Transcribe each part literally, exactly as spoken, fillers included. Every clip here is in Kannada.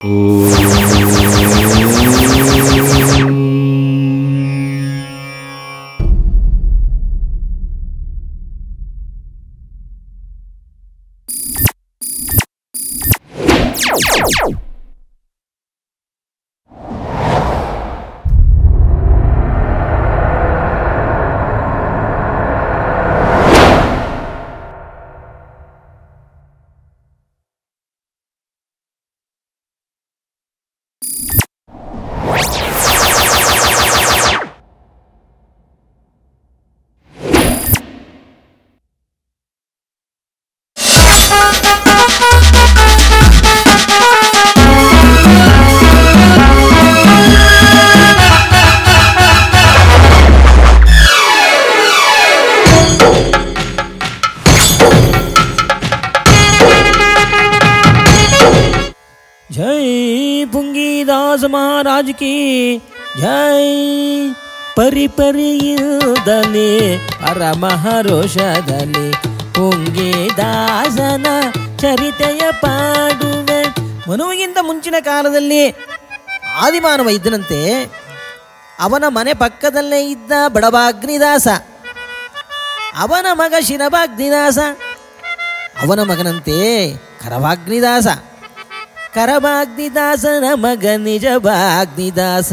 महाराज की जय परि परियुदले परमहरोषदले ಪುಂಗಿದಾಸನ ಚರಿತೆಯ ಪಾಡುವೆ. ಮನುವಿಗಿಂತ ಮುಂಚಿನ ಕಾಲದಲ್ಲಿ ಆದಿಮಾನವ ಇದ್ದನಂತೆ. ಅವನ ಮನೆ ಪಕ್ಕದಲ್ಲೇ ಇದ್ದ ಬಡವಾಗ್ನಿದಾಸ, ಅವನ ಮಗ ಶಿರವಾಗ್ನಿದಾಸ, ಅವನ ಮಗನಂತೆ ಕರವಾಗ್ನಿದಾಸ, ಕರವಾಗ್ನಿದಾಸನ ಮಗ ನಿಜವಾಗ್ನಿದಾಸ,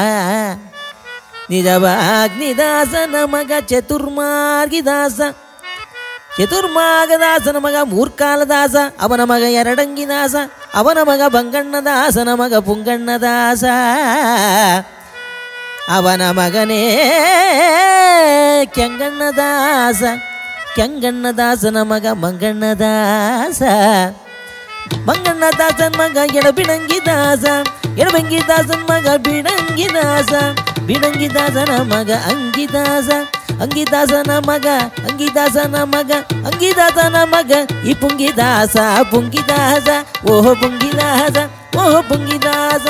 ನಿಜವಾಗ್ನಿದಾಸನ ಮಗ ಚತುರ್ಮಾರ್ಗಿದಾಸ, ಚತುರ್ಮಾರ್ಗದಾಸನ ಮಗ ಮೂರ್ಕಾಲದಾಸ, ಅವನ ಮಗ ಎರಡಂಗಿದಾಸ, ಅವನ ಮಗ ಬಂಗಣ್ಣದಾಸನ ಮಗ ಪುಂಗಣ್ಣದಾಸ, ಅವನ ಮಗನೇ ಕೆಂಗಣ್ಣದಾಸ, ಕೆಂಗಣ್ಣದಾಸನ ಮಗ ಮಂಗಣ್ಣದಾಸ, ಮಂಗಣ್ಣದಾಸನ ಮಗ ಎಡಬಿಡಂಗಿದಾಸ, ಎಡಬಂಗಿದಾಸನ ಮಗ ಬಿಡಂಗಿದಾಸ, ಬಿಡಂಗಿದಾಸನ ಮಗ ಅಂಗಿದಾಸ, ಅಂಗಿದಾಸನ ಮಗ ಅಂಗಿದಾಸನ ಮಗ ಅಂಗಿದಾಸನ ಮಗ ಈ ಪುಂಗಿದಾಸ, ಪುಂಗಿದಾಸ ಓಹೋ ಪುಂಗಿದಾಸ, ಓಹೋ ಪುಂಗಿದಾಸ.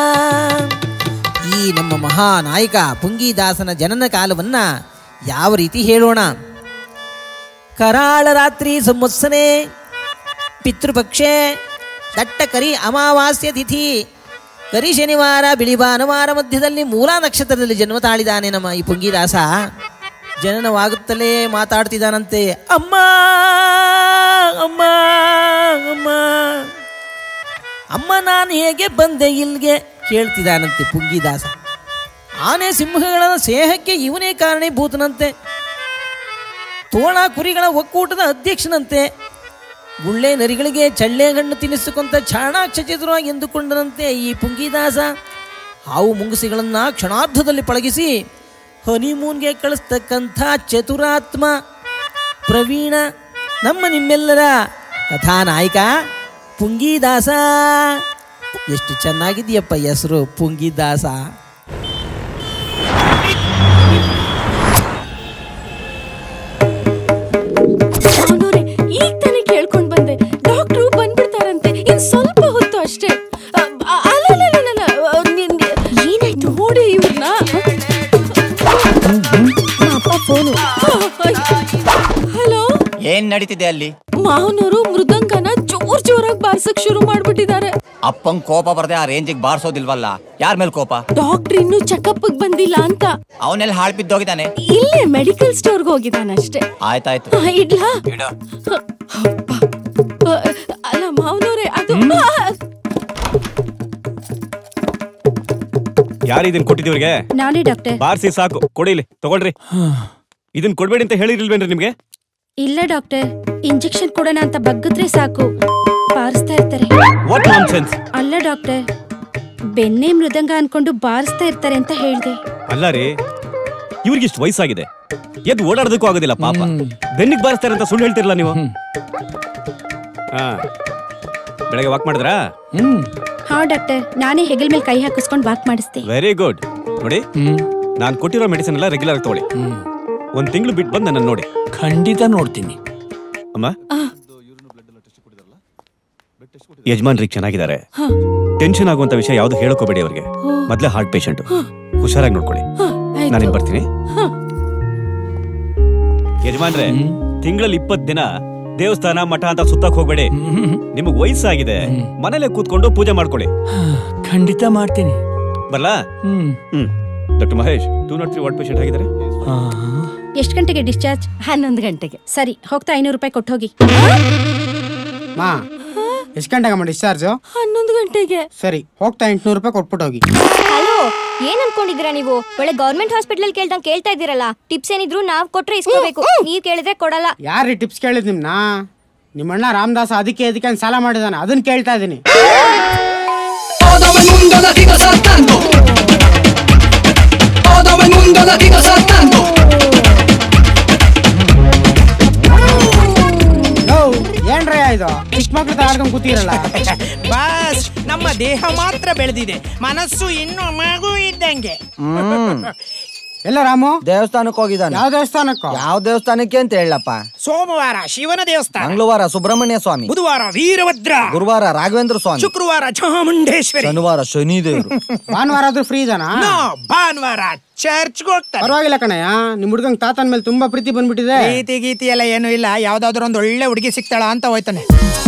ಈ ನಮ್ಮ ಮಹಾನಾಯಕ ಪುಂಗಿದಾಸನ ಜನನ ಕಾಲವನ್ನು ಯಾವ ರೀತಿ ಹೇಳೋಣ? ಕರಾಳ ರಾತ್ರಿ ಸಂವತ್ಸರೆ ಪಿತೃಪಕ್ಷೆ ದಟ್ಟ ಕರಿ ಅಮಾವಾಸ್ಯ ತಿಥಿ ಕರಿ ಶನಿವಾರ ಬಿಳಿ ಭಾನುವಾರ ಮಧ್ಯದಲ್ಲಿ ಮೂಲ ನಕ್ಷತ್ರದಲ್ಲಿ ಜನ್ಮ ತಾಳಿದಾನೆ ನಮ್ಮ ಈ ಪುಂಗಿದಾಸ. ಜನನವಾಗುತ್ತಲೇ ಮಾತಾಡ್ತಿದ್ದಾನಂತೆ, ಅಮ್ಮ ಅಮ್ಮ ಅಮ್ಮ ಅಮ್ಮ ನಾನು ಹೇಗೆ ಬಂದೆ ಇಲ್ಲಿಗೆ ಕೇಳ್ತಿದ್ದಾನಂತೆ ಪುಂಗಿದಾಸ. ಆನೆ ಸಿಂಹಗಳ ಸ್ನೇಹಕ್ಕೆ ಇವನೇ ಕಾರಣೀಭೂತನಂತೆ, ತೋಳ ಕುರಿಗಳ ಒಕ್ಕೂಟದ ಅಧ್ಯಕ್ಷನಂತೆ, ಗುಳ್ಳೆ ನರಿಗಳಿಗೆ ಚಳ್ಳೆಗಣ್ಣು ತಿನ್ನಿಸಿಕೊಂತ ಚಾಣಾಕ್ಷ ಚತುರವಾಗಿ ಎಂದುಕೊಂಡನಂತೆ ಈ ಪುಂಗಿದಾಸ. ಹಾವು ಮುಂಗುಸಿಗಳನ್ನು ಕ್ಷಣಾರ್ಧದಲ್ಲಿ ಪಳಗಿಸಿ ಹನಿಮೂನ್ಗೆ ಕಳಿಸ್ತಕ್ಕಂಥ ಚತುರಾತ್ಮ ಪ್ರವೀಣ ನಮ್ಮ ನಿಮ್ಮೆಲ್ಲರ ಕಥಾನಾಯಕ ಪುಂಗಿದಾಸ. ಎಷ್ಟು ಚೆನ್ನಾಗಿದೆಯಪ್ಪ ಹೆಸರು ಪುಂಗಿದಾಸ. ಈಗ ತಾನೇ ಕೇಳ್ಕೊಂಡ್ ಬಂದೆ, ಡಾಕ್ಟ್ರು ಬಂದ್ಬಿಡ್ತಾರಂತೆ, ಇನ್ ಸ್ವಲ್ಪ ಹೊತ್ತು ಅಷ್ಟೇ. ಏನಾಯ್ತು ನೋಡಿ ಇವ್ರನ್ನ. ಹಲೋ, ಏನ್ ನಡೀತಿದೆ ಅಲ್ಲಿ? ಮಾವನವರು ಮೃದಂಗನ ಜೋರ್ ಜೋರಾಗಿ ಬಾರ್ಸಕ್ ಶುರು ಮಾಡ್ಬಿಟ್ಟಿದ್ದಾರೆ. ಅಪ್ಪಂಗ್ ಕೋಪ ಬರ್ದೆ ಆ ರೇಂಜಿಗೆ ಬಾರ್ಸೋದಿಲ್ವಲ್ಲ, ಯಾರ ಮೇಲೆ ಕೋಪ? ಡಾಕ್ಟರ್ ಇನ್ನು ಚೆಕಪ್ ಬಂದಿಲ್ಲ ಅಂತ. ಅವನೆಲ್ಲ ಹಾಳ್ ಬಿದ್ದೋಗಿದ್ದಾನೆ, ಇಲ್ಲೇ ಮೆಡಿಕಲ್ ಸ್ಟೋರ್ಗೆ ಹೋಗಿದ್ದಾನೆ ಅಷ್ಟೇ. ಆಯ್ತಾಯ್ತು, ಇಡ್ಲಾ? ಅಲ್ಲ ಮಾವನವ್ರೆ, ಅದು ಯಾರು ಇದನ್ ಕೊಟ್ಟಿದ್ದೀವ್ರಿಗೆ? ನಾನೇ ಡಾಕ್ಟರ್. ಬಾರ್ಸಿ ಸಾಕು, ಕೊಡಿಲಿ ತಗೊಳ್ರಿ. ಇದನ್ ಕೊಡ್ಬೇಡಿ ಅಂತ ಹೇಳಿರ್ಲಿಲ್ವೇನ್ರಿ ನಿಮ್ಗೆ? ಇಲ್ಲ ಡಾಕ್ಟರ್, ಇಂಜೆಕ್ಷನ್ ಕೊಡೋಣ ಅಂತ ಬಗ್ಗಿದ್ರೆ ಸಾಕು ಬಾರಿಸ್ತಾ ಇರ್ತಾರೆ. What nonsense. ಅಲ್ಲ ಡಾಕ್ಟರ್, ಬೆನ್ನೆ ಮೃದಂಗ ಅನ್ಕೊಂಡು ಬಾರಿಸ್ತಾ ಇರ್ತಾರೆ ಅಂತ ಹೇಳ್ದೆ. ಅಲ್ಲ ರೀ, ಇವ್ರಿಗಿಷ್ಟು ವಯಸ್ಸಾಗಿದೆ, ಎದ್ದು ಓಡಾಡೋದಕ್ಕೂ ಆಗೋದಿಲ್ಲ ಪಾಪ, ಬೆನ್ನಿಗೆ ಬಾರಿಸ್ತಾರೆ ಅಂತ ಸುಳ್ಳು ಹೇಳ್ತಿರಲ್ಲ ನೀವು. ಹಾ, ಬೆಳಗ್ಗೆ ವಾಕ್ ಮಾಡಿದ್ರಾ? ಹಾ ಡಾಕ್ಟರ್, ನಾನೇ ಹೆಗಲ್ ಮೇಲೆ ಕೈ ಹಾಕಿಸ್ಕೊಂಡು ವಾಕ್ ಮಾಡಿಸ್ತೆ. Very good. ನೋಡಿ, ನಾನ್ ಕೊಟ್ಟಿರೋ ಮೆಡಿಸಿನ್ ಎಲ್ಲ ರೆಗ್ಯುಲರ್ ತಗೊಳ್ಳಿ. ಒಂದ್ ತಿಂಗಳು ಬಿಟ್ಟು ಬಂದು ನನ್ನ ನೋಡಿ. ಖಂಡಿತ ನೋಡ್ತೀನಿ ಅಮ್ಮ. ಯಜಮಾನ್ರಿಗೆ ಚೆನ್ನಾಗಿದ್ದಾರೆ, ಟೆನ್ಷನ್ ಆಗುವಂತ ವಿಷಯ ಯಾವ್ದು ಹೇಳಕೋಬೇಡಿ ಅವ್ರಿಗೆ. ಮೊದ್ಲೇ ಹಾರ್ಟ್ ಪೇಷಂಟ್, ಹುಷಾರಾಗಿ ನೋಡ್ಕೊಳ್ಳಿ. ನಾನಿನ್ ಬರ್ತೀನಿ. ಯಜಮಾನ್ರೆ, ತಿಂಗಳಲ್ಲಿ ಇಪ್ಪತ್ ದಿನ ದೇವಸ್ಥಾನ ಮಠ ಅಂತ ಸುತ್ತಕ್ ಹೋಗ್ಬೇಡಿ. ನಿಮಗ್ ವಯಸ್ಸಾಗಿದೆ, ಮನೇಲೆ ಕೂತ್ಕೊಂಡು ಪೂಜೆ ಮಾಡ್ಕೊಳ್ಳಿ. ಖಂಡಿತ ಮಾಡ್ತೀನಿ. ಬರ್ಲಾ? ಹ್ಮ್ ಹ್ಮ್ doctor Mahesh, two not three ward patient ಆಗಿದ್ದಾರೆ. ಎಷ್ಟು ಗಂಟೆಗೆ ಡಿಸ್ಚಾರ್ಜ್? ಹನ್ನೊಂದು ಗಂಟೆಗೆ. ಸರಿ, ಹೋಗ್ತಾ ಐನೂರು ರೂಪಾಯಿ ಕೊಟ್ಟು ಹೋಗಿ. ಮಾ ಎಷ್ಟು ಗಂಟೆಗಮ್ಮ ಡಿಸ್ಚಾರ್ಜು? ಹನ್ನೊಂದು ಗಂಟೆಗೆ. ಸರಿ, ಹೋಗ್ತಾ ಎಂಟ್ನೂರು ರೂಪಾಯಿ ಕೊಟ್ಬಿಟ್ಟು ಹೋಗಿ. ಹಲೋ, ಏನ್ ಅನ್ಕೊಂಡಿದ್ದೀರಾ ನೀವು? ಒಳ್ಳೆ ಗವರ್ಮೆಂಟ್ ಹಾಸ್ಪಿಟಲ್ ಕೇಳ್ದಂಗ್ ಕೇಳ್ತಾ ಇದ್ದೀರಲ್ಲ. ಟಿಪ್ಸ್ ಏನಿದ್ರು ನಾವ್ ಕೊಟ್ರೆ ಇಸ್ಕೋಬೇಕು, ನೀವ್ ಕೇಳಿದ್ರೆ ಕೊಡಲ್ಲ. ಯಾರೀ ಟಿಪ್ಸ್ ಕೇಳಿದ್ ನಿಮ್ನ? ನಿಮ್ಮಣ್ಣ ರಾಮದಾಸ ಅದಕ್ಕೆ ಅದಕ್ಕೆ ಸಾಲ ಮಾಡಿದಾನೆ, ಅದನ್ನ ಕೇಳ್ತಾ ಇದೀನಿ. ಏನ್ರಯ್ಯ ಇದು, ಇಷ್ಟ ಮಕ್ಳು ಆಡ್ಕೊಂಡ್ ಕೂತಿರಲ್ಲ? ಬಾಸ್, ನಮ್ಮ ದೇಹ ಮಾತ್ರ ಬೆಳೆದಿದೆ, ಮನಸ್ಸು ಇನ್ನು ಮಗು ಇದ್ದಂಗೆ. ಎಲ್ಲ ರಾಮು ದೇವಸ್ಥಾನಕ್ಕೆ ಹೋಗಿದ್ದಾನೆ. ಯಾವ ದೇವಸ್ಥಾನಕ್ಕೋ? ಯಾವ ದೇವಸ್ಥಾನಕ್ಕೆ ಅಂತ ಹೇಳಪ್ಪ. ಸೋಮವಾರ ಶಿವನ ದೇವಸ್ಥಾನ, ಮಂಗಳವಾರ ಸುಬ್ರಹ್ಮಣ್ಯ ಸ್ವಾಮಿ, ಬುಧವಾರ ವೀರಭದ್ರ, ಗುರುವಾರ ರಾಘವೇಂದ್ರ ಸ್ವಾಮಿ, ಶುಕ್ರವಾರ ಚಾಮುಂಡೇಶ್ವರಿ, ಶನಿವಾರ ಶನಿದೇವರು. ಭಾನುವಾರ ಆದ್ರೂ ಫ್ರೀ ಇದಾನಾ? ಭಾನುವಾರ ಚರ್ಚ್ಗೆ ಹೋಗ್ತಾರೆ. ಪರವಾಗಿಲ್ಲ ಕಣಯ್ಯ, ನಿಮ್ ಹುಡ್ಗಂಗ್ ತಾತನ ಮೇಲೆ ತುಂಬಾ ಪ್ರೀತಿ ಬಂದ್ಬಿಟ್ಟಿದೆ. ಪ್ರೀತಿ ಗೀತಿ ಎಲ್ಲ ಏನು ಇಲ್ಲ, ಯಾವ್ದಾದ್ರು ಒಂದು ಒಳ್ಳೆ ಹುಡುಗಿ ಸಿಗ್ತಾಳ ಅಂತ ಹೋಯ್ತಾನೆ.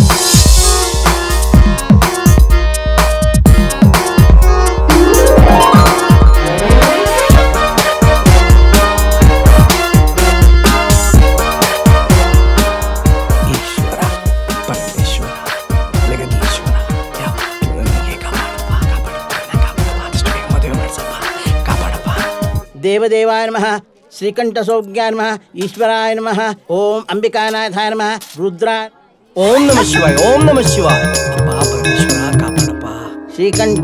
ದೇವದೇವಾಯ ನಮಃ, ಶ್ರೀಕಂಠ ಸೌಜ್ಞಾಯ ನಮಃ, ಈಶ್ವರಾಯ ನಮಃ, ಓಂ ಅಂಬಿಕಾನಾಥಾಯ ನಮಃ, ರುದ್ರ. ಓಂ ನಮಃ ಶಿವಾಯ, ಓಂ ನಮಃ ಶಿವಾಯ. ಕಾಪಾಡಪ್ಪ. ಶ್ರೀಕಂಠ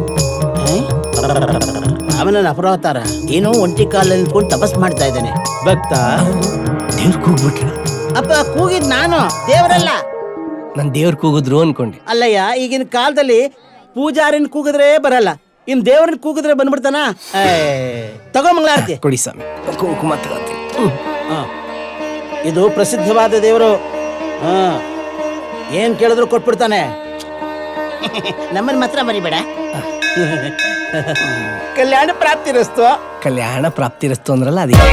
ರಾಮನ ಅಪರಾವತಾರ ಏನೋ ಒಂಟಿ ಕಾಲಲ್ಲಿ ನಿಂತ್ಕೊಂಡು ತಪಸ್ ಮಾಡ್ತಾ ಇದ್ದಾನೆ. ಭಕ್ತ ದೇವ್ರ ಕೂಗ್ಬಿಟ್ರ? ಅಪ್ಪ ಕೂಗಿದ್ ನಾನು, ದೇವರಲ್ಲ. ನನ್ ದೇವ್ರ ಕೂಗಿದ್ರು ಅನ್ಕೊಂಡೆ. ಅಲ್ಲಯ್ಯ, ಈಗಿನ ಕಾಲದಲ್ಲಿ ಪೂಜಾರಿನ ಕೂಗಿದ್ರೆ ಬರಲ್ಲ, ಇನ್ ದೇವ್ರನ್ನ ಕೂಗಿದ್ರೆ ಬಂದ್ಬಿಡ್ತಾನ. ತಗೋ ಮಂಗಳಾರತಿ. ಕೊಡಿ ಸ್ವಾಮಿ, ಕುಂಕುಮ ತಗೋತೀನಿ. ಇದು ಪ್ರಸಿದ್ಧವಾದ ದೇವರು. ಹ ಏನ್ ಕೇಳಿದ್ರು ಕೊಟ್ಬಿಡ್ತಾನೆ. ನಮ್ಮನ್ ಮಾತ್ರ ಮರಿಬೇಡ. ಕಲ್ಯಾಣ ಪ್ರಾಪ್ತಿರಸ್ತು. ಕಲ್ಯಾಣ ಪ್ರಾಪ್ತಿರಸ್ತು ಅಂದ್ರಲ್ಲ, ಅದಕ್ಕೆ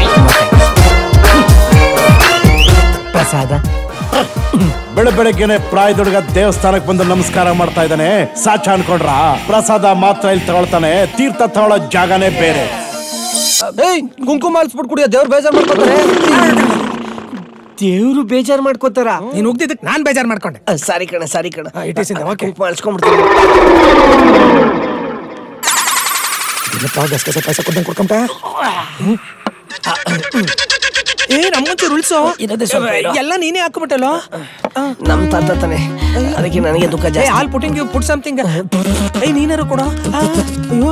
ಪ್ರಸಾದ. ಬೆಳೆ ಬೆಳಗ್ಗೆನೆ ಪ್ರಾಯದೊಳಗ ದೇವಸ್ಥಾನಕ್ಕೆ ಬಂದು ನಮಸ್ಕಾರ ಮಾಡ್ತಾ ಇದ್ದಾನೆ. ಸಾಚ ಅನ್ಕೊಂಡ್ರ? ಪ್ರಸಾದ ಮಾತ್ರ ಇಲ್ಲಿ ತಗೊಳ್ತಾನೆ, ತೀರ್ಥ ತಗೊಳ್ಳೋ ಜಾಗನೇ ಬೇರೆ. ಕುಂಕುಮ ಅಲ್ಸ್ಬಿಟ್ಟು ಕುಡಿಯೋ ದೇವ್ರು ಬೇಜಾರ್ ಮಾಡ್ಕೊತಾರೆ. ದೇವ್ರು ಬೇಜಾರ್ ಮಾಡ್ಕೋತಾರ? ನೀನ್ ಹೋಗ್ತಿದ್ದಕ್ ನಾನ್ ಬೇಜಾರ್ ಮಾಡ್ಕೊಂಡೆ. ಸಾರಿ ಕಣ, ಸಾರಿ ಕಣ. ಕುಂಕುಮ ಅಳ್ಸ್ಕೊಂಡ್ಬಿಡ್ತೀನಿ. ಪೈಸಾ ಕೊಟ್ಟಂಗ್ ಕೊಡ್ಕೊಂಡ. ಏ ನಮ್ಮಂಚೆ ರೂಲ್ಸು ಎಲ್ಲ ನೀನೇ ಹಾಕ್ಬಿಟ್ಟಲ್ಲ. ನಮ್ ತಾತ ತಾನೆ, ಅದಕ್ಕೆ ನನಗೆ ದುಃಖ ಜಾಸ್ತಿ. All putting you put something. ಏ ನೀನಾರು ಕೊಡ. ಅಯ್ಯೋ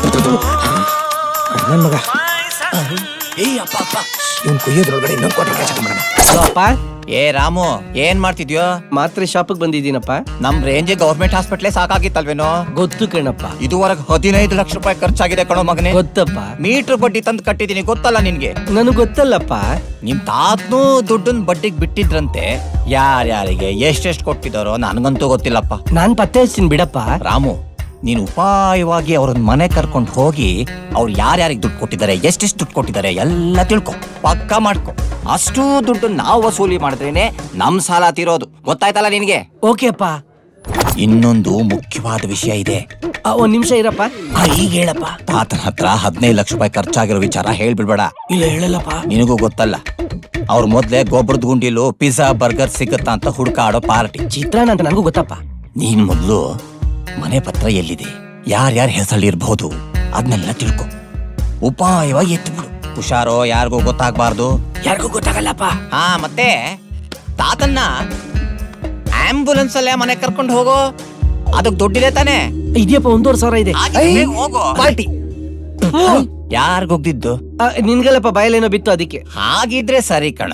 ನನ್ ಮಗ. ಏ ಅಪ್ಪ ಅಪ್ಪ, ಇವನ್ ಕುಯ್ಯೋದ್ರೊಳಗಡೆ ಇನ್ನೊಂದು ಕೊಟ್ಟರೆ ಕೆಲಸ ಮಾಡೋಣ. ಅಪ್ಪ, ಏ ರಾಮು, ಏನ್ ಮಾಡ್ತಿದ್ಯೋ? ಮಾತ್ರೆ ಶಾಪಿಗೆ ಬಂದಿದ್ದೀನಪ್ಪ. ನಮ್ ರೇಂಜ್ ಗವರ್ಮೆಂಟ್ ಹಾಸ್ಪಿಟ್ಲೇ ಸಾಕಾಗಿತ್ತಲ್ವೇನೋ? ಗೊತ್ತು ಕಣಪ್ಪ. ಇದುವರೆಗೆ ಹದಿನೈದು ಲಕ್ಷ ರೂಪಾಯಿ ಖರ್ಚಾಗಿದೆ ಕಣೋ ಮಗನೇ. ಗೊತ್ತಪ್ಪ. ಮೀಟರ್ ಬಡ್ಡಿ ತಂದು ಕಟ್ಟಿದೀನಿ, ಗೊತ್ತಲ್ಲ ನಿನ್ಗೆ? ನನಗ್ ಗೊತ್ತಲ್ಲಪ್ಪ. ನಿಮ್ ತಾತನೂ ದುಡ್ಡನ್ ಬಡ್ಡಿಗೆ ಬಿಟ್ಟಿದ್ರಂತೆ. ಯಾರ್ಯಾರಿಗೆ ಎಷ್ಟೆಷ್ಟು ಕೊಟ್ಟಿದಾರೋ ನನ್ಗಂತೂ ಗೊತ್ತಿಲ್ಲಪ್ಪ. ನಾನ್ ಪತ್ತೆ ಹಚ್ತೀನಿ ಬಿಡಪ್ಪ. ರಾಮು, ನೀನು ಉಪಾಯವಾಗಿ ಅವ್ರನ್ನ ಮನೆ ಕರ್ಕೊಂಡು ಹೋಗಿ ಅವ್ರು ಯಾರ್ಯಾರಿಗೆ ದುಡ್ಡು ಕೊಟ್ಟಿದ್ದಾರೆ, ಎಷ್ಟೆಷ್ಟು ದುಡ್ಡು ಕೊಟ್ಟಿದ್ದಾರೆ ಎಲ್ಲ ತಿಳ್ಕೊ, ಪಕ್ಕ ಮಾಡ್ಕೊ. ಅಷ್ಟು ದುಡ್ಡು ನಾವು ವಸೂಲಿ ಮಾಡಿದ್ರೇನೆ ನಮ್ ಸಾಲ ತೀರೋದು. ಗೊತ್ತಾಯ್ತಲ್ಲ ನಿನ್ಗೆ? ಓಕೆ ಅಪ್ಪ. ಇನ್ನೊಂದು ಮುಖ್ಯವಾದ ವಿಷಯ ಇದೆ. ಒಂದ್ ನಿಮಿಷ ಇರಪ್ಪ. ಈಗ ಹೇಳಪ್ಪ. ತಾತನ ಹತ್ರ ಹದಿನೈದು ಲಕ್ಷ ರೂಪಾಯಿ ಖರ್ಚಾಗಿರೋ ವಿಚಾರ ಹೇಳ್ಬಿಡ್ಬೇಡ. ಇಲ್ಲ ಹೇಳಲ್ಲಪ್ಪ. ನಿನಗೂ ಗೊತ್ತಲ್ಲ, ಅವ್ರ ಮೊದ್ಲೇ ಗೊಬ್ಬರದ ಗುಂಡಿಲು ಪಿಜ್ಜಾ ಬರ್ಗರ್ ಸಿಗುತ್ತಾ ಅಂತ ಹುಡುಕಾಡೋ ಪಾರ್ಟಿ. ಚಿತ್ರಾನ್ನ ಅಂತ ನನಗೂ ಗೊತ್ತಪ್ಪ. ನೀನ್ ಮೊದ್ಲು ಮನೆ ಪತ್ರ ಎಲ್ಲಿದೆ, ಯಾರ್ಯಾರ ಹೆಸರಲ್ಲಿರ್ಬಹುದು ಅದನ್ನೆಲ್ಲ ತಿಳ್ಕೊ. ಉಪಾಯವಾಗಿ ಎತ್ಬಿಡು. ಹುಷಾರೋ, ಯಾರಿಗೂ ಗೊತ್ತಾಗ್ಬಾರ್ದು. ಯಾರಿಗೂ ಗೊತ್ತಾಗಲ್ಲಪ್ಪ. ಹಾ, ಮತ್ತೆ ತಾತನ್ನ ಆಂಬುಲೆನ್ಸ್ ಅಲ್ಲೇ ಮನೆ ಕರ್ಕೊಂಡು ಹೋಗೋ. ಅದಕ್ ದುಡ್ಡಿದೆ ತಾನೆ? ಇದೆಯಪ್ಪ, ಒಂದೂವರೆ ಸಾವಿರ ಇದೆ. ಹೋಗೋ. ಪಾರ್ಟಿ ಯಾರಿಗೋಗ್ದಿದ್ದು? ನಿನ್ಗಲ್ಲಪ್ಪ, ಬಯಲೇನೋ ಬಿತ್ತು ಅದಕ್ಕೆ. ಹಾಗಿದ್ರೆ ಸರಿ ಕಣ.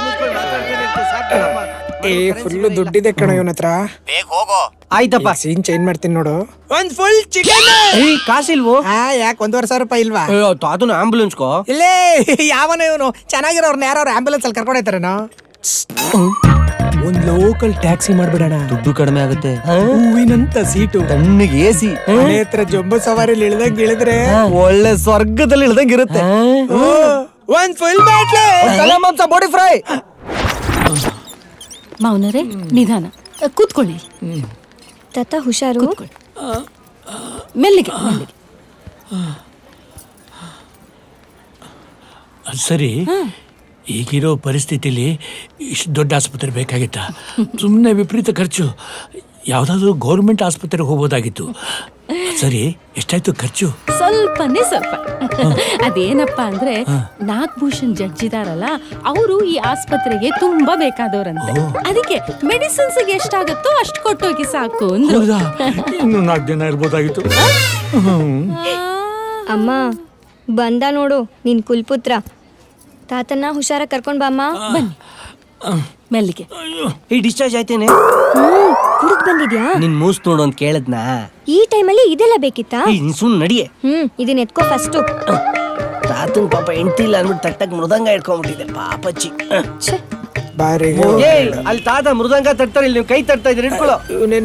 ಏ ಫುಲ್ ದುಡ್ಡಿದೆ ಕಣ ಇವನ ಹತ್ರ. ಬೇಗ ಹೋಗೋ. ಆಯ್ತಪ್ಪ, ಸೀನ್ ಚೇಂಜ್ ಮಾಡ್ತೀನಿ ನೋಡು. ಒಂದ್ ಫುಲ್ ಚಿಕನ್. ಕಾಸಿಲ್ವೋ? ಯಾಕೆ ಒಂದೂವರೆ ಸಾವಿರ ರೂಪಾಯಿ ಇಲ್ವಾ? ಅದನ್ನ ಆಂಬುಲೆನ್ಸ್ ಕೋ. ಇಲ್ಲೇ ಯಾವನ ಇವನು ಚೆನ್ನಾಗಿರೋರ್ನ ಯಾರು ಆಂಬುಲೆನ್ಸ್ ಅಲ್ಲಿ ಕರ್ಕೊಂಡು ಹೋಯ್ತಾರೇನ? ಒಂದ್ ಲೋಕಲ್ ಟ್ಯಾಕ್ಸಿ ಮಾಡ್ಬಿಡೋಣ, ದುಡ್ಡು ಕಡಿಮೆ ಆಗುತ್ತೆ. ಹೂವಿನಂತ ಸೀಟು, ತಣ್ಣಗೆ ಎಸಿ, ಮನೆ ಹತ್ರ ಜಂಬೂ ಸವಾರಿಲಿ ಇಳ್ದಂಗ್ ಇಳಿದ್ರೆ ಒಳ್ಳೆ ಸ್ವರ್ಗದಲ್ಲಿ ಇಳ್ದಂಗ್ ಇರುತ್ತೆ. ಒಂದ್ ಫುಲ್ ಬ್ಯಾಟ್ಲೆ ಮಾಂಸ ಬಾಡಿ ಫ್ರೈ. ಮಾವನರೇ ನಿಧಾನ ಕೂತ್ಕೊಳ್ಳಿ. ತಾತ ಹುಷಾರು. ಮೆಲ್ಲಿಗೆ ಮೆಲ್ಲಿಗೆ. ಸರಿ, ಈಗಿರೋ ಪರಿಸ್ಥಿತಿಲಿ ಇಷ್ಟು ದೊಡ್ಡ ಆಸ್ಪತ್ರೆ ಬೇಕಾಗಿತ್ತ? ಸುಮ್ಮನೆ ವಿಪರೀತ ಖರ್ಚು. ಯಾವುದಾದ್ರೂ ಗೌರ್ಮೆಂಟ್ ಆಸ್ಪತ್ರೆಗೆ ಹೋಗ್ಬೋದಾಗಿತ್ತು. ಸರಿ, ಎಷ್ಟಾಯ್ತು ಖರ್ಚು? ಸ್ವಲ್ಪನೇ ಸ್ವಲ್ಪ. ಅದೇನಪ್ಪ ಅಂದ್ರೆ ನಾಗಭೂಷಣ್ ಜಡ್ಜ್ ಇದಾರಲ್ಲ, ಅವರು ಈ ಆಸ್ಪತ್ರೆಗೆ ತುಂಬಾ ಬೇಕಾದವ್ರಂತೆ. ಅದಕ್ಕೆ ಮೆಡಿಸಿನ್ಸ್ ಎಷ್ಟಾಗತ್ತೋ ಅಷ್ಟು ಕೊಟ್ಟೋಗಿ ಸಾಕು ಅಂದ್ರು. ಇನ್ನು ನಾಲ್ಕು ದಿನ ಇರ್ಬೋದಾಗಿತ್ತು. ಅಮ್ಮ ಬಂದ ನೋಡು ನಿನ್ ಕುಲ್ಪುತ್ರ. ತಾತನ್ನ ಹುಷಾರ ಕರ್ಕೊಂಡ್ ಬಾಮ್ಮ. ಬನ್ನಿ ಮೆಲ್ಲಿಗೆ. ಈ ಡಿಸ್ಚಾರ್ಜ್ ಆಯ್ತೇನೆ? ಕುಡಿದ್ ಬಂದಿದ್ಯಾ? ನಿನ್ ಮೂಸ್ ನೋಡು ಅಂತ ಕೇಳದ್ನಾ? ಈ ಟೈಮಲ್ಲಿ ಇದೆಲ್ಲ ಬೇಕಿತ್ತಾ? ಸುಮ್ ನಡಿಯೇ. ಹ್ಮ್ ಇದನ್ನ ಎತ್ಕೋ ಫಸ್ಟ್. ತಾತನ್ ಪಾಪ ಎಂಟಿಲ್ಲ ಅನ್ಬಿಟ್ಟು ತಟ್ಟಕ್ ಮೃದಂಗ ಇಟ್ಕೊಂಡ್ಬಿಟ್ಟಿದೆ ಪಾಪಚ್ಚಿ. ಅಲ್ಲಿ ತಾತ ಮೃದಂಗ ತಟ್ತಾರೆ, ಇಲ್ಲಿ ನೀವು ಕೈ ತಟ್ತಾ ಇದ್ರಿ. ಇಟ್ಕೊಳ್ಳೋ.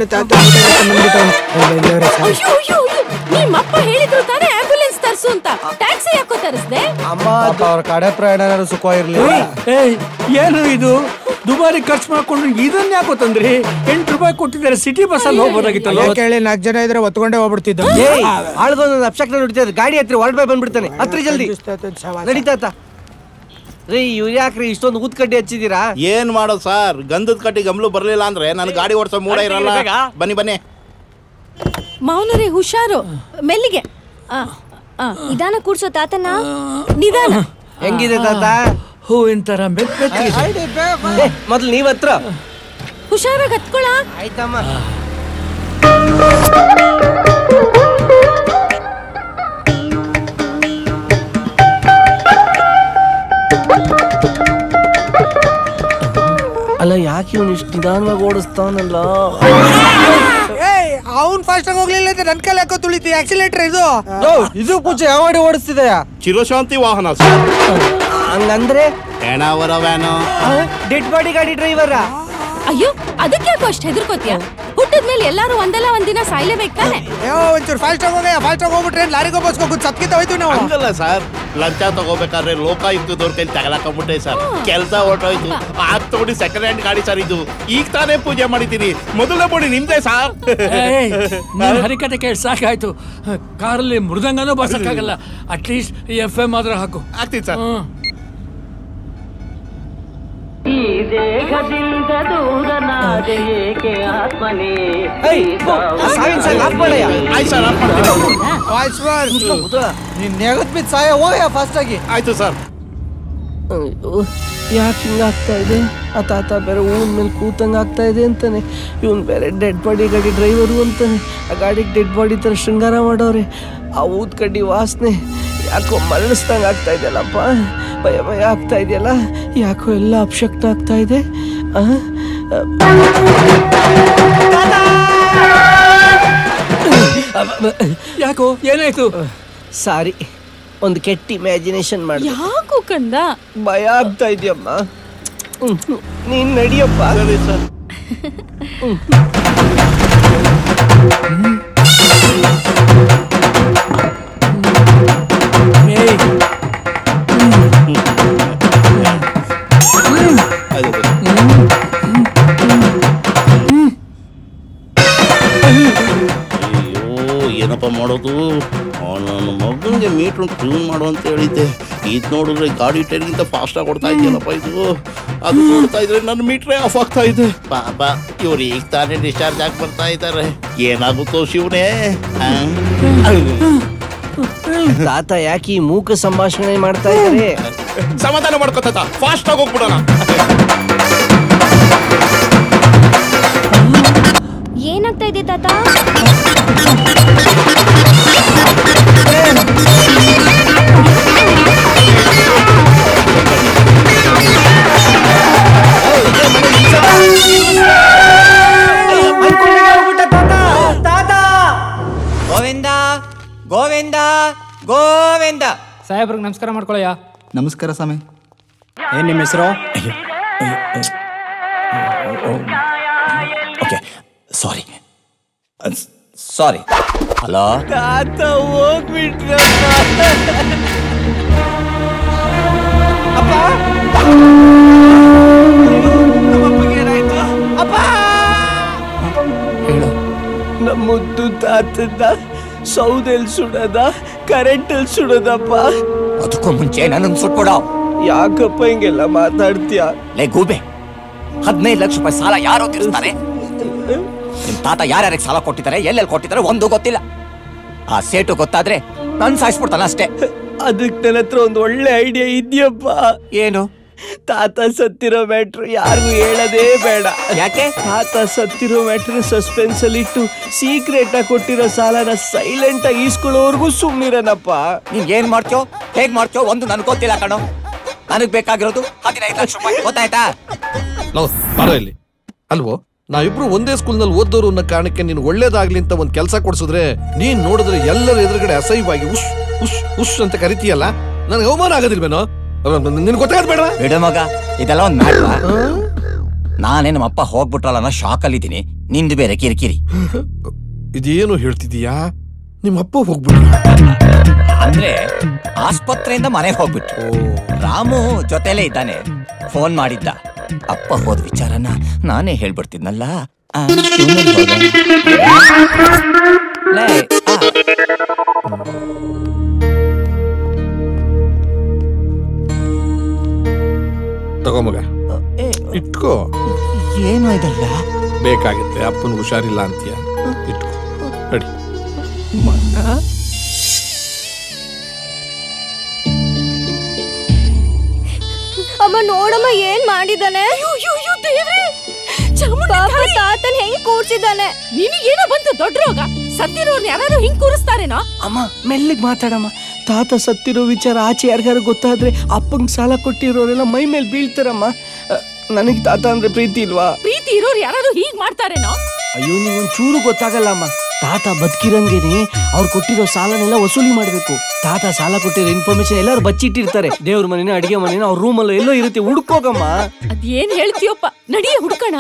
ನಿಮ್ಮಪ್ಪ ಹೇಳಿದ್ರು ತಾನೇ ಆಂಬ್ಯುಲೆನ್ಸ್ ತರ್ಸು ಅಂತ. ಟ್ಯಾಕ್ಸಿ ಯಾಕೋ ತರಿಸ್ದೆ? ಅಮ್ಮ ಅವ್ರ ಕಡೆ ಪ್ರಯಾಣ ಸುಖವಾಗಿರ್ಲಿ. ಏನು ಇದು ದುಬಾರಿ ಖರ್ಚು ಮಾಡ್ಕೊಂಡು ಇದನ್ನ ಯಾಕೋ ತಂದ್ರಿ? ಎಂಟು ರೂಪಾಯಿ ಕೊಟ್ಟಿದ್ದಾರೆ, ಸಿಟಿ ಬಸ್ ಅಲ್ಲಿ ಹೋಗ್ಬೋದಾಗಿತ್ತಲ್ಲ. ಕೇಳಿ ನಾಲ್ಕು ಜನ ಇದ್ರೆ ಒತ್ಕೊಂಡೇ ಹೋಗ್ಬಿಡ್ತಿದ್ದ. ಆಳ್ಗೊಂದು ಅಪ್ಶಕ್ನ ನೋಡ್ತಿದ್ರೆ ಗಾಡಿ ಹತ್ರ ಹೊರಡ್ಬೇ ಬಂದ್ಬಿಡ್ತಾನೆ. ಹತ್ರ ಜಲ್ದಿ ನಡೀತಾತ. ರೀ ಇವ್ರು ಯಾಕ್ರಿ ಇಷ್ಟೊಂದು ಊದ್ ಕಡ್ಡಿ ಹಚ್ಚಿದೀರಾ? ಏನ್ ಮಾಡೋದು ಸರ್, ಗಂಧದ ಕಟ್ಟಿ ಗಮ್ಲು ಬರ್ಲಿಲ್ಲ ಅಂದ್ರೆ ನನ್ ಗಾಡಿ ಓಡಿಸೋ ಮೂಡ ಇರಲ್ಲ. ಬನ್ನಿ ಬನ್ನಿ ಮೌನರೇ ಹುಷಾರು, ಮೆಲ್ಲಿಗೆ. ನಿಧಾನ ಕೂಡ್ಸೋ ತಾತನ. ನಿಧಾನ. ಹೆಂಗಿದೆ ತಾತ? ಹೂವಿನ ತರ ಮೊದ್ಲು ನೀವ್ ಹತ್ರ ಹುಷಾರಾಗಿ ಹತ್ಕೊಳ. ಆಯ್ತಮ್ಮ. ಅಲ್ಲ ಯಾಕೆ ಇವನು ಇಷ್ಟು ನಿಧಾನವಾಗಿ ಓಡಿಸ್ತಾನಲ್ಲ? ಅವ್ನ್ ಫಾಸ್ಟ್ ಆಗಿ ಹೋಗ್ಲಿಲ್ಲ, ನನ್ ಕೈಲಿ ಹಾಕೋ ತುಳಿತಿ. ಆಕ್ಸಿಲೇಟರ್ ಇದು ಇದು ಪೂಜೆ ಯಾವ ಗಾಡಿ ಓಡಿಸ್ತಿದೆಯಾ? ಚಿರಶಾಂತಿ ವಾಹನ ಹಂಗಂದ್ರೆ ಏನಾವರ ವ್ಯಾನು ಡೆಡ್ ಬಾಡಿ ಗಾಡಿ ಡ್ರೈವರ? ಅಯ್ಯೋ ಅದಕ್ಕೆ ಯಾಕೋ ಅಷ್ಟು ಹೆದರ್ಕೋತಿಯ? ಹುಟ್ಟಿದ್ಮೇಲೆ ಎಲ್ಲಾರು ಒಂದಲ್ಲ ಒಂದಿನ ಸಾಯ್ಲೇಬೇಕು ತಾನೆ. ಒಂಚೂರು ಫಾಸ್ಟ್ ಆಗಿ ಹೋಗ. ಫಾಸ್ಟ್ ಆಗಿ ಹೋಗ್ಬಿಟ್ರೆ ಲಾರಿಗೆ ಬಸ್ ಹೋಗುದು ಸತ್ಕಿತ ಹೋಯ್ತು ನಾವು. ಹಂಗಲ್ಲ ಸರ್, ಲಂಚ ತಗೋಬೇಕಾದ್ರೆ ಲೋಕಾಯುಕ್ತದವ್ರ ಕೈ ತಗಲಾಕೊಂಡ್ಬಿಟ್ಟೆ ಸರ್. ಕೆಲಸ ಹೊರಟೋಯ್ತು. ಆಗ್ ತಗೊಂಡು ಸೆಕೆಂಡ್ ಹ್ಯಾಂಡ್ ಗಾಡಿ ಸರ್ ಇದು. ಈಗ ತಾನೇ ಪೂಜೆ ಮಾಡಿದ್ದೀನಿ. ಮೊದಲನೇ ಬೋಡಿ ನಿಮ್ದೆ ಸರ್. ಹರಿಕತೆ ಕೇಳಿ ಸಾಕಾಯ್ತು. ಕಾರಲ್ಲಿ ಮೃದಂಗನೂ ಬರ್ಸಕ್ಕಾಗಲ್ಲ. ಅಟ್ಲೀಸ್ಟ್ ಎಫ್ ಎಂ ಆದ್ರೆ ಹಾಕು. ಆಗ್ತೀನಿ ಸರ್. ಈ ದೇಹದಿಂದ ದೂರನಾದೆ ಏಕೆ ಆತ್ಮನೇ? ನೀನ್ ನೆಗದ್ ಬಿದ್ದು ಸಾಯ ಹೋಗ ಫಾಸ್ಟ್ ಆಗಿ. ಆಯ್ತು ಸರ್. ಯಾಕೆ ಹಿಂಗಾಗ್ತಾ ಇದೆ? ಆ ತಾತ ಬೇರೆ ಊನ್ ಮೇಲೆ ಕೂತಂಗ ಆಗ್ತಾ ಇದೆ ಅಂತಾನೆ. ಇವನ್ ಬೇರೆ ಡೆಡ್ ಬಾಡಿ ಗಾಡಿ ಡ್ರೈವರು ಅಂತಾನೆ. ಆ ಗಾಡಿಗೆ ಡೆಡ್ ಬಾಡಿ ತರ ಶೃಂಗಾರ ಮಾಡೋರೆ. ಆ ಊದ್ ಕಡ್ಡಿ ವಾಸನೆ ಯಾಕೋ ಮರಳಿಸ್ದಂಗ ಆಗ್ತಾ ಇದೆಯಲ್ಲಪ್ಪ. ಭಯ ಭಯ ಆಗ್ತಾ ಇದೆಯಲ್ಲ. ಯಾಕೋ ಎಲ್ಲ ಅಪಶಕ್ತ ಆಗ್ತಾ ಇದೆ. ಯಾಕೋ ಏನಾಯ್ತು? ಸಾರಿ, ಒಂದು ಕೆಟ್ಟ ಇಮ್ಯಾಜಿನೇಷನ್ ಮಾಡಿ. ಯಾಕೋ ಕಂದ ಭಯ ಆಗ್ತಾ ಇದೆಯಮ್ಮ. ನೀನ್ ನಡಿಯಪ್ಪ. ಸರಿ ಸರ್. ಏನಪ್ಪ ಮಾಡೋದು? ನನ್ನ ಮಗನಿಗೆ ಮೀಟ್ರ್ ಟ್ಯೂನ್ ಮಾಡು ಅಂತ ಹೇಳಿದ್ದೆ. ಇದು ನೋಡಿದ್ರೆ ಗಾಡಿ ಟೈರ್ಗಿಂತ ಫಾಸ್ಟಾಗಿ ಕೊಡ್ತಾ ಇದೆಯಲ್ಲಪ್ಪ ಇದು. ಅದು ನೋಡ್ತಾ ಇದ್ರೆ ನನ್ನ ಮೀಟ್ರೇ ಆಫ್ ಆಗ್ತಾ ಇದೆ. ಪಾಪ ಇವ್ರು ಈಗ ತಾನೇ ಡಿಸ್ಚಾರ್ಜ್ ಆಗಿ ಬರ್ತಾ ಇದ್ದಾರೆ. ಏನಾಗುತ್ತೋ ಶಿವನೇ? ತಾತ ಯಾಕೆ ಈ ಮೂಕ ಸಂಭಾಷಣೆ ಮಾಡ್ತಾ ಇದ್ದಾರೆ? ಸಮಾಧಾನ ಮಾಡ್ಕೋ ತಾತ, ಫಾಸ್ಟ್ ಆಗಿ ಹೋಗ್ಬಿಡೋಣ. ಏನಾಗ್ತಾ ಇದೆ ತಾತ? ಗೋವಿಂದ ಗೋವಿಂದ ಗೋವಿಂದ. ಸಾಹೇಬ್ರಿಗೆ ನಮಸ್ಕಾರ ಮಾಡ್ಕೊಳ್ಳಯ್ಯ. ನಮಸ್ಕಾರ ಸ್ವಾಮಿ. ಏನ್ ನಿಮ್ಮ ಹೆಸರು? ಓಕೆ ಸಾರಿ ಸಾರಿ. ಹಲೋ ತಾತ ಹೋಗ್ಬಿಟ್ರಪ್ಪ. ಅಪ್ಪ ನಮ್ಮಪ್ಪಗೆ ಏನಾಯ್ತು? ತಾತನ್ನ ಸೌದೆಲ್ ಸುಡದ ಕರೆಂಟಲ್ಲಿ ಸುಡದಪ್ಪ. ಅದಕ್ಕೂ ಮುಂಚೆ ನನ್ನ ಸುಟ್ಕೊಡ. ಯಾಕಪ್ಪ ಹಿಂಗೆಲ್ಲ ಮಾತಾಡ್ತೀಯ? ಲೇ ಗೂಬೆ, ಹದಿನೈದು ಲಕ್ಷ ರೂಪಾಯಿ ಸಾಲ ಯಾರು ತೀರಿಸ್ತಾರೆ? ನಿಮ್ ತಾತ ಯಾರ್ಯಾರಿಗೆ ಸಾಲ ಕೊಟ್ಟಿದ್ದಾರೆ, ಎಲ್ಲೆಲ್ಲಿ ಕೊಟ್ಟಿದ್ದಾರೆ ಒಂದು ಗೊತ್ತಿಲ್ಲ. ಆ ಸೇಟು ಗೊತ್ತಾದ್ರೆ ನನ್ ಸಾಯಿಸ್ಬಿಡ್ತಾನ ಅಷ್ಟೇ. ಅದಕ್ಕೆ ನನ್ನ ಹತ್ರ ಒಂದು ಒಳ್ಳೆ ಐಡಿಯಾ ಇದೆಯಪ್ಪ. ಏನು? ತಾತ ಸತ್ತಿರೋ ಮ್ಯಾಟ್ರು ಯಾರಿಗೂ ಹೇಳೋದೇ ಬೇಡ. ಯಾಕೆ? ತಾತ ಸತ್ತಿರೋ ಮ್ಯಾಟ್ರು ಸಸ್ಪೆನ್ಸ್ ಅಲ್ಲಿ ಇಟ್ಟು ಸೀಕ್ರೆಟ್ ಆಗಿ ಕೊಟ್ಟಿರೋ ಸಾಲನ ಸೈಲೆಂಟ್ ಆಗಿ ಈಸ್ಕೊಳ್ಳೋರ್ಗು ಸುಮ್ಮನಿರನಪ್ಪ. ನೀನ್ ಏನ್ ಮಾಡ್ತೀಯೋ ಹೇಗ್ ಮಾಡ್ತೀಯೋ ಒಂದು ನನ್ ಗೊತ್ತಿಲ್ಲ ಕಣೋ. ನನಗ್ ಬೇಕಾಗಿರೋದು ಹದಿನೈದು ಲಕ್ಷ ರೂಪಾಯಿ, ಗೊತ್ತಾಯ್ತಾ? ಬಾರೋ ಇಲ್ಲಿ. ಅಲ್ವೋ, ನಾವಿಬ್ರು ಒಂದೇ ಸ್ಕೂಲ್ ನಲ್ಲಿ ಓದೋರು ಅನ್ನೋ ಕಾರಣಕ್ಕೆ ನೀನು ಒಳ್ಳೇದಾಗ್ಲಿ ಅಂತ ಒಂದ್ ಕೆಲಸ ಕೊಡ್ಸಿದ್ರೆ ನೀನ್ ನೋಡಿದ್ರೆ ಎಲ್ಲರ ಎದುರುಗಡೆ ಅಸಹ್ಯವಾಗಿ ಉಶ್ ಉಶ್ ಉಶ್ ಅಂತ ಕರಿತೀಯಲ್ಲ, ನನಗೆ ಅವಮಾನ ಆಗೋದಿಲ್ವೇನೋ? ನಿನ್ ಗೊತ್ತಾಗದ್ ಬೇಡ ಬಿಡ ಮಗ, ಇದೆಲ್ಲ ಒಂದ್ ಮ್ಯಾಟ್ರಾ? ನಾನೇ ನಮ್ಮ ಅಪ್ಪ ಹೋಗ್ಬಿಟ್ರಲ್ಲ ಅನ್ನೋ ಶಾಕ್ ಅಲ್ಲಿ ಇದೀನಿ. ನಿಂದು ಬೇರೆ ಕಿರಿಕಿರಿ. ಇದೇನು ಹೇಳ್ತಿದೀಯಾ? ನಿಮ್ಮ ಅಪ್ಪ ಹೋಗ್ಬಿಟ್ಟ ಅಂದ್ರೆ ಆಸ್ಪತ್ರೆಯಿಂದ ಮನೆಗೆ ಹೋಗ್ಬಿಟ್ರು. ರಾಮು ಜೊತೆಲೇ ಇದ್ದಾನೆ. ಫೋನ್ ಮಾಡಿದ್ದ. ಅಪ್ಪ ಹೋದ ವಿಚಾರನ ನಾನೇ ಹೇಳ್ಬಿಡ್ತಿದ್ನಲ್ಲ. ತಗೋ ಮಗ, ಇಟ್ಕೋ. ಏನು ಇದಲ್ಲ? ಬೇಕಾಗುತ್ತೆ, ಅಪ್ಪನ ಹುಷಾರಿಲ್ಲ ಅಂತೀಯ, ಇಟ್ಕೋ. ರೆಡಿ. ಅಮ್ಮ ನೋಡಮ್ಮ ಏನ್ ಮಾಡಿದಾನೆ. ತಾತನ್ ಹೆಂಗ್ ಕೂರ್ಸಿದ್ದಾನೆ. ನಿನಗೇನೋ ಬಂತು ದೊಡ್ಡ ರೋಗ. ಸತ್ತಿರೋರ್ನ ಯಾರು ಹಿಂಗ್ ಕೂರಿಸ್ತಾರೇನೋ? ಅಮ್ಮ ಮೆಲ್ಲಿಗೆ ಮಾತಾಡಮ್ಮ. ತಾತ ಸತ್ತಿರೋ ವಿಚಾರ ಆಚೆ ಯಾರಿಗಾರು ಗೊತ್ತಾದ್ರೆ ಅಪ್ಪಂಗ್ ಸಾಲ ಕೊಟ್ಟಿರೋರೆಲ್ಲ ಮೈ ಮೇಲೆ ಬೀಳ್ತಾರಮ್ಮ. ನನಗ್ ತಾತ ಅಂದ್ರೆ ಪ್ರೀತಿ ಇಲ್ವಾ? ಪ್ರೀತಿ ಇರೋರು ಯಾರು ಹೀಗ್ ಮಾಡ್ತಾರೇನೋ? ಅಯ್ಯೋ, ನೀವೊಂದ್ ಚೂರು ಗೊತ್ತಾಗಲ್ಲ ಅಮ್ಮ. ತಾತ ಬದುಕಿರಂಗೇನೆ ಅವ್ರು ಕೊಟ್ಟಿರೋ ಸಾಲನೆಲ್ಲ ವಸೂಲಿ ಮಾಡ್ಬೇಕು. ತಾತ ಸಾಲ ಕೊಟ್ಟಿರೋ ಇನ್ಫಾರ್ಮೇಶನ್ ಎಲ್ಲಾರು ಬಚ್ಚಿಟ್ಟಿರ್ತಾರೆ. ದೇವ್ರ ಮನೇನ ಅಡಿಗೆ ಮನೇನ ಅವ್ರ ರೂಮಲ್ಲೋ ಎಲ್ಲೋ ಇರುತ್ತೆ, ಹುಡ್ಕೋಗಮ್ಮ. ಅದೇನ್ ಹೇಳ್ತೀಯಪ್ಪ, ನಡಿಯ ಹುಡ್ಕಣ.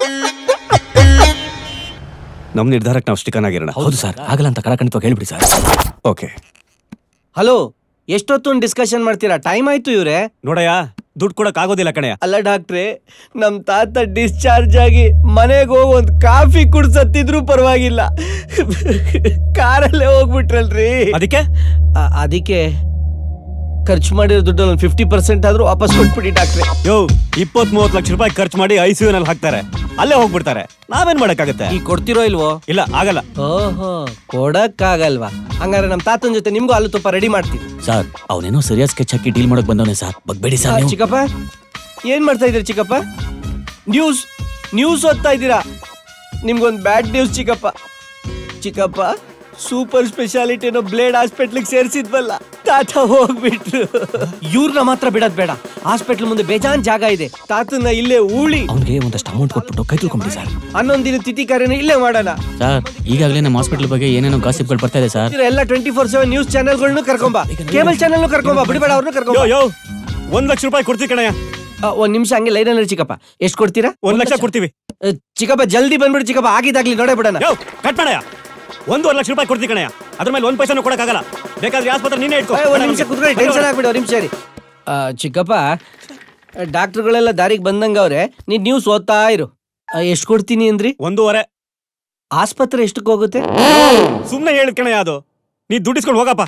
ನಮ್ ನಿರ್ಧಾರಕ್ಕೆ ನಾವು ಸ್ಟಿಕನ್ ಆಗಿರೋಣ. ಹೌದು ಸರ್, ಆಗಲ್ಲ ಅಂತ ಕಳಕಣಿತ ಹೇಳ್ಬಿಡಿ ಸರ್. ಓಕೆ. ಹಲೋ, ಎಷ್ಟೊತ್ತೊಂದು ಡಿಸ್ಕಷನ್ ಮಾಡ್ತೀರಾ? ಟೈಮ್ ಆಯ್ತು ಇವ್ರೆ. ನೋಡಯ್ಯ, ದುಡ್ಡು ಕೊಡಕ್ ಆಗೋದಿಲ್ಲ ಕಣಯ್ಯ. ಅಲ್ಲ ಡಾಕ್ಟ್ರೆ, ನಮ್ ತಾತ ಡಿಸ್ಚಾರ್ಜ್ ಆಗಿ ಮನೆಗೆ ಹೋಗಿ ಒಂದ್ ಕಾಫಿ ಕುಡ್ಸತ್ತಿದ್ರು ಪರವಾಗಿಲ್ಲ, ಕಾರಲ್ಲೇ ಹೋಗ್ಬಿಟ್ರಲ್ರಿ. ಅದಕ್ಕೆ ಅದಕ್ಕೆ ಖರ್ಚು ಮಾಡಿರೋ ದುಡ್ಡು ಒಂದು ಫಿಫ್ಟಿ ಪರ್ಸೆಂಟ್ ಆದ್ರೂ ವಾಪಸ್ ಕೊಟ್ಬಿಡಿ ಡಾಕ್ಟ್ರೆ. ಯೋ, ಇಪ್ಪತ್ ಮೂವತ್ ಲಕ್ಷ ರೂಪಾಯಿ ಖರ್ಚು ಮಾಡಿ ಐ ಸಿ ಯು ನಲ್ಲಿ ಹಾಕ್ತಾರೆ, ಅಲ್ಲೇ ಹೋಗ್ಬಿಡ್ತಾರೆ. ನಾವೇನ್ ಮಾಡಕ್ಕಾಗತ್ತೆ? ಈ ಕೊಡ್ತಿರೋ ಇಲ್ವೋ? ಇಲ್ಲ, ಆಗಲ್ಲ. ಓಹೋ, ಕೊಡಕ್ಕಾಗಲ್ವಾ? ಹಂಗಾರೆ ನಮ್ ತಾತನ ಜೊತೆ ನಿಮ್ಗೂ ಹಾಲು ತುಪ್ಪ ರೆಡಿ ಮಾಡ್ತೀವಿ. ಸರ್, ಅವನೇನೋ ಸರಿಯಾದ ಸ್ಕೆಚ್ ಹಾಕಿ ಡೀಲ್ ಮಾಡಕ್ ಬಂದವನೇ ಸರ್. ಬಗ್ಬೇಡಿ ಸರ್. ಚಿಕ್ಕಪ್ಪ, ಏನ್ ಮಾಡ್ತಾ ಇದೀರಿ ಚಿಕ್ಕಪ್ಪ? ನ್ಯೂಸ್ ನ್ಯೂಸ್ ಓದ್ತಾ ಇದ್ದೀರಾ? ನಿಮ್ಗೊಂದು ಬ್ಯಾಡ್ ನ್ಯೂಸ್ ಚಿಕ್ಕಪ್ಪ. ಚಿಕ್ಕಪ್ಪ, ಸೂಪರ್ ಸ್ಪೆಷಾಲಿಟಿನೋ ಬ್ಲೇಡ್ ಹಾಸ್ಪಿಟ್ಲಿಗೆ ಸೇರಿಸಿದ್ವಲ್ಲ, ತಾತ ಹೋಗ್ಬಿಟ್ರು. ಇವ್ರನ್ನ ಮಾತ್ರ ಬಿಡೋದ್ ಬೇಡ. ಹಾಸ್ಪಿಟ್ಲ್ ಮುಂದೆ ಬೇಜಾನ್ ಜಾಗ ಇದೆ. ತಾತನ ಇಲ್ಲೇ ಊಳಿ ಅವ್ನಿಗೆ ಒಂದಷ್ಟು ಅಮೌಂಟ್ ಕೊಟ್ಬಿಟ್ಟು ಕೈ ತಿಳ್ಕೊಂಬಿಡಿ ಸರ್. ಹನ್ನೊಂದ್ ದಿನ ತಿಥಿ ಕಾರ್ಯನ ಇಲ್ಲೇ ಮಾಡೋಣ ಸರ್. ಈಗಾಗಲೇ ನಮ್ಮ ಹಾಸ್ಪಿಟಲ್ ಬಗ್ಗೆ ಏನೇನೋ ಗಾಸಿಪ್ಗಳು ಬರ್ತಾ ಇದೆ ಸರ್. ಎಲ್ಲ ಟ್ವೆಂಟಿ ಫೋರ್ ಸೆವೆನ್ ನ್ಯೂಸ್ ಚಾನೆಲ್ಗಳನ್ನು ಕರ್ಕೊಂಬ, ಕೇಬಲ್ ಚಾನೆಲ್ ಕರ್ಕೊಂಬ, ಬಿಡಬೇಡ ಅವ್ರನ್ನ ಕರ್ಕೊಂಬ. ಯೋ, ಒಂದ್ ಲಕ್ಷ ರೂಪಾಯಿ ಕೊಡ್ತೀವಿ ಕಣಯ್ಯ. ಒಂದ್ ನಿಮಿಷ ಹಂಗೆ ಲೈನ್ ಅಲ್ಲಿ ಚಿಕ್ಕಪ್ಪ. ಎಷ್ಟು ಕೊಡ್ತೀರಾ? ಒಂದ್ ಲಕ್ಷ ಕೊಡ್ತೀವಿ ಚಿಕ್ಕಪ್ಪ. ಜಲ್ದಿ ಬಂದ್ಬಿಡು ಚಿಕ್ಕಪ್ಪ, ಆಗಿದಾಗ್ಲಿ ನೋಡೇ ಬಿಡೋಣ. ಕಟ್ ಮಾಡಯ್ಯ, ಒಂದೂವರೆ ಲಕ್ಷ ರೂಪಾಯಿ ಕೊಡ್ತೀವಿ ಕಣಯ್ಯ. ಅದ್ರ ಮೇಲೆ ಒಂದ್ ಪೈಸಾನು ಕೊಡಕ್ಕಾಗಲ್ಲ. ಬೇಕಾದ್ರೆ ಆಸ್ಪತ್ರೆ ನೀನೇ ಇಟ್ಕೋ. ಒಂದ್ ನಿಮಿಷ ಕುತ್ಕೊಳ್ಳಿ, ಟೆನ್ಷನ್ ಆಗ್ಬಿಡಿ. ಒಂದ್ ನಿಮಿಷ ರೀ ಚಿಕ್ಕಪ್ಪ. ಡಾಕ್ಟರ್ಗಳೆಲ್ಲ ದಾರಿಗೆ ಬಂದಂಗ ಅವ್ರೆ, ನೀನ್ ನ್ಯೂಸ್ ಓದ್ತಾ ಇರು. ಎಷ್ಟು ಕೊಡ್ತೀನಿ ಅಂದ್ರಿ? ಒಂದೂವರೆ. ಆಸ್ಪತ್ರೆ ಎಷ್ಟಕ್ಕೆ ಹೋಗುತ್ತೆ? ಸುಮ್ನೆ ಹೇಳ ಕಣಯ್ಯ, ಅದು ನೀ ದುಡ್ಡಿಸ್ಕೊಂಡು ಹೋಗಪ್ಪ.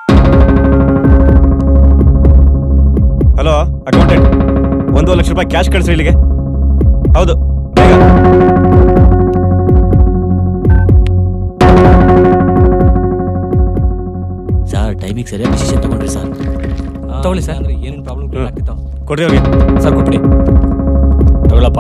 ಹಲೋ ಅಕೌಂಟೆಂಟ್, ಒಂದೂವರೆ ಲಕ್ಷ ರೂಪಾಯಿ ಕ್ಯಾಶ್ ಕಳಿಸ್ರಿ ಇಲ್ಲಿಗೆ. ಹೌದು, ಸರ್. ಟೈಮಿಗೆ ಸರಿಯಾಗಿ ಡಿಸಿಷನ್ ತಗೊಂಡ್ರಿ ಸರ್. ತಗೊಳ್ಳಿ ಸರ್. ಏನೇನು ಪ್ರಾಬ್ಲಮ್ ಆಗ್ತಿತ್ತು ಕೊಡ್ರಿ ಅವ್ರಿಗೆ. ಸರ್ ಕೊಟ್ಬಿಡಿ. ತಗೊಳಪ್ಪ.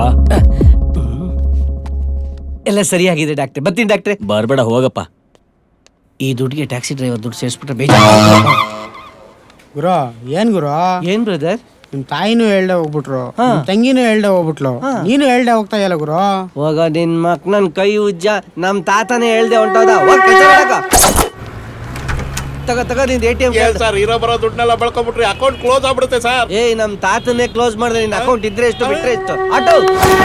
ಎಲ್ಲ ಸರಿಯಾಗಿದೆ ಡಾಕ್ಟ್ರೆ. ಬರ್ತೀನಿ ಡಾಕ್ಟ್ರೆ. ಬರ್ಬೇಡ, ಹೋಗಪ್ಪ. ಈ ದುಡ್ಡಿಗೆ ಟ್ಯಾಕ್ಸಿ ಡ್ರೈವರ್ ದುಡ್ಡು ಸೇರಿಸ್ಬಿಟ್ರೆ ಬೇಜಾರು. ಗುರು, ಏನ್ ಗುರು? ಏನ್ ಬ್ರದರ್? ನಿಮ್ ತಾಯಿನೂ ಹೇಳ್ದೆ ಹೋಗ್ಬಿಟ್ರು, ತಂಗಿನೂ ಹೇಳ್ದೆ ಹೋಗ್ಬಿಟ್ಲು, ನೀನು ಹೇಳ್ದೆ ಹೋಗ್ತಾ ಇಲ್ಲ ಗುರು. ಹೋಗ ನಿನ್ ಮಕ್ ನನ್ ಕೈ ಉಜ್ಜ. ನಮ್ ತಾತನೇ ಹೇಳ್ದೆ ಹೊಂಟೋದ. ತಗ ತಗ ನಿಂದ ಎ ಟಿ ಎಂ ಸರ್. ಇರೋ ಬರೋ ದುಡ್ಡನ್ನೆಲ್ಲ ಬೆಳ್ಕೊಂಡ್ಬಿಟ್ರಿ, ಅಕೌಂಟ್ ಕ್ಲೋಸ್ ಆಗ್ಬಿಡುತ್ತೆ ಸರ್. ಏ, ನಮ್ ತಾತನೇ ಕ್ಲೋಸ್ ಮಾಡಿದ್ರೆ ನಿನ್ ಅಕೌಂಟ್ ಇದ್ರೆ ಎಷ್ಟು ಬಿಟ್ರೆ ಎಷ್ಟು. ಆಟೋ.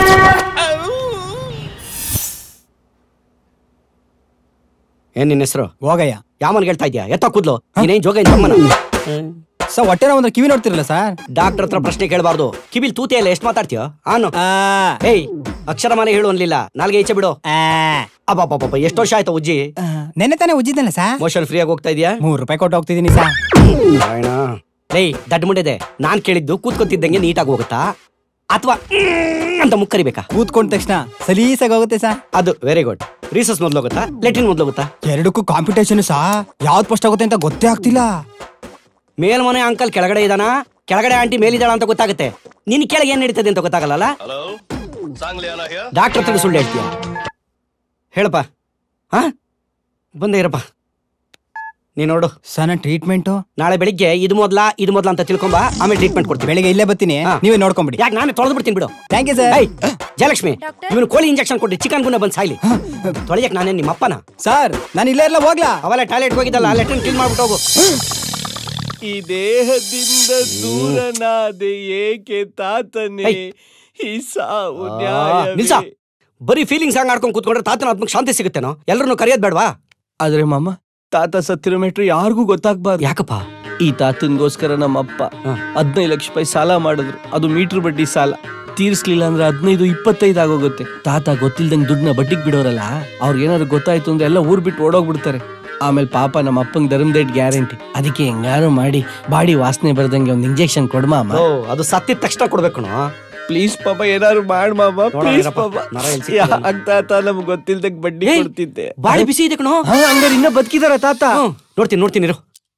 ಏನ್ ನಿನ್ನ ಹೆಸರು? ಹೋಗಯ್ಯ. ಯಾವನ್ ಹೇಳ್ತಾ ಇದ್ಯಾ? ಎತ್ತ ಕೂದ್ಲು. ನೀನೇನ್ ಜೋಗ ಸರ್, ಹೊಟ್ಟೆ ಒಂದ್ರ ಕಿವಿ ನೋಡ್ತಿರಲ್ಲ ಸರ್. ಡಾಕ್ಟರ್ ಹತ್ರ ಪ್ರಶ್ನೆ ಕೇಳಬಾರ್ದು. ಕಿವಿಲ್ ತೂತೆ ಇಲ್ಲ. ಎಷ್ಟು ಮಾತಾಡ್ತೀಯ? ಆನು ಏಯ್, ಅಕ್ಷರ ಮನೆ ಹೇಳು ಅನ್ಲಿಲ್ಲ. ನಾಲ್ಗೆ ಈಚೆ ಬಿಡು. ಅಬ್ಬಬ್ಬಬ್ಬ, ಎಷ್ಟು ವರ್ಷ ಆಯ್ತು ಉಜ್ಜಿ? ನೆನ್ನೆ ತಾನೇ ಉಜ್ಜಿದ್ದಲ್ಲ ಸಾ ಮೋಷನ್ ಫ್ರೀ ಆಗಿ ಹೋಗ್ತಾ ಇದೆಯಾ? ಮೂರು ರೂಪಾಯಿ ಕೊಟ್ಟು ಹೋಗ್ತಿದ್ದೀನಿ ಸಾ. ಲೇ ದಡ್ಡ ಮುಂಡೆದೆ, ನಾನ್ ಕೇಳಿದ್ದು ಕೂತ್ಕೊತಿದ್ದಂಗೆ ನೀಟಾಗಿ ಹೋಗುತ್ತಾ ಅಥವಾ ಅಂತ ಮುಕ್ಕರಿಬೇಕಾ? ಕೂತ್ಕೊಂಡ ತಕ್ಷಣ ಸಲೀಸಾಗಿ ಹೋಗುತ್ತೆ ಸಾ. ಅದು ವೆರಿ ಗುಡ್. ರೀಸಸ್ ಮೊದ್ಲು ಹೋಗುತ್ತಾ ಲೆಟ್ರಿನ್ ಮೊದ್ಲು ಹೋಗುತ್ತಾ? ಎರಡಕ್ಕೂ ಕಾಂಪಿಟೇಷನ್ ಸಾ. ಯಾವ್ದು ಫಸ್ಟ್ ಆಗುತ್ತೆ ಅಂತ ಗೊತ್ತೇ ಆಗ್ತಿಲ್ಲ. ಮೇಲ್ಮನೆ ಅಂಕಲ್ ಕೆಳಗಡೆ ಇದಾನ, ಕೆಳಗಡೆ ಆಂಟಿ ಮೇಲಿದಾಳ ಅಂತ ಗೊತ್ತಾಗುತ್ತೆ. ನಿನ್ ಕೆಳಗೆ ಏನ್ ನಡೀತದೆ ಅಂತ ಗೊತ್ತಾಗಲ್ಲ. ಡಾಕ್ಟರ್ ಹತ್ರ ಸುಳ್ಳು ಹೇಳ್ತೀಯ? ಹೇಳಪ್ಪ. ಹಾ ಬಂದೇ ಇರಪ್ಪ. ನೀ ನೋಡು ಸನ ಟ್ರೀಟ್ಮೆಂಟು ನಾಳೆ ಬೆಳಿಗ್ಗೆ ಇದು ಮೊದ್ಲ ಇದು ಮೊದ್ಲ ಅಂತ ತಿಳ್ಕೊಂಬ, ಆಮೇಲೆ ಟ್ರೀಟ್ಮೆಂಟ್ ಕೊಡ್ತೀನಿ. ಬೆಳಿಗ್ಗೆ ಇಲ್ಲೇ ಬರ್ತೀನಿ, ನೀವೇ ನೋಡ್ಕೊಂಬಿಡಿ. ಯಾಕೆ ನಾನೇ ತೊಳೆದು ಬಿಡ್ತೀನಿ ಬಿಡು. Thank you sir. ಜಯಲಕ್ಷ್ಮಿ, ಇವನು ಕೋಳಿ ಇಂಜೆಕ್ಷನ್ ಕೊಟ್ಟು ಚಿಕನ್ ಗುಣ ಬಂದು ಸಾಯ್ಲಿ. ತೊಳೆಯಕ್ ನಾನೇ ನಿಮ್ಮ ಅಪ್ಪನ? ಸರ್ ನಾನು ಇಲ್ಲೇ ಇರಲ್ಲ, ಹೋಗ್ಲಾ? ಅವೆಲ್ಲ ಟಾಯ್ಲೆಟ್ ಹೋಗಿದ್ದಲ್ಲ, ಲೆಟ್ರಿನ್ ಕ್ಲೀನ್ ಮಾಡ್ಬಿಟ್ಟು ಹೋಗು. ಈ ದೇಹದಿಂದ ದೂರನಾದೆ ಏಕೆ ತಾತನೇ, ಈ ಸಾವು ನಿಲ್ಸ. ಬರೀ ಫೀಲಿಂಗ್ಸ್ ಹಂಗ ಆಡ್ಕೊಂಡು ಕೂತ್ಕೊಂಡ್ರೆ ತಾತನ ಆತ್ಮಕ್ಕೆ ಶಾಂತಿ ಸಿಗುತ್ತೇನೋ? ಎಲ್ಲರನ್ನು ಕರೆಯೋದ್ ಬೇಡವಾ? ಆದ್ರೆ ಮಾಮ, ತಾತ ಸತ್ತಿರೋ ಮೆಟ್ರು ಯಾರಿಗೂ ಗೊತ್ತಾಗ್ಬಾರ್ದು. ಯಾಕಪ್ಪ? ಈ ತಾತನ್ಗೋಸ್ಕರ ನಮ್ಮಪ್ಪ ಹದಿನೈದು ಲಕ್ಷ ರೂಪಾಯಿ ಸಾಲ ಮಾಡಿದ್ರು. ಅದು ಮೀಟರ್ ಬಡ್ಡಿ ಸಾಲ. ತೀರ್ಸ್ಲಿಲ್ಲ ಅಂದ್ರೆ ಹದಿನೈದು ಇಪ್ಪತ್ತೈದು ಆಗೋಗುತ್ತೆ. ತಾತ ಗೊತ್ತಿಲ್ದಂಗೆ ದುಡ್ಡನ್ನ ಬಡ್ಡಿಗೆ ಬಿಡೋರಲ್ಲ, ಅವ್ರಿಗೆ ಏನಾದ್ರು ಗೊತ್ತಾಯ್ತು ಅಂದ್ರೆ ಎಲ್ಲ ಊರ್ ಬಿಟ್ಟು ಓಡೋಗ್ಬಿಡ್ತಾರೆ. ಆಮೇಲೆ ಪಾಪ ನಮ್ಮ ಅಪ್ಪಂಗೆ ಧರ್ಮದೇಟ್ ಗ್ಯಾರಂಟಿ. ಅದಕ್ಕೆ ಹೆಂಗಾರು ಮಾಡಿ ಬಾಡಿ ವಾಸನೆ ಬರ್ದಂಗೆ ಒಂದು ಇಂಜೆಕ್ಷನ್ ಕೊಡ್ಮ. ಅದು ಸತ್ತಿದ ತಕ್ಷಣ ಕೊಡ್ಬೇಕು. ಪ್ಲೀಸ್ ಪಾಪ, ಏನಾದ್ರು ಮಾಡ್ ಮಾಮ, ಪ್ಲೀಸ್ ಪಾಪ. ತಾತ ನಮ್ಗೆ ಗೊತ್ತಿಲ್ದಂಗೆ ಬಡ್ಡಿ ಕೊಡ್ತಿದ್ದೆ. ಬಾಡಿ ಬಿಸಿ ಇದೆ ಕಣೋ. ಹಂಗಾರೆ ಇನ್ನ ಬದುಕಿದಾರ ತಾತ? ನೋಡ್ತೀನಿ ನೋಡ್ತೀನಿ.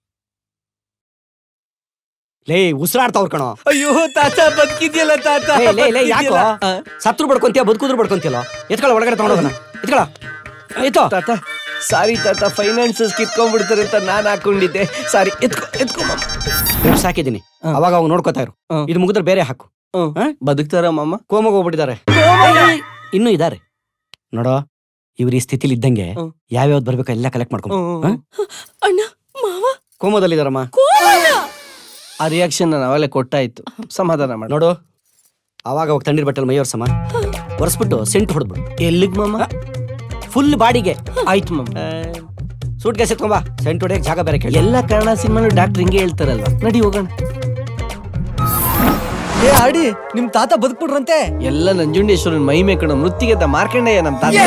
ಲೇ ಉಸಿರಾಡ್ತಾವ್ರ ಕಣೋ. ಅಯ್ಯೋ ತಾತ ಬದುಕಿದ್ಯಲ್ಲ ತಾತ. ಯಾಕೋ ಸತ್ರು ಬಡ್ಕೊಂತೀಯ ಬದುಕುದ್ರು ಬಡ್ಕೊಂತಿಯಲ್ಲ? ಎತ್ಕೊಳ್ಳ ಒಳಗಡೆ ತಗೊಂಡೋಗೋಣ. ಎತ್ಕೊಳ್ಳ ಎತ್ತೋ. ತಾತ ಸಾರಿ ತಾತ, ಫೈನಾನ್ಸಸ್ ಕಿತ್ಕೊಂಡ್ಬಿಡ್ತಾರೆ ಅಂತ ನಾನ್ ಹಾಕೊಂಡಿದ್ದೆ. ಸಾರಿ, ಎತ್ಕೊ ಎತ್ಕೊ ಮಾಮ. ಡ್ರಿಪ್ಸ್ ಹಾಕಿದ್ದೀನಿ, ಅವಾಗ ಅವಾಗ ನೋಡ್ಕೋತಾ ಇರು. ಇದು ಮುಗಿದ್ರೆ ಬೇರೆ ಹಾಕು. ಬದುಕ್ತಾರ ಮಾಮ? ಕೋಮಗ್ ಹೋಗ್ಬಿಟ್ಟಿದ್ದಾರೆ. ಇನ್ನೂ ಇದಾರೆ ನೋಡೋ. ಇವ್ರ ಈ ಸ್ಥಿತಿಲಿ ಇದ್ದಂಗೆ ಯಾವ್ಯಾವ್ದು ಬರ್ಬೇಕು ಎಲ್ಲ ಕಲೆಕ್ಟ್ ಮಾಡ್ಕೊ. ಅಣ್ಣ ಮಾವ ಕೋಮದಲ್ಲಿದಾರಮ್ಮ. ಆ ರಿಯಾಕ್ಷನ್ ನಾವೆಲ್ಲ ಕೊಟ್ಟಾಯ್ತು, ಸಮಾಧಾನ ಮಾಡಿ. ನೋಡು, ಅವಾಗ ಅವಾಗ ತಣ್ಣೀರ್ ಬಟ್ಟಲ್ ಮೈ ಒರ್ಸಮ್ಮ, ಒರೆಸ್ಬಿಟ್ಟು ಸೆಂಟ್ ಹೊಡ್ಬಿಡು. ಎಲ್ಲಿಗ್ ಮಾಮ? ಫುಲ್ ಬಾಡಿಗೆ. ಆಯ್ತು ಮಾಮ. ಸೂಟ್ ಕೇಸ್ ಎತ್ಕೊಂಬ, ಸೆಂಟ್ ಹೊಡೆಯಕ್ ಜಾಗ ಬೇರೆ ಕೇಳಿ. ಎಲ್ಲ ಕನ್ನಡ ಸಿನಿಮಾನು ಡಾಕ್ಟರ್ ಹಿಂಗೆ ಹೇಳ್ತಾರಲ್ವಾ, ನಡಿ ಹೋಗೋಣ. ಏ ಆಡಿ, ನಿಮ್ ತಾತ ಬದುಕ್ಬಿಟ್ರಂತೆ. ಎಲ್ಲ ನಂಜುಂಡೇಶ್ವರನ್ ಮಹಿಮೆ ಕಣ, ಮೃತ್ತಿಗೆದ್ದ ಮಾರ್ಕಂಡಯ್ಯ ನಮ್ ತಾತ.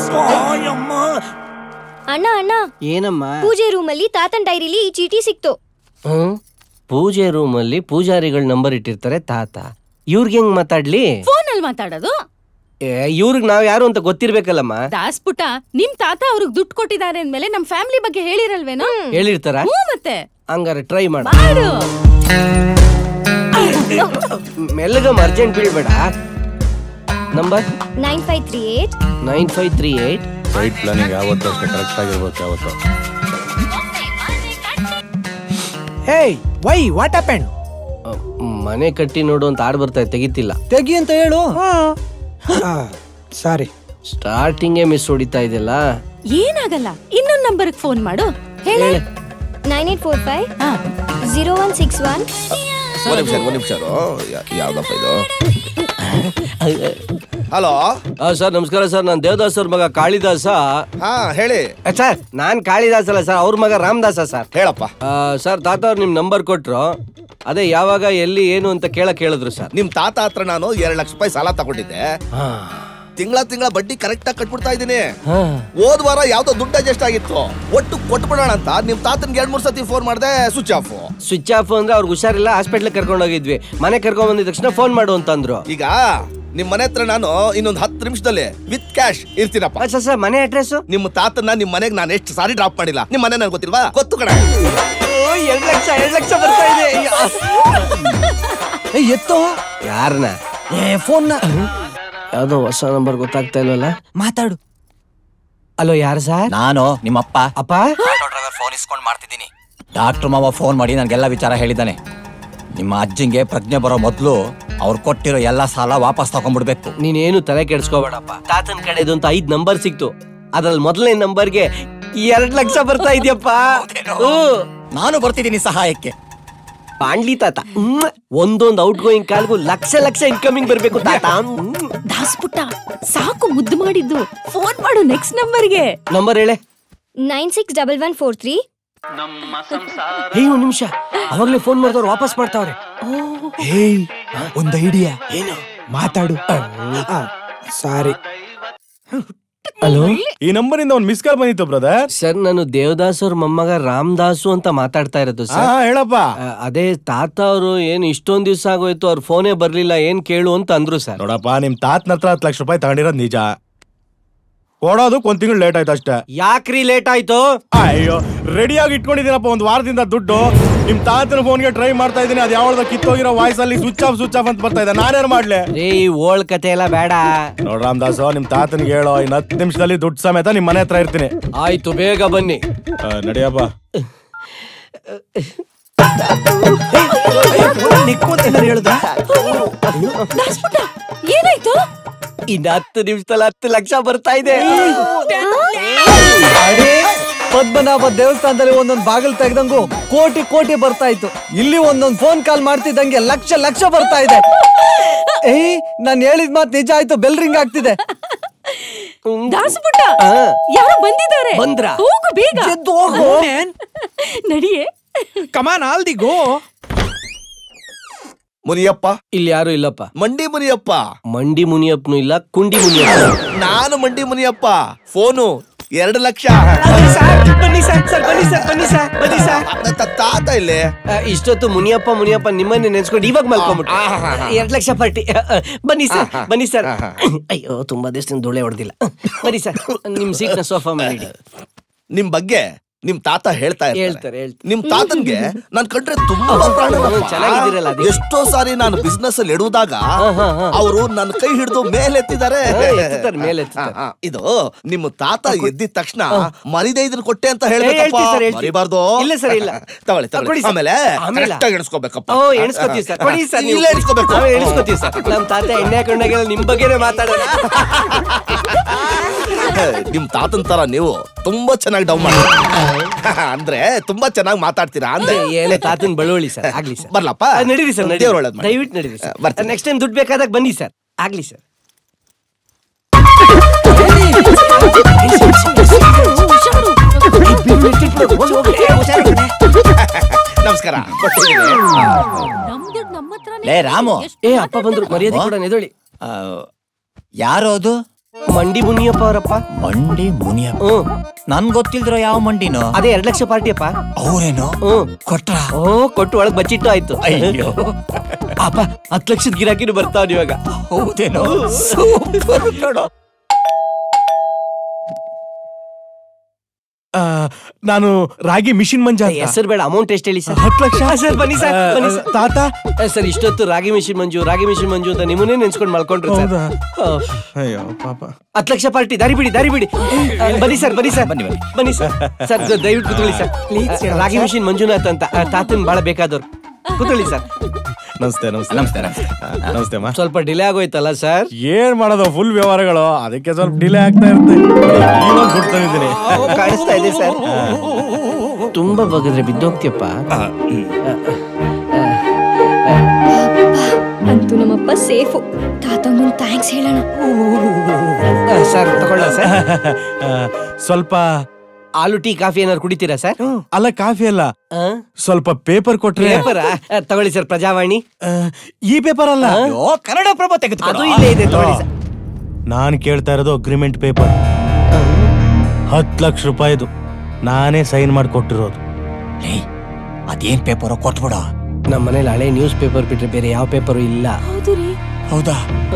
ಅಣ್ಣ ಅಣ್ಣ, ಏನಮ್ಮ? ಪೂಜೆ ರೂಮಲ್ಲಿ ತಾತನ್ ಡೈರಿಲಿ ಈ ಚೀಟಿ ಸಿಕ್ತು. ಹ್ಮ್, ಪೂಜೆ ರೂಮಲ್ಲಿ ಪೂಜಾರಿಗಳ ನಂಬರ್ ಇಟ್ಟಿರ್ತಾರೆ ತಾತ. ಇವ್ರಿಗೆ ಹೆಂಗ್ ಮಾತಾಡ್ಲಿ? ಫೋನ್ ಅಲ್ಲಿ ಮಾತಾಡೋದು. ಇವ್ರಿಗೆ ನಾವ್ ಯಾರು ಅಂತ ಗೊತ್ತಿರ್ಬೇಕಲ್ಲಮ್ಮ. ದಾಸ್ಪುಟ, ನಿಮ್ ತಾತ ಅವ್ರಿಗೆ ದುಡ್ಡು ಕೊಟ್ಟಿದ್ದಾರೆ ಅಂದ್ಮೇಲೆ ನಮ್ ಫ್ಯಾಮಿಲಿ ಬಗ್ಗೆ ಹೇಳಿರಲ್ವೇನೋ? ಹೇಳಿರ್ತಾರ? ಮತ್ತೆ ಹಂಗಾರೆ ಟ್ರೈ ಮಾಡ. ಮಾಡು. ಮೆಲ್ಲಗ ಅರ್ಜೆಂಟ್ ಬೀಳ್ಬೇಡ. Number nine five three eight nine five three eight site planning ಯಾವತ್ತೂ ಅಷ್ಟೇ ಕರೆಕ್ಟ್ ಆಗಿರ್ಬೇಕು. ಯಾವತ್ತು ಹೇಯ್ ವೈ ವಾಟ್ ಹ್ಯಾಪೆಂಡ್? ಮನೆ ಕಟ್ಟಿ ನೋಡು ಅಂತ ಆಡ್ ಬರ್ತಾ ತೆಗಿತಿಲ್ಲ. ತೆಗಿ ಅಂತ ಹೇಳು. ಸಾರಿ, ಸ್ಟಾರ್ಟಿಂಗೇ ಮಿಸ್ ಹೊಡಿತಾ ಇದೆಯಲ್ಲ. ಏನಾಗಲ್ಲ, ಇನ್ನೊಂದ್ ನಂಬರ್ಗೆ ಫೋನ್ ಮಾಡು. ಹೇಳ. Nine eight four five zero one six one. ಒಂದ್ ನಿಮಿಷ ಒಂದ್ ನಿಮಿಷ ಯಾವ್ದಪ್ಪ ಇದು? ಹಲೋ ಸರ್, ನಮಸ್ಕಾರ ಸರ್. ನಾನು ದೇವದಾಸ್ ಅವ್ರ ಮಗ ಕಾಳಿದಾಸ. ಹಾ ಹೇಳಿ ಸರ್. ನಾನ್ ಕಾಳಿದಾಸ್ ಅಲ್ಲ ಸರ್, ಅವ್ರ ಮಗ ರಾಮದಾಸ ಸರ್. ಹೇಳಪ್ಪ. ಸರ್, ತಾತ ಅವ್ರು ನಿಮ್ ನಂಬರ್ ಕೊಟ್ರು. ಅದೇ ಯಾವಾಗ ಎಲ್ಲಿ ಏನು ಅಂತ ಕೇಳಕ್ ಹೇಳಿದ್ರು ಸರ್. ನಿಮ್ ತಾತ ಹತ್ರ ನಾನು ಎರಡ್ ಲಕ್ಷ ರೂಪಾಯಿ ಸಾಲ ತಗೊಂಡಿದ್ದೆ. ತಿಂಗಳ ತಿಂಗಳ ಬಡ್ಡಿ ಕರೆಕ್ಟ್ ಆಗಿ ಕಟ್ಬಿಡ್ತಾ ಇದ್ದೀನಿ. ಹೋದ್ ವಾರ ಯಾವ್ದೋ ದುಡ್ಡು ಅಡ್ಜಸ್ಟ್ ಆಗಿತ್ತು, ಒಟ್ಟು ಕೊಟ್ಬಿಡೋಣ ಅಂತ ನಿಮ್ ತಾತನ್ಗೆ ಎರಡ್ ಮೂರ್ ಸತಿ ಫೋನ್ ಮಾಡಿದೆ, ಸ್ವಿಚ್ ಆಫ್. ಸ್ವಿಚ್ ಆಫ್ ಅಂದ್ರೆ ಅವ್ರಿಗೆ ಹುಷಾರಿಲ್ಲ, ಹಾಸ್ಪಿಟ್ಲ್ ಕರ್ಕೊಂಡು ಹೋಗಿದ್ವಿ. ಮನೆ ಕರ್ಕೊಂಡ್ ಬಂದಿದ ತಕ್ಷಣ ಫೋನ್ ಮಾಡು ಅಂತಂದ್ರು. ಈಗ ನಿಮ್ ಮನೆ ಹತ್ರ ನಾನು ಇನ್ನೊಂದ್ ಹತ್ತು ನಿಮಿಷದಲ್ಲಿ ವಿತ್ ಕ್ಯಾಶ್ ಇರ್ತೀನಪ್ಪ. ಸರ್, ಮನೆ ಅಡ್ರೆಸ್? ನಿಮ್ ತಾತನ್ನ ನಿಮ್ ಮನೆಗೆ ನಾನು ಎಷ್ಟು ಸಾರಿ ಡ್ರಾಪ್ ಮಾಡಿಲ್ಲ. ನಿಮ್ ಮನೆ ನನ್ಗೆ ಗೊತ್ತಿಲ್ವಾ? ಗೊತ್ತು ಕಣ. ಎರಡ್ ಲಕ್ಷ ಎರಡ್ ಲಕ್ಷ ಬರ್ತಾ ಇದೆ. ಎತ್ತೋ ಯಾರನ್ನ? ಫೋನ್ ಯಾವ್ದೋ ಹೊಸ ನಂಬರ್ ಗೊತ್ತಾಗ್ತಾ ಇಲ್ವಲ್ಲ. ಮಾತಾಡು. ಅಲೋ, ಯಾರು ಸರ್? ನಾನು ನಿಮ್ಮಪ್ಪ. ಅಪ್ಪ, ಫೋನ್ ಇಸ್ಕೊಂಡ್ ಮಾಡ್ತಿದ್ದೀನಿ. ಡಾಕ್ಟರ್ ಮಾವ ಫೋನ್ ಮಾಡಿ ನನ್ಗೆಲ್ಲ ವಿಚಾರ ಹೇಳಿದ್ದಾನೆ. ನಿಮ್ಮ ಅಜ್ಜಿಂಗೆ ಪ್ರಜ್ಞೆ ಬರೋ ಮೊದ್ಲು ಅವ್ರು ಕೊಟ್ಟಿರೋ ಎಲ್ಲಾ ಸಾಲ ವಾಪಸ್ ತಗೊಂಡ್ಬಿಡ್ಬೇಕು. ನೀನೇನು ತಲೆ ಕೆಡ್ಸ್ಕೋಬೇಡಪ್ಪ. ತಾತನ್ ಕಡೆದು ಅಂತ ಐದ್ ನಂಬರ್ ಸಿಕ್ತು. ಅದ್ರಲ್ಲಿ ಮೊದಲನೇ ನಂಬರ್ಗೆ ಎರಡ್ ಲಕ್ಷ ಬರ್ತಾ ಇದೆಯಪ್ಪ. ನಾನು ಬರ್ತಿದ್ದೀನಿ ಸಹಾಯಕ್ಕೆ. ಪಾಂಡ್ಲಿ ತಾತ, ಒಂದೊಂದ್ ಔಟ್ ಗೋಯಿಂಗ್ ಕಾಲ್ಗೂ ಲಕ್ಷ ಲಕ್ಷ ಇನ್ಕಮಿಂಗ್ ಬರ್ಬೇಕು ತಾತ. ದಾಸ್ಪುಟ್ಟ, ಸಾಕು ಮುದ್ದು ಮಾಡಿದ್ದು. ಫೋನ್ ಮಾಡು ನೆಕ್ಸ್ಟ್ ನಂಬರ್ಗೆ. ನಂಬರ್ ಹೇಳೆ. Nine six double one four three. ಹೇ, ಒಂದ್ ನಿಮಿಷ, ಅವಾಗ್ಲೇ ಫೋನ್ ಮಾಡಿದವ್ರು ವಾಪಸ್ ಮಾಡ್ತಾವ್ರೆ. ಹೇಯ್, ಒಂದ್ ಐಡಿಯಾ. ಏನು? ಮಾತಾಡು. ಸಾರಿ. ಹಲೋ, ಈ ನಂಬರಿಂದ ಒಂದು ಮಿಸ್ ಕಾಲ್ ಬಂದಿತ್ತು ಬ್ರದರ್. ಸರ್ ನಾನು ದೇವದಾಸ್ ಅವ್ರ ಮೊಮ್ಮಗ ರಾಮದಾಸು ಅಂತ ಮಾತಾಡ್ತಾ ಇರೋದು ಹಾ ಸರ್. ಹೇಳಪ್ಪ. ಅದೇ ತಾತ ಅವರು ಏನ್ ಇಷ್ಟೊಂದ್ ದಿವ್ಸ ಆಗೋಯ್ತು, ಅವ್ರ ಫೋನೇ ಬರ್ಲಿಲ್ಲ, ಏನ್ ಕೇಳು ಅಂತ ಅಂದ್ರು ಸರ್. ನೋಡಪ್ಪ, ನಿಮ್ ತಾತನ ಹತ್ರ ಹತ್ತು ಲಕ್ಷ ರೂಪಾಯಿ ತಗೊಂಡಿರೋದು ನಿಜ, ಕೊಡೋದಕ್ಕೆ ಒಂದ್ ತಿಂಗಳು ಲೇಟ್ ಆಯ್ತು ಅಷ್ಟೇ. ಯಾಕ್ರಿ ಲೇಟ್ ಆಯ್ತು? ಅಯ್ಯೋ, ರೆಡಿಯಾಗಿ ಇಟ್ಕೊಂಡಿದ್ದೀನಪ್ಪ ಒಂದ್ ವಾರದಿಂದ ದುಡ್ಡು. ನಿಮ್ ತಾತನ ಫೋನ್ಗೆ ಟ್ರೈ ಮಾಡ್ತಾ ಇದೀನಿ, ಅದ್ ಯಾವ್ದು ಕಿತ್ತೋಗಿರೋ ವಾಯ್ಸ್ ಅಲ್ಲಿ ಸ್ವಿಚ್ ಆಫ್ ಸ್ವಿಚ್ ಆಫ್ ಅಂತ ಬರ್ತಾ ಇದೆ. ನಾನೇನ್ ಮಾಡ್ಲೆ? ಏ ಓಳ್ ಕತೆ ಎಲ್ಲ ಬೇಡ. ನೋಡ್ ರಾಮದಾಸ್, ನಿಮ್ ತಾತನ್ಗೆ ಹೇಳೋ, ಇನ್ ಹತ್ತು ನಿಮಿಷದಲ್ಲಿ ದುಡ್ಡು ಸಮೇತ ನಿಮ್ ಮನೆ ಹತ್ರ ಇರ್ತೀನಿ. ಆಯ್ತು, ಬೇಗ ಬನ್ನಿ. ನಡಿಯಪ್ಪ. ಏನಾಯ್ತು? ಇನ್ನ ಹತ್ತು ನಿಮಿಷದಲ್ಲಿ ಹತ್ತು ಲಕ್ಷ ಬರ್ತಾ ಇದೆ. ಪದ್ಮನಾಭ ದೇವಸ್ಥಾನದಲ್ಲಿ ಒಂದೊಂದು ಬಾಗಿಲು ತೆಗೆದಂಗು ಕೋಟಿ ಕೋಟಿ ಬರ್ತಾ ಇತ್ತು. ಇಲ್ಲಿ ಒಂದೊಂದು ಫೋನ್ ಕಾಲ್ ಮಾಡ್ತಿದ್ದಂಗೆ ಲಕ್ಷ ಲಕ್ಷ ಬರ್ತಾ ಇದೆ. ಏಯ್, ನಾನ್ ಹೇಳಿದ ಮಾತು ನಿಜ ಆಯ್ತು, ಬೆಲ್ ರಿಂಗ್ ಆಗ್ತಿದೆ. ದಾಸಪುಟ್ಟ, ಯಾರೋ ಬಂದಿದ್ದಾರೆ. ಬಂದ್ರ? ಹೋಗು ಬೇಗ, ಎದ್ದು ಹೋಗು. ನಡಿಯೇ. Come on all the go. Muniyappa ಇಲ್ಲಿ ಯಾರು ಇಲ್ಲಪ್ಪ. ಮಂಡಿ ಮುನಿಯಪ್ಪ. ಮಂಡಿ ಮುನಿಯಪ್ಪನು ಇಲ್ಲ, ಕುಂಡಿ ಮುನಿಯಪ್ಪ. ನಾನು ಮಂಡಿ ಮುನಿಯಪ್ಪ. ಫೋನು ಎರಡು ಲಕ್ಷ. ಬನ್ನಿ ಸರ್, ಬನ್ನಿ ಸರ್, ಬನ್ನಿ ಸರ್, ಬನ್ನಿ ಸರ್, ಬನ್ನಿ ಸರ್. ತಾತ ಇಲ್ಲೇ. ಇಷ್ಟೊತ್ತು ಮುನಿಯಪ್ಪ ಮುನಿಯಪ್ಪ ನಿಮ್ಮನ್ನೇ ನೆನ್ಸ್ಕೊಂಡು ಇವಾಗ ಮಲ್ಕೊಂಡ್ಬಿಟ್ಟು ಎರಡ್ ಲಕ್ಷ ಪಾರ್ಟಿ. ಬನ್ನಿ ಸರ್, ಬನ್ನಿ ಸರ್. ಅಯ್ಯೋ, ತುಂಬಾ ದಿವಸದಿಂದ ಧೂಳೆ ಹೊಡೆದಿಲ್ಲ. ಬನ್ನಿ ಸರ್, ನಿಮ್ ಸೀಟ್ ನ ಸೋಫಾ ಮೇಲೆ. ನಿಮ್ ಬಗ್ಗೆ ನಿಮ್ ತಾತ ಹೇಳ್ತಾ ಹೇಳ್ತಾರೆ ಹೇಳ್ತಾರೆ. ನಿಮ್ ತಾತನ್ಗೆ ನಾನ್ ಕಂಡ್ರೆ ತುಂಬಾ ಚೆನ್ನಾಗಿದ್ದೀರಲ್ಲ. ಎಷ್ಟೋ ಸಾರಿ ನಾನು ಬಿಸ್ನೆಸ್ ಅಲ್ಲಿ ಇಡುವಾಗ ಅವರು ನನ್ನ ಕೈ ಹಿಡಿದು ಮೇಲೆತ್ತಿದ್ದಾರೆ. ಇದು ನಿಮ್ಮ ತಾತ ಎದ್ದಿದ ತಕ್ಷಣ ಮರಿದೇ ಇದನ್ನ ಕೊಟ್ಟೆ ಅಂತ ಹೇಳ್ಬೇಕಪ್ಪ, ಮರಿಬಾರ್ದು. ಇಲ್ಲ ಸರ್, ಇಲ್ಲ. ತಗೊಳ್ಳಿ ತಗೊಳ್ಳಿ. ಆಮೇಲೆ ಕರೆಕ್ಟಾಗಿ ಎಣಿಸ್ಕೋಬೇಕಪ್ಪ. ಎಣಿಸ್ಕೋತೀವಿ ಸರ್, ಕೊಡಿ ಸರ್. ಇಲ್ಲ ಎಣಿಸ್ಕೋಬೇಕು. ಎಣಿಸ್ಕೋತೀವಿ ಸರ್. ನಮ್ ತಾತ ಎಣ್ಣೆ ಹಾಕೊಂಡಾಗೆಲ್ಲ ನಿಮ್ ಬಗ್ಗೆನೇ ಮಾತಾಡೋಣ. ನಿಮ್ ತಾತನ್ ತರ ನೀವು ತುಂಬಾ ಚೆನ್ನಾಗಿ ಡೌನ್ ಮಾಡಿ ಅಂದ್ರೆ ತುಂಬಾ ಚೆನ್ನಾಗಿ ಮಾತಾಡ್ತೀರಾ ಅಂದ್ರೆ. ಏನೇ ತಾತನ್ ಬಳುವಳಿ ಸರ್. ಆಗ್ಲಿ ಸರ್, ಬರ್ಲಪ್ಪ. ನಡೀರಿ ಸರ್, ದೇವ್ರ ಒಳ್ಳೇದ್ ಮಾಡಿ. ದಯವಿಟ್ಟು ನಡೀರಿ ಸರ್. ನೆಕ್ಸ್ಟ್ ಟೈಮ್ ದುಡ್ಡು ಬೇಕಾದಾಗ ಬನ್ನಿ ಸರ್. ಆಗ್ಲಿ ಸರ್. ನಮಸ್ಕಾರ. ಲೇ ರಾಮು. ಏ ಅಪ್ಪ ಬಂದ್ರು, ಮರ್ಯಾದೆ ಕೂಡ ನೆದೊಳಿ. ಯಾರು ಅದು? ಮಂಡಿ ಮುನಿಯಪ್ಪ ಅವರಪ್ಪ. ಮಂಡಿ ಮುನಿಯಪ್ಪ? ನನ್ ಗೊತ್ತಿಲ್ದಿರೋ ಯಾವ ಮಂಡಿನೋ? ಅದೇ ಎರಡ್ ಲಕ್ಷ ಪಾರ್ಟಿ ಅಪ್ಪ. ಅವ್ರೇನೋ ಕೊಟ್ರ? ಓ, ಕೊಟ್ಟು ಒಳಗ್ ಬಚ್ಚಿಟ್ಟು ಆಯ್ತು. ಅಯ್ಯೋ ಅಪ್ಪ, ಹತ್ತು ಲಕ್ಷದ ಗಿರಾಕಿನೂ ಬರ್ತಾವ್ ಇವಾಗ. ಹೌದೇನೋ? ಸೂಪರ್ ನೋಡು. ನಾನು ರಾಗಿ ಮಿಷಿನ್ ಮಂಜ. ಹೆಸರು ಬೇಡ, ಅಮೌಂಟ್ ಎಷ್ಟು ಹೇಳಿ ಸರ್? ಹತ್ತು ಲಕ್ಷ. ಸರ್ ಬನ್ನಿ ಸರ್, ಬನ್ನಿ ಸರ್. ತಾತ ಸರ್, ಇಷ್ಟೊತ್ತು ರಾಗಿ ಮಿಷಿನ್ ಮಂಜು ರಾಗಿ ಮಿಷಿನ್ ಮಂಜು ಅಂತ ನಿಮ್ಮನ್ನೇ ನೆನ್ಸ್ಕೊಂಡು ಮಲ್ಕೊಂಡ್ರು ಸರ್. ಅಯ್ಯೋ ಪಾಪ. ಹತ್ತು ಲಕ್ಷ ಪಾರ್ಟಿ. ದಾರಿ ಬಿಡಿ, ದಾರಿ ಬಿಡಿ. ಬನ್ನಿ ಸರ್, ಬನ್ನಿ ಸರ್, ಬನ್ನಿ ಬನ್ನಿ ಸರ್. ಸರ್ ದಯವಿಟ್ಟು ಕೂತ್ಕೊಳ್ಳಿ ಸರ್. ರಾಗಿ ಮಿಷಿನ್ ಮಂಜುನಾಥ್ ಅಂತ ತಾತನ್ ಬಹಳ ಬೇಕಾದವ್ರು. ಕೂತ್ಕೊಳ್ಳಿ ಸರ್. ನಮಸ್ತೆ ನಮಸ್ತೆ ನಮಸ್ತೆ ನಮಸ್ತೆ ಅಮ್ಮ. ಸ್ವಲ್ಪ ಡಿಲೇ ಆಗೋಯ್ತಲ್ಲ ಸರ್? ಏನ್ ಮಾಡೋದು, ಫುಲ್ ವ್ಯವಹಾರಗಳು, ಅದಕ್ಕೆ ಸ್ವಲ್ಪ ಡಿಲೇ ಆಗ್ತಾ ಇರುತ್ತೆ. ಇವಾಗ ಕೊಡ್ತಾನಿದ್ದೀನಿ. ಕಾಣಿಸ್ತಾ ಇದೆ ಸರ್. ತುಂಬಾ ಬಗದ್ರೆ ಬಿದ್ದೋಗ್ತಿಯಪ್ಪ. ಅಂತೂ ನಮ್ಮಪ್ಪ ಸೇಫು. ತಾತಂಗೊಂದು ಥ್ಯಾಂಕ್ಸ್ ಹೇಳೋಣ. ಸರ್ ತಗೊಳ್ಳ ಸರ್. ಸ್ವಲ್ಪ ಹಾಲು ಟೀ ಕಾಫಿ ಏನಾದ್ರು ಕುಡಿತೀರಾ ಸರ್? ಅಲ್ಲ, ಕಾಫಿ ಅಲ್ಲ, ಸ್ವಲ್ಪ ಪೇಪರ್ ಕೊಟ್ರೆ. ಪೇಪರ್ ತಗೊಳ್ಳಿ ಸರ್. ಪ್ರಜಾವಾಣಿ. ಈ ಪೇಪರ್ ಅಲ್ಲ, ಕನ್ನಡ ಪ್ರಭ ತೆಗೆದು. ಅದು ಇಲ್ಲೇ ಇದೆ, ತಗೊಳ್ಳಿ ಸರ್. ನಾನ್ ಕೇಳ್ತಾ ಇರೋದು ಅಗ್ರಿಮೆಂಟ್ ಪೇಪರ್. ಹತ್ತು ಲಕ್ಷ ರೂಪಾಯಿದು ನಾನೇ ಸೈನ್ ಮಾಡಿ ಕೊಟ್ಟಿರೋದು. ಅದೇನ್ ಪೇಪರ್ ಕೊಟ್ಬಿಡ. ನಮ್ಮ ಮನೇಲಿ ಹಳೆ ನ್ಯೂಸ್ ಪೇಪರ್ ಬಿಟ್ರೆ ಬೇರೆ ಯಾವ ಪೇಪರ್ ಇಲ್ಲ. ಹೌದಾ?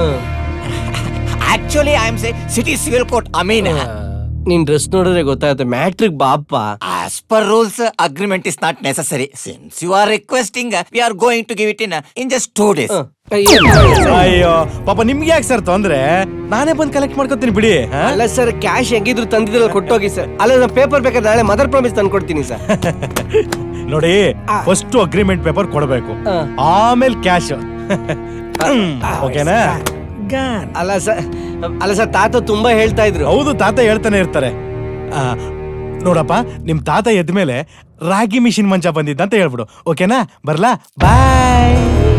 Actually I am say city civil court. I mean ನಿನ್ ಡ್ರೆಸ್ ನೋಡಿದ್ರೆ ಗೊತ್ತಾಗುತ್ತೆ. ಮ್ಯಾಟ್ರಿಕ್ ಬಾಪ್ಪ. As per rules agreement is not necessary. Since you are requesting, we are going to give it in in just two days. ಅಯ್ಯೋ ಪಾಪ, ನಿಮ್ಗೆ ಯಾಕೆ ಸರ್ ತೊಂದ್ರೆ? ನಾನೇ ಬಂದು ಕಲೆಕ್ಟ್ ಮಾಡ್ಕೊತೀನಿ ಬಿಡಿ. ಅಲ್ಲ ಸರ್, ಕ್ಯಾಶ್ ಹೆಂಗಿದ್ರು ತಂದಿದ್ರಲ್ಲ, ಕೊಟ್ಟೋಗಿ ಸರ್. ಅಲ್ಲ, ಪೇಪರ್ ಬೇಕಾದ್ರೆ ನಾಳೆ ಮದರ್ ಪ್ರಾಮಿಸ್ ತಂದು ಕೊಡ್ತೀನಿ ಸರ್. ನೋಡಿ, ಫಸ್ಟ್ ಅಗ್ರಿಮೆಂಟ್ ಪೇಪರ್ ಕೊಡಬೇಕು, ಆಮೇಲೆ ಕ್ಯಾಶ್. ಓಕೆನಾ? ಅಲ್ಲ ಸರ್, ಅಲ್ಲ ಸರ್, ತಾತ ತುಂಬಾ ಹೇಳ್ತಾ ಇದ್ರು. ಹೌದು, ತಾತ ಹೇಳ್ತಾನೆ ಇರ್ತಾರೆ. ನೋಡಪ್ಪ, ನಿಮ್ ತಾತ ಎದ್ಮೇಲೆ ರಾಗಿ ಮಿಷಿನ್ ಮಂಚ ಬಂದಿದ್ದ ಅಂತ ಹೇಳ್ಬಿಡು. ಓಕೆನಾ? ಬರ್ಲಾ? ಬಾಯ್.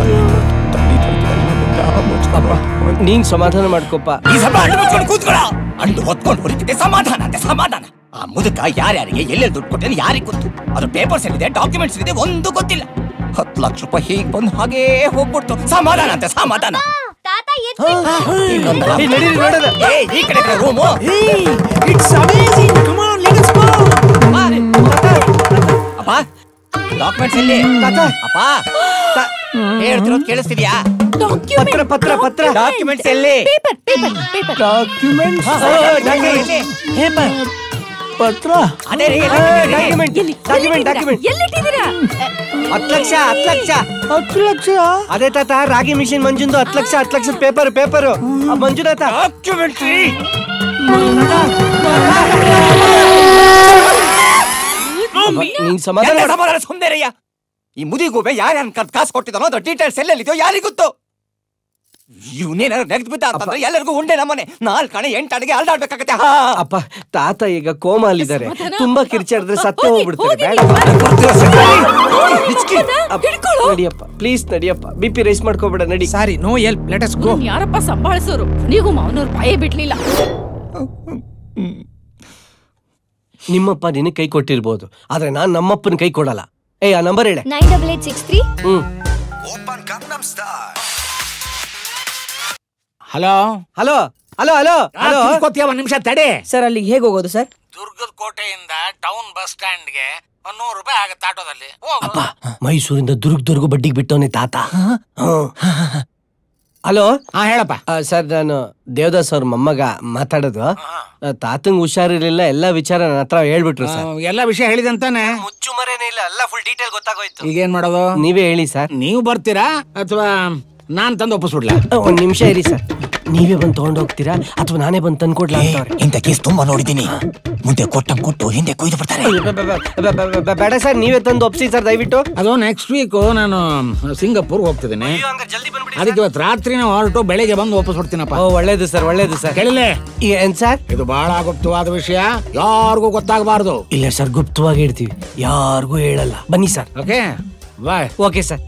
ನೀನ್ ಸಮಾಧಾನ ಮಾಡ್ಕೊಪ್ಪ. ಅಂಡು ಹೊತ್ಕೊಂಡು ಹೊಡಿತಿದ್ದೆ. ಸಮಾಧಾನ ಅಂತೆ ಸಮಾಧಾನ. ಆ ಮುದುಕ ಯಾರ್ಯಾರಿಗೆ ಎಲ್ಲೆಲ್ಲಿ ದುಡ್ಡು ಕೊಟ್ಟೇನೆ ಯಾರಿಗೆ ಗೊತ್ತು? ಅದು ಪೇಪರ್ಸ್ ಏನಿದೆ, ಡಾಕ್ಯುಮೆಂಟ್ಸ್ ಇದೆ, ಒಂದು ಗೊತ್ತಿಲ್ಲ. ಹತ್ತು ಲಕ್ಷ ರೂಪಾಯಿ ಹೀಗೆ ಬಂದು ಹಾಗೇ ಹೋಗ್ಬಿಡ್ತು. ಸಮಾಧಾನ ಅಂತೆ ಸಮಾಧಾನ. ತಾತ ಡಾಕ್ಯುಮೆಂಟ್ಸ್ ಎಲ್ಲಿ ಅಪ್ಪ ಹೇಳ್ತಿರೋದು ಕೇಳಿಸ್ತಿದ್ಯಾ? ಪತ್ರ ಪತ್ರ ಪತ್ರ ಡಾಕ್ಯುಮೆಂಟ್ಸ್ ಎಲ್ಲಿ? ಡಾಕ್ಯುಮೆಂಟ್ಸ್ ಪತ್ರ ಅದೇ ರೀ ಡಾಕ್ಯುಮೆಂಟ್ ಡಾಕ್ಯುಮೆಂಟ್ ಡಾಕ್ಯುಮೆಂಟ್ ಎಲ್ಲಿಟ್ಟಿದ್ದೀರಾ? ಹತ್ತು ಲಕ್ಷ ಹತ್ತು ಲಕ್ಷ ಹತ್ತು ಲಕ್ಷ ಅದೇ ತಾತ ರಾಗಿ ಮಿಷಿನ್ ಮಂಜುಂದು ಹತ್ತು ಲಕ್ಷ ಹತ್ತು lakh paper paper Manjunatha documentary ನೀನ್ ಸಮಾಧಾನ ಸುಂದರಯ್ಯ. ಈ ಮುದಿಗೂಬೆ ಯಾರ್ಯಾರು ಕರ್ದು ಕಾಸು ಕೊಟ್ಟಿದ್ದಾನೋ ಅದ್ರ ಡೀಟೇಲ್ಸ್ ಎಲ್ಲೆಲ್ಲಿದೆಯೋ ಯಾರಿಗೂ ಗೊತ್ತು. ಇವನೇನಾರು ನೆಗೆದು ಬಿದ್ದ ಅಂತಂದ್ರೆ ಎಲ್ಲರಿಗೂ ಉಂಡೆ ನಮ್ಮನೆ ನಾಲ್ಕು ಕಣೆ ಎಂಟು ಅಡಿಗೆ ಅಲ್ದಾಡ್ಬೇಕಾಗತ್ತೆ. ಅಪ್ಪ ತಾತ ಈಗ ಕೋಮಾಲಿದ್ದಾರೆ, ತುಂಬಾ ಕಿರ್ಚಾಡಿದ್ರೆ ಸತ್ತೇ ಹೋಗ್ಬಿಡ್ತಾರೆ. ಬೇಡ ನಡಿಯಪ್ಪ ಪ್ಲೀಸ್ ನಡಿಯಪ್ಪ, ಬಿ ಪಿ ರೈಸ್ ಮಾಡ್ಕೋಬೇಡ ನಡಿ. Sorry no help let us go. ಯಾರಪ್ಪ ಸಂಭಾಳಿಸೋರು? ನೀವು ಮಾವನವ್ರು ಬಾಯೇ ಬಿಡ್ಲಿಲ್ಲ. ನಿಮ್ಮಪ್ಪ ನಿನಗೆ ಕೈ ಕೊಟ್ಟಿರ್ಬೋದು, ಆದ್ರೆ ನಾನ್ ನಮ್ಮಪ್ಪನ ಕೈ ಕೊಡಲ್ಲ. ಏ ಆ ನಂಬರ್ ಹೇಳ. Nine double eight six three. ಹ್ಮ್ hello hello hello hello hello ಒಂದ್ ನಿಮಿಷ ತಡೆ ಸರ್. ಅಲ್ಲಿಗೆ ಹೇಗೆ ಹೋಗೋದು ಸರ್? ದುರ್ಗದ ಕೋಟೆಯಿಂದ ಟೌನ್ ಬಸ್ ಸ್ಟ್ಯಾಂಡ್ಗೆ ಒಂದ್ ನೂರು ರೂಪಾಯಿ ಆಗತ್ತೆ ಆಟೋದಲ್ಲಿ. ಅಪ್ಪ ಮೈಸೂರಿಂದ ದುರ್ಗದವರೆಗೂ ಬಡ್ಡಿಗೆ ಬಿಟ್ಟವನೇ ತಾತ. ಹಲೋ ಹಾ ಹೇಳಪ್ಪ. ಸರ್ ನಾನು ದೇವದಾಸ್ ಅವ್ರ ಮೊಮ್ಮಗ ಮಾತಾಡೋದು. ತಾತಂಗ್ ಹುಷಾರಿರ್ಲಿಲ್ಲ, ಎಲ್ಲಾ ವಿಚಾರ ನನ್ನ ಹತ್ರ ಹೇಳ್ಬಿಟ್ರು ಸರ್. ಎಲ್ಲಾ ವಿಷಯ ಹೇಳಿದಂತಾನೆ? ಮುಚ್ಚು ಮರೇನೇ ಇಲ್ಲ, ಎಲ್ಲ ಫುಲ್ ಡೀಟೇಲ್ ಗೊತ್ತಾಗೋಯ್ತು. ಈಗೇನ್ ಮಾಡೋದು? ನೀವೇ ಹೇಳಿ ಸರ್. ನೀವು ಬರ್ತೀರಾ ಅಥವಾ ನಾನ್ ತಂದು ಒಪ್ಪಿಸ್ಬಿಡ್ಲಾ? ಒಂದ್ ನಿಮಿಷ ಇರಿ ಸರ್. ನೀವೇ ಬಂದು ತಗೊಂಡ್ ಹೋಗ್ತೀರಾ ಅಥವಾ ನಾನೇ ಬಂದು ತಂದ್ಕೊಡ್ಲಾ ಅಂತವ್ರೆ. ಇಂಥ ಕೇಸ್ ತುಂಬಾ ನೋಡಿದೀನಿ. ಮುಂದೆ ಕೊಟ್ಟಂಗ್ ಕೊಟ್ಟು ಹಿಂದೆ ಕೊಯ್ದು ಬಿಡ್ತಾರೆ. ಬೇಡ ಸರ್, ನೀವೇ ತಂದು ಒಪ್ಸಿ ಸರ್ ದಯವಿಟ್ಟು. ಅದು ನೆಕ್ಸ್ಟ್ ವೀಕ್ ನಾನು ಸಿಂಗಾಪುರ್ ಹೋಗ್ತಿದ್ದೀನಿ. ಅದಕ್ಕೆ ಇವತ್ತು ರಾತ್ರಿ ನಾವು ಹೊರಟು ಬೆಳಿಗ್ಗೆ ಬಂದು ಒಪ್ಪಿಸ್ಬಿಡ್ತೀನಪ್ಪ. ಒಳ್ಳೇದು ಸರ್ ಒಳ್ಳೇದು ಸರ್. ಕೇಳಿಲ್ಲ ಏನ್ ಸರ್? ಇದು ಬಹಳ ಗುಪ್ತವಾದ ವಿಷಯ, ಯಾರಿಗೂ ಗೊತ್ತಾಗಬಾರ್ದು. ಇಲ್ಲ ಸರ್, ಗುಪ್ತವಾಗಿ ಇಡ್ತೀವಿ, ಯಾರಿಗೂ ಹೇಳಲ್ಲ. ಬನ್ನಿ sir. Okay bye. Okay sir.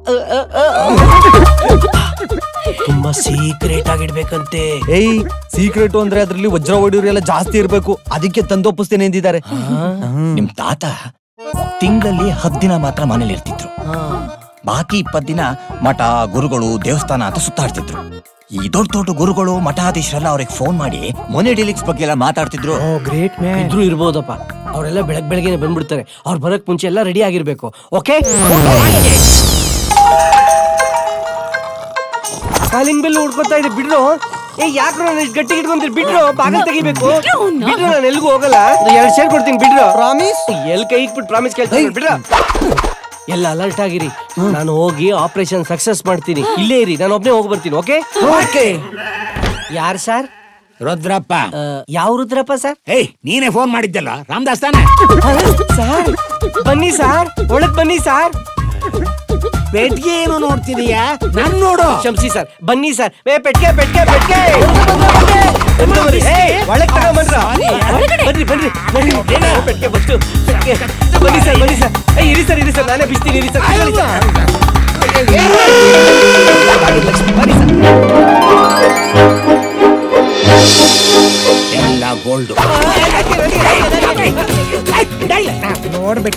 ತುಂಬಾ ಸೀಕ್ರೆಟ್ ಆಗಿಡ್ಬೇಕಂತೆ. ಏಯ್ ಸೀಕ್ರೆಟ್ ಅಂದ್ರೆ ಅದ್ರಲ್ಲಿ ವಜ್ರ ಹೊಡಿಯೋರು ಎಲ್ಲ ಜಾಸ್ತಿ ಇರ್ಬೇಕು, ಅದಕ್ಕೆ ತಂದೊಪ್ಪಿಸ್ತೇನೆ ಎಂದಿದ್ದಾರೆ. ನಿಮ್ ತಾತ ತಿಂಗಳಲ್ಲಿ ಹತ್ತು ದಿನ ಮಾತ್ರ ಮನೇಲಿ ಇರ್ತಿದ್ರು. ಬಾಕಿ ಇಪ್ಪತ್ ದಿನ ಮಠ ಗುರುಗಳು ದೇವಸ್ಥಾನ ಅಂತ ಸುತ್ತಾಡ್ತಿದ್ರು. ಈ ದೊಡ್ಡ ದೊಡ್ಡ ಗುರುಗಳು ಮಠಾಧೀಶರೆಲ್ಲ ಅವ್ರಿಗೆ ಫೋನ್ ಮಾಡಿ ಮೊನಿ ಡೀಲಿಂಗ್ಸ್ ಬಗ್ಗೆ ಎಲ್ಲ ಮಾತಾಡ್ತಿದ್ರು. Great man. ಇದ್ರು ಇರ್ಬೋದಪ್ಪ, ಅವರೆಲ್ಲ ಬೆಳಗ್ ಬೆಳಗ್ಗೆನೆ ಬಂದ್ಬಿಡ್ತಾರೆ. ಅವ್ರು ಬರಕ್ ಮುಂಚೆ ಎಲ್ಲ ರೆಡಿ ಆಗಿರ್ಬೇಕು. ಓಕೆ. ಕಾಲಿಂಗ್ ಬೆಲ್ ಹುಡ್ಕೊತಾ ಇದೆ, ಬಿಡ್ರು. ಏ ಯಾಕ್ರು ನಾನು ಇಷ್ಟು ಗಟ್ಟಿಗೆ ಇಟ್ಕೊಂತೀರಿ? ಬಿಡ್ರು, ಬಾಗಿಲು ತೆಗಿಬೇಕು. ಬಿಡ್ರು, ನಾನು ಎಲ್ಗೂ ಹೋಗಲ್ಲ. ಎರಡ್ ಶೇರ್ ಕೊಡ್ತೀನಿ, ಬಿಡ್ರು. ಪ್ರಾಮಿಸ್? ಎಲ್ ಕೈ ಇಟ್ಬಿಟ್ಟು ಪ್ರಾಮಿಸ್ ಕೇಳ್ತೀನಿ, ಬಿಡ್ರ. ಎಲ್ಲ ಅಲರ್ಟ್ ಆಗಿರಿ, ನಾನು ಹೋಗಿ ಆಪರೇಷನ್ ಸಕ್ಸಸ್ ಮಾಡ್ತೀನಿ. ಇಲ್ಲೇ ಇರಿ, ನಾನು ಒಬ್ನೇ ಹೋಗಿ ಬರ್ತೀನಿ. Okay okay. ಯಾರು ಸರ್? ರುದ್ರಪ್ಪ. ಯಾವ ರುದ್ರಪ್ಪ ಸರ್? ಏಯ್ ನೀನೇ ಫೋನ್ ಮಾಡಿದ್ದಲ್ಲ, ರಾಮದಾಸ್ ತಾನೆ? ಸರ್ ಬನ್ನಿ ಸರ್, ಒಳಗ್ ಬನ್ನಿ ಸರ್. ಪೆಟ್ಗೆ ಏನು ನೋಡ್ತಿದೀಯಾ? ನನ್ ನೋಡು. ಕ್ಷಮಿಸಿ ಸರ್, ಬನ್ನಿ ಸರ್. ಏ ಪೆಟ್ಗೆ ಪೆಟ್ಗೆ ಪೆಟ್ಗೆ ಒಳಗ್ ತಗೊಂಡ್ಬನ್ರ. ಬನ್ರಿ ಬನ್ರಿ ಬನ್ರಿ. ಪೆಟ್ಗೆ ಬಸ್ಟು ಪೆಟ್ಗೆ. ಬನ್ನಿ ಸರ್ ಬನ್ನಿ ಸರ್. ಏ ಇರಿ ಸರ್ ಇರಿ ಸರ್, ನಾನೇ ಬಿಸ್ತೀನಿ. ಇರಿ ಸರ್ ಬನ್ನಿ ಸರ್. ಎಲ್ಲ ಗೋಲ್ಡ್ ನೋಡ್ಬೇಕು.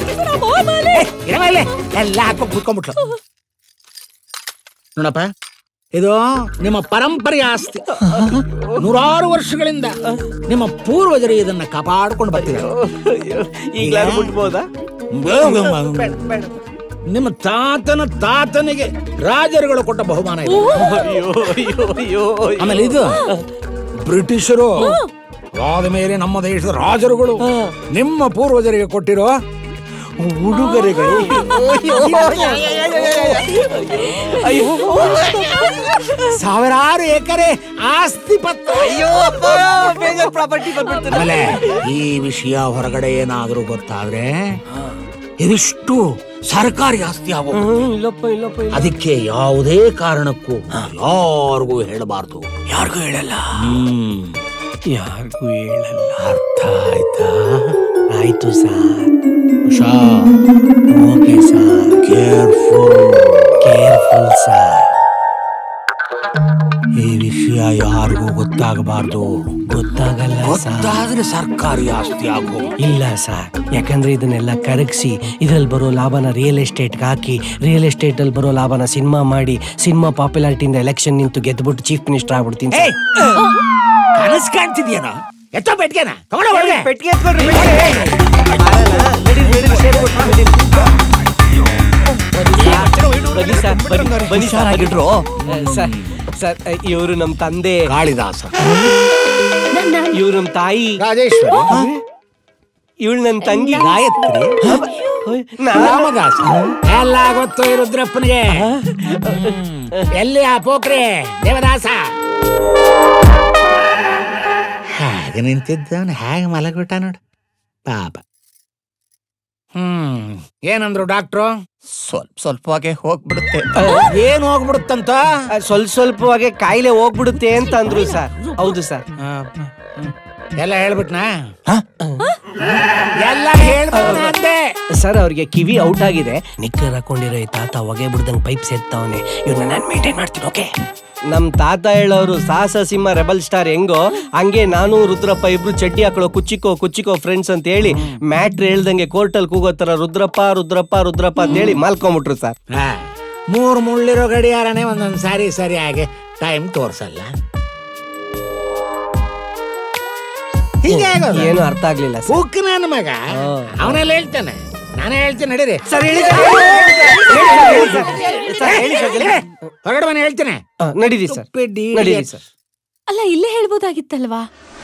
ಎಲ್ಲ ಹಾಕೋ ಕುತ್ಕೊಂಡ್ಬಿಟ್ಲು. ನೋಡಪ್ಪ, ಇದು ನಿಮ್ಮ ಪರಂಪರೆಯ ಆಸ್ತಿ. ನೂರಾರು ವರ್ಷಗಳಿಂದ ನಿಮ್ಮ ಪೂರ್ವಜರು ಇದನ್ನ ಕಾಪಾಡ್ಕೊಂಡು ಬರ್ತಿದ್ದಾರೆ. ನಿಮ್ಮ ತಾತನ ತಾತನಿಗೆ ರಾಜರುಗಳು ಕೊಟ್ಟ ಬಹುಮಾನ ಇದೆ. ಆಮೇಲೆ ಇದು ಬ್ರಿಟಿಷರು ಆದ ಮೇಲೆ ನಮ್ಮ ದೇಶದ ರಾಜರುಗಳು ನಿಮ್ಮ ಪೂರ್ವಜರಿಗೆ ಕೊಟ್ಟಿರೋ ಉಡುಗೊರೆಗಳು. ಸಾವಿರಾರು ಎಕರೆ ಆಸ್ತಿ ಪತ್ರ. ಆಮೇಲೆ ಈ ವಿಷಯ ಹೊರಗಡೆ ಏನಾದ್ರೂ ಗೊತ್ತಾದ್ರೆ ಇದಿಷ್ಟು ಸರ್ಕಾರಿ ಆಸ್ತಿ ಆಗೋದು. ಅದಕ್ಕೆ ಯಾವುದೇ ಕಾರಣಕ್ಕೂ ಯಾರಿಗೂ ಹೇಳಬಾರ್ದು. ಯಾರಿಗೂ ಹೇಳಲ್ಲ. ಹ್ಮ್ ಯಾರಿಗೂ ಹೇಳಲ್ಲ. ಅರ್ಥ ಆಯ್ತಾ? ಆಯ್ತು sir. Okay sir. Careful careful sir. ಈ ವಿಷಯ ಯಾರಿಗೂ ಗೊತ್ತಾಗಬಾರ್ದು. ಗೊತ್ತಾಗಲ್ಲ ಗೊತ್ತಾದ್ರೆ ಸರ್ಕಾರಿ ಆಸ್ತಿ ಆಗೋ ಇಲ್ಲ ಸರ್, ಯಾಕಂದ್ರೆ ಇದನ್ನೆಲ್ಲ ಕರಗಿಸಿ ಇದ್ರಲ್ಲಿ ಬರೋ ಲಾಭನ ರಿಯಲ್ ಎಸ್ಟೇಟ್ಗೆ ಹಾಕಿ ರಿಯಲ್ ಎಸ್ಟೇಟ್ ಅಲ್ಲಿ ಬರೋ ಲಾಭನ ಸಿನಿಮಾ ಮಾಡಿ ಸಿನಿಮಾ ಪಾಪ್ಯುಲಾರಿಟಿಯಿಂದ ಎಲೆಕ್ಷನ್ ನಿಂತು ಗೆದ್ಬಿಟ್ಟು ಚೀಫ್ ಮಿನಿಸ್ಟರ್ ಆಗ್ಬಿಡ್ತೀನಿ. ಕನಸು ಕಾಣ್ತಿದ್ಯಾನ ಎತ್ತೋ ಪೆಟ್ಗೆನ ತಗೊಂಡ ಒಳಗೆ ಪೆಟ್ಟಿಗೆ ಎತ್ಕೊಳ್ರಿ. ಬನ್ನಿ ಸರ್ ಆಗಿಡ್ರು ಸರ್. ಸರ್ ಇವರು ನಮ್ ತಂದೆ ಕಾಳಿದಾಸ, ಇವ್ರು ನಮ್ ತಾಯಿ ರಾಜೇಶ್ವರಿ, ಇವಳು ನನ್ ತಂಗಿ ಗಾಯತ್ರಿ, ರಾಮದಾಸ. ಎಲ್ಲ ಗೊತ್ತು ಈ ರುದ್ರಪ್ಪನಿಗೆ. ಎಲ್ಲಿ ಆ ಪೋಕ್ರೆ ದೇವದಾಸ ಹಾಗೆ ನಿಂತಿದ್ದವನು ಹೇಗೆ ಮಲಗ್ಬಿಟ್ಟ ನೋಡು ಪಾಪ. ಹ್ಮ್ ಏನಂದ್ರು ಡಾಕ್ಟ್ರು? ಸ್ವಲ್ಪ ಸ್ವಲ್ಪವಾಗೆ ಹೋಗ್ಬಿಡುತ್ತೆ. ಏನ್ ಹೋಗ್ಬಿಡುತ್ತಂತ? ಸ್ವಲ್ಪ ಸ್ವಲ್ಪವಾಗೆ ಕಾಯಿಲೆ ಹೋಗ್ಬಿಡುತ್ತೆ ಅಂತ ಅಂದ್ರು ಸರ್. ಹೌದು ಸರ್. ಎಲ್ಲ ಹೇಳ್ಬಿಟ್ನಾ? ಎಲ್ಲ ಹೇಳ್ಬಿಟ್ಟೆ ಸರ್. ಅವ್ರಿಗೆ ಕಿವಿ ಔಟ್ ಆಗಿದೆ. ನಿಕ್ಕರ್ ಹಾಕೊಂಡಿರೋ ಈ ತಾತ ಹೊಗೆ ಬಿಡ್ದಂಗ್ ಪೈಪ್ ಸೇರ್ತಾವನೆ. ಇವ್ರನ್ನ ನಾನು ಮೇಂಟೈನ್ ಮಾಡ್ತೀನಿ. ಓಕೆ. ನಮ್ ತಾತ ಹೇಳೋರು ಸಾಹಸ ಸಿಂಹ ರೆಬಲ್ ಸ್ಟಾರ್ ಹೆಂಗೋ ಹಂಗೆ ನಾನು ರುದ್ರಪ್ಪ ಇಬ್ರು ಚಡ್ಡಿ ಹಾಕೊಳ್ಳೋ ಕುಚ್ಚಿಕೋ ಕುಚ್ಚಿಕೋ ಫ್ರೆಂಡ್ಸ್ ಅಂತ ಹೇಳಿ ಮ್ಯಾಟ್ರ್ ಹೇಳ್ದಂಗೆ ಕೋರ್ಟಲ್ ಕೂಗೋ ತರ ರುದ್ರಪ್ಪ ರುದ್ರಪ್ಪ ರುದ್ರಪ್ಪ ಅಂತ ಹೇಳಿ ಮಾಲ್ಕೊಂಬಿಟ್ರು ಸರ್. ಮೂರ್ ಮುಳ್ಳಿರೋ ಗಡಿಯಾರನೇ ಒಂದೊಂದ್ ಸಾರಿ ಸರಿ ಹಾಗೆ ಟೈಮ್ ತೋರ್ಸಲ್ಲ. ಏನು ಅರ್ಥ ಆಗ್ಲಿಲ್ಲ ಬುಕ್ ನನ್ನ ಮಗ ಅವನೆಲ್ಲ ಹೇಳ್ತಾನೆ, ನಾನೇ ಹೇಳ್ತೀನಿ ನಡೀರಿ ಸರ್. ಹೇಳಿ ಹೊರಗಡೆ ಮನೆ ಹೇಳ್ತೇನೆ. ನಡೀರಿ ಸರ್, ನಡೀರಿ ಸರ್. ಅಲ್ಲ ಇಲ್ಲೇ ಹೇಳ್ಬೋದಾಗಿತ್ತಲ್ವಾ?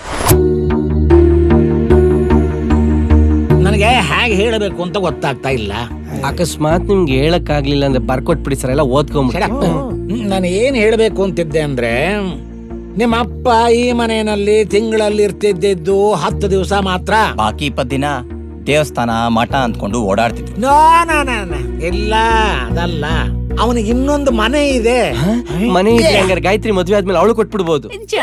ನನಗೆ ಹೇಗೆ ಹೇಳಬೇಕು ಅಂತ ಗೊತ್ತಾಗ್ತಾ ಇಲ್ಲ. ಅಕಸ್ಮಾತ್ ನಿಮ್ಗೆ ಹೇಳಕ್ ಆಗ್ಲಿಲ್ಲ ಅಂದ್ರೆ ಬರ್ಕೊಟ್ಬಿಡಿ ಸರ್, ಎಲ್ಲ ಓದ್ಕೊಂಡ್ಬಿಟ್ಟು. ನಾನು ಏನ್ ಹೇಳ್ಬೇಕು ಅಂತಿದ್ದೆ ಅಂದ್ರೆ, ನಿಮ್ಮ ಅಪ್ಪ ಈ ಮನೆಯಲ್ಲಿ ತಿಂಗಳಲ್ಲಿ ಇರ್ತಿದ್ದು ಹತ್ತು ದಿವಸ ಮಾತ್ರ. ಬಾಕಿ ಇಪ್ಪತ್ತು ದಿನ ದೇವಸ್ಥಾನ ಮಠ ಅಂದ್ಕೊಂಡು ಓಡಾಡ್ತಿದ್ರು. ನೋ ನೋ ನೋ ಇಲ್ಲ, ಅದಲ್ಲ. ಅವನಿಗೆ ಇನ್ನೊಂದು ಮನೆ ಇದೆ. ಮನೆ ಇದೆ ಹಂಗಾರೆ ಗಾಯತ್ರಿ ಮದ್ವೆ ಆದ್ಮೇಲೆ ಅವಳು ಕೊಟ್ಬಿಡ್ಬೋದು.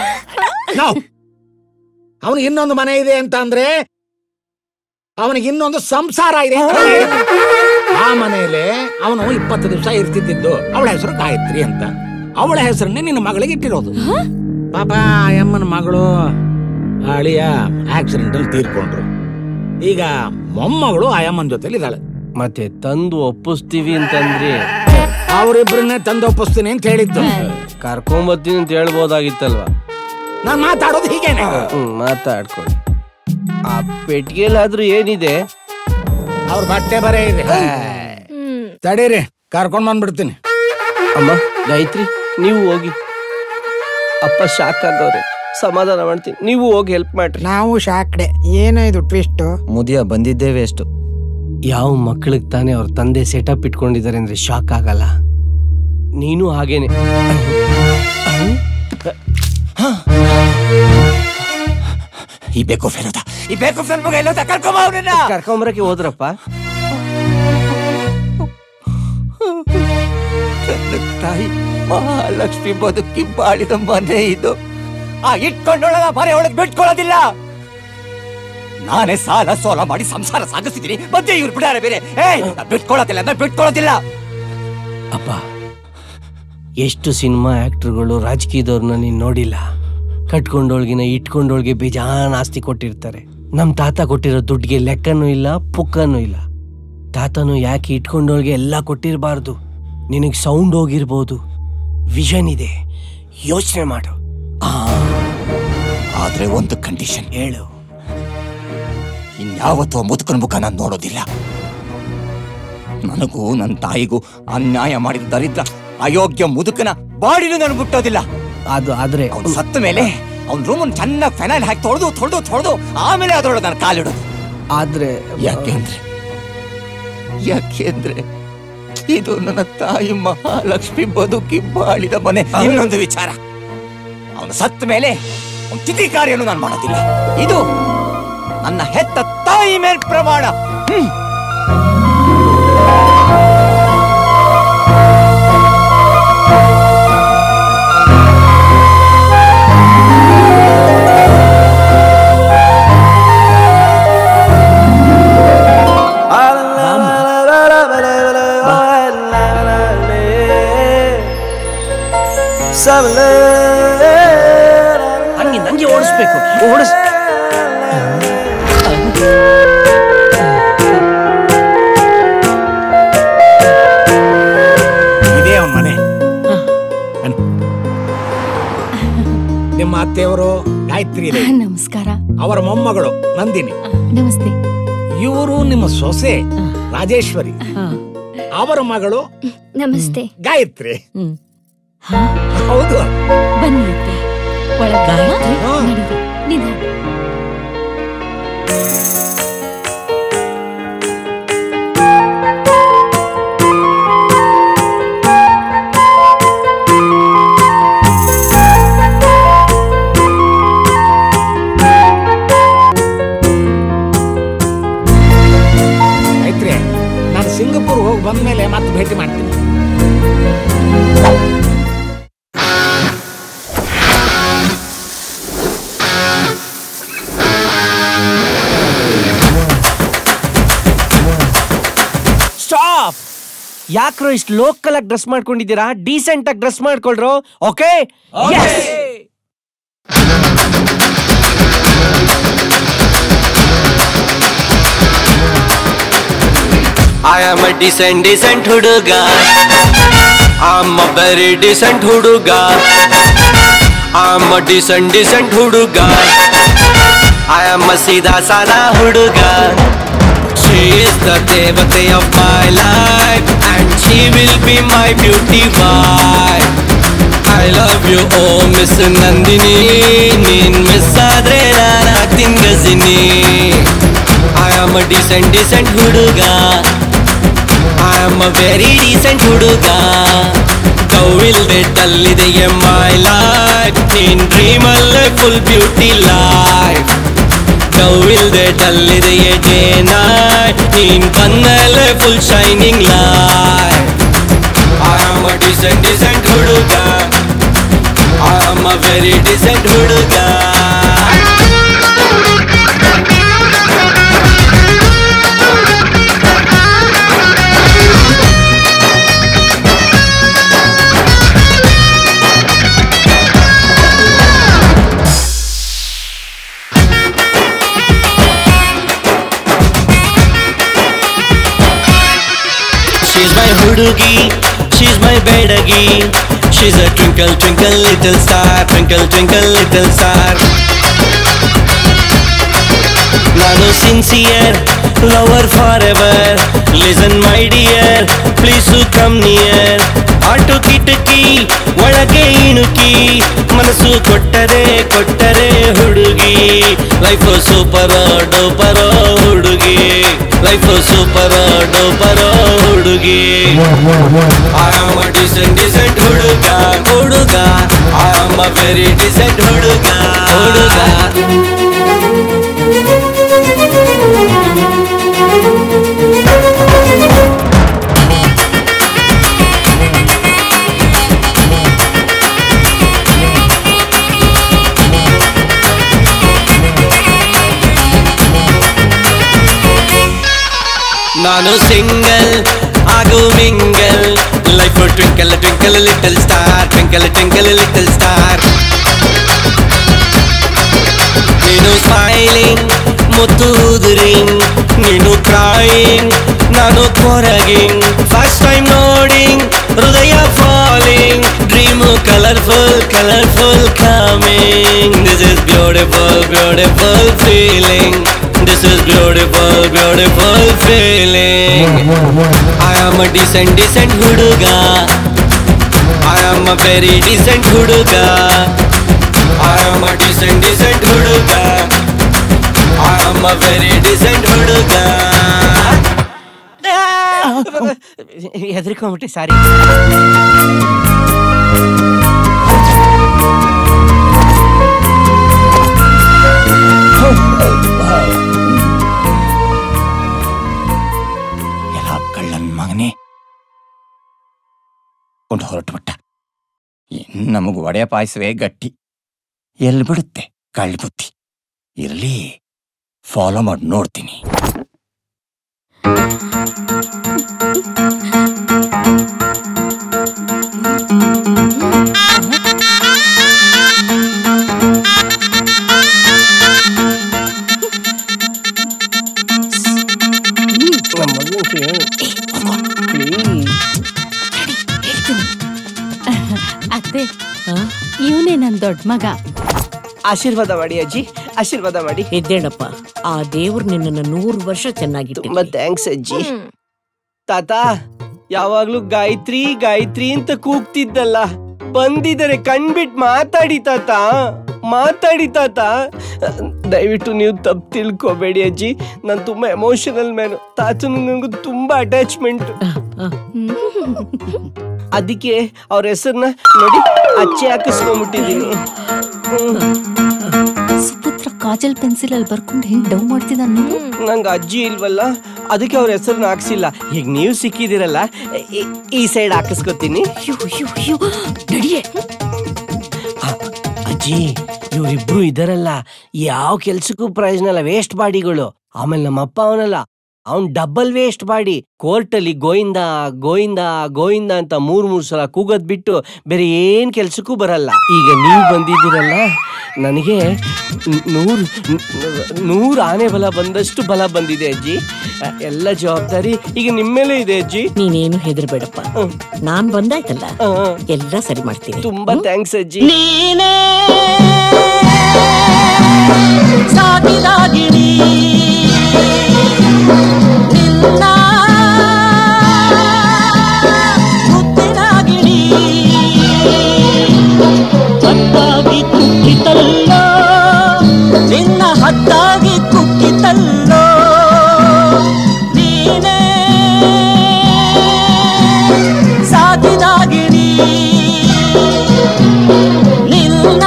ಅವನಿಗೆ ಇನ್ನೊಂದು ಮನೆ ಇದೆ ಅಂತ ಅಂದ್ರೆ ಅವನಿಗೆ ಇನ್ನೊಂದು ಸಂಸಾರ ಇದೆ. ಆ ಮನೆಯಲ್ಲಿ ಅವನು ಇಪ್ಪತ್ತು ದಿವಸ ಇರ್ತಿದ್ದು. ಅವಳ ಹೆಸರು ಗಾಯತ್ರಿ ಅಂತ. ಅವಳ ಹೆಸರನ್ನೇ ನಿನ್ನ ಮಗಳಿಗೆ ಇಟ್ಟಿರೋದು. ಪಾಪ ಅಮ್ಮನ ಮಗಳು ಅಳಿಯ ಆಕ್ಸಿಡೆಂಟ್ ಅಲ್ಲಿ ತೀರ್ಕೊಂಡ್ರು. ಈಗ ಮೊಮ್ಮಗಳು ಅಯ್ಯಮ್ಮನ ಜೊತೆಲಿ ಇದ್ದಾಳೆ. ಮತ್ತೆ ತಂದು ಒಪ್ಪಿಸ್ತೀವಿ ಅಂತಂದ್ರಿ. ಅವರಿಬ್ಬರನ್ನೇ ತಂದು ಒಪ್ಪಿಸ್ತೀನಿ ಅಂತ ಹೇಳಿದ್ದು. ಕರ್ಕೊಂಬರ್ತೀನಿ ಅಂತ ಹೇಳ್ಬೋದಾಗಿತ್ತಲ್ವಾ? ನಾನ್ ಮಾತಾಡೋದು ಹೀಗೇನೆ. ಹ್ಮ್ ಮಾತಾಡ್ಕೊಳ್ಳಿ. ಆ ಪೆಟ್ಟಿಗೆಲಾದ್ರೂ ಏನಿದೆ? ಅವ್ರ ಬಟ್ಟೆ ಬರೇ ಇದೆ. ತಡೀರಿ, ಕರ್ಕೊಂಡ್ ಬಂದ್ಬಿಡ್ತೀನಿ. ಅಮ್ಮ ಗಾಯತ್ರಿ ನೀವು ಹೋಗಿ. ಅಪ್ಪ ಶಾಕ್ ಆಗವ್ರೆ, ಸಮಾಧಾನ ಮಾಡ್ತೀನಿ. ನೀವು ಹೋಗಿ ಹೆಲ್ಪ್ ಮಾಡ್ರಿ. ನಾವು ಶಾಕ್ಡೆ. ಏನೋ ಇದು ಟ್ವಿಸ್ಟ್. ಮುದಿಯ ಬಂದಿದ್ದೇವೆ ಎಷ್ಟು. ಯಾವ ಮಕ್ಕಳಿಗೆ ತಾನೇ ಅವ್ರ ತಂದೆ ಸೆಟಪ್ ಇಟ್ಕೊಂಡಿದ್ದಾರೆ ಅಂದ್ರೆ ಶಾಕ್ ಆಗಲ್ಲ. ನೀನು ಹಾಗೇನೆ. ಈ ಬೇಕು ಫೇರದ ಈ ಬೇಕು ಫೇರ್ ಮಗ ಎಲ್ಲೋದ ಕರ್ಕೊಂಬ ಅವ್ರನ್ನ. ಕರ್ಕೊಂಬರಕ್ಕೆ ಹೋದ್ರಪ್ಪ. ತಾಯಿ ಮಹಾಲಕ್ಷ್ಮಿ ಬದುಕಿ ಬಾಳಿದ ಮನೆ ಇದು. ಆ ಇಟ್ಕೊಂಡೊಳಗ ಮನೆ ಒಳಗೆ ಬಿಟ್ಕೊಳ್ಳೋದಿಲ್ಲ. ನಾನೇ ಸಾಲ ಸೋಲ ಮಾಡಿ ಸಂಸಾರ ಸಾಗಿಸ್ತಿದ್ದೀನಿ. ಮತ್ತೆ ಇವ್ರು ಬಿಡಾರೆ ಬೇರೆ. ಏಯ್ ಬಿಟ್ಕೊಳ್ಳೋದಿಲ್ಲ ಅಂದ್ರೆ ಬಿಟ್ಕೊಳ್ಳೋದಿಲ್ಲ. ಅಪ್ಪ ಎಷ್ಟು ಸಿನಿಮಾ ಆಕ್ಟರ್ಗಳು ರಾಜಕೀಯದವ್ರನ್ನ ನೀನ್ ನೋಡಿಲ್ಲ. ಕಟ್ಕೊಂಡೋಳ್ಗಿನ ಇಟ್ಕೊಂಡೋಳ್ಗೆ ಬೇಜಾನ್ ಆಸ್ತಿ ಕೊಟ್ಟಿರ್ತಾರೆ. ನಮ್ ತಾತ ಕೊಟ್ಟಿರೋ ದುಡ್ಡಿಗೆ ಲೆಕ್ಕನೂ ಇಲ್ಲ, ಪುಕ್ಕನೂ ಇಲ್ಲ. ತಾತನು ಯಾಕೆ ಇಟ್ಕೊಂಡೋಳ್ಗೆ ಎಲ್ಲ ಕೊಟ್ಟಿರಬಾರ್ದು? ನಿನಗೆ ಸೌಂಡ್ ಹೋಗಿರ್ಬೋದು, ವಿಷನ್ ಇದೆ, ಯೋಚನೆ ಮಾಡು. ಆದ್ರೆ ಒಂದು ಕಂಡೀಷನ್. ಹೇಳು. ಇನ್ಯಾವತ್ತೂ ಮುದುಕನ ಮುಖ ನಾನು ನೋಡೋದಿಲ್ಲ. ನನಗೂ ನನ್ನ ತಾಯಿಗೂ ಅನ್ಯಾಯ ಮಾಡಿದ ದರಿದ್ರ ಅಯೋಗ್ಯ ಮುದುಕನ ಬಾಡಿನೂ ನಾನು ಮುಟ್ಟೋದಿಲ್ಲ. ಅದು ಆದ್ರೆ ಅವ್ನು ಸತ್ತ ಮೇಲೆ ಅವ್ನ ರೂಮನ್ ಚೆನ್ನಾಗಿ ಫೆನೈಲ್ ಹಾಕಿ ತೊಳೆದು ತೊಳೆದು ತೊಳೆದು ಆಮೇಲೆ ಅದ್ರೊಳಗೆ ನಾನು ಕಾಲಿಡೋದು. ಆದ್ರೆ ಯಾಕೆಂದ್ರೆ ಯಾಕೆಂದ್ರೆ ಇದು ನನ್ನ ತಾಯಿ ಮಹಾಲಕ್ಷ್ಮಿ ಬದುಕಿ ಬಾಳಿದ ಮನೆ. ಇನ್ನೊಂದು ವಿಚಾರ, ಅವನು ಸತ್ತ ಮೇಲೆ ಅವನ ತಿಥಿ ಕಾರ್ಯನು ನಾನು ಮಾಡೋದಿಲ್ಲ. ಇದು ನನ್ನ ಹೆತ್ತ ತಾಯಿ ಮೇಲ್ ಪ್ರಮಾಣ. ಹ್ಮ್ ಹಂಗೆ ನಂಗೆ ಓಡಿಸ್ ಓಡಿಸ್ಬೇಕು ಓಡಿಸ್ ಇದೇ ಅವನ ಮನೆ. ನಿಮ್ಮ ಅತ್ತೆಯವರು ಗಾಯತ್ರಿ ಇದೆ. ನಮಸ್ಕಾರ. ಅವರ ಮೊಮ್ಮಗಳು ನಂದಿನಿ. ನಮಸ್ತೆ. ಇವರು ನಿಮ್ಮ ಸೊಸೆ ರಾಜೇಶ್ವರಿ. ಅವರ ಮಗಳು ನಮಸ್ತೆ ಗಾಯತ್ರಿ. ಹೌದು. ಬನ್ನಿ ಒಳಗೆ ನಿಧಾನ. ಸಿಂಗಪುರ್ ಹೋಗಿ ಬಂದ್ಮೇಲೆ ಮತ್ತೆ ಭೇಟಿ ಮಾಡ್ತೀನಿ. ಸ್ಟಾಪ್. ಯಾಕ್ರೋ ಇಷ್ಟು ಲೋಕಲ್ ಆಗಿ ಡ್ರೆಸ್ ಮಾಡ್ಕೊಂಡಿದ್ದೀರಾ? ಡೀಸೆಂಟ್ ಆಗಿ ಡ್ರೆಸ್ ಮಾಡ್ಕೊಳ್ರು. Okay. I am a decent, decent huduga. I'm a very decent huduga. I'm a decent, decent huduga. I am a sida sada huduga. She is the devate of my life, and she will be my beauty wife. I love you, oh Miss Nandini. Neen miss adre naan aagtin gazini. I am a decent, decent huduga. I am a very decent huduga. Dovillde dallide my life. Neen dream alle full beauty life. Dovillde dallide day night. Neen bannale full shining light. I am a decent, decent huduga. I am a very decent huduga. She's my hudugi, she's my bedagi. She's a twinkle, twinkle little star, twinkle, twinkle little star. Nanu sincere, lover forever. Listen my dear, please do come near. Aatu kitaki, ಒಳಗೆ ಇಣುಕಿ, ಮನಸ್ಸು ಕೊಟ್ಟರೆ ಕೊಟ್ಟರೆ ಹುಡುಗಿ. ಲೈಫ್ ಸೂಪರ್ ಡೂಪರ್ ಹುಡುಗಿ, ಲೈಫ್ ಸೂಪರ್ ಡೂಪರ್ ಹುಡುಗಿ. I am a decent, decent ಹುಡುಗ ಹುಡುಗ. I am a very decent ಹುಡುಗ ಹುಡುಗ. ನಾನು ಸಿಂಗಲ್ ಆಗು mingle. Life twinkle twinkle little star, twinkle twinkle little star. ನೀನು ಸ್ಮೈಲಿಂಗ್ ಮುತ್ತು ಉದುರಿಂಗ್, ನೀನು ಕ್ರಾಯಿಂಗ್ ನಾನು ಕೊರಗಿಂಗ್. ಫಸ್ಟ್ ಟೈಮ್ ನೋಡಿಂಗ್ ಹೃದಯ falling, dream colourful colourful coming. This is beautiful beautiful feeling. This is beautiful, beautiful feeling. I am a decent, decent huduga. I am a very decent huduga. I am a decent, decent huduga. I am a very decent huduga. ಹೆದರ್ಕೊಂಬಿಟ್ಟೆ ಸಾರಿ. ಮಗನೇ ಕೊಂಡು ಹೊರಟು ಬಿಟ್ಟ. ನಮಗ್ ಒಡೆ ಪಾಯಸವೇ ಗಟ್ಟಿ. ಎಲ್ಲಿ ಬಿಡುತ್ತೆ ಕಳ್ಳ ಬುದ್ಧಿ. ಇರಲಿ, ಫಾಲೋ ಮಾಡಿ ನೋಡ್ತೀನಿ. ಮಗ. ಆಶೀರ್ವಾದ ಮಾಡಿ ಅಜ್ಜಿ, ಆಶೀರ್ವಾದ ಮಾಡಿ. ಎದ್ದೇಳಪ್ಪ, ಆ ದೇವ್ರು ನಿನ್ನನ್ನು ನೂರು ವರ್ಷ ಚೆನ್ನಾಗಿ. ತುಂಬಾ ಥ್ಯಾಂಕ್ಸ್ ಅಜ್ಜಿ. ತಾತ ಯಾವಾಗ್ಲೂ ಗಾಯತ್ರಿ ಗಾಯತ್ರಿ ಅಂತ ಕೂಗ್ತಿದ್ದಲ್ಲ, ಬಂದಿದ್ದಾರೆ, ಕಣ್ಬಿಟ್ ಮಾತಾಡಿ ತಾತ, ಮಾತಾಡಿ ತಾತ. ದಯವಿಟ್ಟು ನೀವು ತಪ್ಪು ತಿಳ್ಕೊಬೇಡಿ ಅಜ್ಜಿ, ನಾನು ತುಂಬಾ ಎಮೋಷನಲ್ ಮ್ಯಾನು. ತಾತನು ನನಗೂ ತುಂಬಾ ಅಟ್ಯಾಚ್ಮೆಂಟ್. ಅದಕ್ಕೆ ಅವ್ರ ಹೆಸರನ್ನ ನೋಡಿ ಅಚ್ಚೆ ಹಾಕಿಸ್ಕೊಂಡ್ಬಿಟ್ಟಿದ್ದೀನಿ. ಸುಪುತ್ರ ಕಾಜಲ್ ಪೆನ್ಸಿಲ್ ಅಲ್ಲಿ ಬರ್ಕೊಂಡು ಹೆಂಗ್ ಡೌ ಮಾಡ್ತಿದ್ದ. ನಂಗೆ ಅಜ್ಜಿ ಇಲ್ವಲ್ಲ, ಅದಕ್ಕೆ ಅವ್ರ ಹೆಸರನ್ನ ಹಾಕ್ಸಿಲ್ಲ. ಈಗ ನೀವು ಸಿಕ್ಕಿದಿರಲ್ಲ, ಈ ಸೈಡ್ ಹಾಕಿಸ್ಕೊತೀನಿ. ಅಜ್ಜಿ ಇವ್ರಿಬ್ರು ಇದಾರಲ್ಲ, ಯಾವ ಕೆಲ್ಸಕ್ಕೂ ಪ್ರಯೋಜನ ಇಲ್ಲ, ವೇಸ್ಟ್ ಬಾಡಿಗಳು. ಆಮೇಲೆ ನಮ್ಮಪ್ಪ ಅವನಲ್ಲ, ಅವನ್ ಡಬಲ್ ವೇಸ್ಟ್ ಬಾಡಿ. ಕೋರ್ಟಲ್ಲಿ ಗೋಯಿಂದ ಗೋಯಿಂದ ಗೋಯಿಂದ ಅಂತ ಮೂರ್ ಮೂರ್ ಸಲ ಕೂಗೋದ್ ಬಿಟ್ಟು ಬೇರೆ ಏನ್ ಕೆಲ್ಸಕ್ಕೂ ಬರಲ್ಲ. ಈಗ ನೀವು ಬಂದಿದ್ದೀರಲ್ಲ, ನನಗೆ ನೂರು ನೂರು ಆನೆ ಬಲ ಬಂದಷ್ಟು ಬಲ ಬಂದಿದೆ ಅಜ್ಜಿ. ಎಲ್ಲ ಜವಾಬ್ದಾರಿ ಈಗ ನಿಮ್ಮೇಲೆ ಇದೆ ಅಜ್ಜಿ. ನೀನೇನು ಹೆದರ್ಬೇಡಪ್ಪ, ನಾನ್ ಬಂದಾಯ್ತಲ್ಲ, ಎಲ್ಲ ಸರಿ ಮಾಡ್ತೀನಿ. ತುಂಬಾ ಥ್ಯಾಂಕ್ಸ್ ಅಜ್ಜಿ. ನೀನೇ ಸಾಗಿದಾಗಿಡಿ ನಿನ್ನ ಮುತ್ತಿನಾಗಿಡಿ, ಹತ್ತಾಗಿ ಕುಕ್ಕಿತಲ್ಲೋ ನಿನ್ನ ಹತ್ತಾಗಿ ಕುಕ್ಕಿತಲ್ಲೋ, ನೀನೇ ಸಾಗಿದಾಗಿಡಿ ನಿನ್ನ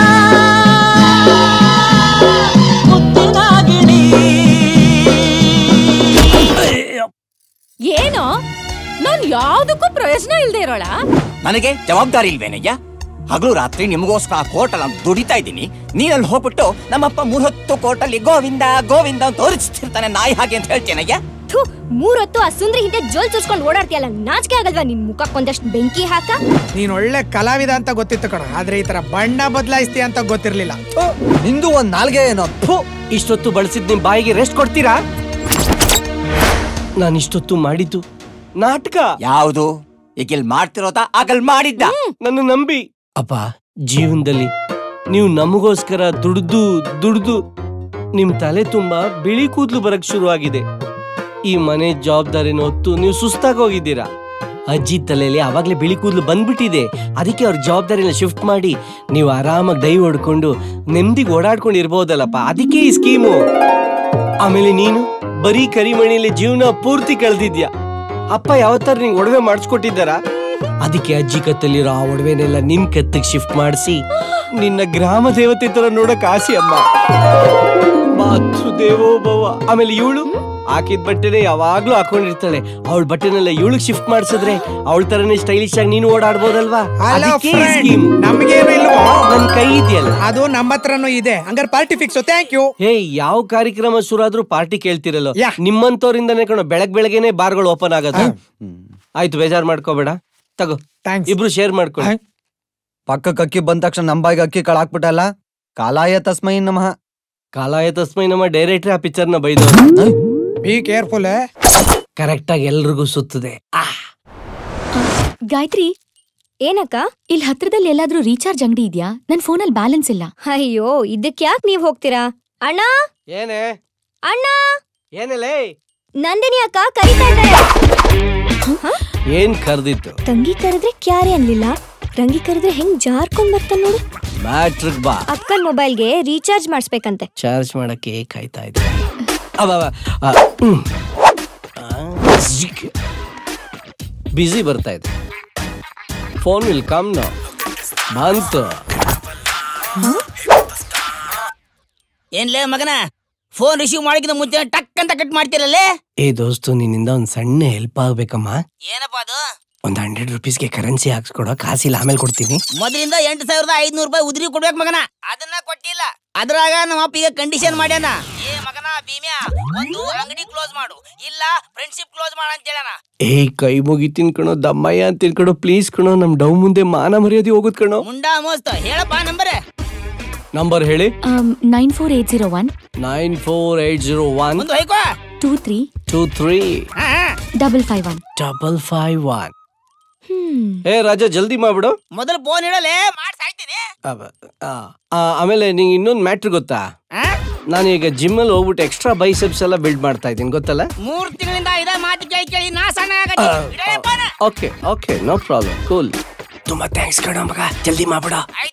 ಮುತ್ತಿನಾಗಿಡಿ. ಏನೋ ನಾನ್ ಯಾವ್ದಕ್ಕೂ ಪ್ರಯೋಜನ ಇಲ್ದೇ ಇರೋಳ. ನನಗೆ ಜವಾಬ್ದಾರಿ ಇಲ್ವೇನಯ್ಯ? ಹಗಲು ರಾತ್ರಿ ನಿಮಗೋಸ್ಕರ ಕೋರ್ಟಲ್ಲಿ ನಾನು ದುಡಿತಾ ಇದ್ದೀನಿ, ನೀನಲ್ಲಿ ಹೋಗ್ಬಿಟ್ಟು ನಮ್ಮಪ್ಪ ಮೂರೊತ್ತು ಕೋರ್ಟಲ್ಲಿ ಗೋವಿಂದ ಗೋವಿಂದ ಅಂತ ತೋರಿಸ್ತಿರ್ತಾನೆ ನಾಯಿ ಹಾಗೆ ಅಂತ ಹೇಳ್ತೇನಯ್ಯ? ಮೂರೊತ್ತು ಆ ಸುಂದ್ರಿ ಹಿಂದೆ ಜೋಲ್ ಚೂರ್ಸ್ಕೊಂಡು ಓಡಾಡ್ತೀಯಲ್ಲ, ನಾಚಿಕೆ ಆಗಲ್ವಾ ನಿನ್ ಮುಖಕ್ಕೊಂದಷ್ಟು ಬೆಂಕಿ ಹಾಕ? ನೀನ್ ಒಳ್ಳೆ ಕಲಾವಿದ ಅಂತ ಗೊತ್ತಿತ್ತು ಕಣ, ಆದ್ರೆ ಈ ತರ ಬಣ್ಣ ಬದಲಾಯಿಸ್ತೀಯ ಅಂತ ಗೊತ್ತಿರ್ಲಿಲ್ಲ. ನಿಂದು ಒಂದ್ ನಾಲ್ಗೆ ಏನೋ. ಇಷ್ಟೊತ್ತು ಬಳಸಿದ್ ನಿಮ್ ಬಾಯಿಗೆ ರೆಸ್ಟ್ ಕೊಡ್ತೀರಾ? ನಾನು ಇಷ್ಟೊತ್ತು ಮಾಡಿದ್ದು ನಾಟಕ. ಯಾವುದು? ಈಗ ಇಲ್ಲಿ ಮಾಡ್ತಿರೋದ ಆಗಲ್ ಮಾಡಿದ್ದ? ನನ್ನ ನಂಬಿ ಅಪ್ಪ, ಜೀವನದಲ್ಲಿ ನೀವು ನಮಗೋಸ್ಕರ ದುಡ್ದು ದುಡ್ದು ನಿಮ್ ತಲೆ ತುಂಬಾ ಬಿಳಿ ಕೂದ್ಲು ಬರಕ್ ಶುರು ಆಗಿದೆ. ಈ ಮನೆ ಜವಾಬ್ದಾರಿನ ಹೊತ್ತು ನೀವು ಸುಸ್ತಾಗಿ ಹೋಗಿದ್ದೀರಾ. ಅಜ್ಜಿ ತಲೆಯಲ್ಲಿ ಅವಾಗ್ಲೇ ಬಿಳಿ ಕೂದ್ಲು ಬಂದ್ಬಿಟ್ಟಿದೆ. ಅದಕ್ಕೆ ಅವ್ರ ಜವಾಬ್ದಾರಿನ ಶಿಫ್ಟ್ ಮಾಡಿ ನೀವು ಆರಾಮಾಗಿ ಡೈ ಹೊಡ್ಕೊಂಡು ನೆಮ್ಮದಿಗೆ ಓಡಾಡ್ಕೊಂಡು ಇರ್ಬೋದಲ್ಲಪ್ಪ. ಅದಕ್ಕೆ ಈ ಸ್ಕೀಮು. ಆಮೇಲೆ ನೀನು ಬರೀ ಕರಿಮಣಿಯಲ್ಲಿ ಜೀವನ ಪೂರ್ತಿ ಕಳೆದಿದ್ಯಾ. ಅಪ್ಪ ಯಾವತ್ತಾರ ನಿಂಗೆ ಒಡವೆ ಮಾಡಿಸ್ಕೊಟ್ಟಿದ್ದಾರ? ಅದಕ್ಕೆ ಅಜ್ಜಿ ಕತ್ತಲ್ಲಿರೋ ಆ ಒಡವೆನೆಲ್ಲ ನಿನ್ ಕತ್ತಿಗೆ ಶಿಫ್ಟ್ ಮಾಡಿಸಿ ನಿನ್ನ ಗ್ರಾಮ ದೇವತೆ ತರ ನೋಡಕ್ ಆಸೆ ಅಮ್ಮ. ಮಾತೃ ದೇವೋ ಭವ. ಆಮೇಲೆ ಇವಳು ಹಾಕಿದ ಬಟ್ಟೆನೆ ಯಾವಾಗ್ಲೂ ಹಾಕೊಂಡಿರ್ತಾಳೆ. ಅವಳ ಬಟ್ಟೆನೆಲ್ಲ ಇವಳಿಗೆ ಶಿಫ್ಟ್ ಮಾಡಿಸಿದ್ರೆ ಅವಳ ತರನೇ ಸ್ಟೈಲಿಶ್ ಆಗಿ ನೀನು ಓಡಾಡ್ಬೋದಲ್ವಾ? ನಮ್ಗೇನು ಇಲ್ವೋ? ನನ್ ಕೈ ಇದೆಯಲ್ಲ, ಅದು ನಮ್ಮ ಹತ್ರನೂ ಇದೆ. ಹಂಗಾರೆ ಪಾರ್ಟಿ ಫಿಕ್ಸ್. Thank you. ಹೇ, ಯಾವ ಕಾರ್ಯಕ್ರಮ ಶುರು ಆದ್ರೂ ಪಾರ್ಟಿ ಕೇಳ್ತಿರಲ್ಲ. ನಿಮ್ಮಂತವ್ರಿಂದಾನೆ ಕಣೋ ಬೆಳಗ್ ಬೆಳಗ್ಗೆನೆ ಬಾರ್ಗಳು ಓಪನ್ ಆಗೋದು. ಆಯ್ತು, ಬೇಜಾರ್ ಮಾಡ್ಕೋಬೇಡ, ತಗೋ ಇಬ್ರು ಶೇರ್ ಮಾಡ್ಕೊಳ್ಳಿ. ಪಕ್ಕಕ್ಕೆ ಅಕ್ಕಿ ಬಂದ ತಕ್ಷಣ ನಂಬಾಯಿಗೆ ಅಕ್ಕಿ ಕಳಾಕ್ಬಿಟ್ಟಲ್ಲ. ಕಾಲಾಯ ತಸ್ಮೈ ನಮಃ. ಕಾಲಾಯ ತಸ್ಮೈ ನಮಃ ಡೈರೆಕ್ಟ್ರಿ ಆ ಪಿಕ್ಚರ್ ನ ಬೈದ. Be careful. ಕರೆಕ್ಟ್ ಆಗಿ ಎಲ್ರಿಗೂ ಸುತ್ತದೆ. ಗಾಯತ್ರಿ, ಏನಕ್ಕ? ಇಲ್ಲಿ ಹತ್ರದಲ್ಲಿ ಎಲ್ಲಾದ್ರೂ ರೀಚಾರ್ಜ್ ಅಂಗಡಿ ಇದ್ಯಾ? ನನ್ ಫೋನಲ್ಲಿ ಬ್ಯಾಲೆನ್ಸ್ ಇಲ್ಲ. ಅಯ್ಯೋ, ಇದಕ್ಕೆ ಯಾಕೆ ನೀವ್ ಹೋಗ್ತೀರಾ? ಅಣ್ಣ, ಏನೇ ಅಣ್ಣ, ಏನೇಲೇ? ನಂದಿನಿ ಅಕ್ಕ ಕರೀತಾ ಇದ್ದಾರೆ. ಏನ್ ಕರ್ದಿತ್ತು? ತಂಗಿ ಕರೆದ್ರೆ ಕ್ಯಾರೆ ಅನ್ಲಿಲ್ಲ, ರಂಗಿ ಕರೆದ್ರೆ ಹೆಂಗ್ ಜಾರ್ಕೊಂಡ್ ಬರ್ತಾನ ನೋಡು. ಮ್ಯಾಟ್ರಿಕ್ ಬಾ. ಅಕ್ಕನ್ ಮೊಬೈಲ್ಗೆ ರೀಚಾರ್ಜ್ ಮಾಡಿಸ್ಬೇಕಂತೆ. ಚಾರ್ಜ್ ಮಾಡಕ್ಕೆ ಕಾಯ್ತಾ ಇದ್ದೆ. ಬಿಸಿ ಬರ್ತಾ ಇದೆ. Phone will come now. ಬಂತು. ಏನ್ಲೇ ಮಗನ, ಫೋನ್ ರಿಸೀವ್ ಮಾಡಿದ ಮುಂಚೆ ಟಕ್ ಅಂತ ಕಟ್ ಮಾಡ್ತಿರಲ್ಲೇ? ಏ ದೋಸ್ತು, ನಿನ್ನಿಂದ ಒಂದ್ ಸಣ್ಣ ಹೆಲ್ಪ್ ಆಗ್ಬೇಕಮ್ಮ. ಏನಪ್ಪ ಅದು? ಒಂದ್ ಹಂಡ್ರೆಡ್ ರುಪೀಸ್ಗೆ ಕರೆನ್ಸಿ ಹಾಕ್ಸ್ಕೊಡೋ, ಕಾಸಿಲ್ಲ, ಆಮೇಲೆ ಕೊಡ್ತೀನಿ. ಮೊದಲಿಂದ ಎಂಟು ಸಾವಿರದ ಐದ್ನೂರು ರೂಪಾಯಿ ಉದ್ರಿ ಕೊಡ್ಬೇಕು ಮಗನ, ಅದನ್ನ ಕೊಟ್ಟಿಲ್ಲ. ಅದ್ರಾಗ ನಮ್ಮ ಅಪ್ಪ ಈಗ ಕಂಡೀಷನ್ ಮಾಡ್ಯಾನ. ಏ ಮಗನ ಭೀಮ್ಯಾ, ಒಂದು ಅಂಗಡಿ ಕ್ಲೋಸ್ ಮಾಡು, ಇಲ್ಲ ಫ್ರೆಂಡ್ಶಿಪ್ ಕ್ಲೋಸ್ ಮಾಡ ಅಂತ ಹೇಳನ. ಏ ಕೈ ಮುಗಿತೀನಿ ಕಣೋ, ದಮ್ಮಯ್ಯ ಅಂತ ಕಣೋ, ಪ್ಲೀಸ್ ಕಣೋ, ನಮ್ ಡೌ ಮುಂದೆ ಮಾನ ಮರ್ಯಾದೆ ಹೋಗುದ್ ಕಣೋ. ಮುಂಡಾ ಮೋಸ್ತ ಹೇಳಪ್ಪ ನಂಬರ್. ನಂಬರ್ ಹೇಳಿ. Nine four eight zero one nine four eight zero one two three two three double five one double five one. ಏ ರಾಜಾ, ಜಲ್ದಿ ಮಾಡ್ಬಿಡು. ಮೊದಲು ಫೋನ್ ಇಡಲೇ, ಮಾಡಿ ಸಾಯ್ತೀನಿ. ಆಮೇಲೆ ನಿಂಗೆ ಇನ್ನೊಂದು ಮ್ಯಾಟ್ರ್ ಗೊತ್ತಾ? ನಾನು ಈಗ ಜಿಮ್ಮಲ್ಲಿ ಹೋಗ್ಬಿಟ್ಟು ಎಕ್ಸ್ಟ್ರಾ ಬೈಸೆಪ್ಸ್ ಎಲ್ಲ ಬಿಲ್ಡ್ ಮಾಡ್ತಾ ಇದ್ದೀನಿ, ಗೊತ್ತಲ್ಲ? ಮೂರ್ ತಿಂಗಳಿಂದ ಇದೇ ಮಾತು ಕೇಳಿ ಕೇಳಿ ನಾ ಸಣ್ಣ ಆಗತ್ತೀನಿ. Okay okay no problem, cool. ತುಂಬಾ ಥ್ಯಾಂಕ್ಸ್ ಕಣ ಮಗ, ಜಲ್ದಿ ಮಾಡ್ಬಿಡ.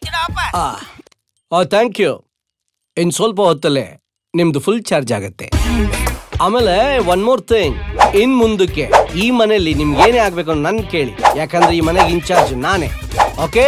Thank you. ಇನ್ ಸ್ವಲ್ಪ ಹೊತ್ತಲ್ಲೇ ನಿಮ್ದು ಫುಲ್ ಚಾರ್ಜ್ ಆಗತ್ತೆ. ಆಮೇಲೆ ಒನ್ ಮೋರ್ ಥಿಂಗ್, ಇನ್ ಮುಂದಕ್ಕೆ ಈ ಮನೆಯಲ್ಲಿ ನಿಮ್ಗೆ ಏನೇ ಆಗ್ಬೇಕು ಅಂತ ನನ್ ಕೇಳಿ, ಯಾಕಂದ್ರೆ ಈ ಮನೆಗೆ ಇನ್ಚಾರ್ಜ್ ನಾನೇ. ಓಕೆ?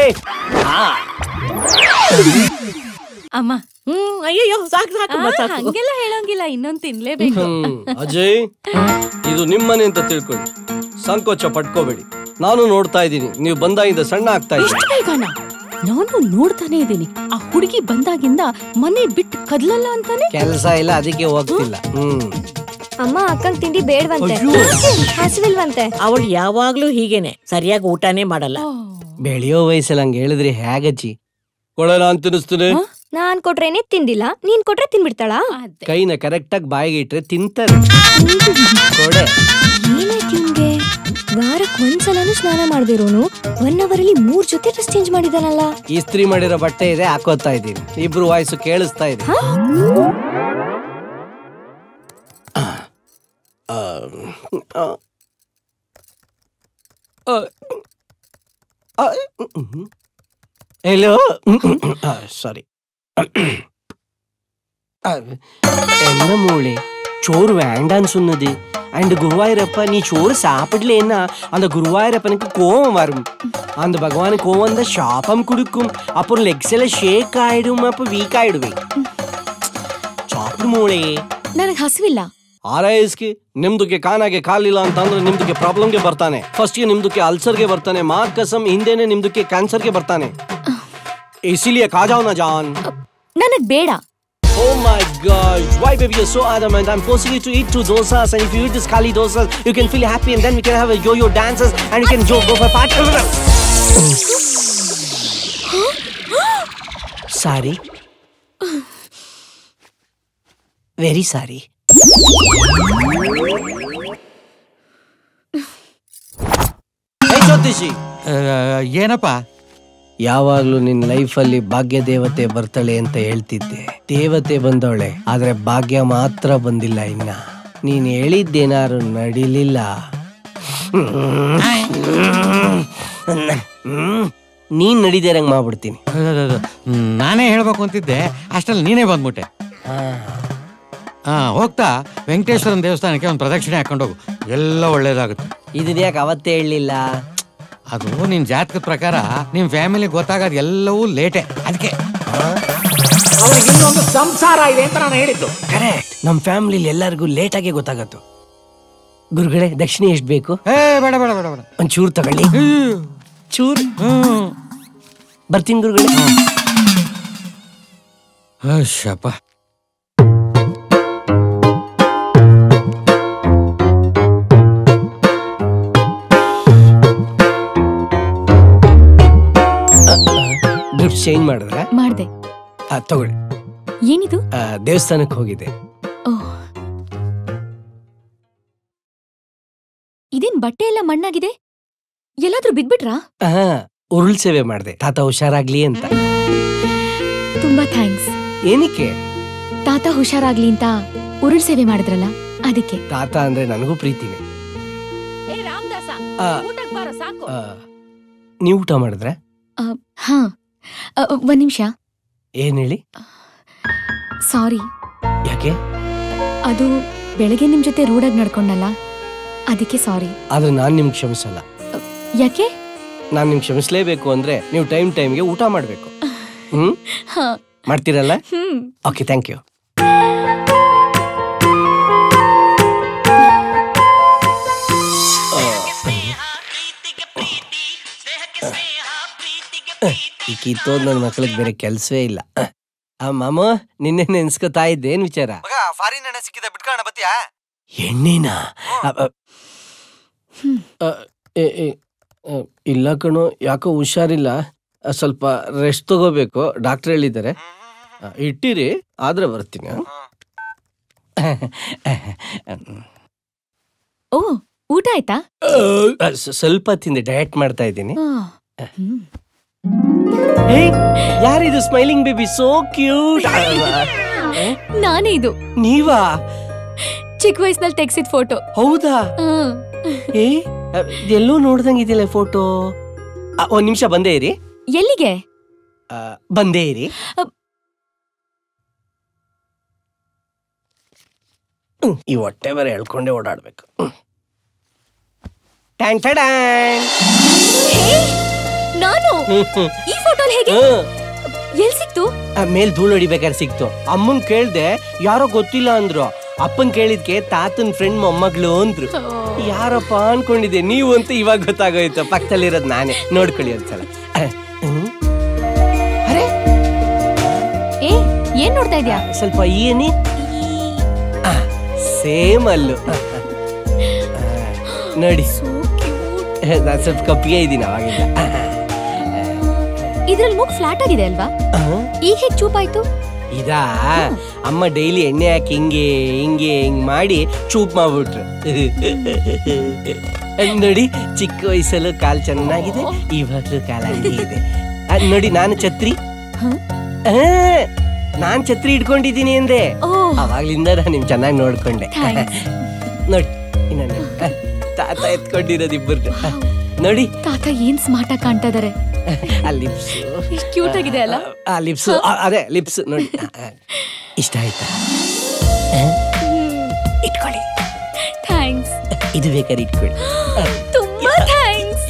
ಅಮ್ಮ ಹ್ಮ್ ಅಯ್ಯೋ ಸಾಕು ಸಾಕು ಹಂಗೆಲ್ಲ ಹೇಳೋಂಗಿಲ್ಲ, ಇನ್ನೊಂದ್ ತಿನ್ಲೇಬೇಕು. ಅಜಯ್, ಇದು ನಿಮ್ಮನೆ ಅಂತ ತಿಳ್ಕೊಳ್ಳಿ, ಸಂಕೋಚ ಪಟ್ಕೋಬೇಡಿ. ನಾನು ನೋಡ್ತಾ ಇದ್ದೀನಿ, ನೀವು ಬಂದಾಗಿಂದ ಸಣ್ಣ ಆಗ್ತಾ ಇದ್ದೀನಿ. ನಾನು ನೋಡ್ತಾನೆ ಇದ್ದೀನಿ, ಆ ಹುಡುಗಿ ಬಂದಾಗಿಂದ ಮನೆ ಬಿಟ್ಟು ಕದ್ಲಲ್ಲ ಅಂತಾನೆ. ಕೆಲಸ ಇಲ್ಲ, ಅದಕ್ಕೆ ಹೋಗ್ತಿಲ್ಲ. ಹ್ಮ್ ಅಮ್ಮ ಅಕ್ಕಂಗ್ ತಿಂಡಿ ಬೇಡವಂತೆ, ಹಸಿವಿಲ್ವಂತೆ. ಅವಳು ಯಾವಾಗ್ಲೂ ಹೀಗೇನೆ, ಸರಿಯಾಗಿ ಊಟನೇ ಮಾಡಲ್ಲ. ಬೆಳೆಯೋ ವಯಸ್ಸಲ್ಲಿ ಹಂಗ ಹೇಳಿದ್ರಿ ಹೇಗಜ್ಜಿ? ಕೊಡೋಣ ಅಂತ ಅನಿಸ್ತದೆ. ನಾನ್ ಕೊಟ್ರೇನೆ ತಿಂದಿಲ್ಲ, ನೀನ್ ಕೊಟ್ರೆ ತಿನ್ಬಿಡ್ತಾಳ. ಕೈನ ಕರೆಕ್ಟ್ ಆಗಿ ಬಾಯಿಗೆ ಇಟ್ರೆ ತಿಂತಾರೆ. ಕೊಡೆ. ಏನಾಯ್ತು ನಿಮ್ಗೆ? ವಾರಕ್ ಒಂದ್ಸಲನೂ ಸ್ನಾನ ಮಾಡ್ದಿರೋನು ಒನ್ ಅವರ್ ಅಲ್ಲಿ ಮೂರ್ ಜೊತೆ ಡ್ರೆಸ್ ಚೇಂಜ್ ಮಾಡಿದಾನಲ್ಲ. ಇಸ್ತ್ರಿ ಮಾಡಿರೋ ಬಟ್ಟೆ ಇದೆ, ಹಾಕೋತಾ ಇದ್ದೀನಿ. ಇಬ್ರು ವಾಯ್ಸು ಕೇಳಿಸ್ತಾ ಇದೆ. ഹലോ சாரி என்ன மூளை சோறு வேண்டான்னு சொன்னது அண்ட் குருவாயூரப்பா நீ சோறு சாப்பிடலன்னா அந்த குருவாயூரப்பனுக்கு கோவம் வரும் அந்த பகவானுக்கு கோவம் வந்தா சாபம் கொடுக்கும் அப்புறம் லெக்ஸ் எல்லாம் ஷேக் ஆயிடும் அப்ப வீக் ஆயிடுவேன் சாப்பிடு மூளை ನನಗೆ ಹಸಿವಿಲ್ಲ ಆರೈಸ್ಗೆ ನಿಮ್ದಕ್ಕೆ ಕಾನಾಗೆ ಕಾಲಿಲ್ಲ ಅಂತಂದ್ರೆ ನಿಮ್ದಕ್ಕೆ ಪ್ರಾಬ್ಲಮ್ಗೆ ಬರ್ತಾನೆ ಫಸ್ಟ್ ಗೆ ನಿಮ್ದಕ್ಕೆ ಅಲ್ಸರ್ಗೆ ಬರ್ತಾನೆ ಮಾ ಕಸಮ್ ಹಿಂದೆನೆ ನಿಮ್ದಕ್ಕೆ ಕ್ಯಾನ್ಸರ್ಗೆ ಬರ್ತಾನೆ ಇಸಿಲಿಯೇ ಖಾ ಜಾओ ना जान ನನಗೆ ಬೇಡ Oh my God, why baby you're so adamant? I'm forcing you to eat two dosas and if you eat this kali dosas you can feel happy and then we can have a yo-yo dances and you can go, go for party. Sorry. Very sorry. Hey Jyotishi. ಏನಪ್ಪ ಯಾವಾಗ್ಲೂ ನಿನ್ ಲೈಫಲ್ಲಿ ಭಾಗ್ಯ ದೇವತೆ ಬರ್ತಾಳೆ ಅಂತ ಹೇಳ್ತಿದ್ದೆ. ದೇವತೆ ಬಂದವಳೆ, ಆದ್ರೆ ಭಾಗ್ಯ ಮಾತ್ರ ಬಂದಿಲ್ಲ. ಇನ್ನ ನೀನ್ ಹೇಳಿದ್ದೇನಾರು ನಡಿಲಿಲ್ಲ. ನೀನ್ ನಡಿದೇರಂಗ್ ಮಾಡ್ಬಿಡ್ತೀನಿ. ನಾನೇ ಹೇಳ್ಬೇಕು ಅಂತಿದ್ದೆ, ಅಷ್ಟರಲ್ಲಿ ನೀನೇ ಬಂದ್ಬಿಟ್ಟೆ. ಹಾ ಹೋಗ್ತಾ ವೆಂಕಟೇಶ್ವರನ ದೇವಸ್ಥಾನಕ್ಕೆ ಒಂದು ಪ್ರದಕ್ಷಿಣೆ ಹಾಕೊಂಡು ಹೋಗು, ಎಲ್ಲ ಒಳ್ಳೇದಾಗುತ್ತೆ. ಇದನ್ನ ಯಾಕೆ ಅವತ್ತೇ ಹೇಳಲಿಲ್ಲ? ಅದು ನಿನ್ ಜಾತಕದ ಪ್ರಕಾರ ನಿಮ್ ಫ್ಯಾಮಿಲಿ ಗೊತ್ತಾಗೋದು ಎಲ್ಲವೂ ಲೇಟೆ, ಅದಕ್ಕೆ ಅವನಿಗೆ ಇನ್ನೊಂದು ಸಂಸಾರ ಇದೆ ಅಂತ ನಾನು ಹೇಳಿದ್ದು. ಕರೆಕ್ಟ್, ನಮ್ ಫ್ಯಾಮಿಲಿ ಎಲ್ಲರಿಗೂ ಲೇಟ್ ಆಗಿ ಗೊತ್ತಾಗತ್ತು. ಗುರುಗಳೇ ದಕ್ಷಿಣೆ ಎಷ್ಟು ಬೇಕು? ಏ ಬೇಡ ಬೇಡ ಬೇಡ ಬೇಡ ಒಂದ್ ಚೂರು ತಗೊಳ್ಳಿ. ಚೂರು ಬರ್ತೀನಿ ಗುರುಗಳೇ. ಶಪ ಡ್ರಿಪ್ಸ್ ಚೇಂಜ್ ಮಾಡಿದ್ರೆ ಮಾಡ್ದೆ. ತಗೊಳ್ಳಿ. ಏನಿದು? ದೇವಸ್ಥಾನಕ್ಕೆ ಹೋಗಿದೆ. ಇದೇನ್ ಬಟ್ಟೆ ಎಲ್ಲ ಮಣ್ಣಾಗಿದೆ, ಎಲ್ಲಾದ್ರೂ ಬಿದ್ಬಿಟ್ರಾ? ಹಾ ಉರುಳ್ ಸೇವೆ ಮಾಡಿದೆ, ತಾತ ಹುಷಾರಾಗ್ಲಿ ಅಂತ. ತುಂಬಾ ಥ್ಯಾಂಕ್ಸ್. ಏನಕ್ಕೆ? ತಾತ ಹುಷಾರಾಗ್ಲಿ ಅಂತ ಉರುಳ್ ಸೇವೆ ಮಾಡಿದ್ರಲ್ಲ, ಅದಕ್ಕೆ. ತಾತ ಅಂದ್ರೆ ನನಗೂ ಪ್ರೀತಿನೇ. ಏ ರಾಮದಾಸ, ಊಟಕ್ಕೆ ಬಾರೋ ಸಾಕು. ನೀವು ಊಟ ಮಾಡಿದ್ರೆ? ಹಾ ಒಂದ್ ನಿಮಿಷ. ಏನ್ ಹೇಳಿ? ಸಾರಿ. ಯಾಕೆ? ಅದು ಬೆಳಗ್ಗೆ ನಿಮ್ ಜೊತೆ ರೂಢಾಗಿ ನಡ್ಕೊಂಡಲ್ಲ, ಅದಕ್ಕೆ ಸಾರಿ. ಆದ್ರೆ ನಾನ್ ನಿಮ್ಗೆ ಕ್ಷಮಿಸಲ್ಲ. ಯಾಕೆ? ನಾನ್ ನಿಮ್ಗೆ ಕ್ಷಮಿಸ್ಲೇಬೇಕು ಅಂದ್ರೆ ನೀವು ಟೈಮ್ ಟೈಮ್ಗೆ ಊಟ ಮಾಡ್ಬೇಕು. ಹ್ಮ್ ಮಾಡ್ತೀರಲ್ಲ? Okay, thank you. ಈ ಕಿತ್ತೋದ್ ನನ್ನ ಮಕ್ಳಿಗೆ ಬೇರೆ ಕೆಲ್ಸವೇ ಇಲ್ಲ. ಆ ಮಾಮ ನಿನ್ನೆ ನೆನ್ಸ್ಕೊತಾ ಇದ್ದೆ, ಏನ್ ವಿಚಾರ? ಫಾರಿನ್ ಎಣ್ಣೆ ಸಿಕ್ಕಿದೆ, ಬಿಟ್ಕೋಣ ಬತ್ತೀಯಾ? ಎಣ್ಣೆನಾ? ಇಲ್ಲ ಕಣೋ, ಯಾಕೋ ಹುಷಾರಿಲ್ಲ, ಸ್ವಲ್ಪ ರೆಸ್ಟ್ ತಗೋಬೇಕು, ಡಾಕ್ಟರ್ ಹೇಳಿದ್ದಾರೆ. ಇಟ್ಟಿರಿ, ಆದ್ರೆ ಬರ್ತೀನಿ. ಓ ಊಟ ಆಯ್ತಾ? ಸ್ವಲ್ಪ ತಿಂದೆ, ಡಯಟ್ ಮಾಡ್ತಾ ಇದ್ದೀನಿ. ಯಾರಿದು ಸ್ಮೈಲಿಂಗ್ ಬೇಬಿ? So cute. ನಾನೇ ಇದು. ನೀವಾ? ಚಿಕ್ಕ ವಯಸ್ಸಿನಲ್ಲಿ ತೆಗ್ಸಿದ ಫೋಟೋ. ಹೌದಾ? ಏ ಎಲ್ಲೋ ನೋಡ್ದಂಗ್ ಇದೆಯಲ್ಲ ಫೋಟೋ. ಒಂದ್ ನಿಮಿಷ ಬಂದೇ ಇರಿ. ಎಲ್ಲಿಗೆ? ಬಂದೇ ಇರಿ. ಈ ಹೊಟ್ಟೆ ಬೇರೆ ಹೇಳ್ಕೊಂಡೆ ಓಡಾಡ್ಬೇಕು. Tang Tang. ನಾನು ಈ ಫೋಟೋಲ್ ಹೇಗೆ? ಎಲ್ ಸಿಕ್ತು? ಮೇಲ್ ಧೂಳು ಹೊಡಿಬೇಕಾದ್ರೆ ಸಿಕ್ತು. ಅಮ್ಮನ್ ಕೇಳ್ದೆ, ಯಾರೋ ಗೊತ್ತಿಲ್ಲ ಅಂದ್ರು. ಅಪ್ಪನ್ ಕೇಳಿದ್ಕೆ ತಾತನ್ ಫ್ರೆಂಡ್ ಮೊಮ್ಮಗಳು ಅಂದ್ರು. ಯಾರಪ್ಪ ಅನ್ಕೊಂಡಿದ್ದೆ, ನೀವು ಅಂತ ಇವಾಗ ಗೊತ್ತಾಗೋಯ್ತು. ಪಕ್ಕದಲ್ಲಿರೋದ್ ನಾನೇ. ನೋಡ್ಕೊಳ್ಳಿ ಒಂದ್ಸಲ. ಅರೆ ಏ ಏನ್ ನೋಡ್ತಾ ಇದ್ಯಾ? ಸ್ವಲ್ಪ ಏನಿ ಸೇಮ್ ಅಲ್ಲು ನೋಡಿ. ನಾನ್ ಸ್ವಲ್ಪ ಕಪ್ಪಿಗೆ ಇದ್ದೀನಿ ಅವಾಗಿಂದ. ಇದ್ರಲ್ಲಿ ಮೂಗ್ ಫ್ಲಾಟ್ ಆಗಿದೆ ಅಲ್ವಾ? ಈಗ ಹೇಗ್ ಚೂಪಾಯ್ತು? ಇದಾ ಅಮ್ಮ ಡೈಲಿ ಎಣ್ಣೆ ಹಾಕಿ ಹಿಂಗೆ ಹಿಂಗೆ ಹಿಂಗ್ ಮಾಡಿ ಚೂಪ್ ಮಾಡ್ಬಿಟ್ರು. ನೋಡಿ, ಚಿಕ್ಕ ವಯಸ್ಸಲ್ಲೂ ಕಾಲ್ ಚೆನ್ನಾಗಿದೆ, ಇವಾಗ್ಲೂ ಕಾಲ ಹಂಗೆ ಇದೆ. ನೋಡಿ, ನಾನು ಛತ್ರಿ ನಾನ್ ಛತ್ರಿ ಇಟ್ಕೊಂಡಿದ್ದೀನಿ ಅಂದೆ. ಅವಾಗ್ಲಿಂದ ನಾನು ನಿಮ್ ಚೆನ್ನಾಗಿ ನೋಡ್ಕೊಂಡೆ. ನೋಡಿ, ಇನ್ನೊಂದು ತಾತ ಎತ್ಕೊಂಡಿರೋದು ಇಬ್ಬರು. ನೋಡಿ, ತಾತ ಏನ್ ಸ್ಮಾರ್ಟ್ ಆಗಿ ಕಾಣ್ತಾ ಇದಾರೆ. ಆ ಲಿಪ್ಸ್ ಎಷ್ಟು ಕ್ಯೂಟ್ ಆಗಿದೆ ಅಲ್ಲ? ಆ ಲಿಪ್ಸ್, ಅದೇ ಲಿಪ್ಸ್ ನೋಡಿ. ಇಷ್ಟ ಆಯ್ತಾ? ಇಟ್ಕೊಳ್ಳಿ. ಥ್ಯಾಂಕ್ಸ್. ಇದು ಬೇಕಾದ್ರೆ ಇಟ್ಕೊಳ್ಳಿ. ತುಂಬಾ ಥ್ಯಾಂಕ್ಸ್.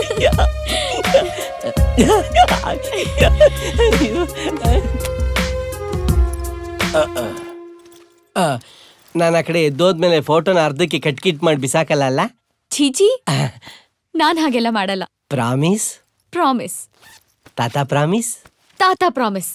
ನಾನು ಆ ಕಡೆ ಎದ್ದೋದ್ಮೇಲೆ ಫೋಟೋನ ಅರ್ಧಕ್ಕೆ ಕಟ್ ಕಿಟ್ ಮಾಡಿ ಬಿಸಾಕಲ್ಲ ಅಲ್ಲ? ಚೀಚಿ, ನಾನ್ ಹಾಗೆಲ್ಲ ಮಾಡಲ್ಲ. ಪ್ರಾಮಿಸ್? ಪ್ರಾಮಿಸ್. ತಾತ ಪ್ರಾಮಿಸ್? ತಾತ ಪ್ರಾಮಿಸ್.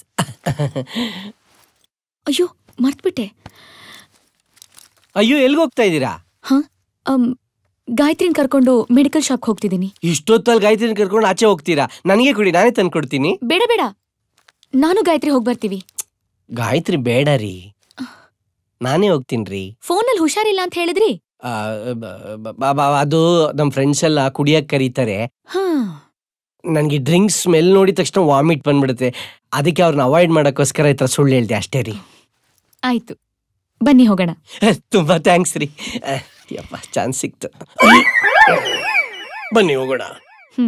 ಅಯ್ಯೋ ಮರ್ತ್ಬಿಟ್ಟೆ. ಅಯ್ಯೋ, ಎಲ್ಗ ಹೋಗ್ತಾ ಇದ್ದೀರಾ? ಹ ಗಾಯತ್ರಿನ್ ಕರ್ಕೊಂಡು ಮೆಡಿಕಲ್ ಶಾಪ್ ಹೋಗ್ತಿದ್ದೀನಿ. ಇಷ್ಟೊತ್ತಲ್ಲಿ ಗಾಯತ್ರಿನ ಕರ್ಕೊಂಡು ಆಚೆ ಹೋಗ್ತೀರಾ? ನನಗೆ ಕೊಡಿ, ನಾನೇ ತಂದು ಕೊಡ್ತೀನಿ. ಬೇಡ ಬೇಡ, ನಾನು ಗಾಯತ್ರಿ ಹೋಗಿ ಬರ್ತೀವಿ. ಗಾಯತ್ರಿ ಬೇಡ ರೀ, ನಾನೇ ಹೋಗ್ತೀನಿ ರೀ. ಫೋನಲ್ಲಿ ಹುಷಾರಿಲ್ಲ ಅಂತ ಹೇಳಿದ್ರಿ. ಅದು ನಮ್ ಫ್ರೆಂಡ್ಸ್ ಎಲ್ಲ ಕುಡಿಯಕ್ ಕರೀತಾರೆ. ಹಾ, ನನ್ಗೆ ಡ್ರಿಂಕ್ಸ್ ಸ್ಮೆಲ್ ನೋಡಿದ ತಕ್ಷಣ ವಾಮಿಟ್ ಬಂದ್ಬಿಡುತ್ತೆ. ಅದಕ್ಕೆ ಅವ್ರನ್ನ ಅವಾಯ್ಡ್ ಮಾಡಕ್ಕೋಸ್ಕರ ಈ ತರ ಸುಳ್ಳು ಹೇಳ್ದೆ ಅಷ್ಟೇ ರೀ. ಆಯ್ತು, ಬನ್ನಿ ಹೋಗೋಣ. ತುಂಬಾ ಥ್ಯಾಂಕ್ಸ್ ರೀ. ಯಪ್ಪ, ಚಾನ್ಸ್ ಸಿಕ್ತು. ಬನ್ನಿ ಹೋಗೋಣ. ಹ್ಮ್.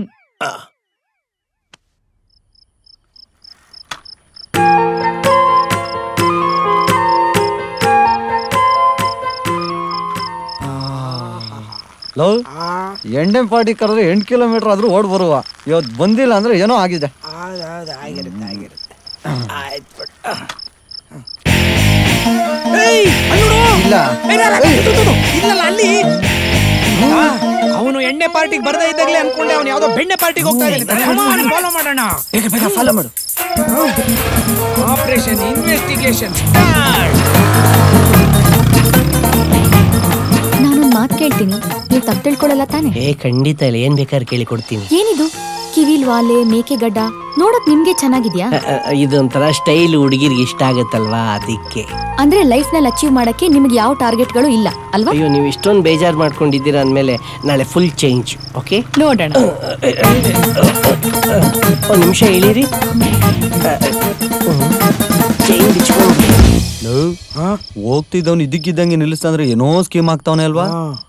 ಲವ್, ಎಂಡೆ ಪಾರ್ಟಿ ಕರೆದ್ರೆ ಎಂಟು ಕಿಲೋಮೀಟರ್ ಆದ್ರೂ ಓಡ್ ಬರುವ. ಇವತ್ತು ಬಂದಿಲ್ಲ ಅಂದ್ರೆ ಏನೋ ಆಗಿದೆ. ಆಗಿರುತ್ತೆ ಆಗಿರುತ್ತೆ. ಅವನು ಎಣ್ಣೆ ಪಾರ್ಟಿಗೆ ಬರ್ದೇ ಇದ್ದಾಗಲೇ ಅನ್ಕೊಂಡೆ ಅವನು ಯಾವ್ದೋ ಬೆಣ್ಣೆ ಪಾರ್ಟಿಗೆ ಹೋಗ್ತಾ ಇದ್ದಾನೆ. ಫಾಲೋ ಮಾಡೋಣ. ಫಾಲೋ ಮಾಡು. Operation investigation start. ನಾನೊಂದ್ ಮಾತು ಕೇಳ್ತೀನಿ, ನೀವು ತಪ್ಪು ತಿಳ್ಕೊಳ್ಳಲ್ಲ ತಾನೆ? ಏ ಖಂಡಿತ ಇಲ್ಲ, ಏನ್ ಬೇಕಾದ್ರೆ ಕೇಳಿ ಕೊಡ್ತೀನಿ. ಏನಿದು? ಕಿವಿಲ್ ವಾಲೆ, ಮೇಕೆಗಡ್ಡ ನೋಡಕ್ ನಿಮ್ಗೆ ಚೆನ್ನಾಗಿದ್ಯಾ? ಇದೊಂಥರ ಸ್ಟೈಲ್ ಹುಡುಗಿರ್ಗೆ ಇಷ್ಟ ಆಗತ್ತಲ್ವಾ, ಅದಕ್ಕೆ. ಅಂದ್ರೆ ಲೈಫ್ ನಲ್ಲಿ ಅಚೀವ್ ಮಾಡಕ್ಕೆ ನಿಮ್ಗೆ ಯಾವ ಟಾರ್ಗೆಟ್ಗಳು ಇಲ್ಲ ಅಲ್ವಾ? ಅಯ್ಯೋ, ನೀವು ಇಷ್ಟೊಂದು ಬೇಜಾರ್ ಮಾಡ್ಕೊಂಡಿದ್ದೀರಾ ಅಂದ್ಮೇಲೆ ನಾಳೆ ಫುಲ್ ಚೇಂಜ್. ಓಕೆ, ನೋಡೋಣ. ಒಂದ್ ನಿಮಿಷ ಹೇಳಿರಿ. ಹೋಗ್ತಿದ್ದವ್ನು ಇದಕ್ಕಿದ್ದಂಗೆ ನಿಲ್ಲಿಸ್ತಂದ್ರೆ ಏನೋ ಸ್ಕೀಮ್ ಆಗ್ತಾವನೆ ಅಲ್ವಾ?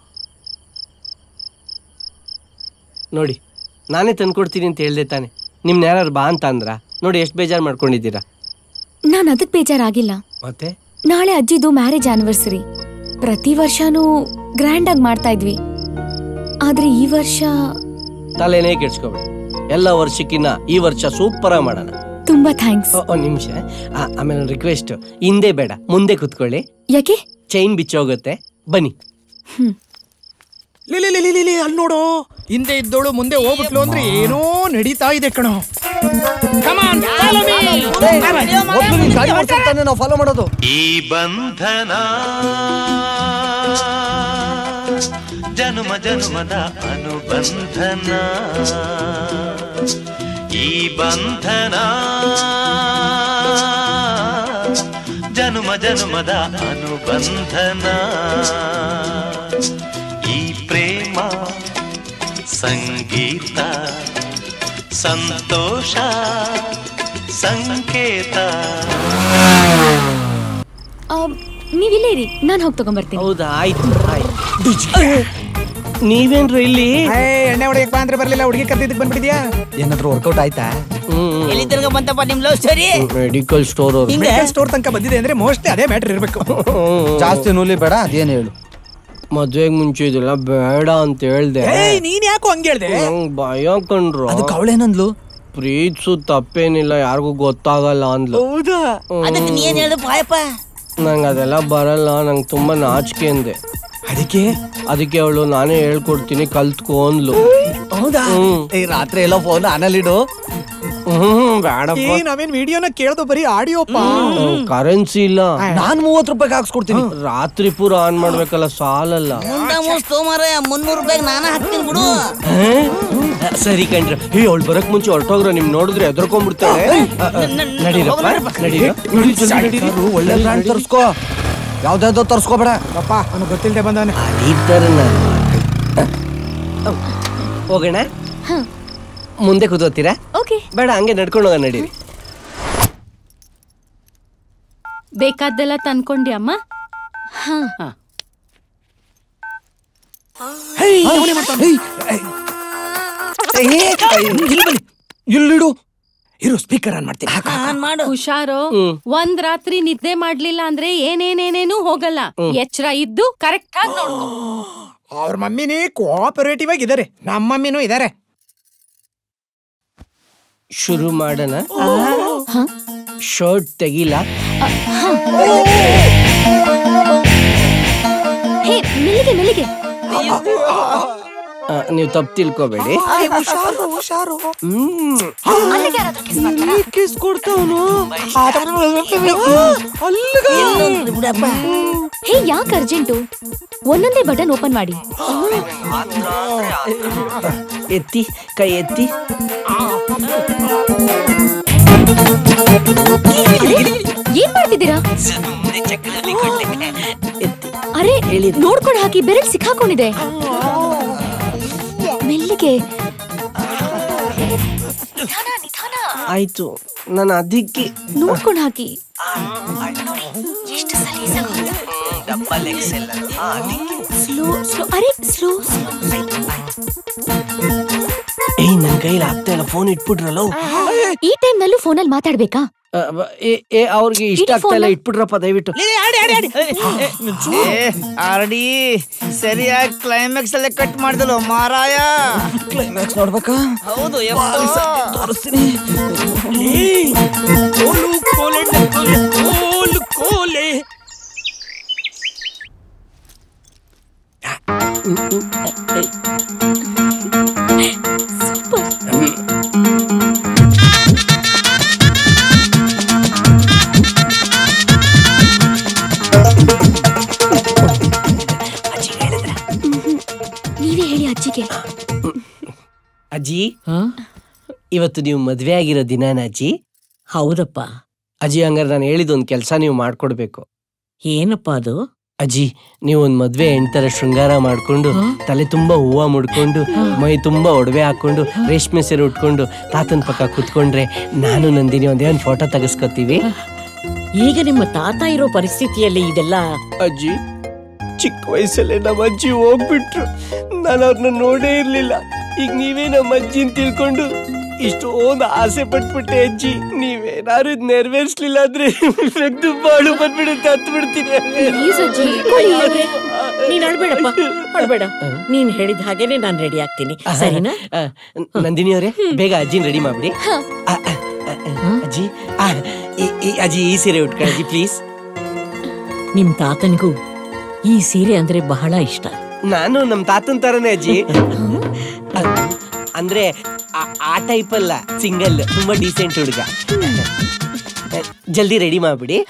ನೋಡಿ, ನಾನೇ ತಂದ್ಕೊಡ್ತೀನಿ ಅಂತ ಹೇಳ್ದೆ ತಾನೆ. ನಿಮ್ನ ಯಾರು ಬಾ ಅಂತ ಅಂದ್ರ? ನೋಡಿ ಎಷ್ಟು ಬೇಜಾರ್ ಮಾಡ್ಕೊಂಡಿದ್ದೀರಾ. ನಾನ್ ಅದಕ್ ಬೇಜಾರಾಗಿಲ್ಲ. ಮತ್ತೆ ನಾಳೆ ಅಜ್ಜಿದು ಮ್ಯಾರೇಜ್ ಆನಿವರ್ಸರಿ. ಪ್ರತಿ ವರ್ಷನೂ ಗ್ರ್ಯಾಂಡ್ ಆಗಿ ಮಾಡ್ತಾ ಇದ್ವಿ, ಆದ್ರೆ ಈ ವರ್ಷ ತಲೆನೇ ಕೆಡ್ಸ್ಕೊಬೇಡಿ. ಎಲ್ಲ ವರ್ಷಕ್ಕಿನ್ನ ಈ ವರ್ಷ ಸೂಪರ್ ಆಗಿ ಮಾಡೋಣ. ತುಂಬಾ ಥ್ಯಾಂಕ್ಸ್. ಒಂದ್ ನಿಮಿಷ, ಆಮೇಲೆ ರಿಕ್ವೆಸ್ಟ್, ಹಿಂದೆ ಬೇಡ ಮುಂದೆ ಕುತ್ಕೊಳ್ಳಿ. ಯಾಕೆ? ಚೈನ್ ಬಿಚ್ಚೋಗುತ್ತೆ, ಬನ್ನಿ. ಹ್ಮ್. ಲಿಲಿ ಲಿಲಿ ಲಿಲಿ, ಅಲ್ಲಿ ನೋಡು, ಹಿಂದೆ ಇದ್ದೋಳು ಮುಂದೆ ಹೋಗ್ಬಿಟ್ಲು ಅಂದ್ರೆ ಏನೋ ನಡೀತಾ ಇದೆ ಕಣೋ. ನಾವು ಫಾಲೋ ಮಾಡೋದು. ಈ ಬಂಧನ ಜನುಮ ಜನುಮದ ಅನುಬಂಧನ, ಈ ಬಂಧನ ಜನುಮ ಜನುಮದ ಅನುಬಂಧನ, ಈ ಪ್ರೇಮ ಸಂಗೀತ ಸಂತೋಷ ಸಂಕೇತ. ನೀವಿಲ್ಲೇ ಇರಿ, ನಾನು ಹೋಗಿ ತಗೊಂಡ್ಬರ್ತೀನಿ. ಹೌದಾ, ಆಯ್ತು ಆಯ್ತು. ನೀವೇನ್ರಿ ಇಲ್ಲಿ? ಎಣ್ಣೆ ಹೊಡೆಯಕ್ ಬಾ ಅಂದ್ರೆ ಬರ್ಲಿಲ್ಲ, ಹುಡುಗಿ ಕರ್ದಿದ್ದಕ್ಕೆ ಬಂದ್ಬಿಟ್ಟಿದ್ಯಾ? ಏನಾದ್ರು ವರ್ಕೌಟ್ ಆಯ್ತಾ? ಎಲ್ಲಿ ತಿರ್ಗ ಬಂತಪ್ಪ ನಿಮ್ love story? Medical store medical store ತನಕ ಬಂದಿದೆ ಅಂದ್ರೆ ಮೋಸ್ಟ್ಲಿ ಅದೇ ಮ್ಯಾಟರ್ ಇರ್ಬೇಕು. ಜಾಸ್ತಿ ನೂಲಿ ಬೇಡ, ಅದೇನು ಹೇಳು. ಮದ್ವೆಗ್ ಮುಂಚೆ ಇದೆಲ್ಲ ಬೇಡ ಅಂತ ಹೇಳ್ದೆ. ನೀನ್ ಯಾಕೋ ಹಂಗ ಹೇಳ್ದೆ? ನಂಗ್ ಭಯ ಕಂಡ್ರು. ಅದಕ್ಕೆ ಅವಳೇನಂದ್ಲು? ಪ್ರೀತ್ಸು ತಪ್ಪೇನಿಲ್ಲ, ಯಾರಿಗೂ ಗೊತ್ತಾಗಲ್ಲ ಅಂದ್ಲು. ಹೌದಾ? ಅದಕ್ಕೆ ನೀ ಏನ್ ಹೇಳ್ದೆ ಪಾಯಪ್ಪ? ನಂಗೆ ಅದೆಲ್ಲ ಬರಲ್ಲ, ನಂಗೆ ತುಂಬಾ ನಾಚಿಕೆ ಅಂದೆ. ಅದಕ್ಕೆ ಅದಕ್ಕೆ ಅವಳು ನಾನೇ ಹೇಳ್ಕೊಡ್ತೀನಿ ಕಲ್ತ್ಕೊ ಅಂದ್ಲು. ಹೌದಾ? ಈ ರಾತ್ರಿ ಎಲ್ಲ ಫೋನ್ ಆನಲ್ಲಿಡು. ಹ್ಮ್ ಬೇಡಪ್ಪ, ನಾವೇನ್ ವಿಡಿಯೋನ ಕೇಳ್ದೋ ಬರೀ ಆಡಿಯೋಪ್ಪ. ಕರೆನ್ಸಿ ಇಲ್ಲ. ನಾನ್ ಮೂವತ್ ರೂಪಾಯಿಗೆ ಹಾಕ್ಸ್ಕೊಡ್ತೀನಿ. ರಾತ್ರಿ ಪೂರ ಆನ್ ಮಾಡ್ಬೇಕಲ್ಲ, ಸಾಲಲ್ಲ. ಸೋಮಾರ ಮುನ್ನೂರು ರೂಪಾಯಿ ನಾನ ಹಾಕ್ತೀನಿ ಬಿಡು. ಸರಿ ಕಣ್ರ. ಹೇ, ಅವಳು ಬರಕ್ ಮುಂಚೆ ಹೊರಟೋಗ್ರ, ನಿಮ್ ನೋಡಿದ್ರೆ ಎದ್ರಕೊಂಡ್ಬಿಡ್ತಾಳೆ. ನಡೀರಪ್ಪ, ನಡೀರಿ. ಒಳ್ಳೆ ಬ್ರ್ಯಾಂಡ್ ತರ್ಸ್ಕೋ, ಯಾವ್ದಾವ್ದೋ ತರ್ಸ್ಕೋಬೇಡ. ಪಾಪ ಅವನು ಗೊತ್ತಿಲ್ಲದೆ ಬಂದವನೆ. ಹೋಗೋಣ, ಮುಂದೆ ಕೂತ್ಕೋತೀರಾ? ಬೇಡ, ಹಂಗೆ ನಡ್ಕೊಂಡು ಹೋಗೋಣ, ನಡೀರಿ. ಬೇಕಾದ್ದೆಲ್ಲ ತಂದ್ಕೊಂಡಿ ಅಮ್ಮ? ಹಾ. ಇಲ್ಲಿಡು, ಇರು, ಸ್ಪೀಕರ್ ಆನ್ ಮಾಡ್ತೀನಿ. ಹುಷಾರು. ಒಂದ್ ರಾತ್ರಿ ನಿದ್ದೆ ಮಾಡ್ಲಿಲ್ಲ ಅಂದ್ರೆ ಏನೇನೇನೇನು ಹೋಗಲ್ಲ. ಎಚ್ಚರ ಇದ್ದು ಕರೆಕ್ಟ್ ಆಗಿ ನೋಡ್ಕೊ. ಅವ್ರ ಮಮ್ಮಿನೇ ಕೋಆಪರೇಟಿವ್ ಆಗಿದ್ದಾರೆ, ನಮ್ಮ ಮಮ್ಮಿನೂ ಇದಾರೆ. ಶುರು ಮಾಡೋಣ. ಶರ್ಟ್ ತೆಗಿಲ. ಮೆಲ್ಲಿಗೆ ಮೆಲ್ಲಿಗೆ. ನೀವು ತಪ್ಪು ತಿಳ್ಕೊಬೇಡಿ. ಕಿಸ್ ಕೊಡ್ತಾವನು. ಹೇ, ಯಾಕೆ ಅರ್ಜೆಂಟು? ಒಂದೊಂದೇ ಬಟನ್ ಓಪನ್ ಮಾಡಿ. ಎತ್ತಿ, ಕೈ ಎತ್ತಿ. ಏನ್ ಮಾಡ್ತಿದ್ದೀರಾ? ಅರೆ, ನೋಡ್ಕೊಂಡು ಹಾಕಿ, ಬೆರಳು ಸಿಕ್ಕಾಕೊಂಡಿದೆ. ಮೆಲ್ಲಿಗೆ. ಆಯ್ತು, ನಾನು ಅದಕ್ಕೆ ನೋಡ್ಕೊಂಡು ಹಾಕಿ. Slow slow. ಅರೆ ಸ್ಲೋ ಸ್ಲೋ. ಏಯ್, ನನ್ ಕೈಲಿ ಆಗ್ತಾ ಇಲ್ಲ, ಫೋನ್ ಇಟ್ಬಿಟ್ರಲ್ಲ. ಈ ಟೈಮ್ ನಲ್ಲೂ ಫೋನಲ್ಲಿ ಮಾತಾಡ್ಬೇಕಾ? ಅವ್ರಿಗೆ ಇಷ್ಟ ಆಗ್ತಾ ಇಲ್ಲ, ಇಟ್ಬಿಟ್ರಪ್ಪ ದಯವಿಟ್ಟು. ಆರ್ಡಿ ಸರಿಯಾಗಿ ಕ್ಲೈಮ್ಯಾಕ್ಸ್ ಅಲ್ಲೇ ಕಟ್ ಮಾಡ್ದಲ್ಲ ಮಾರಾಯ. ಕ್ಲೈಮ್ಯಾಕ್ಸ್ ನೋಡ್ಬೇಕಾ? ಹೌದು, ತೋರಿಸ್ತೀನಿ. ನೀವೇ ಹೇಳಿ ಅಜ್ಜಿಗೆ. ಅಜ್ಜಿ, ಇವತ್ತು ನೀವು ಮದ್ವೆ ಆಗಿರೋ ದಿನಾನ ಅಜ್ಜಿ? ಹೌದಪ್ಪ. ಅಜ್ಜಿ, ಹಂಗಾರೆ ನಾನು ಹೇಳಿದೊಂದು ಕೆಲಸ ನೀವು ಮಾಡ್ಕೊಡ್ಬೇಕು. ಏನಪ್ಪ ಅದು? ಅಜ್ಜಿ, ನೀವು ಒಂದ್ ಮದ್ವೆ ಹೆಣ್ತರ ಶೃಂಗಾರ ಮಾಡ್ಕೊಂಡು, ತಲೆ ತುಂಬಾ ಹೂವ ಮುಡ್ಕೊಂಡು, ಮೈ ತುಂಬಾ ಒಡವೆ ಹಾಕೊಂಡು, ರೇಷ್ಮೆ ಸೀರೆ ಉಟ್ಕೊಂಡು ತಾತನ ಪಕ್ಕ ಕುತ್ಕೊಂಡ್ರೆ ನಾನು ನಂದಿನಿ ಒಂದೇ ಒಂದ್ ಫೋಟೋ ತೆಗೆಸ್ಕೊತೀವಿ. ಈಗ ನಿಮ್ಮ ತಾತ ಇರೋ ಪರಿಸ್ಥಿತಿಯಲ್ಲಿ ಇದೆಲ್ಲ? ಅಜ್ಜಿ, ಚಿಕ್ಕ ವಯಸ್ಸಲ್ಲೇ ನಮ್ಮ ಅಜ್ಜಿ ಹೋಗ್ಬಿಟ್ರು, ನಾನು ಅವ್ರನ್ನ ನೋಡೇ ಇರ್ಲಿಲ್ಲ. ಈಗ ನೀವೇ ನಮ್ಮ ಅಜ್ಜಿನ ತಿಳ್ಕೊಂಡು ಇಷ್ಟೊಂದು ಆಸೆ ಪಟ್ಬಿಟ್ಟೆ ಅಜ್ಜಿ. ನೀವೇನಾರು ನೆರವೇರಿಸ್ಲಿಲ್ಲ ಅಂದ್ರೆ ನಗ್ದು ಬಾಳು ಬಂದ್ಬಿಡುತ್ತೆ, ಹತ್ತು ಬಿಡ್ತೀನಿ. ನೀನ್ ಅಳ್ಬೇಡಪ್ಪ, ಅಳ್ಬೇಡ. ನೀನ್ ಹೇಳಿದ ಹಾಗೇನೆ ನಾನ್ ರೆಡಿ ಆಗ್ತೀನಿ, ಸರಿನಾ? ನಂದಿನಿ ಅವರೇ, ಬೇಗ ಅಜ್ಜಿನ ರೆಡಿ ಮಾಡ್ಬಿಡಿ. ಅಜ್ಜಿ, ಅಜ್ಜಿ ಈ ಸೀರೆ ಉಟ್ಕೊಳ್ಳಿ ಅಜ್ಜಿ, ಪ್ಲೀಸ್. ನಿಮ್ ತಾತನಿಗೂ ಈ ಸೀರೆ ಅಂದ್ರೆ ಬಹಳ ಇಷ್ಟ. ನಾನು ನಮ್ ತಾತನ್ ತರನೇ ಅಜ್ಜಿ. ಅಂದ್ರೆ ಆ ಟೈಪ್ ಅಲ್ಲ, ಸಿಂಗಲ್, ತುಂಬಾ ಡೀಸೆಂಟ್ ಹುಡುಗ. ಜಲ್ದಿ ರೆಡಿ ಮಾಡ್ಬಿಡಿ.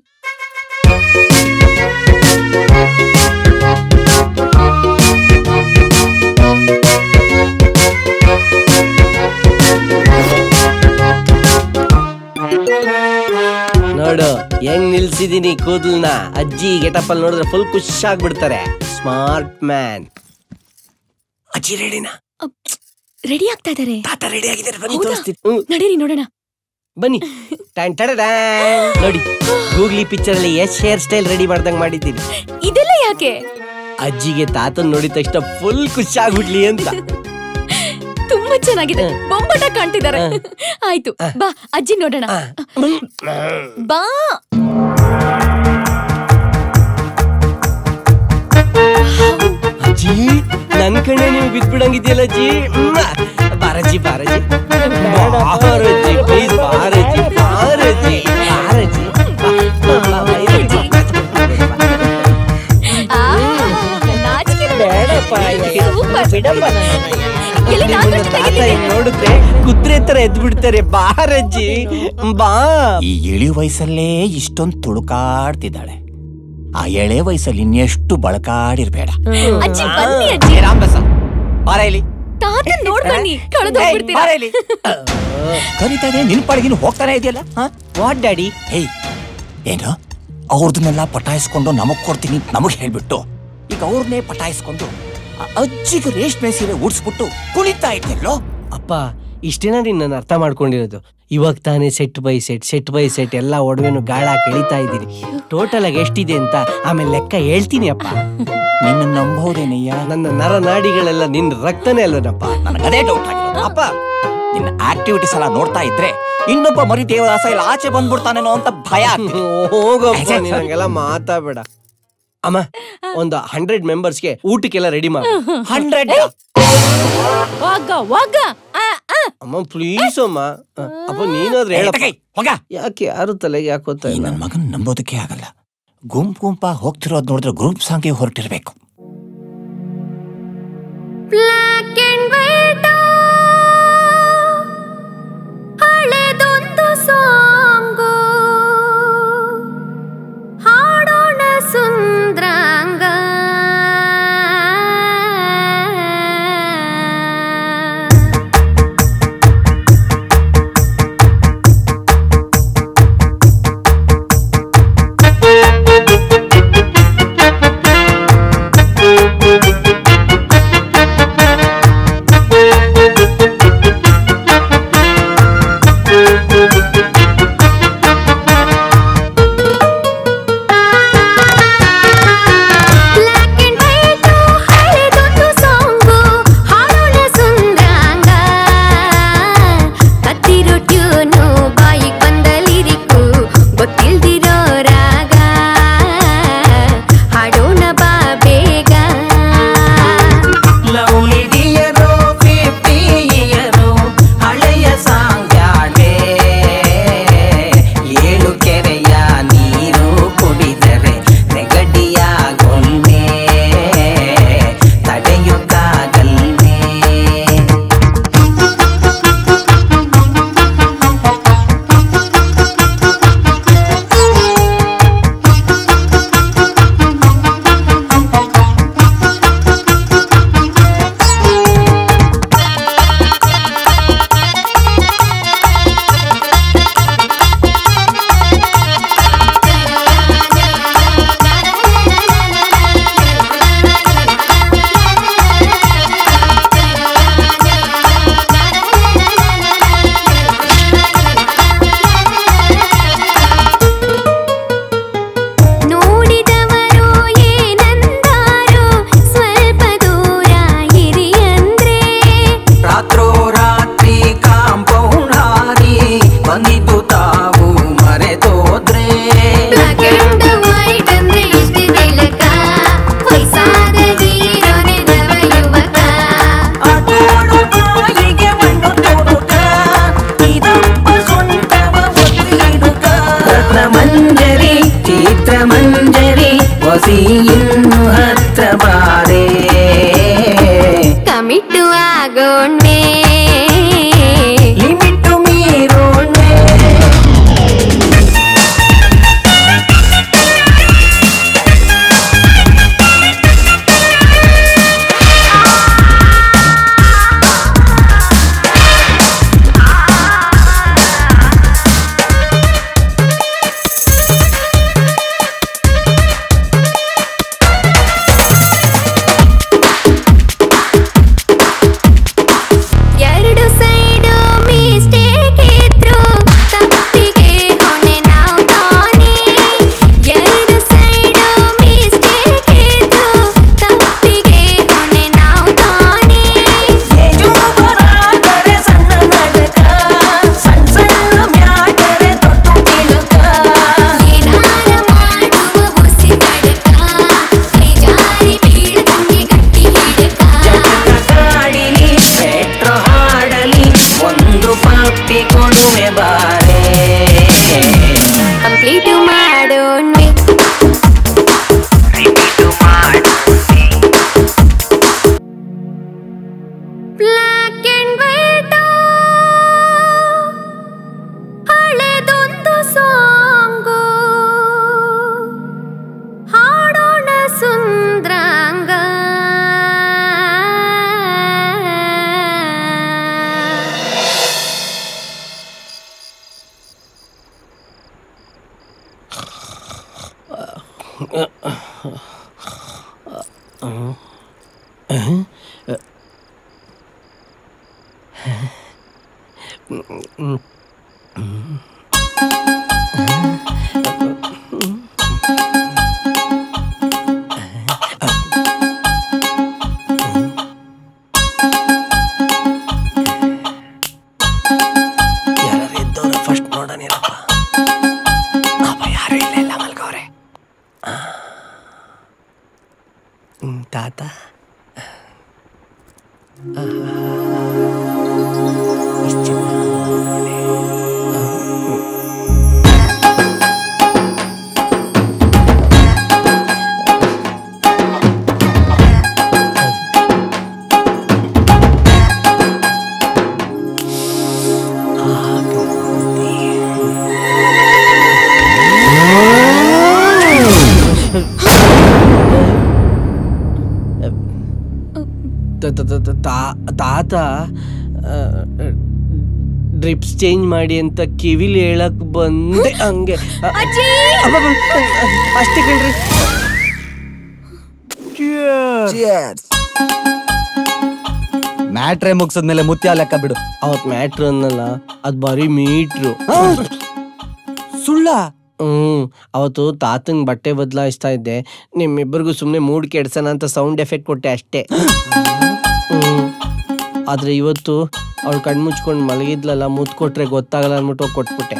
ನೋಡು ಹೆಂಗ್ ನಿಲ್ಸಿದೀನಿ ಕೂದಲ್ನ. ಅಜ್ಜಿ ಗೆಟಪ್ ಅಲ್ಲಿ ನೋಡಿದ್ರೆ ಫುಲ್ ಖುಷಿ ಆಗ್ಬಿಡ್ತಾರೆ. Smart man. ಅಜ್ಜಿ ರೆಡಿನಾ? ರೆಡಿ ಆಗ್ತಾ ಇದಾರೆ. ತಾತ ರೆಡಿ ಆಗಿದ್ದಾರೆ, ಬನ್ನಿ ಹೌದಾ? ತೋರಿಸ್ತೀನಿ. ಹ್ಮ್. ನಡೀರಿ ನೋಡೋಣ. ಬನ್ನಿ. ಟ್ಯಾನ್ ಟಡಡಾನ್. ನೋಡಿ ಗೂಗ್ಲಿ ಪಿಕ್ಚರ್ ಅಲ್ಲಿ ಎಷ್ಟ್ ಹೇರ್ ಸ್ಟೈಲ್ ರೆಡಿ ಮಾಡ್ದಂಗ್ ಮಾಡಿದ್ದೀನಿ. ಇದೆಲ್ಲ ಯಾಕೆ? ಅಜ್ಜಿಗೆ ತಾತನ್ ನೋಡಿದ ತಕ್ಷಣ ಫುಲ್ ಖುಷಿ ಆಗ್ಬಿಡ್ಲಿ ಅಂತ. ತುಂಬಾ ಚೆನ್ನಾಗಿದೆ, ಬೊಂಬಾಟ ಕಾಣ್ತಿದ್ದಾರೆ. ಆಯ್ತು ಬಾ ಅಜ್ಜಿ ನೋಡೋಣ. ಬಾ. ಅಜ್ಜಿ ನನ್ ಕಣ್ಣೆ ನೀವು ಬಿದ್ಬಿಡಂಗಿದ್ಯಲ್ಲ ಅಜ್ಜಿ. ಬಾರಜ್ಜಿ ಬಾರಜ್ಜಿ ಬಾರಜ್ಜಿ ಪ್ಲೀಸ್ ಬಾರಜ್ಜಿ ಬಾರಜ್ಜಿ ಬಾರಜ್ಜಿ. ನೋಡಿದ್ರೆ ಕುದುರೆ ತರ ಎದ್ ಬಿಡ್ತಾರೆ. ಬಾರಜ್ಜಿ ಬಾ. ಈ ಇಳಿ ವಯಸ್ಸಲ್ಲೇ ಇಷ್ಟೊಂದು ತುಳುಕಾಡ್ತಿದ್ದಾಳೆ. ಆ ಎಳೆ ವಯಸ್ಸಲ್ಲಿ ಇನ್ನೆಷ್ಟು ಬಳಕಾಡಿರ್ಬೇಡ. ರಾಮದಾಸ ಬಾರ ಇಲ್ಲಿ. ಕರಿತಾ ಇದೆ, ನಿನ್ ಪಾಡಿಗೆ ಹೋಗ್ತಾನೆ ಇದೆಯಲ್ಲ. What daddy? ಹೇಯ್ ಏನು ಅವ್ರದನ್ನೆಲ್ಲ ಪಟಾಯಿಸ್ಕೊಂಡು ನಮಗ್ ಕೊಡ್ತೀನಿ ನಮಗ್ ಹೇಳ್ಬಿಟ್ಟು ಈಗ ಅವ್ರನ್ನೇ ಪಟಾಯಿಸ್ಕೊಂಡು ಅಜ್ಜಿಗೆ ರೇಷ್ಮೆ ಸೀರೆ ಉಡ್ಸ್ಬಿಟ್ಟು ಕುಣಿತಾ ಇದ್ದೆಲ್ಲೋ. ಅಪ್ಪ ಇಷ್ಟೇನ ನಿನ್ನ ಅರ್ಥ ಮಾಡ್ಕೊಂಡಿರೋದು. ಇವಾಗ ತಾನೇ set by set set by set ಎಲ್ಲ ಒಡವೆನು ಗಾಳ ಕೆಳಿತಾ ಇದ್ದೀನಿ. ಟೋಟಲ್ ಆಗಿ ಎಷ್ಟಿದೆ ಅಂತ ಆಮೇಲೆ ಲೆಕ್ಕ ಹೇಳ್ತೀನಿ ಅಪ್ಪ. ನಿನ್ನ ನಂಬೋದೇನಯ್ಯ? ನನ್ನ ನರನಾಡಿಗಳೆಲ್ಲ ನಿನ್ನ ರಕ್ತನೇ ಅಲ್ವೇನಪ್ಪ? ನನಗದೇ ಡೌಟ್ ಆಗಿರೋದು. ಅಪ್ಪ ನಿನ್ನ ಆಕ್ಟಿವಿಟೀಸ್ ಎಲ್ಲ ನೋಡ್ತಾ ಇದ್ರೆ ಇನ್ನೊಬ್ಬ ಮರಿ ದೇವದಾಸ ಇಲ್ಲ ಆಚೆ ಬಂದ್ಬಿಡ್ತಾನೇನೋ ಅಂತ ಭಯ. ಹೋಗಪ್ಪ ನೀನಂಗೆಲ್ಲ ಮಾತಾಡ್ಬೇಡ. ಅಮ್ಮ ಒಂದು ಹಂಡ್ರೆಡ್ ಮೆಂಬರ್ಸ್ಗೆ ಊಟಕ್ಕೆಲ್ಲ ರೆಡಿ ಮಾಡಿ. ಹಂಡ್ರೆಡ್ ಅಮ್ಮ ಪ್ಲೀಸ್ ಅಮ್ಮ. ಅಪ್ಪ ನೀನಾದ್ರೆ ಹೇಳಪ್ಪ. ಯಾಕೆ ಯಾರು ತಲೆಗೆ ಯಾಕೋತಾ ಇಲ್ಲ? ನನ್ನ ಮಗನ್ ನಂಬೋದಕ್ಕೆ ಆಗಲ್ಲ. ಗುಂಪು ಗುಂಪಾ ಹೋಗ್ತಿರೋದ್ ನೋಡಿದ್ರೆ ಗ್ರೂಪ್ ಸಾಂಗ್ಗೆ ಹೊರಟಿರ್ಬೇಕು. ಬ್ಲಾಕ್ ಅಂಡ್ ವೈಟ್ ಹಳೆದೊಂದು ಸಾಂಗು ಹಾಡೋಣ ಸುಂದ್ರಾಂಗ. ಫಸ್ಟ್ ನೋಡೋಣಪ್ಪ. ಯಾರು ಇಲ್ಲ, ಎಲ್ಲ ಮಲ್ಗವ್ರೆ. ತಾತ ತಾತ ಡ್ರಿಪ್ಸ್ ಚೇಂಜ್ ಮಾಡಿ ಅಂತ ಕಿವಿಲಿ ಹೇಳಕ್ ಬಂದೆ. ಹಂಗೆ ಅಷ್ಟೇ ಕಣ್ರಿ. ಮ್ಯಾಟ್ರೆ ಮುಗಿಸಿದ್ಮೇಲೆ ಮುತ್ಯ ಲೆಕ್ಕ ಬಿಡು. ಅವತ್ ಮ್ಯಾಟ್ರ್ ಅನ್ನಲ್ಲ, ಅದ್ ಬರೀ ಮೀಟ್ರು. ಸುಳ್ಳ? ಹ್ಮ್ ಅವತ್ತು ತಾತಂಗ್ ಬಟ್ಟೆ ಬದಲಾಯಿಸ್ತಾ ಇದ್ದೆ, ನಿಮ್ಮಿಬ್ಬರಿಗೂ ಸುಮ್ನೆ ಮೂಡ್ ಕೆಡ್ಸೋಣ ಅಂತ ಸೌಂಡ್ ಎಫೆಕ್ಟ್ ಕೊಟ್ಟೆ ಅಷ್ಟೇ. ಹ್ಮ್ ಆದ್ರೆ ಇವತ್ತು ಅವಳು ಕಣ್ಮುಚ್ಕೊಂಡು ಮಲಗಿದ್ಲಲ್ಲ, ಮುತ್ ಕೊಟ್ರೆ ಗೊತ್ತಾಗಲ್ಲ ಅನ್ಬಿಟ್ಟು ಕೊಟ್ಬಿಟ್ಟೆ.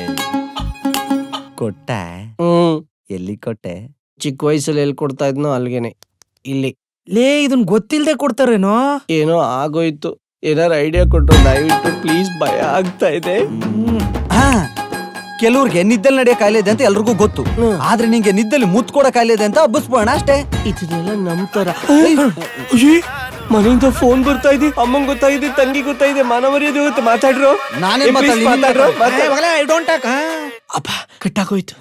ಕೊಟ್ಟ? ಹ್ಮ್. ಎಲ್ಲಿ ಕೊಟ್ಟೆ? ಚಿಕ್ಕ ವಯಸ್ಸಲ್ಲಿ ಎಲ್ಲಿ ಕೊಡ್ತಾ ಇದ್ನೋ ಅಲ್ಗೇನೆ, ಇಲ್ಲಿ. ಲೇ ಇದನ್ ಗೊತ್ತಿಲ್ದೆ ಕೊಡ್ತಾರೇನೋ? ಏನೋ ಆಗೋಯ್ತು. ಏನಾರು ಐಡಿಯಾ ಕೊಟ್ರು ದಯವಿಟ್ಟು ಪ್ಲೀಸ್, ಭಯ ಆಗ್ತಾ ಇದೆ. ಕೆಲವ್ರಿಗೆ ನಿದ್ದೆಲ್ ನಡೆಯೋ ಕಾಯಿಲೆ ಇದೆ ಅಂತ ಎಲ್ರಿಗೂ ಗೊತ್ತು, ಆದ್ರೆ ನಿಂಗೆ ನಿದ್ದೆಲಿ ಮುತ್ ಕೊಡೋ ಕಾಯಿಲೆ ಇದೆ ಅಂತ ಹಬ್ಬಸ್ಬೋಣ ಅಷ್ಟೇ. ಇದನ್ನೆಲ್ಲ ನಂಬ್ತಾರ? ಮನೆಯಿಂದ ಫೋನ್ ಬರ್ತಾ ಇದೆ, ಅಮ್ಮಂಗ್ ಗೊತ್ತಾಗಿದೆ, ತಂಗಿ ಗೊತ್ತಾಗಿದೆ, ಮಾನವರಿಯದು ಗೊತ್ತು. ಮಾತಾಡ್ರು. ನಾನೇ ಮಾತಾಡ್ರು. ಅಪ್ಪ ಕಟ್ಟಾಗೋಯ್ತು.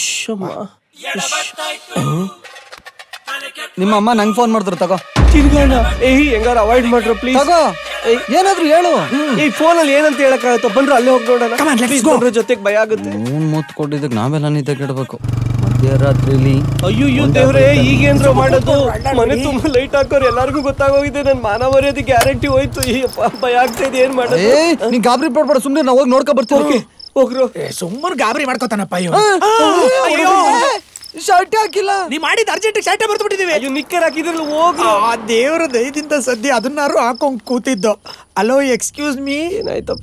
ನಿಮ್ಮ ಅಮ್ಮ ನಂಗೆ ಫೋನ್ ಮಾಡಿದ್ರು, ತಗೋ. ತಿರ್ಗಾಣ. ಏಯ್ ಹೆಂಗಾರ ಅವಾಯ್ಡ್ ಮಾಡ್ರು ಪ್ಲೀಸ್. ತಗೋ, ಏನಾದ್ರು ಹೇಳು. ಈ ಫೋನಲ್ಲಿ ಏನಂತ ಹೇಳಕ್ಕಾಗತ್ತೋ, ಬಂದ್ರು ಅಲ್ಲೇ ಹೋಗಿ ನೋಡೋಣ. ಜೊತೆಗೆ ಭಯ ಆಗುತ್ತೆ. ಮುತ್ ಕೊಟ್ಟಿದ್ದಕ್ಕೆ ನಾವೆಲ್ಲ ನಿದ್ದೆ ಕೆಡಬೇಕು ಮಧ್ಯರಾತ್ರಿಲಿ. ಅಯ್ಯೋ ದೇವ್ರೆ, ಈಗೇನ್ರ ಮಾಡೋದು? ಮನೆ ತುಂಬಾ ಲೈಟ್ ಹಾಕೋರು, ಎಲ್ಲಾರ್ಗು ಗೊತ್ತಾಗೋಗಿದೆ. ನನ್ ಮಾನವರ್ಯದ ಗ್ಯಾರಂಟಿ ಹೋಯ್ತು. ಭಯ ಆಗ್ತಾ ಇದೆ, ಏನ್ ಮಾಡೋದು? ನೀ ಗಾಬರಿ ಪಡ್ಬೇಡ, ಸುಮ್ನೆ ನಾವು ಹೋಗಿ ನೋಡ್ಕೊ ಬರ್ತೀವಿ. ಹೋಗ್ರು. ಸುಮ್ಮನೆ ಗಾಬರಿ ಮಾಡ್ಕೋತಾನಪ್ಪ ಇವ. ಶರ್ಟ್ ಹಾಕಿಲ್ಲ. ನೀ ಮಾಡಿದ ಅರ್ಜೆಂಟ್ ಶರ್ಟ್ ಬರ್ತು ಬಿಟ್ಟಿದೀವಿ. ಅಯ್ಯೋ ನಿಕ್ಕರ್ ಹಾಕಿದ್ರಲ್ಲ, ಹೋಗ್ರು. ಆ ದೇವರ ದಯದಿಂದ ಸದ್ಯ ಅದನ್ನಾರು ಹಾಕೊಂಡ್ ಕೂತಿದ್ದು. Hello excuse me. ಏನಾಯ್ತಪ್ಪ?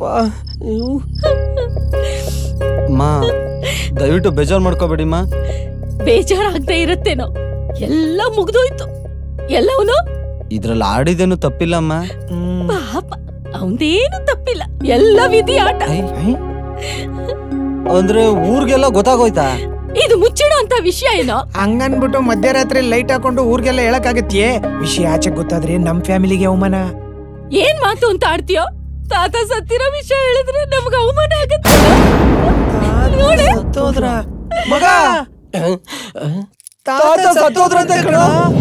ಮಾ ದಯವಿಟ್ಟು ಬೇಜಾರ್ ಮಾಡ್ಕೋಬೇಡಿ ಮಾ. ಬೇಜಾರಾಗ್ತಾ ಇರುತ್ತೇನೋ, ಎಲ್ಲ ಮುಗ್ದೋಯ್ತು ಎಲ್ಲವನು. ಇದ್ರಲ್ಲಿ ಆಡಿದೇನು ತಪ್ಪಿಲ್ಲಮ್ಮ. ಪಾಪ ಅವಂದೇನು ತಪ್ಪಿಲ್ಲ, ಎಲ್ಲ ವಿಧಿ ಆಟ. ಅಂದ್ರೆ ಊರ್ಗೆಲ್ಲ ಗೊತ್ತಾಗೋಯ್ತಾ? ಇದು ಮುಚ್ಚಿಡೋ ಅಂತ ವಿಷಯ ಏನೋ. ಹಂಗನ್ಬಿಟ್ಟು ಮಧ್ಯರಾತ್ರಿ ಲೈಟ್ ಹಾಕೊಂಡು ಊರ್ಗೆಲ್ಲ ಹೇಳಕ್ಕಾಗತ್ಯೇ? ವಿಷಯ ಆಚೆ ಗೊತ್ತಾದ್ರೆ ನಮ್ ಫ್ಯಾಮಿಲಿಗೆ ಅವಮಾನ. ಏನ್ ಮಾತು ಅಂತ ಆಡ್ತೀಯೋ? ತಾತ ಸತ್ತಿರೋ ವಿಷಯ ಹೇಳಿದ್ರೆ ನಮ್ಗೆ ಅವಮಾನ ಆಗತ್ತೆ. ಸತ್ತೋದ್ರ ಮಗ, ತಾತ ಸತ್ತೋದ್ರಂತೆ ಕಣ.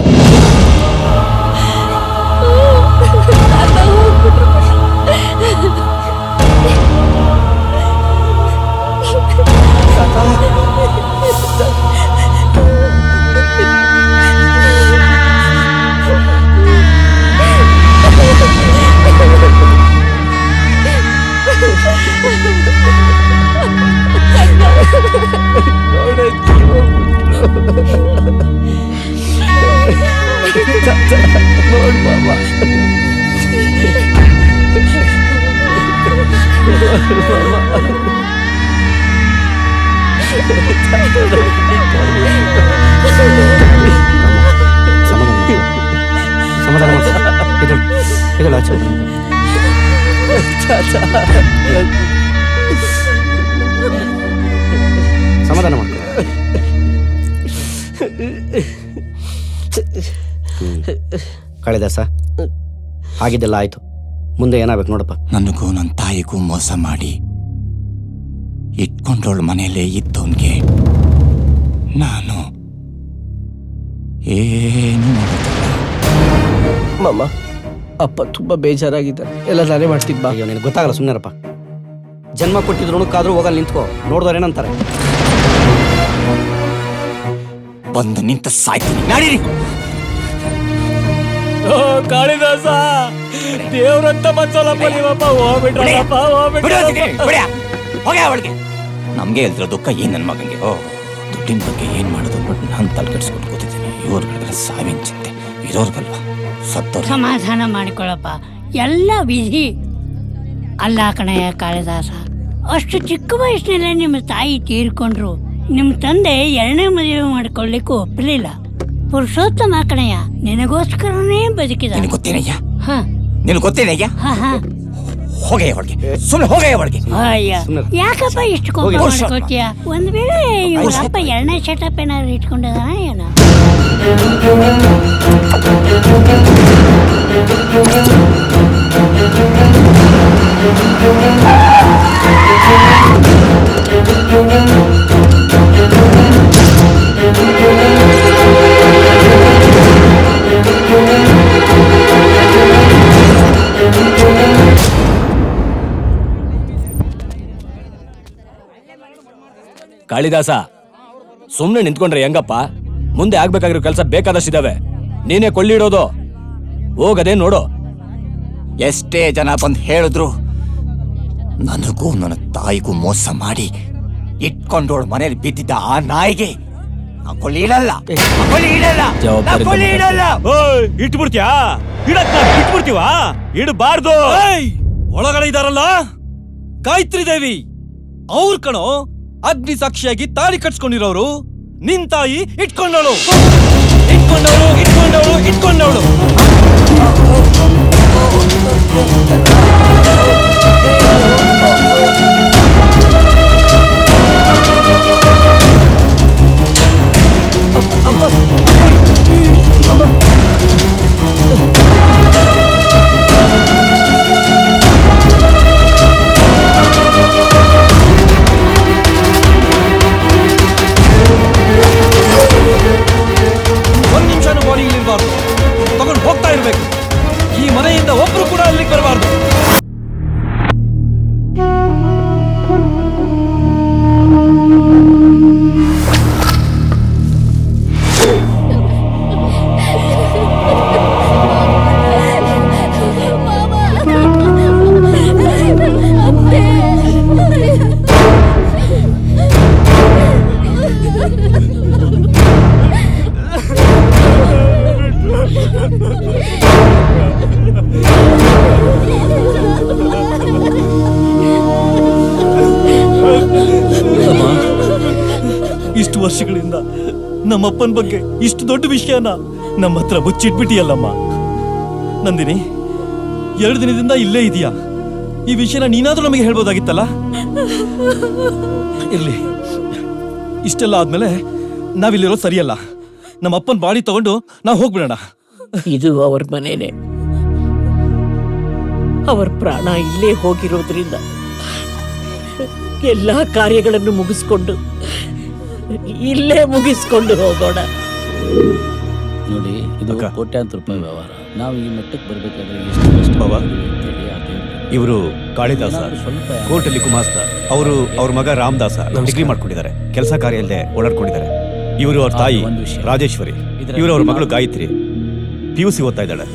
ನೋಡ್ ಬಾಬಾ, ಸಮಾಧಾನ ಮಾಡ್ಕೊ. ಕಳೆದಾಸ ಆಗಿದ್ದೆಲ್ಲ ಆಯ್ತು, ಮುಂದೆ ಏನಾಗಬೇಕು ನೋಡಪ್ಪ. ನನಗೂ ನನ್ನ ತಾಯಿಗೂ ಮೋಸ ಮಾಡಿ ಇಟ್ಕೊಂಡವಳ ಮನೆಯಲ್ಲೇ ಇದ್ದವನ್ಗೆ ನಾನು ಏನು ಮಾಡೋದಿಲ್ಲ. ಮಾಮ, ಅಪ್ಪ ತುಂಬಾ ಬೇಜಾರಾಗಿದ್ದಾರೆ, ಎಲ್ಲ ನಾನೇ ಮಾಡ್ತಿದ್ ಬಾ. ಅಯ್ಯೋ ನಿನಗೆ ಗೊತ್ತಾಗಲ್ಲ, ಸುಮ್ಮನೆರಪ್ಪ. ಜನ್ಮ ಕೊಟ್ಟಿದ್ರು ರುಣಕ್ಕಾದ್ರೂ ಹೋಗಲ್ಲ, ನಿಂತ್ಕೋ. ನೋಡಿದವ್ರು ಏನಂತಾರೆ? ಬಂದು ನಿಂತ ಸಾಯ್ತೀನಿ. ನಡೀರಿ. ಓ ಕಾಳಿದಾಸ, ದೇವ್ರಂತ ಮನ್ಸಲ್ಲಪ್ಪ ನೀವಪ್ಪ. ಹೋಗ್ಬಿಟ್ರಪ್ಪ, ಹೋಗ್ಯ ಅವಳಿಗೆ. ನಮ್ಗೆ ಹೇಳ್ತಿರೋ ದುಃಖ ಏನ್ ನನ್ ಮಗಂಗೆ. ಓ ದುಡ್ಡಿನ ಬಗ್ಗೆ ಏನ್ ಮಾಡೋದು ಅಂದ್ಬಿಟ್ಟು ನಾನು ತಲೆ ಕೆಡ್ಸ್ಕೊಂಡು ಕೂತಿದ್ದೀನಿ. ಇವ್ರಿಗೆಲ್ಲ ಸಾವಿನ ಚಿಂತೆ, ಇರೋರ್ಗಲ್ವಾ ಸತ್ತೋರು. ಸಮಾಧಾನ ಮಾಡಿಕೊಳ್ಳಪ್ಪ, ಎಲ್ಲ ವಿಧಿ. ಅಲ್ಲ ಕಣಯ್ಯ ಕಾಳಿದಾಸ, ಅಷ್ಟು ಚಿಕ್ಕ ವಯಸ್ಸಿನಲ್ಲೇ ನಿಮ್ಮ ತಾಯಿ ತೀರ್ಕೊಂಡ್ರು. ನಿಮ್ಮ ತಂದೆ ಎರಡನೇ ಮದುವೆ ಮಾಡಿಕೊಳ್ಳಿಕ್ಕೂ ಒಪ್ಪಲಿಲ್ಲ. ಪುರುಷೋತ್ತಮ ಕಣಯ್ಯ ನಿನಗೋಸ್ಕರನೇ ಬದುಕಿದ. ನಿನಗೆ ಗೊತ್ತೇನಯ್ಯ? ಹ ನಿನಗೆ ಗೊತ್ತೇನಯ್ಯ? ಹ ಹ ಹೋಗಯ್ಯ ಒಳಗೆ, ಸುಮ್ಮನೆ ಹೋಗಯ್ಯ ಒಳಗೆ. ಅಯ್ಯ, ಯಾಕಪ್ಪ ಇಷ್ಟು ಕೋಪ ಮಾಡ್ಕೋತೀಯ? ಒಂದ್ ವೇಳೆ ಇವರಪ್ಪ ಎರಡನೇ ಸೆಟಪ್ ಏನಾದ್ರು ಇಟ್ಕೊಂಡಿದಾನ ಏನ? ಕಾಳಿದಾಸ, ಸುಮ್ನೆ ನಿಂತ್ಕೊಂಡ್ರೆ ಹೆಂಗಪ್ಪ? ಮುಂದೆ ಆಗ್ಬೇಕಾಗಿರೋ ಕೆಲಸ ಬೇಕಾದಷ್ಟಿದಾವೆ. ನೀನೇ ಕೊಳ್ಳಿಡೋದು. ಹೋಗದೆ ನೋಡು. ಎಷ್ಟೇ ಜನ ಬಂದು ಹೇಳಿದ್ರು ನನಗೂ ನನ್ನ ತಾಯಿಗೂ ಮೋಸ ಮಾಡಿ ಇಟ್ಕೊಂಡೋಳು ಮನೇಲಿ ಬಿದ್ದಿದ್ದ ಆ ನಾಯಿಗೆ ಕೊಳ್ಳಿ ಇಡಲ್ಲ, ಕೊಳ್ಳಿ ಇಡಲ್ಲ, ಕೊಳ್ಳಿ ಇಡಲ್ಲ. ಇಟ್ಬಿಡ್ತೀಯಾ? ಇಡಕ್ ಇಟ್ಬಿಡ್ತೀವ? ಇಡಬಾರ್ದು. ಒಳಗಡೆ ಇದಾರಲ್ಲ ಗಾಯತ್ರಿ ದೇವಿ, ಅವ್ರ ಕಣೋ ಅಗ್ನಿ ಸಾಕ್ಷಿಯಾಗಿ ತಾಳಿ ಕಟ್ಸ್ಕೊಂಡಿರೋರು. ನಿನ್ ತಾಯಿ ಇಟ್ಕೊಂಡವಳು, ಇಟ್ಕೊಂಡವಳು, ಇಟ್ಕೊಂಡವಳು, ಇಟ್ಕೊಂಡವಳು. ಒಂದ್ ನಿಮಿಷನೂ ಬಾಡಿ ಇಲ್ಲಿರ್ಬಾರ್ದು, ತಗೊಂಡು ಹೋಗ್ತಾ ಇರ್ಬೇಕು. ಈ ಮನೆಯಿಂದ ಒಬ್ರು ಕೂಡ ಅಲ್ಲಿಗೆ ಬರಬಾರ್ದು. ಇಷ್ಟು ವರ್ಷಗಳಿಂದ ನಮ್ಮಪ್ಪನ ಬಗ್ಗೆ ಇಷ್ಟು ದೊಡ್ಡ ವಿಷಯನ ನಮ್ಮ ಹತ್ರ ಮುಚ್ಚಿಟ್ಬಿಟ್ಟಿಯಲ್ಲಮ್ಮ. ನಂದಿನಿ, ಎರಡು ದಿನದಿಂದ ಇಲ್ಲೇ ಇದೆಯಾ? ಈ ವಿಷಯನ ನೀನಾದ್ರೂ ನಮಗೆ ಹೇಳ್ಬೋದಾಗಿತ್ತಲ್ಲ. ಇರ್ಲಿ, ಇಷ್ಟೆಲ್ಲ ಆದ್ಮೇಲೆ ನಾವಿಲ್ಲಿರೋದು ಸರಿಯಲ್ಲ. ನಮ್ಮ ಅಪ್ಪನ ಬಾಡಿ ತಗೊಂಡು ನಾವು ಹೋಗ್ಬಿಡೋಣ. ಇದು ಅವ್ರ ಮನೇನೆ. ಅವರ ಪ್ರಾಣ ಇಲ್ಲೇ ಹೋಗಿರೋದ್ರಿಂದ ಎಲ್ಲಾ ಕಾರ್ಯಗಳನ್ನು ಮುಗಿಸ್ಕೊಂಡು ಇಲ್ಲೇ ಮುಗಿಸ್ಕೊಂಡು ಹೋಗೋಣ. ನೋಡಿ, ಇದು ಕೋಟ್ಯಾಂತರ ರೂಪಾಯಿ ವ್ಯವಹಾರ. ನಾವು ಈ ಮಟ್ಟಕ್ಕೆ ಬರ್ಬೇಕಾದ್ರೆ ಎಷ್ಟು ಬಾಬಾ, ಇವರು ಕಾಳಿದಾಸ, ಕೋರ್ಟಲ್ಲಿ ಗುಮಾಸ್ತ. ಅವರು ಅವ್ರ ಮಗ ರಾಮದಾಸ ಡಿಗ್ರಿ ಮಾಡ್ಕೊಂಡಿದ್ದಾರೆ, ಕೆಲಸ ಕಾರ್ಯ ಇಲ್ಲದೆ ಓಡಾಡ್ಕೊಂಡಿದ್ದಾರೆ. ಇವರು ಅವ್ರ ತಾಯಿ ರಾಜೇಶ್ವರಿ, ಇವರು ಅವ್ರ ಮಗಳು ಗಾಯತ್ರಿ, ಪಿ ಯು ಸಿ ಓದ್ತಾ ಇದ್ದಾಳೆ.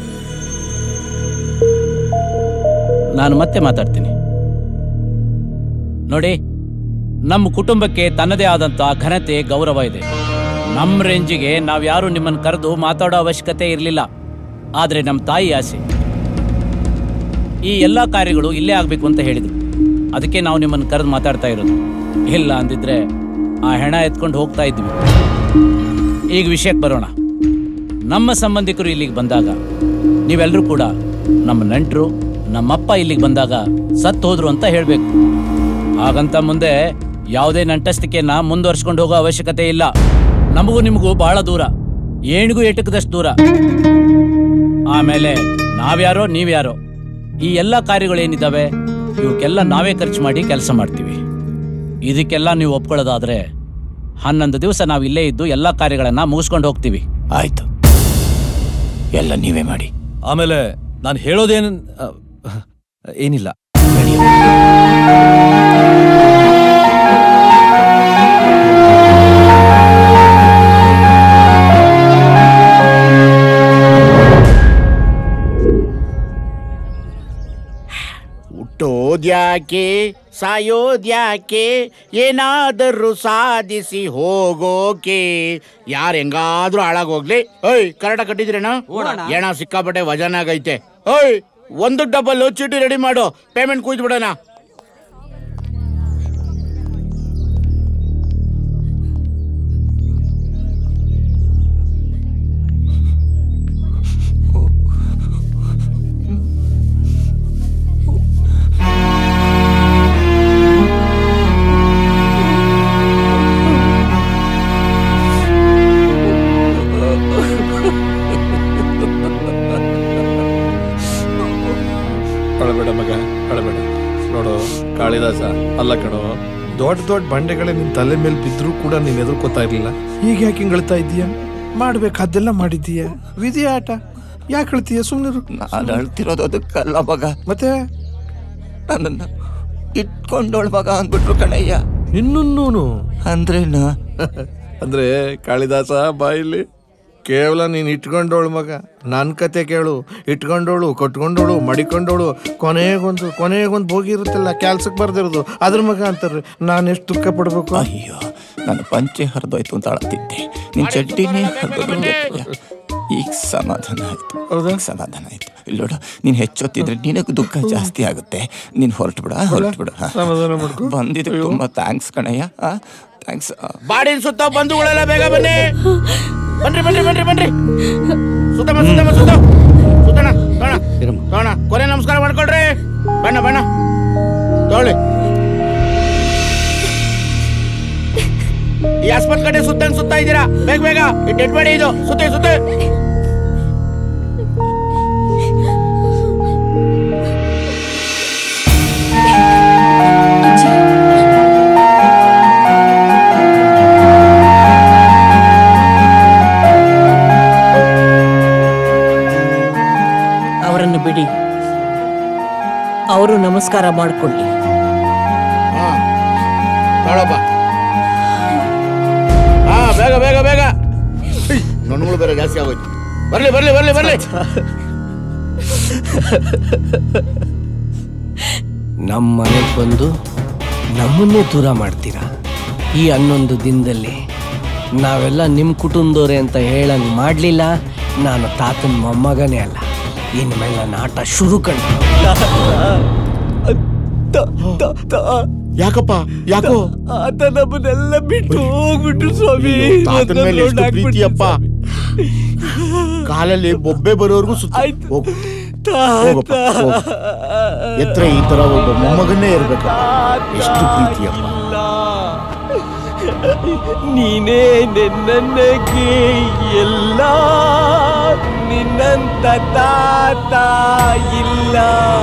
ನಾನು ಮತ್ತೆ ಮಾತಾಡ್ತೀನಿ. ನೋಡಿ, ನಮ್ಮ ಕುಟುಂಬಕ್ಕೆ ತನ್ನದೇ ಆದಂತ ಘನತೆ, ಗೌರವ ಇದೆ. ನಮ್ಮ ರೇಂಜಿಗೆ ನಾವ್ಯಾರು ನಿಮ್ಮನ್ನು ಕರೆದು ಮಾತಾಡೋ ಅವಶ್ಯಕತೆ ಇರಲಿಲ್ಲ. ಆದ್ರೆ ನಮ್ಮ ತಾಯಿ ಆಸೆ, ಈ ಎಲ್ಲ ಕಾರ್ಯಗಳು ಇಲ್ಲೇ ಆಗ್ಬೇಕು ಅಂತ ಹೇಳಿದ್ರು. ಅದಕ್ಕೆ ನಾವು ನಿಮ್ಮನ್ನು ಕರೆದು ಮಾತಾಡ್ತಾ ಇರೋದು. ಇಲ್ಲ ಅಂದಿದ್ರೆ ಆ ಹೆಣ ಎತ್ಕೊಂಡು ಹೋಗ್ತಾ ಇದ್ವಿ. ಈಗ ವಿಷಯಕ್ಕೆ ಬರೋಣ. ನಮ್ಮ ಸಂಬಂಧಿಕರು ಇಲ್ಲಿಗೆ ಬಂದಾಗ ನೀವೆಲ್ಲರೂ ಕೂಡ ನಮ್ಮ ನೆಂಟರು, ನಮ್ಮಪ್ಪ ಇಲ್ಲಿಗೆ ಬಂದಾಗ ಸತ್ತು ಹೋದ್ರು ಅಂತ ಹೇಳ್ಬೇಕು. ಹಾಗಂತ ಮುಂದೆ ಯಾವುದೇ ನಂಟಸ್ತಿಕೆಯನ್ನ ಮುಂದುವರ್ಸ್ಕೊಂಡು ಹೋಗೋ ಅವಶ್ಯಕತೆ ಇಲ್ಲ. ನಮಗೂ ನಿಮಗೂ ಬಹಳ ದೂರ, ಏಣಿಗೂ ಎಟಕದಷ್ಟು ದೂರ. ಆಮೇಲೆ ನಾವ್ಯಾರೋ ನೀವ್ಯಾರೋ, ಈ ಎಲ್ಲ ಕಾರ್ಯಗಳೇನಿದ್ದಾವೆ ಇವಕ್ಕೆಲ್ಲ ನಾವೇ ಖರ್ಚು ಮಾಡಿ ಕೆಲಸ ಮಾಡ್ತೀವಿ. ಇದಕ್ಕೆಲ್ಲ ನೀವು ಒಪ್ಕೊಳ್ಳೋದಾದ್ರೆ ಹನ್ನೊಂದು ದಿವಸ ನಾವು ಇಲ್ಲೇ ಇದ್ದು ಎಲ್ಲ ಕಾರ್ಯಗಳನ್ನ ಮುಗಿಸ್ಕೊಂಡು ಹೋಗ್ತೀವಿ. ಆಯ್ತು, ಎಲ್ಲ ನೀವೇ ಮಾಡಿ. ಆಮೇಲೆ ನಾನು ಹೇಳೋದೇನು ಏನಿಲ್ಲ. ಹುಟ್ಟೋದ್ಯಾಕೆ ಸಾಯೋದ್ಯಾಕೆ ಏನಾದರೂ ಸಾಧಿಸಿ ಹೋಗೋಕೆ ಯಾರು ಹೆಂಗಾದ್ರೂ ಹಾಳಾಗೋಗ್ಲಿ. ಓಯ್ ಕರೆಕ್ಟ್ ಕಟ್ಟಿದ್ರೇನ ಏನ ಸಿಕ್ಕಾಪಟ್ಟೆ ವಜನಾಗೈತೆ. ಓಯ್ ಒಂದು ಡಬಲ್ ಚೀಟಿ ರೆಡಿ ಮಾಡು, ಪೇಮೆಂಟ್ ಕೂಯ್ದು ಬಿಡೋಣ. ಅಳಬೇಡ ಮಗ, ಅಳಬೇಡ. ನೋಡು ಕಾಳಿದಾಸ, ಅಲ್ಲ ಕಣೋ, ದೊಡ್ಡ ದೊಡ್ಡ ಬಂಡೆಗಳೇ ನಿನ್ ತಲೆ ಮೇಲೆ ಬಿದ್ರೂ ಕೂಡ ನೀನ್ ಎದುರ್ಕೋತಾ ಇರ್ಲಿಲ್ಲ. ಈಗ ಯಾಕೆ ಹಿಂಗ್ ಅಳ್ತಾ ಇದ್ದೀಯ? ಮಾಡ್ಬೇಕಾದ್ದೆಲ್ಲ ಮಾಡಿದ್ದೀಯ, ವಿಧಿ ಆಟ. ಯಾಕೆ ಅಳ್ತೀಯ? ಸುಮ್ನಿರು. ನಾನು ಅಳ್ತಿರೋದು ಅದಕ್ಕಲ್ಲ ಮಗ, ಮತ್ತೆ ನನ್ನನ್ನ ಇಟ್ಕೊಂಡೋಳ್ ಮಗ ಅಂದ್ಬಿಟ್ರು ಕಣಯ್ಯ. ನಿನ್ನೂನು ಅಂದ್ರೇನ? ಅಂದ್ರೆ ಕಾಳಿದಾಸ ಬಾಯಿಲಿ ಕೇವಲ ನೀನು ಇಟ್ಕೊಂಡೋಳು ಮಗ. ನನ್ನ ಕತೆ ಕೇಳು. ಇಟ್ಕೊಂಡೋಳು, ಕಟ್ಕೊಂಡೋಳು, ಮಡಿಕೊಂಡೋಳು, ಕೊನೆಗೊಂದು ಕೊನೆಗೊಂದು ಬೋಗಿ ಇರುತ್ತಲ್ಲ ಕೆಲ್ಸಕ್ಕೆ ಬರ್ದಿರೋದು, ಅದ್ರ ಮಗ ಅಂತಾರೆ. ನಾನು ಎಷ್ಟು ದುಃಖ ಪಡ್ಬೇಕು. ಅಯ್ಯೋ, ನನ್ನ ಪಂಚೆ ಹರಿದೋಯ್ತು ಅಂತ ಅಳತಿದ್ದೆ, ನಿನ್ ಚಡ್ಡಿನೇ ಹರಿದೋಯ್ತು. ಈಗ ಸಮಾಧಾನ ಆಯ್ತು. ಹೌದಾ? ಸಮಾಧಾನ ಆಯ್ತು. ಇಲ್ಲೋಡು, ನೀನ್ ಹೆಚ್ಚೊತ್ತಿದ್ರೆ ನಿನಗೆ ದುಃಖ ಜಾಸ್ತಿ ಆಗುತ್ತೆ. ನೀನ್ ಹೊರಟು ಬಿಡ, ಹೊರಟು ಬಿಡ. ಬಂದಿದ್ದು ತುಂಬಾ ಥ್ಯಾಂಕ್ಸ್ ಕಣಯ್ಯ. ಥ್ಯಾಂಕ್ಸ್. ಬಾಡಿನ ಸುತ್ತ ಬಂಧುಗಳೆಲ್ಲ ಬೇಗ ಬನ್ನಿ. ಬನ್ರಿ ಬನ್ರಿ ಬನ್ರಿ ಬನ್ರಿ. ಸುತ್ತಮ್ಮ ಸುತ್ತಮ್ಮ ಸುತ್ತ ಸುತ್ತಣ ತೋಣ ತೋಣ ಕೊನೆ ನಮಸ್ಕಾರ ಮಾಡ್ಕೊಳ್ರಿ. ಬಣ್ಣ ಬಣ್ಣ ತೋಳಿ. ಈ ಆಸ್ಪತ್ರೆ ಕಡೆ ಸುತ್ತಂಗ್ ಸುತ್ತಾ ಇದ್ದೀರಾ? ಬೇಗ ಬೇಗ ಈ ಡೆಡ್ ಬಾಡಿ ಇದು ಸುತ್ತೆ ಸುತ್ತೆ. ಅವರನ್ನು ಬಿಡಿ, ಅವರು ನಮಸ್ಕಾರ ಮಾಡಿಕೊಳ್ಳಿ. ಹಾ ಬೇಗ ಬೇಗ ಬೇಗ. ನೊಣಗಳು ಬೇರೆ ಜಾಸ್ತಿ ಆಗೋಯ್ತು. ಬರ್ಲಿ ಬರ್ಲಿ ಬರ್ಲಿ ಬರ್ಲಿ. ನಮ್ಮ ಮನೆಗೆ ಬಂದು ನಮ್ಮನ್ನೇ ದೂರ ಮಾಡ್ತೀರಾ? ಈ ಹನ್ನೊಂದು ದಿನದಲ್ಲಿ ನಾವೆಲ್ಲ ನಿಮ್ಮ ಕುಟುಂಬದವ್ರೆ ಅಂತ ಹೇಳಂಗೆ ಮಾಡಲಿಲ್ಲ. ನಾನು ತಾತನ ಮೊಮ್ಮಗನೇ ಅಲ್ಲ. ಇನ್ಮೇಲೆ ನನ್ನ ಆಟ ಶುರು ಕಂಡು. ಯಾಕಪ್ಪ? ಯಾಕೋ ಆತ ನಮ್ಮನ್ನೆಲ್ಲ ಬಿಟ್ಟು ಹೋಗ್ಬಿಟ್ರು ಸ್ವಾಮಿ. ತಾತನ ಮೇಲೆ ಎಷ್ಟು ಪ್ರೀತಿಯಪ್ಪ. ಕಾಲಲ್ಲಿ ಬೊಬ್ಬೆ ಬರೋರ್ಗು ಸುತ್ತ ಹೋಗು. ಎತ್ರ ಈ ತರ ಒಬ್ಬ ಮೊಮ್ಮಗನ್ನೇ ಇರ್ಬೇಕ. ಎಷ್ಟು ಪ್ರೀತಿಯಪ್ಪ. ನೀನೇ ನನಗೆ ಎಲ್ಲ, ನಿನ್ನಂತ ತಾತ ಇಲ್ಲ.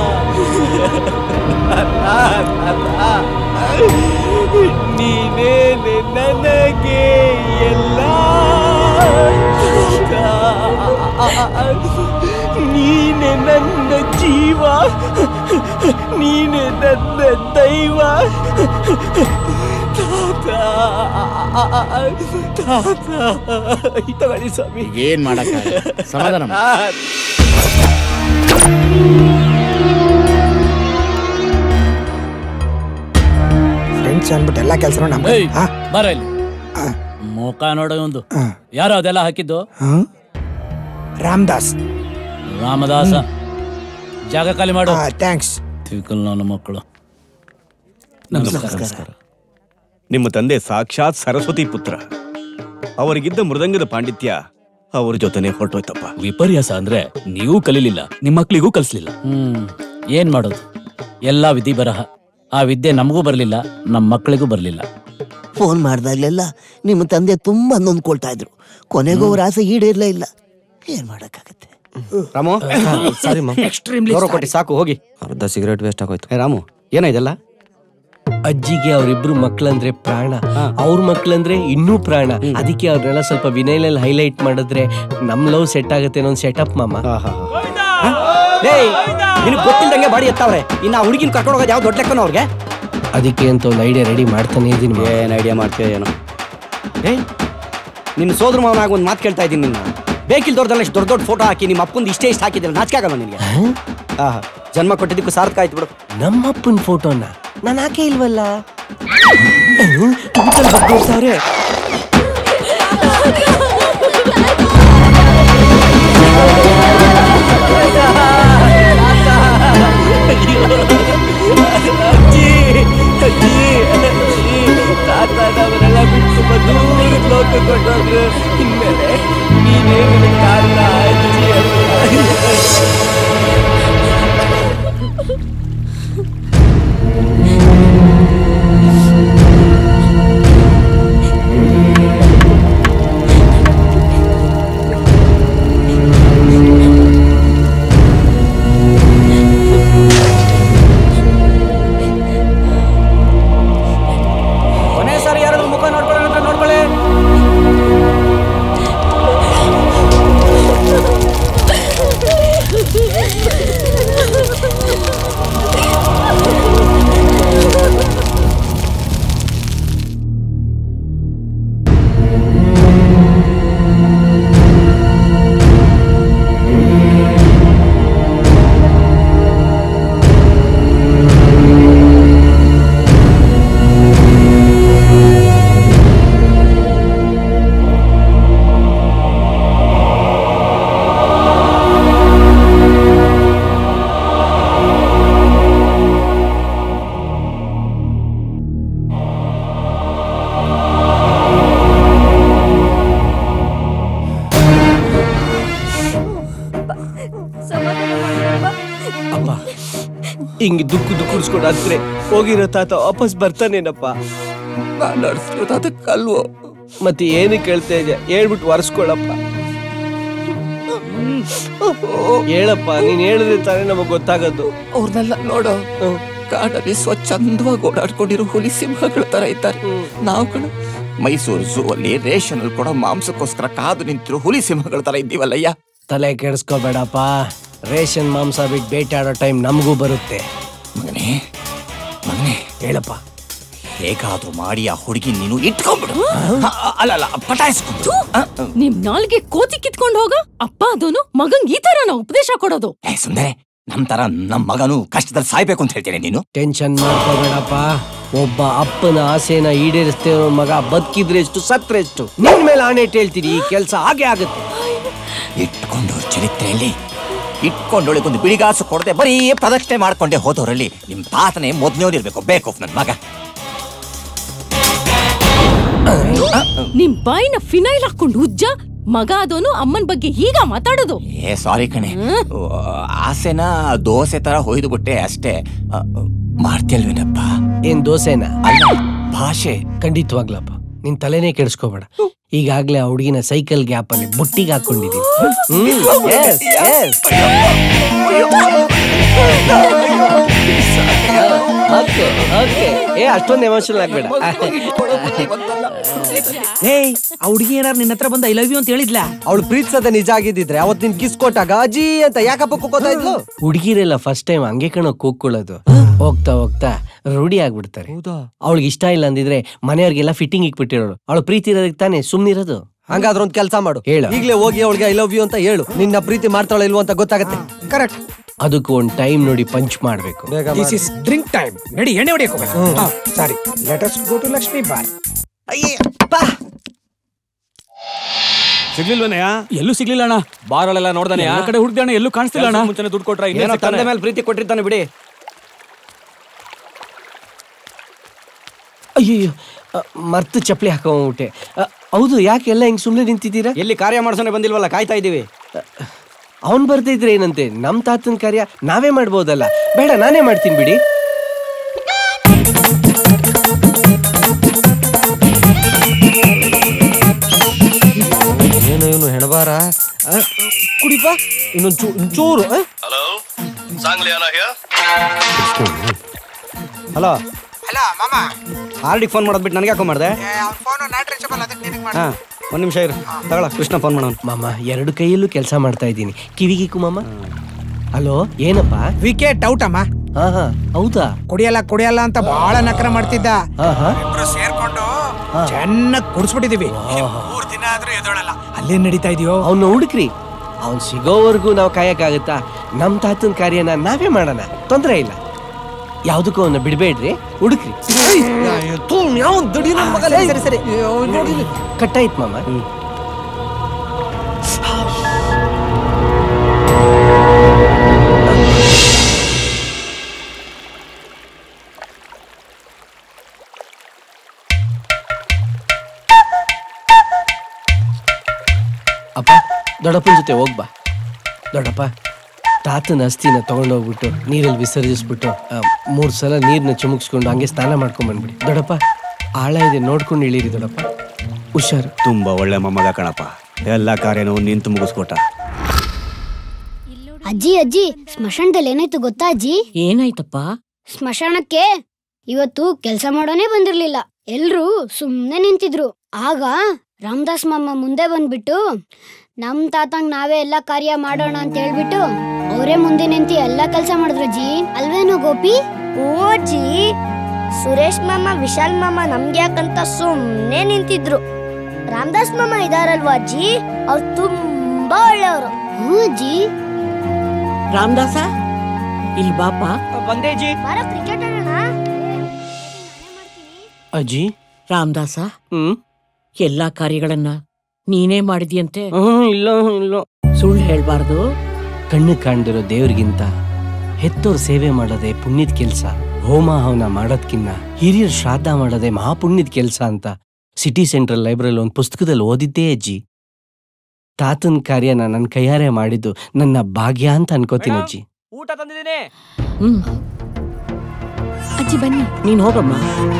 ನೀನೇ ನನಗೆ ಎಲ್ಲ, ನೀನೆ ನನ್ನ ಜೀವ, ನೀನೆ ನನ್ನ ದೈವ. ತಗೊಳ್ಳಿ ಸ್ವಾಮಿ. ಏನ್ ಮಾಡಕ್ಕ ಸಮಾಧಾನ. ಫ್ರೆಂಡ್ಸ್ ಅನ್ಬಿಟ್ಟು ಎಲ್ಲ ಕೆಲಸ ಬರ ಇಲ್ಲಿ. ಮುಖ ನೋಡೋ ಒಂದು ಯಾರು ಅದೆಲ್ಲ ಹಾಕಿದ್ದು? ರಾಮದಾಸ್. ರಾಮದಾಸ, ಜಾಗ ಖಾಲಿ ಮಾಡು. ಥ್ಯಾಂಕ್ಸ್. ನನ್ನ ಮಕ್ಕಳು ನಮಸ್ಕಾರ. ನಿಮ್ಮ ತಂದೆ ಸಾಕ್ಷಾತ್ ಸರಸ್ವತಿ ಪುತ್ರ. ಅವರಿಗಿದ್ದ ಮೃದಂಗದ ಪಾಂಡಿತ್ಯ ಅವ್ರ ಜೊತೆನೆ ಹೊರಟೋಯ್ತಪ್ಪ. ವಿಪರ್ಯಾಸ ಅಂದ್ರೆ ನೀವು ಕಲೀಲಿಲ್ಲ, ನಿಮ್ಮ ಮಕ್ಕಳಿಗೂ ಕಲಿಸ್ಲಿಲ್ಲ. ಹ್ಮ್ ಏನ್ ಮಾಡೋದು? ಎಲ್ಲಾ ವಿಧಿ ಬರಹ. ಆ ವಿದ್ಯೆ ನಮಗೂ ಬರ್ಲಿಲ್ಲ, ನಮ್ಮ ಮಕ್ಕಳಿಗೂ ಬರ್ಲಿಲ್ಲ. ಫೋನ್ ಮಾಡ್ದಾಗ್ಲೆಲ್ಲ ನಿಮ್ಮ ತಂದೆ ತುಂಬಾ ನೊಂದ್ಕೊಳ್ತಾ ಇದ್ರು. ಕೊನೆಗೂ ಅವ್ರ ಆಸೆ ಈಡೇರ್ಲೇ ಇಲ್ಲ. ಏನ್ ಮಾಡಕ್ಕಾಗತ್ತೆ? ರಾಮು, ಸಾರಿ ಕೊಟ್ಟಿ ಸಾಕು ಹೋಗಿ. ಅರ್ಧ ಸಿಗರೇಟ್ ವೇಸ್ಟ್ ಆಗೋಯ್ತು. ರಾಮು, ಏನಾಯ್ತಲ್ಲ? ಅಜ್ಜಿಗೆ ಅವರಿಬ್ರು ಮಕ್ಳಂದ್ರೆ ಪ್ರಾಣ, ಅವ್ರ ಮಕ್ಳಂದ್ರೆ ಇನ್ನೂ ಪ್ರಾಣ. ಅದಕ್ಕೆ ಅವ್ರನ್ನೆಲ್ಲ ಸ್ವಲ್ಪ ವಿನೈಲಲ್ಲಿ ಹೈಲೈಟ್ ಮಾಡಿದ್ರೆ ನಮ್ ಲವ್ ಸೆಟ್ ಆಗುತ್ತೆ ಅನ್ನೋ ಸೆಟಪ್ ಮಾಮ. ನಿನಗೆ ಗೊತ್ತಿಲ್ದಂಗೆ ಬಾಡಿ ಎತ್ತಾವ್ರೆ. ಇನ್ನ ಹುಡುಗಿನ ಕರ್ಕೊಂಡು ಹೋಗೋದು ಯಾವ ದೊಡ್ಡ ಲೆಕ್ಕನ ಅವ್ರಿಗೆ? ಅದಕ್ಕೆ ಅಂತ ಒಂದು ಐಡಿಯಾ ರೆಡಿ ಮಾಡ್ತಾನೆ ಇದೀನಿ. ಏನ್ ಐಡಿಯಾ ಮಾಡ್ತೀಯ ಏನೋ? ಏಯ್, ನಿನ್ನ ಸೋದರ ಮಾವನಾಗ ಒಂದು ಮಾತು ಕೇಳ್ತಾ ಇದ್ದೀನಿ. ನಿನ್ನ ಬೇಕಿಲ್ದವ್ರದಲ್ಲ ಇಷ್ಟು ದೊಡ್ಡ ದೊಡ್ಡ ಫೋಟೋ ಹಾಕಿ ನಿಮ್ಮ ಅಪ್ಪಂದು ಇಷ್ಟೇ ಇಷ್ಟ ಹಾಕಿದ್ರೆ ನಾಚಿಕೆ ಆಗಲ್ಲ ನಿನಗೆ? ಆಹಾ, ಜನ್ಮ ಕೊಟ್ಟಿದ್ದಕ್ಕೂ ಸಾರ್ಥಕ ಆಯ್ತು ಬಿಡು. ನಮ್ಮಪ್ಪನ ಫೋಟೋನ ನಾನು ಹಾಕೇ ಇಲ್ವಲ್ಲ. ಬರ್ತಾರೆ ತಾತನವರೆಲ್ಲ ಬಿಟ್ಟು ದೂರ ಲೋಕ ಕೊಟ್ಟೋದ್ರು. ಇನ್ಮೇಲೆ ನೀನೇ ಕಾರಣ ಅಜ್ಜಿ ಹಿಂಗೆ ದುಕ್ಕು ದುಕ್ಕುಡ್ಸ್ಕೊಂಡ್ರೆ ಹೋಗಿರೋ ತಾತ ವಾಪಸ್ ಬರ್ತಾನೇನಪ್ಪ. ನಾನು ನಡ್ಸ್ಕೊತ ಅದಕ್ಕಲ್ವೋ ಮತ್ತೆ ಏನು ಕೇಳ್ತಾ ಇದೆ ಹೇಳ್ಬಿಟ್ಟು ಒರೆಸ್ಕೊಳಪ್ಪ. ಹೇಳಪ್ಪ, ನೀನ್ ಹೇಳಿದ್ರೆ ತಾನೇ ನಮಗ್ ಗೊತ್ತಾಗದ್ದು. ಅವ್ರನ್ನೆಲ್ಲ ನೋಡೋ ಕಾಡಲ್ಲಿ ಸ್ವಚ್ಛಂದವಾಗಿ ಓಡಾಡ್ಕೊಂಡಿರೋ ಹುಲಿ ಸಿಂಹಗಳ ತರ ಇದ್ದಾರೆ. ನಾವು ಕಣ ಮೈಸೂರು ಝೂ ಅಲ್ಲಿ ರೇಷನ್ ಅಲ್ಲಿ ಕೊಡೋ ಮಾಂಸಕ್ಕೋಸ್ಕರ ಕಾದು ನಿಂತಿರೋ ಹುಲಿ ಸಿಂಹಗಳ ತರ ಇದ್ದೀವಲ್ಲಯ್ಯ. ತಲೆ ಕೆಡಿಸ್ಕೋಬೇಡಪ್ಪ, ರೇಷನ್ ಮಾಂಸ ಬಿಟ್ಟು ಬೇಟಾಡೋ ಟೈಮ್ ನಮಗೂ ಬರುತ್ತೆ. ಮಗನೇ ಮಗನೇ ಹೇಳಪ್ಪ, ಹೇಗಾದ್ರೂ ಮಾಡಿ ಆ ಹುಡುಗಿ ನೀನು ಇಟ್ಕೊಂಡ್ಬಿಡು. ಅಲ್ಲ ಅಲ್ಲ ಪಟಾಯಿಸ್ಕೊಂಡು ನಿಮ್ ನಾಲ್ಗೆ ಕೋತಿ ಕಿತ್ಕೊಂಡು ಹೋಗ. ಅಪ್ಪ ಅದೋನು ಮಗಂಗ್ ಈ ತರ ನಾವು ಉಪದೇಶ ಕೊಡೋದು. ಸುಂದರ, ನಮ್ ತರ ನಮ್ ಮಗನು ಕಷ್ಟದಲ್ಲಿ ಸಾಯ್ಬೇಕು ಅಂತ ಹೇಳ್ತೇನೆ ನೀನು. ಟೆನ್ಷನ್ ಮಾಡ್ಕೋಬೇಡಪ್ಪ, ಒಬ್ಬ ಅಪ್ಪನ ಆಸೆನ ಈಡೇರಿಸ್ತೇವೆ. ಮಗ ಬದುಕಿದ್ರೆ ಎಷ್ಟು ಸತ್ರೆ ಎಷ್ಟು. ನಿನ್ ಮೇಲೆ ಆಣೆ ಹೇಳ್ತೀರಿ, ಈ ಕೆಲ್ಸ ಹಾಗೆ ಆಗುತ್ತೆ. ಇಟ್ಕೊಂಡವ್ರ ಚರಿತ್ರೆಯಲ್ಲಿ ಇಟ್ಕೊಂಡೊಳಗೊಂದು ಬಿಡಿಗಾಸು ಕೊಡದೆ ಬರೀ ಪ್ರದಕ್ಷಿಣೆ ಮಾಡ್ಕೊಂಡೆ ಹೋದವರಲ್ಲಿ ನಿಮ್ ತಾತನೇ ಮೊದ್ಲೋದಿರ್ಬೇಕು. ಬೇಕು ನನ್ ಮಗ. ನಿಮ್ ಬಾಯಿನ ಫಿನೈಲ್ ಹಾಕೊಂಡು ಉಜ್ಜ. ಮಗ ಅದೋನು ಅಮ್ಮನ್ ಬಗ್ಗೆ ಹೀಗ ಮಾತಾಡೋದು. ಏ ಸಾರಿ ಕಣೆ, ಆಸೆನ ದೋಸೆ ತರ ಹೊಯ್ದು ಬಿಟ್ಟೆ ಅಷ್ಟೇ. ಮಾಡ್ತಿಲ್ವೇನಪ್ಪ? ಏನ್ ದೋಸೆನ? ಅಲ್ಲ, ಭಾಷೆ. ಖಂಡಿತವಾಗ್ಲಪ್ಪ, ನಿನ್ ತಲೆನೇ ಕೆಡಿಸ್ಕೋಬೇಡ. ಈಗಾಗ್ಲೇ ಆ ಹುಡುಗಿನ ಸೈಕಲ್ ಗ್ಯಾಪ್ ಅಲ್ಲಿ ಬುಟ್ಟಿಗೆ ಹಾಕೊಂಡಿದೀನಿ. ಏ ಅಷ್ಟೊಂದು ಎಮೋಷನಲ್ ಆಗ್ಬೇಡ. ಏಯ್, ಆ ಹುಡುಗಿ ಏನಾರು ನಿನ್ನ ಹತ್ರ ಬಂದ ಐ ಲವ್ ಯು ಅಂತ ಹೇಳಿದ್ಲ? ಅವಳು ಪ್ರೀತಿಸದ ನಿಜ ಆಗಿದ್ದಿದ್ರೆ ಅವತ್ ನಿನ್ ಕಿಸ್ ಕೊಟ್ಟಾಗ ಅಜ್ಜಿ ಅಂತ ಯಾಕಪ್ಪ ಕೂಕೋತಾ ಇದ್ಲು? ಹುಡುಗಿರೆಲ್ಲ ಫಸ್ಟ್ ಟೈಮ್ ಹಂಗೆ ಕಣೋ ಕೂಕ್ಕೊಳ್ಳೋದು. ಹೋಗ್ತಾ ಹೋಗ್ತಾ ರೂಢಿ ಆಗ್ಬಿಡ್ತಾರೆ. ಅವಳಿಗೆ ಇಷ್ಟ ಇಲ್ಲ ಅಂದಿದ್ರೆ ಮನೆಯವ್ರಿಗೆಲ್ಲ ಫಿಟ್ಟಿಂಗ್ ಇಕ್ಬಿಟ್ಟಿರೋಳು. ಅವಳು ಪ್ರೀತಿ ಇರೋದಕ್ಕೆ ತಾನೇ ಸುಮ್ನಿರೋದು. ಹಂಗಾದ್ರ ಒಂದ್ ಕೆಲ್ಸ ಮಾಡು, ಹೇಳ ಈಗ್ಲೇ ಹೋಗಿ ಅವಳಿಗೆ ಐ ಲವ್ ಯು ಅಂತ ಹೇಳು. ನಿನ್ನ ಪ್ರೀತಿ ಮಾಡ್ತಾಳ ಇಲ್ವೋ ಅಂತ ಗೊತ್ತಾಗತ್ತೆ. ಕರೆಕ್ಟ್. ಅದಕ್ಕೂ ಒಂದ್ ಟೈಮ್ ನೋಡಿ ಪಂಚ್ ಮಾಡ್ಬೇಕು. This is drink time. ನಡಿ, ಎಣ್ಣೆ ಹೊಡಿಯಕ್ ಹೋಗೋಣ. Sorry, let us go to Lakshmi bar. ಸಿಗ್ಲಿಲ್ವನಯ್ಯ? ಎಲ್ಲೂ ಸಿಗ್ಲಿಲ್ಲ ಅಣ್ಣ. ಬಾರಳೆಲ್ಲ ನೋಡ್ದಾನೆ, ಎಲ್ಲ ಕಡೆ ಹುಡುಕ್ದಾನೆ, ಎಲ್ಲೂ ಕಾಣಿಸ್ತಿಲ್ಲ ಅಣ್ಣ. ಮುಂಚೆ ದುಡ್ಡು ಕೊಟ್ರ ಏನೋ ತಂದೆ ಮೇಲೆ ಪ್ರೀತಿ ಕೊಟ್ಟಿರ್ತಾನೆ ಬಿಡಿ. ಅಯ್ಯೋ, ಮರ್ತು ಚಪ್ಪಲಿ ಹಾಕೊಂಡ್ಬಿಟ್ಟೆ. ಹೌದು, ಯಾಕೆ ಎಲ್ಲ ಹಿಂಗ್ ಸುಮ್ನೆ ನಿಂತಿದ್ದೀರಾ? ಎಲ್ಲಿ ಕಾರ್ಯ ಮಾಡ್ಸೋನೆ ಬಂದಿಲ್ವಲ್ಲ, ಕಾಯ್ತಾ ಇದೀವಿ. ಅವನ್ ಬರ್ದಿದ್ರೆ ಏನಂತೆ, ನಮ್ ತಾತನ ಕಾರ್ಯ ನಾವೇ ಮಾಡ್ಬೋದಲ್ಲ. ಬೇಡ, ನಾನೇ ಮಾಡ್ತೀನಿ ಬಿಡಿ. ಏನು ಇವನು ಹೆಣಬಾರ ಕುಡಿಪ ಇನ್ನೊಂದ್ ಚೂ ಚೂರು. Hello, Sangliana here. Hello hello ಮಾಮ. ಆರ್ ಡಿ ಫೋನ್ ಮಾಡೋದ್ ಬಿಟ್ಟು ನನಗೆ ಯಾಕೋ ಮಾಡ್ದೆ? ಫೋನ್ ನಾಟ್ ರೀಚಬಲ್, ಅದಕ್ಕೆ ನಿನಗೆ ಮಾಡಿ. ಹಾ, ಒಂದ್ ನಿಮಿಷ ಇರು, ತಗೊಳ. ಕೃಷ್ಣ ಫೋನ್ ಮಾಡೋಣ. ಮಾಮ, ಎರಡು ಕೈಯಲ್ಲೂ ಕೆಲಸ ಮಾಡ್ತಾ ಇದ್ದೀನಿ. ಕಿವಿಗೀಕು ಮಾಮ. ಹಲೋ, ಏನಪ್ಪ? ವಿಕೆಟ್ ಔಟ್ ಅಮ್ಮ. ಹಾ ಹಾ, ಹೌದಾ? ಕುಡಿಯಲ್ಲ ಕುಡಿಯಲ್ಲ ಅಂತ ಬಹಳ ನಕರ ಮಾಡ್ತಿದ್ದ. ಇಬ್ರು ಸೇರ್ಕೊಂಡು ಚೆನ್ನಾಗಿ ಕುಡಿಸ್ಬಿಟ್ಟಿದೀವಿ. ಮೂರ್ ದಿನ ಆದ್ರೂ ಎದೋಳಲ್ಲ. ಅಲ್ಲೇನ್ ನಡೀತಾ ಇದೆಯೋ? ಅವ್ನ ಹುಡುಕ್ರಿ. ಅವನ್ ಸಿಗೋವರೆಗೂ ನಾವು ಕಾಯಕ್ಕಾಗುತ್ತಾ? ನಮ್ಮ ತಾತನ ಕಾರ್ಯನ ನಾವೇ ಮಾಡೋಣ, ತೊಂದರೆ ಇಲ್ಲ. ಯಾವ್ದಕ್ಕೂ ಅವನ್ನ ಬಿಡ್ಬೇಡ್ರಿ, ಹುಡುಕ್ರಿ. ಸರಿ ಸರಿ ಕಟ್ಟಾಯ್ತು ಮಾಮ. ಅಪ್ಪ, ದೊಡ್ಡಪ್ಪನ ಜೊತೆ ಹೋಗ್ಬಾ. ದೊಡ್ಡಪ್ಪ, ತಾತನ ಅಸ್ಥಿನ ತಗೊಂಡೋಗ್ಬಿಟ್ಟು ನೀರಲ್ಲಿ ವಿಸರ್ಜಿಸ್ಬಿಟ್ಟು ಮೂರು ಸಲ ನೀರನ್ನ ಚುಮುಕ್ಸ್ಕೊಂಡು ಹಂಗೆ ಸ್ನಾನ ಮಾಡ್ಕೊಂಡ್ ಬಂದ್ಬಿಡಿ. ದೊಡ್ಡಪ್ಪ, ಆಳ ಇದೆ, ನೋಡ್ಕೊಂಡು ಇಳೀರಿ ದೊಡ್ಡಪ್ಪ. ಹುಷಾರು. ತುಂಬಾ ಒಳ್ಳೆ ಮೊಮ್ಮಗ ಕಣಪ್ಪ, ಎಲ್ಲ ಕಾರ್ಯನೂ ನಿಂತು ಮುಗಿಸ್ಕೊಟ್ಟ. ಅಜ್ಜಿ ಅಜ್ಜಿ ಸ್ಮಶಾನದಲ್ಲಿ ಏನಾಯ್ತು ಗೊತ್ತಾ ಅಜ್ಜಿ? ಏನಾಯ್ತಪ್ಪ? ಸ್ಮಶಾನಕ್ಕೆ ಇವತ್ತು ಕೆಲ್ಸ ಮಾಡೋನೇ ಬಂದಿರ್ಲಿಲ್ಲ. ಎಲ್ರೂ ಸುಮ್ನೆ ನಿಂತಿದ್ರು. ಆಗ ರಾಮದಾಸ್ ಮಾಮ ಮುಂದೆ ಬಂದ್ಬಿಟ್ಟು ನಮ್ ತಾತಂಗ್ ನಾವೇ ಎಲ್ಲಾ ಕಾರ್ಯ ಮಾಡೋಣ ಅಂತ ಹೇಳ್ಬಿಟ್ಟು ಅವರೇ ಮುಂದೆ ನಿಂತಿ ಎಲ್ಲಾ ಕೆಲ್ಸ ಮಾಡಿದ್ರಜ್ಜಿ. ಅಲ್ವೇನೋ ಗೋಪಿ? ಓ ಅಜ್ಜಿ, ಸುರೇಶ್ ಮಾಮ ವಿಶಾಲ್ ಮಾಮ ನಮ್ಗೆ ಯಾಕಂತ ಸುಮ್ನೆ ನಿಂತಿದ್ರು. ರಾಮದಾಸ್ ಮಾಮ ಇದಾರಲ್ವಾ ಅಜ್ಜಿ, ಅವ್ರು ತುಂಬಾ ಒಳ್ಳೆಯವರು. ಹ್ಞೂ ಅಜ್ಜಿ. ರಾಮದಾಸ ಇಲ್ಲಿ ಬಾಪ. ಬಂದೆ ಅಜ್ಜಿ. ಬಾರ ಕ್ರಿಕೆಟ್ ಆಡೋಣ. ಅಜ್ಜಿ. ರಾಮದಾಸ, ಹ್ಮ್ ಎಲ್ಲಾ ಕಾರ್ಯಗಳನ್ನ ನೀನೇ ಮಾಡಿದ್ಯಂತೆ? ಹ್ಮ್ ಇಲ್ಲ ಇಲ್ಲ, ಸುಳ್ಳು ಹೇಳ್ಬಾರ್ದು. ಕಣ್ಣು ಕಾಣ್ದಿರೋ ದೇವ್ರಿಗಿಂತ ಹೆತ್ತೋರ್ ಸೇವೆ ಮಾಡೋದೇ ಪುಣ್ಯದ ಕೆಲ್ಸ. ಹೋಮ ಹವನ ಮಾಡೋದ್ಕಿನ್ನ ಹಿರಿಯರ್ ಶ್ರಾದ್ದ ಮಾಡೋದೇ ಮಹಾಪುಣ್ಯದ ಕೆಲ್ಸ ಅಂತ ಸಿಟಿ ಸೆಂಟ್ರಲ್ ಲೈಬ್ರರಿಲಿ ಒಂದು ಪುಸ್ತಕದಲ್ಲಿ ಓದಿದ್ದೇ ಅಜ್ಜಿ. ತಾತನ ಕಾರ್ಯನ ನನ್ನ ಕೈಯಾರೆ ಮಾಡಿದ್ದು ನನ್ನ ಭಾಗ್ಯ ಅಂತ ಅನ್ಕೋತೀನಿ ಅಜ್ಜಿ. ಊಟ ತಂದಿದ್ದೀನಿ. ಹ್ಮ್ ಅಜ್ಜಿ ಬನ್ನಿ. ನೀನ್ ಹೋಗಮ್ಮ.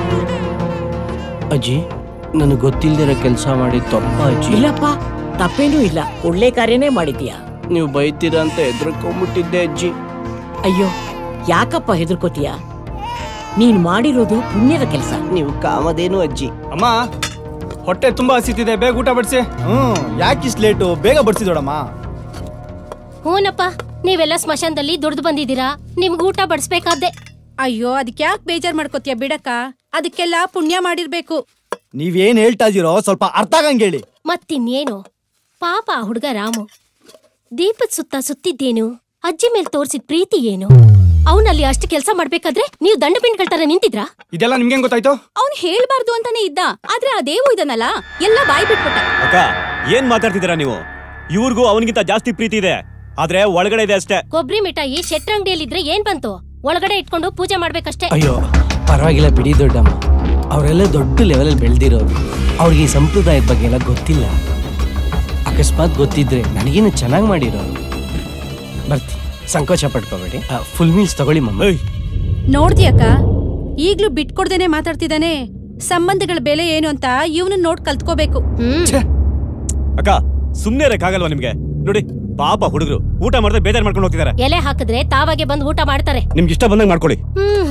ಅಜ್ಜಿ, ನನಗೆ ಗೊತ್ತಿಲ್ದಿರೋ ಕೆಲಸ ಮಾಡಿ ತಪ್ಪ ಅಜ್ಜಿ? ಇಲ್ಲಪ್ಪ, ತಪ್ಪೇನೂ ಇಲ್ಲ, ಒಳ್ಳೆ ಕಾರ್ಯನೇ ಮಾಡಿದ್ಯಾ. ನೀವು ಬೈತೀರಾ ಅಂತ ಹೆದರ್ಕೊಂಡ್ಬಿಟ್ಟಿದ್ದೆ ಅಜ್ಜಿ. ಅಯ್ಯೋ, ಯಾಕಪ್ಪ ಹೆದರ್ಕೋತೀಯ? ನೀನ್ ಮಾಡಿರೋದು ಪುಣ್ಯದ ಕೆಲಸ. ನೀವು ಕಾಮದೇನು ಅಜ್ಜಿ. ಅಮ್ಮ, ಹೊಟ್ಟೆ ತುಂಬಾ ಹಸಿತಿದೆ, ಬೇಗ ಊಟ ಬಡಿಸಿ. ಹ್ಮ್ ಯಾಕಿಸ್ ಲೇಟು? ಬೇಗ ಬಡಿಸಿದೋಡಮ್ಮ. ಹೂನಪ್ಪ, ನೀವೆಲ್ಲ ಸ್ಮಶಾನದಲ್ಲಿ ದುಡ್ದು ಬಂದಿದ್ದೀರಾ, ನಿಮ್ಗೆ ಊಟ ಬಡಿಸ್ಬೇಕಾದ್ದೆ. ಅಯ್ಯೋ, ಅದಕ್ಕೆ ಯಾಕೆ ಬೇಜಾರ್ ಮಾಡ್ಕೋತೀಯ ಬಿಡಕ್ಕ, ಅದಕ್ಕೆಲ್ಲ ಪುಣ್ಯ ಮಾಡಿರ್ಬೇಕು. ನೀವೇನ್ ಹೇಳ್ತಾ ಇದೀರೋ ಸ್ವಲ್ಪ ಅರ್ಥ ಆಗಂಗ್ ಹೇಳಿ. ಮತ್ತಿನ್ನೇನು ಪಾಪ ಆ ಹುಡುಗ ರಾಮು ದೀಪದ ಸುತ್ತ ಸುತ್ತಿದ್ದೇನು, ಅಜ್ಜಿ ಮೇಲೆ ತೋರ್ಸಿದ ಪ್ರೀತಿ ಏನು? ಅವನಲ್ಲಿ ಅಷ್ಟು ಕೆಲಸ ಮಾಡ್ಬೇಕಾದ್ರೆ ನೀವು ದಂಡ ಪಿಂಡ್ಗಳ ತರ ನಿಂತಿದ್ರಾ? ಇದೆಲ್ಲ ನಿಮ್ಗೆ ಗೊತ್ತಾಯ್ತು? ಅವ್ನು ಹೇಳ್ಬಾರ್ದು ಅಂತಾನೆ ಇದ್ದ, ಆದ್ರೆ ಆ ದೇವು ಇದನ್ನಲ್ಲ ಎಲ್ಲ ಬಾಯಿ ಬಿಟ್ಬಿಟ್ಟ. ಅಕ್ಕ, ಏನ್ ಮಾತಾಡ್ತಿದ್ದೀರಾ ನೀವು? ಇವ್ರಿಗೂ ಅವನಿಗಿಂತ ಜಾಸ್ತಿ ಪ್ರೀತಿ ಇದೆ, ಆದ್ರೆ ಒಳಗಡೆ ಇದೆ ಅಷ್ಟೇ. ಕೊಬ್ಬರಿ ಮಿಠಾಯಿ ಶೆಟ್ರಂಗಡಿಯಲ್ಲಿದ್ರೆ ಏನ್ ಬಂತು, ಒಳಗಡೆ ಇಟ್ಕೊಂಡು ಪೂಜೆ ಮಾಡ್ಬೇಕಷ್ಟೇ. ಅಯ್ಯೋ ಪರವಾಗಿಲ್ಲ ಬಿಡಿ ದೊಡ್ಡಮ್ಮ, ಅವರೆಲ್ಲ ದೊಡ್ಡ ಲೆವೆಲಲ್ಲಿ ಬೆಳೆದಿರೋರು, ಅವ್ರಿಗೆ ಈ ಸಂಪ್ರದಾಯದ ಬಗ್ಗೆ ಎಲ್ಲ ಗೊತ್ತಿಲ್ಲ. ಅಕಸ್ಮಾತ್ ಗೊತ್ತಿದ್ರೆ ನನಗೇನು ಚೆನ್ನಾಗಿ ಮಾಡಿರೋರು. ಬರ್ತಿ, ಸಂಕೋಚ ಪಡ್ಕೋಬೇಡಿ. ಫುಲ್ ಮೀಲ್ಸ್ ತಗೊಳ್ಳಿ ಮಮ್ಮ. ನೋಡ್ದಿಯಕ್ಕ, ಈಗ್ಲೂ ಬಿಟ್ಕೊಡ್ದೇನೆ ಮಾತಾಡ್ತಿದ್ದಾನೆ. ಸಂಬಂಧಗಳ ಬೆಲೆ ಏನು ಅಂತ ಇವನು ನೋಡ್ ಕಲ್ತ್ಕೋಬೇಕು. ಅಕ್ಕ, ಸುಮ್ನೆ ಇರಕ್ಕಾಗಲ್ವಾ ನಿಮ್ಗೆ? ನೋಡಿ ಪಾಪ ಹುಡುಗರು ಊಟ ಮಾಡಿದ್ರೆ ಬೇಜಾರ್ ಮಾಡ್ಕೊಂಡು ಹೋಗ್ತಿದ್ದಾರೆ. ಎಲೆ ಹಾಕಿದ್ರೆ ತಾವಾಗೆ ಬಂದು ಊಟ ಮಾಡ್ತಾರೆ. ನಿಮ್ಗೆ ಇಷ್ಟ ಬಂದಂಗೆ ಮಾಡ್ಕೊಳ್ಳಿ.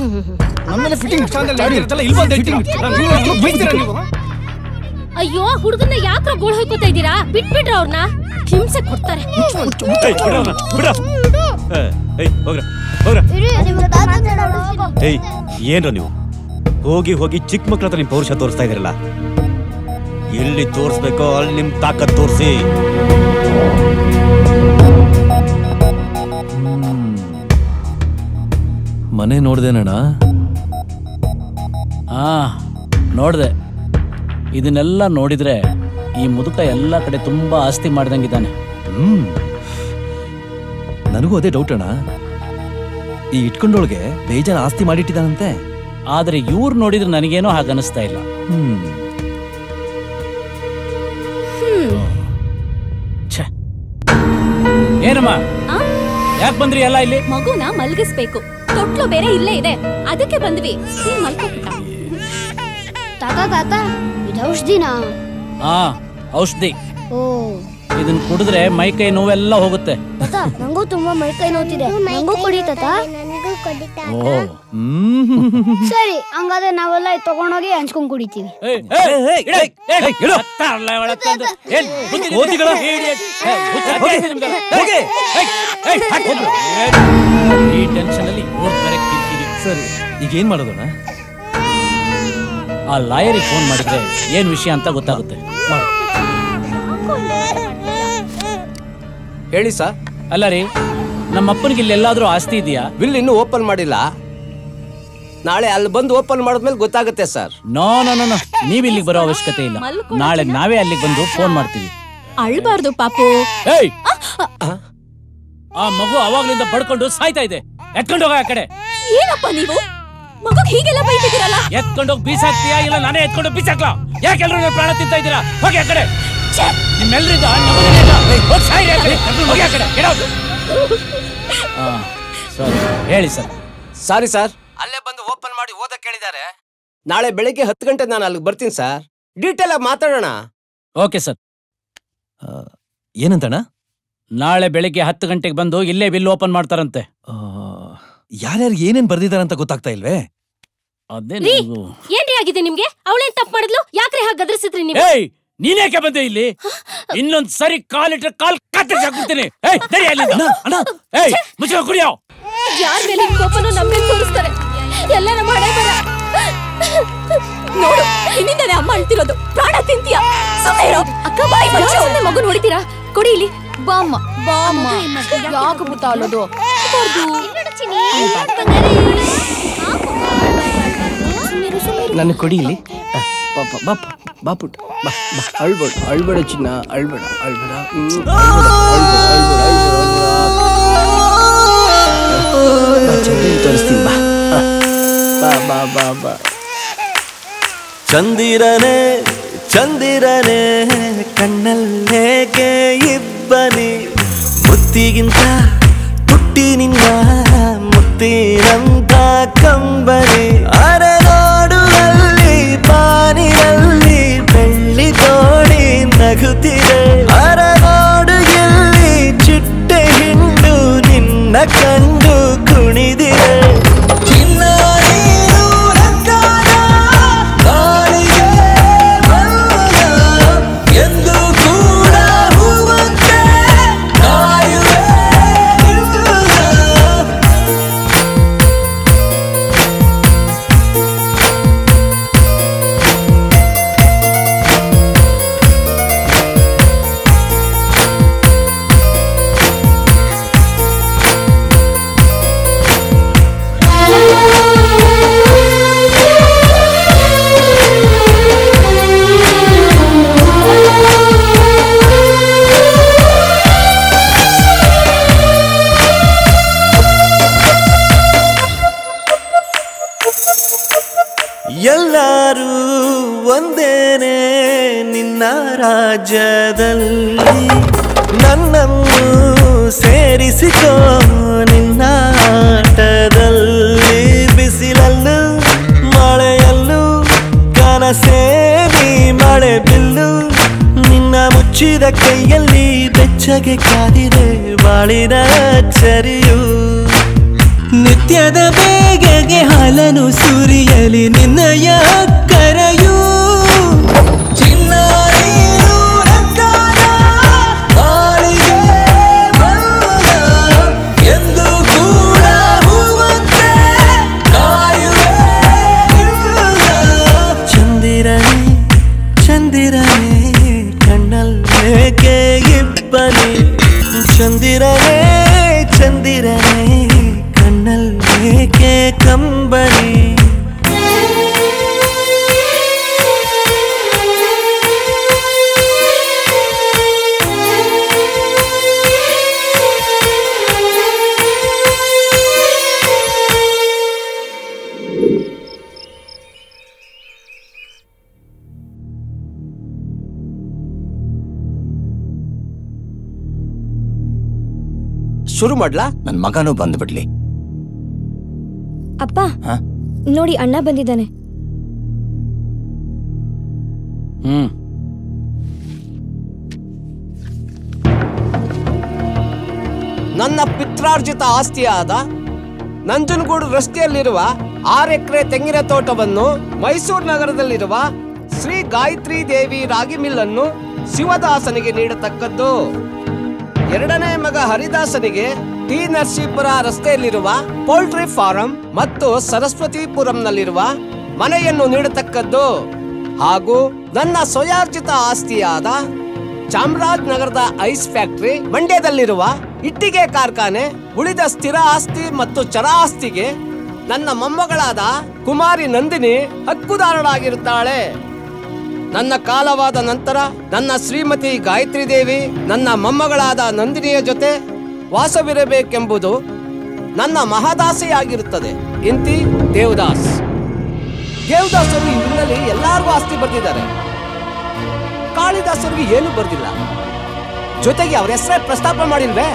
ಅಯ್ಯೋ, ಹುಡುಗನ್ನ ಯಾಕ್ರ ಗೋಳ್ ಹೋಯ್ಕೋತಾ ಇದ್ದೀರಾ? ಬಿಟ್ಬಿಡ್ರ ಅವ್ರನ್ನ, ಹಿಂಸೆ ಕೊಡ್ತಾರೆ. ಏಯ್, ಏನ್ರ ನೀವು ಹೋಗಿ ಹೋಗಿ ಚಿಕ್ಕ ಮಕ್ಳ ಹತ್ರ ನಿಮ್ ಪೌರುಷ ತೋರಿಸ್ತಾ ಇದೀರಲ್ಲ, ಎಲ್ಲಿ ತೋರಿಸ್ಬೇಕೋ ಅಲ್ಲಿ ನಿಮ್ ತಾಕತ್ ತೋರಿಸಿ. ಮನೆ ನೋಡ್ದೇನಣ್ಣ? ಹಾ ನೋಡ್ದೆ. ಇದನ್ನೆಲ್ಲ ನೋಡಿದ್ರೆ ಈ ಮುದುಕ ಎಲ್ಲ ಕಡೆ ತುಂಬಾ ಆಸ್ತಿ ಮಾಡ್ದಂಗಿದ್ದಾನೆ. ಹ್ಮ್ ನನಗೂ ಅದೇ ಡೌಟ್ ಅಣ್ಣ. ಈ ಇಟ್ಕೊಂಡೊಳಗೆ ಬೇಜಾನ್ ಆಸ್ತಿ ಮಾಡಿಟ್ಟಿದ್ದಾನಂತೆ. ಆದ್ರೆ ಇವ್ರು ನೋಡಿದ್ರೆ ನನಗೇನೋ ಹಾಗನ್ನಿಸ್ತಾ ಇಲ್ಲ. ಹ್ಮ್ ಏನಮ್ಮ, ಯಾಕೆ ಬಂದ್ರಿ ಎಲ್ಲ ಇಲ್ಲಿ? ಮಗುನ ಮಲ್ಗಿಸ್ಬೇಕು, ತೊಟ್ಲು ಬೇರೆ ಇಲ್ಲೇ ಇದೆ, ಅದಕ್ಕೆ ಬಂದ್ವಿ. ನೀನ್ ಮಲ್ಕೋಬಿಟ್ಟ. ತಾತ ತಾತ ಇದು ಔಷಧಿನಾ? ಹಾ, ಔಷಧಿ. ಓ, ಇದನ್ ಕುಡಿದ್ರೆ ಮೈ ಕೈ ನೋವೆಲ್ಲ ಹೋಗುತ್ತೆ. ತಾತ ನಂಗೂ ತುಂಬಾ ಮೈ ಕೈ ನೋವ್ತಿದೆ, ನಂಗೂ ಕೊಡಿ ತಾತ. ಓ, ಸರಿ, ಹಂಗಾದ್ರೆ ನಾವೆಲ್ಲ ತಗೊಂಡೋಗಿ ಹಂಚ್ಕೊಂಡ್ ಕುಡಿತೀವಿ. ಈ ಟೆನ್ಷನ್ ಅಲ್ಲಿ ಸರಿ, ಈಗ ಏನ್ ಮಾಡೋದಣ್ಣ? ಆ ಲಾಯರಿಗೆ ಫೋನ್ ಮಾಡಿದ್ರೆ ಏನ್ ವಿಷಯ ಅಂತ ಗೊತ್ತಾಗುತ್ತೆ. ಹೇಳಿ ಸರ್. ಅಲ್ಲ ರೀ, ನಮ್ಮಪ್ಪನಿಗೆ ಇಲ್ಲಿ ಎಲ್ಲಾದ್ರೂ ಆಸ್ತಿ ಇದೆಯಾ? ವಿಲ್ ಇನ್ನೂ ಓಪನ್ ಮಾಡಿಲ್ಲ. ನಾಳೆ ಅಲ್ಲಿ ಬಂದು ಓಪನ್ ಮಾಡಿದ್ಮೇಲೆ ಗೊತ್ತಾಗುತ್ತೆ sir. No no no no ನೀವ್ ಇಲ್ಲಿಗೆ ಬರೋ ಅವಶ್ಯಕತೆ ಇಲ್ಲ. ನಾಳೆ ನಾವೇ ಅಲ್ಲಿಗೆ ಬಂದು ಫೋನ್ ಮಾಡ್ತೀವಿ. ಅಳ್ಬಾರ್ದು ಪಾಪು. ಏಯ್, ಆ ಮಗು ಅವಾಗ್ಲಿಂದ ಬಡ್ಕೊಂಡು ಸಾಯ್ತಾ ಇದೆ. ಎತ್ಕೊಂಡು ಹೋಗ ಆ ಕಡೆ. ಏನಪ್ಪ ನೀವು ಮಗು ಹೀಗೆಲ್ಲ ಬೈತಿದ್ದೀರಲ್ಲ? ಎತ್ಕೊಂಡೋಗಿ ಬೀಸಾಕ್ತೀಯಾ ಇಲ್ಲ ನಾನೇ ಎತ್ಕೊಂಡು ಬೀಸಾಕ್ಲಾ? ಯಾಕೆಲ್ರೂ ನನ್ನ ಪ್ರಾಣ ತಿಂತಾ ಇದ್ದೀರಾ? ಹೋಗಿ ಆ ಕಡೆ. ನಿಮ್ಮೆಲ್ಲರಿಂದ ಹೇಳಿ ಸರ್. ಸಾರಿ ಸರ್, ಅಲ್ಲೇ ಬಂದು ಓಪನ್ ಮಾಡಿ ಓದಕ್ ಕೇಳಿದ್ದಾರೆ. ನಾಳೆ ಬೆಳಿಗ್ಗೆ ಹತ್ತು ಗಂಟೆ ನಾನು ಅಲ್ಲಿಗೆ ಬರ್ತೀನಿ ಸರ್. ಡೀಟೇಲ್ ಆಗಿ ಮಾತಾಡೋಣ. Okay sir. ಏನಂತಣ್ಣ? ನಾಳೆ ಬೆಳಿಗ್ಗೆ ಹತ್ತು ಗಂಟೆಗೆ ಬಂದು ಇಲ್ಲೇ ಬಿಲ್ ಓಪನ್ ಮಾಡ್ತಾರಂತೆ. ಯಾರ್ಯಾರು ಏನೇನ್ ಬರ್ದಿದಾರಂತ ಗೊತ್ತಾಗ್ತಾ ಇಲ್ವೇ? ರೀ, ಏನ್ರಿ ಆಗಿದೆ ನಿಮ್ಗೆ? ಅವಳೇನ್ ತಪ್ಪು ಮಾಡಿದ್ಲು? ಯಾಕ್ರಿ ಹಾಗೆ ಗದರಿಸಿದ್ರಿ ನೀವು? ಏಯ್, ನೀನೇಕೆ ಬಂದೆ ಇಲ್ಲಿ? ಇನ್ನೊಂದ್ ಸರಿ ಕಾಲಿಟ್ರೆ ಕಾಲ್ ಕತ್ತರಿಸಾಕ್ಬಿಡ್ತೀನಿ. ಏಯ್, ನಡಿ ಅಲ್ಲಿಂದ. ಏಯ್, ಮುಚ್ಚ ಕುಡಿಯೋ. ಯಾರ ಮೇಲೆ ಕೋಪನೂ ನಮ್ಗೆ ತೋರಿಸ್ತಾರೆ. ಎಲ್ಲ ನಮ್ಮ ಹಣೆ ಬರ. ನೋಡು, ಇನ್ನಿಂದನೇ ಅಮ್ಮ ಅಳ್ತಿರೋದು. ಪ್ರಾಣ ತಿಂತೀಯ? ಸುಮ್ಮನೆ ಇರು. ಅಕ್ಕ ಬಾಯಿ ಮುಚ್ಚು. ಸುಮ್ಮನೆ ಮಗು ನೋಡ್ತೀರಾ? ಕೊಡಿ ಇಲ್ಲಿ. ಬಾಮ್ಮ ಬಾಮ್ಮ. ಯಾಕೆ ಬುತ್ತ ಅಲ್ಲೋದು? ನನ್ನ ಕೊಡಿ ಇಲ್ಲಿ. ಪಾಪ ಬಾಪ ಬಾಪುಟ ಬಾ ಬಾ. ಅಳ್ಬೇಡ ಅಳ್ಬೇಡ ಚಿನ್ನ, ಅಳ್ಬೇಡ ಅಳ್ಬೇಡ ತೋರಿಸ್ತೀನಿ. ಬಾ ಬಾ ಬಾ ಬಾ ಬಾ. ಚಂದಿರನೇ ಚಂದಿರನೇ ಕಣ್ಣಲ್ಲೇಗೆ ಇಬ್ಬನಿ, ಮುತ್ತಿಗಿಂತ ತುಟ್ಟಿನಿಂದ ಮುತ್ತಿನಂತ ಕಂಬನಿ. ಅರೆ ನೋಡುವಲ್ಲಿ ಪಾನಿನಲ್ಲಿ ಬೆಳ್ಳಿ ತೋಡಿ ನಗುತ್ತಿದೆ. ಅರ ನೋಡು ಎಲ್ಲಿ ಚಿಟ್ಟೆ ಹಿಂಡು ನಿನ್ನ ಕಂಡು ಕುಣಿದಿದೆ. ಎಲ್ಲರೂ ಒಂದೇನೆ ನಿನ್ನ ರಾಜ್ಯದಲ್ಲಿ, ನನ್ನನ್ನು ಸೇರಿಸಿಕೋ ನಿನ್ನ ಆಟದಲ್ಲಿ. ಬಿಸಿಲಲ್ಲೂ ಮಳೆಯಲ್ಲೂ ಕನಸೇ ನೀ ಮಳೆ ಬಿಲ್ಲು, ನಿನ್ನ ಮುಚ್ಚಿದ ಕೈಯಲ್ಲಿ ಬೆಚ್ಚಗೆ ಕಾದಿದೆ ಬಾಳಿನ ಚರಿಯು. ನಿತ್ಯದ ಬೇಗೆಗೆ ಹಾಲನು ಸುರಿಯಲಿ ನಿನ್ನಯ ಕರೆಯೂ. ಚಿನ್ನ ನೀರು ರಕ್ತದ ಬಾಳಿಗೆ ಬಲ್ಲ, ಎಂದು ಕೂಡ ಹೂವಂತೆ ಕಾಯುವೆ ನಿನ್ನ. ಚಂದಿರನೇ ಚಂದಿರನೇ ಕಣ್ಣಲ್ಲೇಕೆ ಇಬ್ಬನಿ, ಚಂದಿರನೇ ಚಂದಿರನೇ ಕಣ್ಣಲ್ಲೇಕೆ ಕಂಬನಿ. ಶುರು ಮಾಡ್ಲಾ? ನನ್ ಮಗನೂ ಬಂದ್ಬಿಡ್ಲಿ. ಅಪ್ಪ ನೋಡಿ, ಅಣ್ಣ ಬಂದಿದ್ದಾನೆ. ಹ್ಮ್ ನನ್ನ ಪಿತ್ರಾರ್ಜಿತ ಆಸ್ತಿಯಾದ ನಂಜನಗೂಡು ರಸ್ತೆಯಲ್ಲಿರುವ ಆರು ಎಕರೆ ತೆಂಗಿನ ತೋಟವನ್ನು ಮೈಸೂರು ನಗರದಲ್ಲಿರುವ ಶ್ರೀ ಗಾಯತ್ರಿ ದೇವಿ ರಾಗಿ ಮಿಲ್ ಅನ್ನು ಶಿವದಾಸನಿಗೆ ನೀಡತಕ್ಕದ್ದು. ಎರಡನೇ ಮಗ ಹರಿದಾಸನಿಗೆ ಟಿ ನರಸೀಪುರ ರಸ್ತೆಯಲ್ಲಿರುವ ಪೋಲ್ಟ್ರಿ ಫಾರಂ ಮತ್ತು ಸರಸ್ವತಿಪುರಂನಲ್ಲಿರುವ ಮನೆಯನ್ನು ನೀಡತಕ್ಕದ್ದು. ಹಾಗೂ ನನ್ನ ಸ್ವಯಾರ್ಜಿತ ಆಸ್ತಿಯಾದ ಚಾಮರಾಜನಗರದ ಐಸ್ ಫ್ಯಾಕ್ಟರಿ, ಮಂಡ್ಯದಲ್ಲಿರುವ ಇಟ್ಟಿಗೆ ಕಾರ್ಖಾನೆ, ಉಳಿದ ಸ್ಥಿರ ಆಸ್ತಿ ಮತ್ತು ಚರ ಆಸ್ತಿಗೆ ನನ್ನ ಮೊಮ್ಮಗಳಾದ ಕುಮಾರಿ ನಂದಿನಿ ಹಕ್ಕುದಾರಳಾಗಿರುತ್ತಾಳೆ. ನನ್ನ ಕಾಲವಾದ ನಂತರ ನನ್ನ ಶ್ರೀಮತಿ ಗಾಯತ್ರಿ ದೇವಿ ನನ್ನ ಮೊಮ್ಮಗಳಾದ ನಂದಿನಿಯ ಜೊತೆ ವಾಸವಿರಬೇಕೆಂಬುದು ನನ್ನ ಮಹದಾಸೆಯಾಗಿರುತ್ತದೆ. ಇಂತಿ ದೇವದಾಸ್. ದೇವದಾಸರು ಇವರಲ್ಲಿ ಎಲ್ಲಾರ್ಗೂ ಆಸ್ತಿ ಬರ್ದಿದ್ದಾರೆ. ಕಾಳಿದಾಸರಿಗೆ ಏನು ಬರ್ದಿಲ್ಲ. ಜೊತೆಗೆ ಅವ್ರ ಹೆಸರೇ ಪ್ರಸ್ತಾಪ ಮಾಡಿಲ್ವೇ?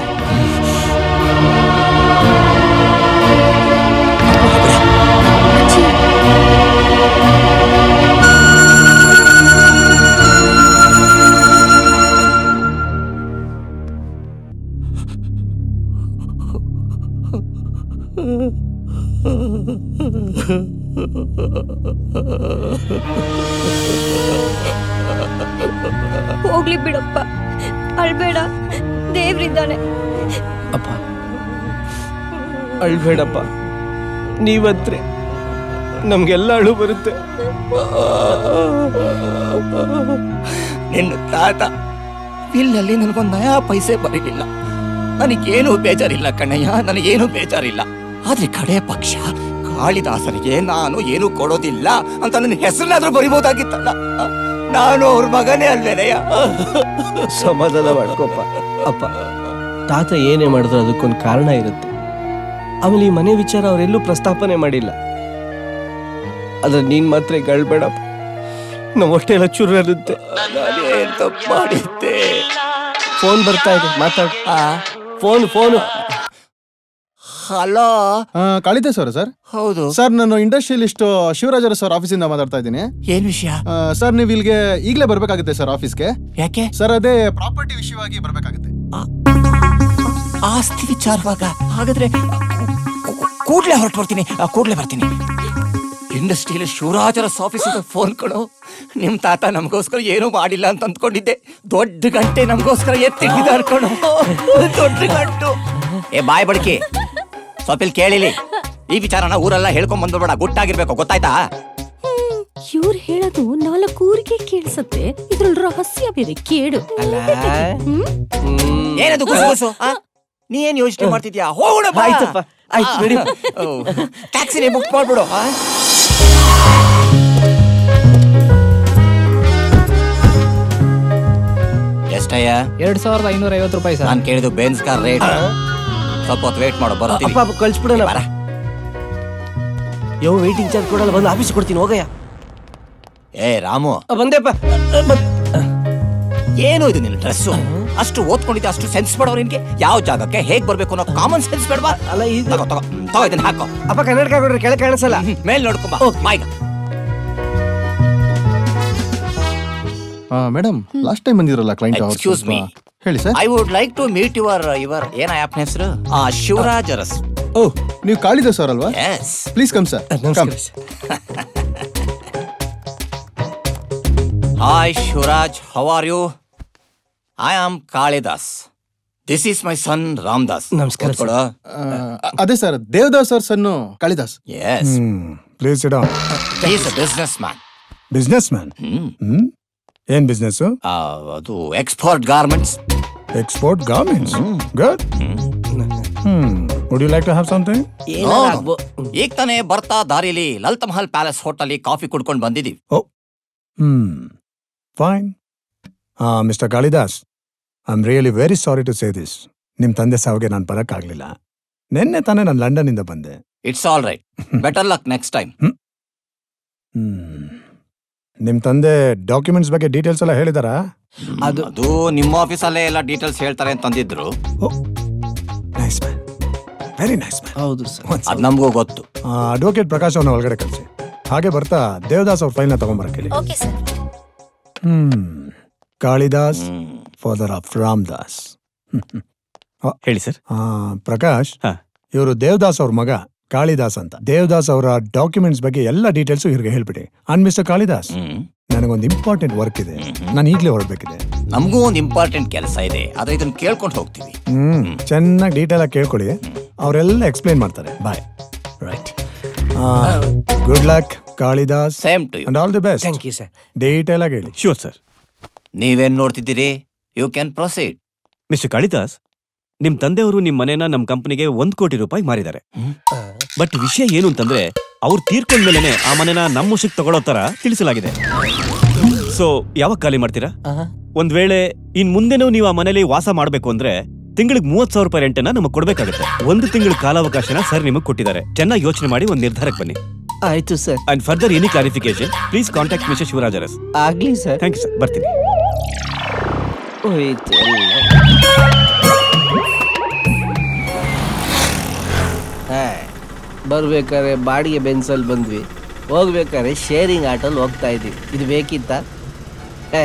ಹೋಗ್ಲಿ ಬಿಡಪ್ಪ, ಅಳ್ಬೇಡ, ದೇವ್ರಿದ್ದಾನೆ. ಅಪ್ಪ ಅಳ್ಬೇಡಪ್ಪ, ನೀವಂತ್ರೆ ನಮ್ಗೆಲ್ಲ ಅಳು ಬರುತ್ತೆ. ನಿನ್ನ ತಾತ ಬಿಲ್ನಲ್ಲಿ ನನಗೊಂದು ನಯಾ ಪೈಸೆ ಬರಲಿಲ್ಲ. ನನಗೇನು ಬೇಜಾರಿಲ್ಲ ಕಣ್ಣಯ್ಯ, ನನಗೇನು ಬೇಜಾರಿಲ್ಲ. ಆದ್ರೆ ಕಡೆ ಪಕ್ಷ ಕಾಳಿದಾಸರಿಗೆ ನಾನು ಏನು ಕೊಡೋದಿಲ್ಲ ಅಂತ ನನ್ನ ಹೆಸರನ್ನಾದ್ರೂ ಬರಿಬಹುದಾಗಿತ್ತಲ್ಲ. ನಾನು ಅವ್ರ ಮಗನೇ ಅಲ್ವೇನೆಯ. ಸಮಾಧಾನ ಮಾಡ್ಕೊಪ್ಪ. ಅಪ್ಪ ತಾತ ಏನೇ ಮಾಡಿದ್ರು ಅದಕ್ಕೊಂದು ಕಾರಣ ಇರುತ್ತೆ. ಆಮೇಲೆ ಈ ಮನೆ ವಿಚಾರ ಅವರೆಲ್ಲೂ ಪ್ರಸ್ತಾಪನೆ ಮಾಡಿಲ್ಲ. ಆದ್ರೆ ನೀನ್ ಮಾತ್ರ ಗಳ್ಬೇಡಪ್ಪ, ನಮ್ಮ ಹೊಟ್ಟೆ ಎಲ್ಲ ಚುರು ಇರುತ್ತೆ. ತಪ್ಪು ಮಾಡಿದ್ದೆ. ಫೋನ್ ಬರ್ತಾ ಇದೆ, ಮಾತಾಡ್. ಫೋನ್ ಫೋನ್ ಹಲೋ, ಕಾಳಿದಾಸ್ ಅವರ ಸರ್? ಹೌದು ಸರ್, ನಾನು ಇಂಡಸ್ಟ್ರಿಯಲಿಸ್ಟ್ ಶಿವರಾಜರ ಸರ್ ಆಫೀಸಿಂದ ಮಾತಾಡ್ತಾ ಇದ್ದೀನಿ. ಏನ್ ವಿಷಯ ಸರ್? ನೀವು ಇಲ್ಲಿಗೆ ಈಗಲೇ ಬರ್ಬೇಕಾಗುತ್ತೆ ಸರ್ ಆಫೀಸ್ಗೆ. ಯಾಕೆ ಸರ್? ಅದೇ ಪ್ರಾಪರ್ಟಿ ವಿಷಯವಾಗಿ ಬರ್ಬೇಕಾಗುತ್ತೆ. ಆಸ್ತಿ ವಿಚಾರವಾಗ? ಹಾಗಾದ್ರೆ ಕೂಡ್ಲೆ ಹೊರಟು ಬರ್ತೀನಿ, ಕೂಡ್ಲೆ ಬರ್ತೀನಿ. ಇಂಡಸ್ಟ್ರಿಯಲ್ಲಿ ಶಿವರಾಜರ ಆಫೀಸಿಂದ ಫೋನ್ ಕೊಡು. ನಿಮ್ ತಾತ ನಮಗೋಸ್ಕರ ಏನೂ ಮಾಡಿಲ್ಲ ಅಂತ ಅಂದ್ಕೊಂಡಿದ್ದೆ. ದೊಡ್ಡ ಗಂಟೆ ನಮಗೋಸ್ಕರ ಎತ್ತಿಟ್ಟಿದ್ದಾರೆ ಕಣು, ದೊಡ್ಡ ಗಂಟು. ಏ ಬಾಯ್ ಬಡ್ಕಿ, ಸ್ವಲ್ಪ ಇಲ್ಲಿ ಕೇಳಿಲಿ. ಈ ವಿಚಾರನ ಊರೆಲ್ಲ ಹೇಳ್ಕೊಂಡ್ ಬಂದ್ಬೇಡ, ಗುಟ್ಟಾಗಿರ್ಬೇಕು, ಗೊತ್ತಾಯ್ತಾ? ಇವ್ರು ಹೇಳೋದು ನಾಲ್ಕು ಊರಿಗೆ ಕೇಳಿಸತ್ತೆ, ಇದ್ರಲ್ಲಿ ರಹಸ್ಯ ಬೇರೆ ಕೇಳು. ಏನದು ಗುಸು ಗುಸು? ನೀ ಏನ್ ಯೋಚನೆ ಮಾಡ್ತಿದ್ಯಾ? ಹೋಗೋಣ. ಆಯ್ತಪ್ಪ, ಆಯ್ತು ಬಿಡಿ. ಟ್ಯಾಕ್ಸಿನೇ ಬುಕ್ ಮಾಡ್ಬಿಡು. ಎಷ್ಟಯ್ಯ? ಎರಡ್ ಸಾವಿರದ ಐನೂರ ಐವತ್ತು ರೂಪಾಯಿ ಸರ್. ನಾನು ಕೇಳಿದ್ದು ಬೆನ್ಸ್ ಕಾರ್ ರೇಟ್. ಸ್ವಲ್ಪ ಹೊತ್ತು ವೇಟ್ ಮಾಡೋ, ಬರ್ತೀನಿ. ಅಪ್ಪ ಕಳ್ಸ್ಬಿಡೋಣ. ಯೋ ವೇಟಿಂಗ್ ಚಾರ್ಜ್ ಕೊಡಲ್ಲ, ಬಂದು ಆಫೀಸ್ ಕೊಡ್ತೀನಿ, ಹೋಗಯ್ಯ. ಏ ರಾಮು, ಬಂದೆಪ್ಪ. ಏನು ಇದು ನಿನ್ನ ಡ್ರೆಸ್ಸು? ಅಷ್ಟು ಓದ್ಕೊಂಡಿದ್ದೆ, ಅಷ್ಟು ಸೆನ್ಸ್ ಬೇಡವ್ರು ನಿನ್ಗೆ? ಯಾವ ಜಾಗಕ್ಕೆ ಹೇಗ್ ಬರ್ಬೇಕು ಅನ್ನೋ ಕಾಮನ್ ಸೆನ್ಸ್ ಬೇಡವಾ? ಅಲ್ಲ ಇದು ತಗೋ ತಗೋ ತಗೋ, ಇದನ್ನ ಹಾಕೋ. ಅಪ್ಪ ಕನ್ನಡಕ ಕೊಡ್ರಿ, ಕೆಳಗೆ ಕಾಣಿಸಲ್ಲ. ಮೇಲ್ ನೋಡ್ಕೊಂಬ ಬಾಯ್ಗ. ಮೇಡಮ್, ಲಾಸ್ಟ್ ಟೈಮ್ ಬಂದಿರಲ್ಲ ಕ್ಲೈಂಟ್. ಎಕ್ಸ್ಕ್ಯೂಸ್ ಮೀ, ಹೇಳಿ sir. I would like to meet your your ಏನ ಆಪ್ನ ಹೆಸರು? ಶಿವರಾಜ್ ಅರಸ್. ಓ, ನೀವು ಕಾಳಿದಾಸ್ ಅವರಲ್ವಾ? Yes. Please come sir. Hi Shivaraj, how are you? I am Kalidas. This is my son Ramdas. ನಮಸ್ಕಾರ. ಅದೇ ಸರ್, ದೇವದಾಸ್ ಅವ್ರ son Kalidas. Yes. Please sit down. He is a businessman. Businessman? ಹ್ಮ್. ಏನ್ ಬಿಸ್ನೆಸ್? ಅದು export garments. Export garments? Good. Hmm. Would you like to have something? ಈಗ ತಾನೇ ಬರ್ತಾ ದಾರಿಲಿ Lalitha Mahal palace hotel coffee ಕುಡ್ಕೊಂಡು ಬಂದಿದ್ದೀವಿ. Oh, hmm, fine. Mister Kalidas, I am really very sorry to say this. ನಿಮ್ ತಂದೆ ಸಾವಿಗೆ ನಾನು ಬರಕ್ಕಾಗ್ಲಿಲ್ಲ. ನಿನ್ನೆ ತಾನೇ ನಾನು ಲಂಡನ್ ಇಂದ ಬಂದೆ. It's all right. Better luck next time. ನಿಮ್ ತಂದೆ ಡಾಕ್ಯುಮೆಂಟ್ಸ್ ಬಗ್ಗೆ ಡೀಟೇಲ್ಸ್ ಎಲ್ಲ ಹೇಳಿದಾರಾ? ಅದು ಅದು ನಿಮ್ಮ ಆಫೀಸಲ್ಲೇ ಎಲ್ಲ ಡೀಟೇಲ್ಸ್ ಹೇಳ್ತಾರೆ ಅಂತ ಅಂದಿದ್ರು. Nice man, very nice man. ಹೌದು ಸರ್, ಅದು ನಮಗೂ ಗೊತ್ತು. ಅಡ್ವೊಕೇಟ್ ಪ್ರಕಾಶ್ ಅವನ ಒಳಗಡೆ ಕಳಿಸಿ. ಹಾಗೆ ಬರ್ತಾ ದೇವದಾಸ್ ಅವ್ರ ಫೈಲ್ನ ತಗೊಂಬರಕ್ಕೆ ಹೇಳಿ. Okay sir. Hmm. Kalidas, father of Ramdas. ಹೇಳಿ ಸರ್. ಪ್ರಕಾಶ್, ಇವರು ದೇವದಾಸ್ ಅವ್ರ ಮಗ ಕಾಳಿದಾಸ್ ಅಂತ. ದೇವದಾಸ್ ಅವರ ಡಾಕ್ಯುಮೆಂಟ್ಸ್ ಬಗ್ಗೆ ಎಲ್ಲ ಡೀಟೇಲ್ಸ್ ಇವ್ರಿಗೆ ಹೇಳ್ಬಿಡಿ. ಅಂಡ್ ಮಿಸ್ಟರ್ ಕಾಳಿದಾಸ್, ನನಗೊಂದು ಇಂಪಾರ್ಟೆಂಟ್ ವರ್ಕ್ ಇದೆ, ನಾನು ಈಗಲೇ ಹೊರಡ್ಬೇಕಿದೆ. ನಮಗೂ ಒಂದು ಇಂಪಾರ್ಟೆಂಟ್ ಕೆಲಸ ಇದೆ, ಆದ್ರೆ ಇದನ್ನ ಕೇಳ್ಕೊಂಡು ಹೋಗ್ತೀವಿ. ಹ್ಮ್, ಚೆನ್ನಾಗಿ ಡೀಟೇಲ್ ಆಗಿ ಕೇಳ್ಕೊಳ್ಳಿ, ಅವರೆಲ್ಲ ಎಕ್ಸ್ಪ್ಲೈನ್ ಮಾಡ್ತಾರೆ. Bye. Right. Good luck Kalidas. Same to you and all the best. Thank you sir. Detail ಆಗಿ ಹೇಳಿ. Sure sir. ನೀವೇನ್ ನೋಡ್ತಿದ್ದೀರಿ? You can proceed. Mister Kalidas, ನಿಮ್ ತಂದೆಯವರು ನಿಮ್ ಮನೇನ ನಮ್ ಕಂಪನಿಗೆ ಒಂದ್ ಕೋಟಿ ರೂಪಾಯಿ ಮಾರಿದ್ದಾರೆ. ಬಟ್ ವಿಷಯ ಏನು ಅಂತಂದ್ರೆ ಅವ್ರು ತೀರ್ಕೊಂಡ್ಮೇಲೆ ಆ ಮನೆನ ನಮ್ಮ ಮುಷಿಕ್ ತಗೊಳ್ಳೋ ತರ ತಿಳಿಸಲಾಗಿದೆ. ಸೊ ಯಾವಾಗ ಖಾಲಿ ಮಾಡ್ತೀರಾ? ಒಂದ್ ವೇಳೆ ಇನ್ ಮುಂದೆನೂ ನೀವು ಆ ಮನೇಲಿ ವಾಸ ಮಾಡ್ಬೇಕು ಅಂದ್ರೆ ತಿಂಗಳಿಗೆ ಮೂವತ್ ಸಾವಿರ ರೂಪಾಯಿ ರೆಂಟನ್ನ ನಮಗ್ ಕೊಡ್ಬೇಕಾಗುತ್ತೆ. ಒಂದು ತಿಂಗಳ ಕಾಲಾವಕಾಶನ ಸರ್ ನಿಮಗ್ ಕೊಟ್ಟಿದ್ದಾರೆ. ಚೆನ್ನಾಗಿ ಯೋಚನೆ ಮಾಡಿ ಒಂದ್ ನಿರ್ಧಾರಕ್ಕೆ ಬನ್ನಿ. ಆಯ್ತು sir. And further any clarification please contact mister Shivaraj Aras. ಆಗ್ಲಿ ಸರ್. Thank you sir. ಬರ್ತೀನಿ. ಹೋಯ್ತು. ಬರ್ಬೇಕಾದ್ರೆ ಬಾಡಿಗೆ ಬೆನ್ಸಲ್ಲಿ ಬಂದ್ವಿ, ಹೋಗ್ಬೇಕಾದ್ರೆ ಶೇರಿಂಗ್ ಆಟೋಲ್ಲಿ ಹೋಗ್ತಾ ಇದ್ವಿ. ಇದು ಬೇಕಿತ್ತ? ಏ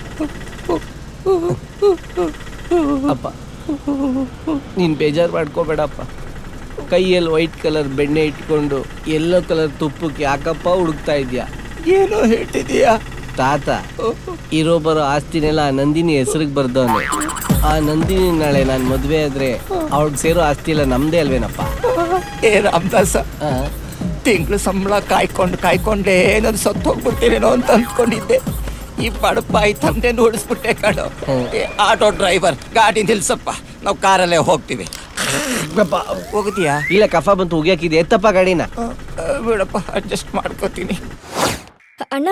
ಅಪ್ಪ, ನೀನು ಬೇಜಾರು ಮಾಡ್ಕೋಬೇಡಪ್ಪ. ಕೈಯಲ್ಲಿ ವೈಟ್ ಕಲರ್ ಬೆಣ್ಣೆ ಇಟ್ಕೊಂಡು ಯೆಲ್ಲೋ ಕಲರ್ ತುಪ್ಪಕ್ಕೆ ಯಾಕಪ್ಪ ಹುಡುಕ್ತಾ ಇದೆಯಾ? ಏನೋ ಹೇಳ್ತಿದೀಯಾ? ತಾತ ಇರೋ ಬರೋ ಆಸ್ತಿನೆಲ್ಲ ಆ ನಂದಿನಿ ಹೆಸರಿಗೆ ಬರ್ದವನೆ. ಆ ನಂದಿನಿ ನಾಳೆ ನಾನು ಮದುವೆ ಆದ್ರೆ ಅವ್ಳಿಗೆ ಸೇರೋ ಆಸ್ತಿ ಎಲ್ಲ ನಮ್ದೇ ಅಲ್ವೇನಪ್ಪ? ಏ ರಾಮದಾಸ, ತಿಂಗಳು ಸಂಬಳ ಕಾಯ್ಕೊಂಡು ಕಾಯ್ಕೊಂಡೆ ನಾನು ಸತ್ತು ಹೋಗ್ಬಿಡ್ತೀನೇನೋ ಅಂತ ಅಂದ್ಕೊಂಡಿದ್ದೆ. ಈ ಬಡಪಾಯಿ ತಂದೆ ನೋಡಿಸ್ಬಿಟ್ಟೆ ಕಣೋ. ಆಟೋ ಡ್ರೈವರ್, ಗಾಡಿ ನಿಲ್ಸಪ್ಪ, ನಾವು ಕಾರಲ್ಲೇ ಹೋಗ್ತೀವಿ. ಹೋಗ್ತೀಯಾ? ಇಲ್ಲ, ಕಫ ಬಂತು, ಉಗಿಯಾಕಿದೆ. ಎತ್ತಪ್ಪ ಗಾಡಿನ. ಬಿಡಪ್ಪ, ಅಡ್ಜಸ್ಟ್ ಮಾಡ್ಕೋತೀನಿ. ಅಣ್ಣ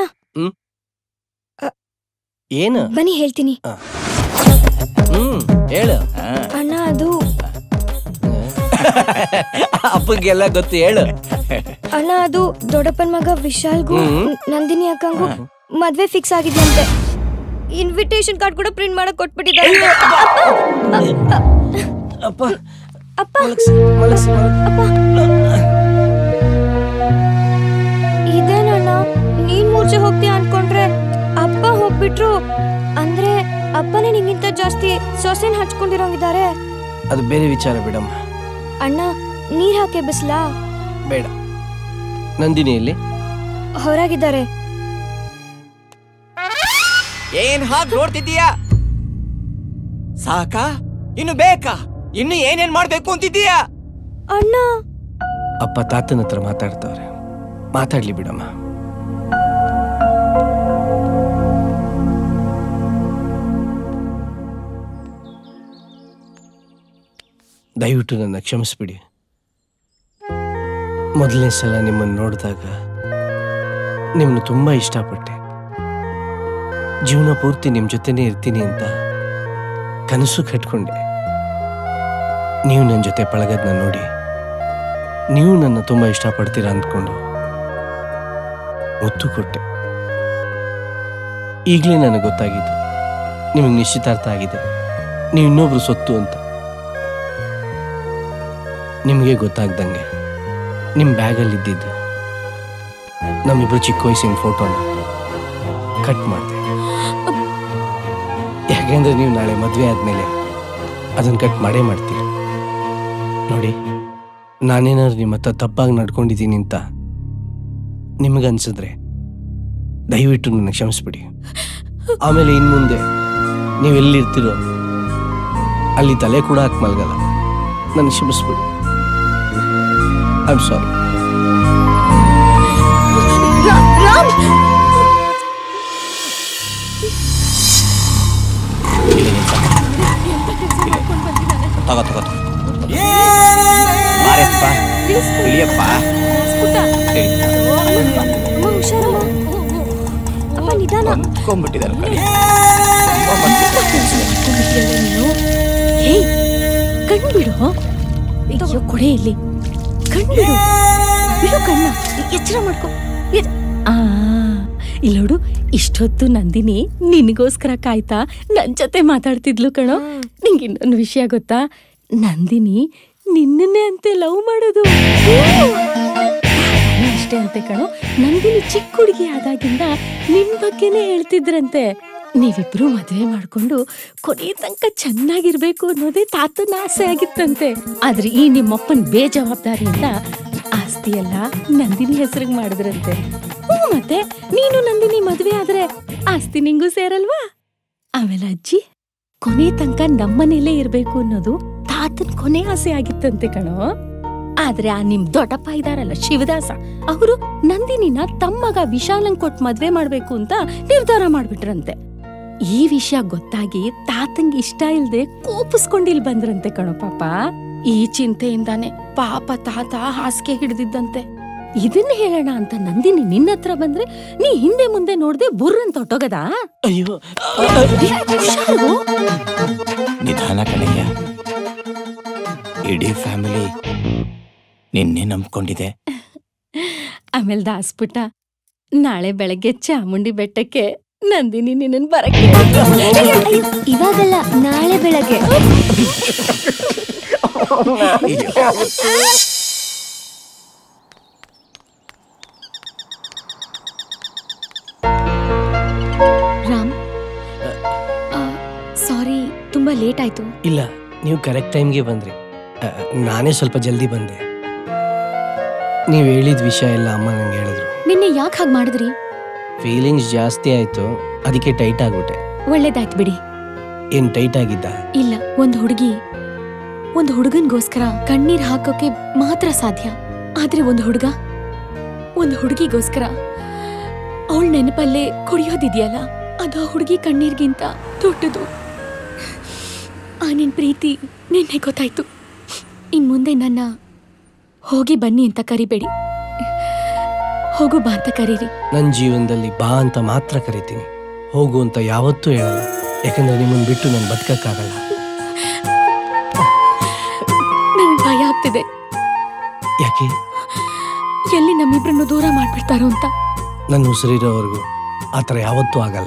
ಏನು? ಬನ್ನಿ ಹೇಳ್ತೀನಿ. ಹ್ಮ್ ಹೇಳು. ಅಣ್ಣ ಅದು ಅಪ್ಪಗೆಲ್ಲ ಗೊತ್ತು, ಹೇಳು. ಅಣ್ಣ ಅದು ದೊಡ್ಡಪ್ಪನ ಮಗ ವಿಶಾಲ್ಗೂ ನಂದಿನಿ ಅಕ್ಕಂಗೂ ಮದ್ವೆ ಫಿಕ್ಸ್ ಆಗಿದ್ದಂತೆ. ಇನ್ವಿಟೇಷನ್ ಕಾರ್ಡ್ ಕೂಡ ಪ್ರಿಂಟ್ ಮಾಡಕ್ ಕೊಟ್ಬಿಟ್ಟಿದ್ದಾರೆ. ಅಪ್ಪ ಅಪ್ಪ ಇದೇನಣ್ಣ, ನೀನ್ ಮೂರ್ಛೆ ಹೋಗ್ತೀಯ ಅನ್ಕೊಂಡ್ರೆ ಅಪ್ಪ ಹೋಗ್ಬಿಟ್ರು. ಅಂದ್ರೆ ಅಪ್ಪನೇ ನಿಂಗಿಂತ ಜಾಸ್ತಿ ಸೊಸೆನ್ ಹಚ್ಕೊಂಡಿರೋಂಗಿದ್ದಾರೆ. ಅದು ಬೇರೆ ವಿಚಾರ ಬಿಡಮ್ಮ. ಅಣ್ಣ ನೀರ್ ಹಾಕಿ ಬಿಸ್ಲಾ? ಬೇಡ. ನಂದಿನಿಯಲ್ಲಿ ಹೊರಗಿದ್ದಾರೆ. ಏನ್ ಹಾಗೆ ನೋಡ್ತಿದ್ದೀಯಾ? ಸಾಕಾ? ಇನ್ನು ಬೇಕಾ? ಇನ್ನು ಏನೇನ್ ಮಾಡ್ಬೇಕು ಅಂತಿದ್ದೀಯಾ? ಅಣ್ಣ ಅಪ್ಪ ತಾತನ ಹತ್ರ ಮಾತಾಡ್ತವ್ರೆ, ಮಾತಾಡ್ಲಿ ಬಿಡಮ್ಮ. ದಯವಿಟ್ಟು ನನ್ನ ಕ್ಷಮಿಸ್ಬಿಡಿ. ಮೊದಲನೇ ಸಲ ನಿಮ್ಮನ್ನು ನೋಡಿದಾಗ ನಿಮ್ಮನ್ನು ತುಂಬ ಇಷ್ಟಪಟ್ಟೆ. ಜೀವನ ಪೂರ್ತಿ ನಿಮ್ಮ ಜೊತೆನೇ ಇರ್ತೀನಿ ಅಂತ ಕನಸು ಕಟ್ಕೊಂಡೆ. ನೀವು ನನ್ನ ಜೊತೆ ಪಳಗದ್ನ ನೋಡಿ ನೀವು ನನ್ನ ತುಂಬ ಇಷ್ಟಪಡ್ತೀರಾ ಅಂದ್ಕೊಂಡು ಒತ್ತು ಕೊಟ್ಟೆ. ಈಗಲೇ ನನಗೆ ಗೊತ್ತಾಗಿದ್ದು ನಿಮಗೆ ನಿಶ್ಚಿತಾರ್ಥ ಆಗಿದೆ, ನೀವು ಇನ್ನೊಬ್ರು ಸೊತ್ತು ಅಂತ. ನಿಮಗೆ ಗೊತ್ತಾಗ್ದಂಗೆ ನಿಮ್ಮ ಬ್ಯಾಗಲ್ಲಿದ್ದಿದ್ದು ನಮ್ಮಿಬ್ರು ಚಿಕ್ಕ ವಯಸ್ಸಿನ ಫೋಟೋನ ಕಟ್ ಮಾಡಿದೆ. ಯಾಕೆಂದ್ರೆ ನೀವು ನಾಳೆ ಮದುವೆ ಆದಮೇಲೆ ಅದನ್ನು ಕಟ್ ಮಾಡೇ ಮಾಡ್ತೀರಿ. ನೋಡಿ, ನಾನೇನಾದ್ರು ನಿಮ್ಮ ಹತ್ರ ತಪ್ಪಾಗಿ ನಡ್ಕೊಂಡಿದ್ದೀನಿ ಅಂತ ನಿಮಗನ್ಸಿದ್ರೆ ದಯವಿಟ್ಟು ನನ್ನ ಕ್ಷಮಿಸ್ಬಿಡಿ. ಆಮೇಲೆ ಇನ್ನು ಮುಂದೆ ನೀವೆಲ್ಲಿರ್ತೀರೋ ಅಲ್ಲಿ ತಲೆ ಕೂಡ ಹಾಕಿ ಮಲ್ಗಲ್ಲ. ನನ್ನ ಕ್ಷಮಿಸ್ಬಿಡಿ. I am sorry. ತಗೋ ತಗೋ ಮಾರಪ್ಪ, ಇಳಿಯಪ್ಪ. ಅಪ್ಪ ನಿಧಾನ. ಕೊಂಡ್ಬಿಟ್ಟಿದ್ದಾರೆ ಕಡೆ. ಕಣ್ಬಿಡು. ಅಯ್ಯೋ ಕೊಡೆ ಇಲ್ಲಿ. ಕಣ್ಬಿಡು, ಬಿಡು ಕಣ್ಣ. ಎಚ್ಚರ ಮಾಡ್ಕೊ. ಆ ಇಲ್ಲೋಡು, ಇಷ್ಟೊತ್ತು ನಂದಿನಿ ನಿನಗೋಸ್ಕರ ಕಾಯ್ತಾ ನನ್ ಜೊತೆ ಮಾತಾಡ್ತಿದ್ಲು ಕಣೋ. ನಿಂಗೆ ಇನ್ನೊಂದು ವಿಷಯ ಗೊತ್ತಾ? ನಂದಿನಿ ನಿನ್ನನ್ನೇ ಅಂತೆ ಲವ್ ಮಾಡೋದು. ಅಷ್ಟೇ ಅಂತೆ ಕಣೋ, ನಂದಿನಿ ಚಿಕ್ಕ ಹುಡುಗಿ ಆದಾಗಿಂದ ನಿನ್ ಬಗ್ಗೆನೇ ಹೇಳ್ತಿದ್ರಂತೆ. ನೀವಿಬ್ರು ಮದುವೆ ಮಾಡ್ಕೊಂಡು ಕೊನೆ ತನಕ ಚೆನ್ನಾಗಿರ್ಬೇಕು ಅನ್ನೋದೇ ತಾತನ ಆಸೆ ಆಗಿತ್ತಂತೆ. ಆದ್ರೆ ಈ ನಿಮ್ಮಪ್ಪನ್ ಬೇಜವಾಬ್ದಾರಿಯಿಂದ ಆಸ್ತಿ ಎಲ್ಲ ನಂದಿನಿ ಹೆಸರಿಗೆ ಮಾಡಿದ್ರಂತೆ. ಹ್ಞೂ, ಮತ್ತೆ ನೀನು ನಂದಿನಿ ಮದುವೆ ಆದ್ರೆ ಆಸ್ತಿ ನಿಂಗೂ ಸೇರಲ್ವಾ? ಆಮೇಲೆ ಅಜ್ಜಿ ಕೊನೆ ತನಕ ನಮ್ಮನೇಲೇ ಇರ್ಬೇಕು ಅನ್ನೋದು ತಾತನ್ ಕೊನೆ ಆಸೆ ಆಗಿತ್ತಂತೆ ಕಣೋ. ಆದ್ರೆ ಆ ನಿಮ್ ದೊಡ್ಡಪ್ಪ ಇದಾರಲ್ಲ ಶಿವದಾಸ, ಅವರು ನಂದಿನಿನ ತಮ್ಮಗ ವಿಶಾಲಂಗ್ ಕೊಟ್ಟು ಮದ್ವೆ ಮಾಡ್ಬೇಕು ಅಂತ ನಿರ್ಧಾರ ಮಾಡ್ಬಿಟ್ರಂತೆ. ಈ ವಿಷಯ ಗೊತ್ತಾಗಿ ತಾತಂಗೆ ಇಷ್ಟ ಇಲ್ದೆ ಕೋಪಿಸ್ಕೊಂಡಿಲ್ ಬಂದ್ರಂತೆ ಕಣೋ ಪಾಪ. ಈ ಚಿಂತೆಯಿಂದಾನೆ ಪಾಪ ತಾತ ಹಾಸಿಗೆ ಹಿಡ್ದಿದ್ದಂತೆ. ಇದನ್ನ ಹೇಳೋಣ ಅಂತ ನಂದಿನಿ ನಿನ್ನ ಹತ್ರ ಬಂದ್ರೆ ನೀ ಹಿಂದೆ ಮುಂದೆ ನೋಡ್ದೆ ಬುರ್ರಂತ ಹೊಟ್ಟೋಗದ. ಅಯ್ಯೋ ನಿಧಾನ ಕಣಯ್ಯ, ಇಡೀ ಫ್ಯಾಮಿಲಿ ನಿನ್ನೆ ನಂಬ್ಕೊಂಡಿದೆ. ಆಮೇಲೆ ದಾಸ್ಪುಟ, ನಾಳೆ ಬೆಳಗ್ಗೆ ಚಾಮುಂಡಿ ಬೆಟ್ಟಕ್ಕೆ ನಂದಿನಿ ನಿನ್ನ ಬರಕ್ಕೆ. ಇವಾಗಲ್ಲ, ನಾಳೆ ಬೆಳಗ್ಗೆ. ರಾಮ್, ಸಾರಿ, ತುಂಬಾ ಲೇಟ್ ಆಯ್ತು. ಇಲ್ಲ, ನೀವು ಕರೆಕ್ಟ್ ಟೈಮ್ಗೆ ಬಂದ್ರಿ. ಆ, ನಾನೇ ಸ್ವಲ್ಪ ಜಲ್ದಿ ಬಂದೆ. ನೀವು ಹೇಳಿದ ವಿಷಯ ಎಲ್ಲ ಅಮ್ಮ ನಂಗೆ ಹೇಳಿದ್ರು. ನಿನ್ನೆ ಯಾಕೆ ಹಾಗೆ ಮಾಡಿದ್ರಿ? ಫೀಲಿಂಗ್ಸ್ ಜಾಸ್ತಿ ಆಯ್ತು, ಅದಕ್ಕೆ ಟೈಟ್ ಆಗ್ಬಿಟ್ಟೆ. ಒಳ್ಳೇದಾಯ್ತು ಬಿಡಿ. ಏನ್ ಟೈಟ್ ಆಗಿದ್ದ? ಇಲ್ಲ, ಒಂದು ಹುಡುಗಿ ಒಂದು ಹುಡುಗನ್ಗೋಸ್ಕರ ಕಣ್ಣೀರ್ ಹಾಕೋಕೆ ಮಾತ್ರ ಸಾಧ್ಯ. ಆದ್ರೆ ಒಂದು ಹುಡುಗ ಒಂದು ಹುಡುಗಿಗೋಸ್ಕರ ಅವಳ ನೆನಪಲ್ಲೇ ಕುಡಿಯೋದಿದೆಯಲ್ಲ, ಅದು ಆ ಹುಡುಗಿ ಕಣ್ಣೀರ್ಗಿಂತ ದೊಡ್ಡದು. ಆ ನಿನ್ ಪ್ರೀತಿ ನಿನ್ನೆ ಗೊತ್ತಾಯ್ತು. ಇನ್ ಮುಂದೆ ನನ್ನ ಹೋಗಿ ಬನ್ನಿ ಅಂತ ಕರಿಬೇಡಿ, ಹೋಗು ಬಾ ಅಂತ ಕರೀರಿ. ನನ್ನ ಜೀವನದಲ್ಲಿ ಬಾ ಅಂತ ಮಾತ್ರ ಕರಿತೀನಿ, ಹೋಗು ಅಂತ ಯಾವತ್ತೂ ಹೇಳಲ್ಲ. ಯಾಕಂದ್ರೆ ನಿಮ್ಮನ್ನು ಬಿಟ್ಟು ನಾನು ಬದುಕಕ್ಕಾಗಲ್ಲ. ನನಗೆ ಭಯ ಆಗ್ತಿದೆ. ಯಾಕೆ? ಎಲ್ಲಿ ನಮ್ಮಿಬ್ರನ್ನು ದೂರ ಮಾಡ್ಬಿಡ್ತಾರೋ ಅಂತ. ನನ್ನ ಉಸಿರಿರೋವರೆಗೂ ಆ ಥರ ಯಾವತ್ತೂ ಆಗಲ್ಲ.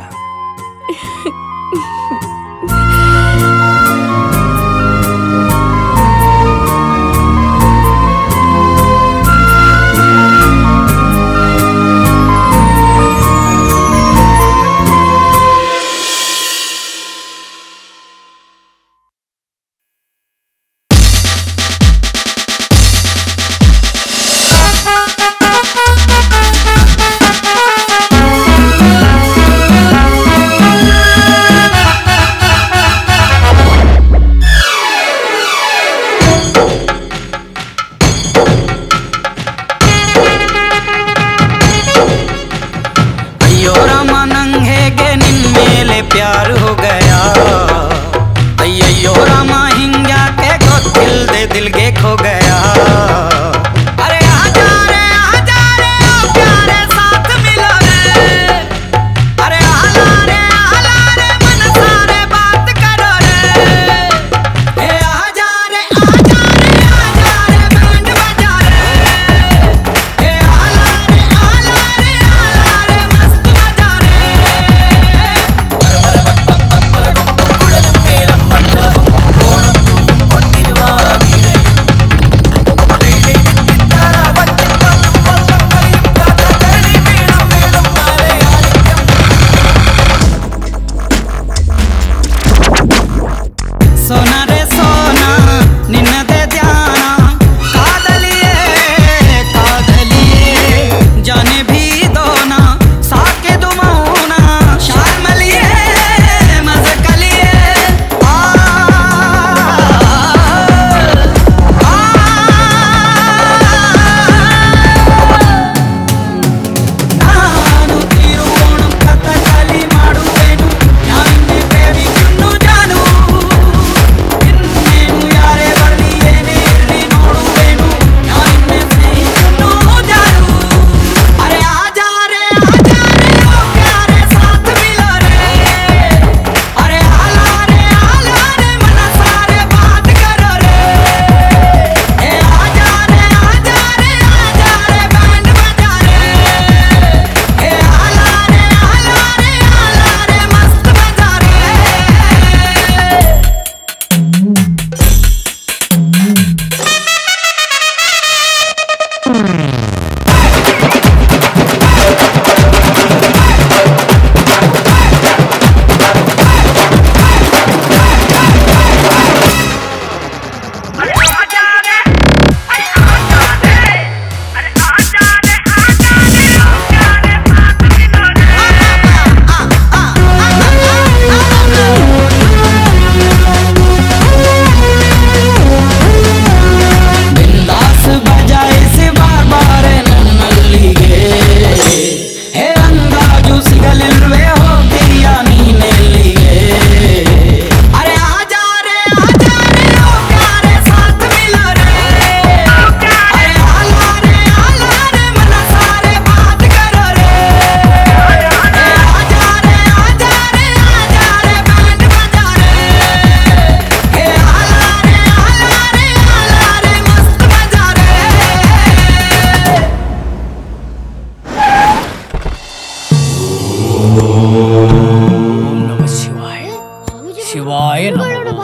ಶಿವಾಯ ನಮಃ.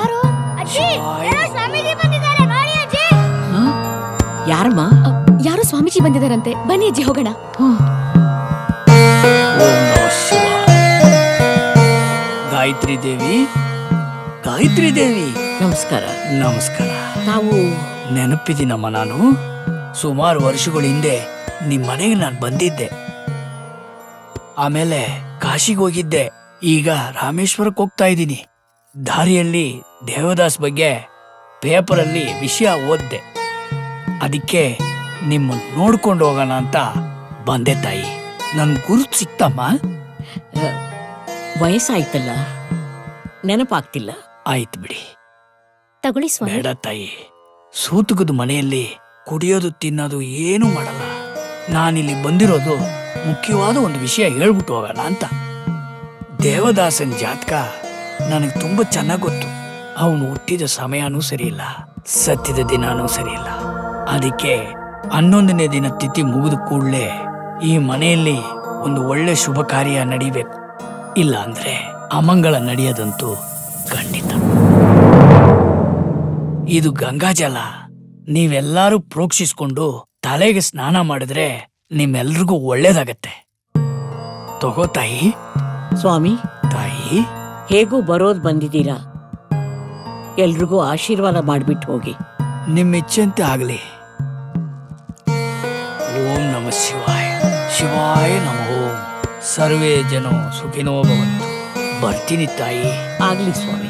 ಯಾರಮ್ಮ? ಯಾರೋ ಸ್ವಾಮೀಜಿ ಬಂದಿದಾರಂತೆ, ಬನ್ನಿ ಅಜ್ಜಿ ಹೋಗೋಣ. ಓಂ ನಮಃ ಶಿವಾಯ. ಗಾಯತ್ರಿ ದೇವಿ, ಗಾಯತ್ರಿ ದೇವಿ ನಮಸ್ಕಾರ. ನಮಸ್ಕಾರ. ನಾವು ನೆನಪಿದ್ದೀನಮ್ಮ, ನಾನು ಸುಮಾರು ವರ್ಷಗಳ ಹಿಂದೆ ನಿಮ್ ಮನೆಗೆ ನಾನು ಬಂದಿದ್ದೆ. ಆಮೇಲೆ ಕಾಶಿಗೆ ಹೋಗಿದ್ದೆ. ಈಗ ರಾಮೇಶ್ವರಕ್ಕೆ ಹೋಗ್ತಾ ಇದ್ದೀನಿ. ದಾರಿಯಲ್ಲಿ ದೇವದಾಸ್ ಬಗ್ಗೆ ಪೇಪರಲ್ಲಿ ವಿಷಯ ಓದ್ದೆ. ಅದಕ್ಕೆ ನಿಮ್ಮ ನೋಡ್ಕೊಂಡು ಹೋಗೋಣ ಅಂತ ಬಂದೆ ತಾಯಿ. ನನ್ ಗುರುತು ಸಿಕ್ತಮ್ಮ? ವಯಸ್ಸಾಯ್ತಲ್ಲ, ನೆನಪಾಗ್ತಿಲ್ಲ. ಆಯ್ತು ಬಿಡಿ. ತಗೊಳ್ಳಿ ಸ್ವಾಮಿ. ಬೇಡ ತಾಯಿ, ಸೂತುಗದ ಮನೆಯಲ್ಲಿ ಕುಡಿಯೋದು ತಿನ್ನೋದು ಏನೂ ಮಾಡಲ್ಲ. ನಾನಿಲ್ಲಿ ಬಂದಿರೋದು ಮುಖ್ಯವಾದ ಒಂದು ವಿಷಯ ಹೇಳ್ಬಿಟ್ಟು ಹೋಗೋಣ ಅಂತ. ದೇವದಾಸನ್ ಜಾತಕ ನನಗೆ ತುಂಬಾ ಚೆನ್ನಾಗಿ ಗೊತ್ತು. ಅವನು ಹುಟ್ಟಿದ ಸಮಯನೂ ಸರಿಯಿಲ್ಲ, ಸತ್ತಿದ ದಿನಾನೂ ಸರಿಯಿಲ್ಲ. ಅದಕ್ಕೆ ಹನ್ನೊಂದನೇ ದಿನ ತಿಥಿ ಮುಗಿದ ಕೂಡಲೇ ಈ ಮನೆಯಲ್ಲಿ ಒಂದು ಒಳ್ಳೆ ಶುಭ ಕಾರ್ಯ ನಡಿಬೇಕು. ಇಲ್ಲ ಅಂದ್ರೆ ಅಮಂಗಳ ನಡೆಯೋದಂತೂ ಖಂಡಿತ. ಇದು ಗಂಗಾಜಲ. ನೀವೆಲ್ಲರೂ ಪ್ರೋಕ್ಷಿಸ್ಕೊಂಡು ತಲೆಗೆ ಸ್ನಾನ ಮಾಡಿದ್ರೆ ನಿಮ್ಮೆಲ್ರಿಗೂ ಒಳ್ಳೇದಾಗತ್ತೆ. ತಗೋ ತಾಯಿ. ಸ್ವಾಮಿ, ತಾಯಿ ಹೇಗೂ ಬರೋದ್ ಬಂದಿದ್ದೀರಾ, ಎಲ್ರಿಗೂ ಆಶೀರ್ವಾದ ಮಾಡ್ಬಿಟ್ಟು ಹೋಗಿ. ನಿಮ್ಮ ಇಚ್ಛೆಂತೆ ಆಗ್ಲಿ. ಓಂ ನಮಃ ಶಿವಾಯ. ಶಿವಾಯ ನಮಃ. ಓಂ. ಸರ್ವೇ ಜನೋ ಸುಖಿನೋ ಭವಂತು. ಬರ್ತೀನಿ ತಾಯಿ. ಆಗ್ಲಿ ಸ್ವಾಮಿ.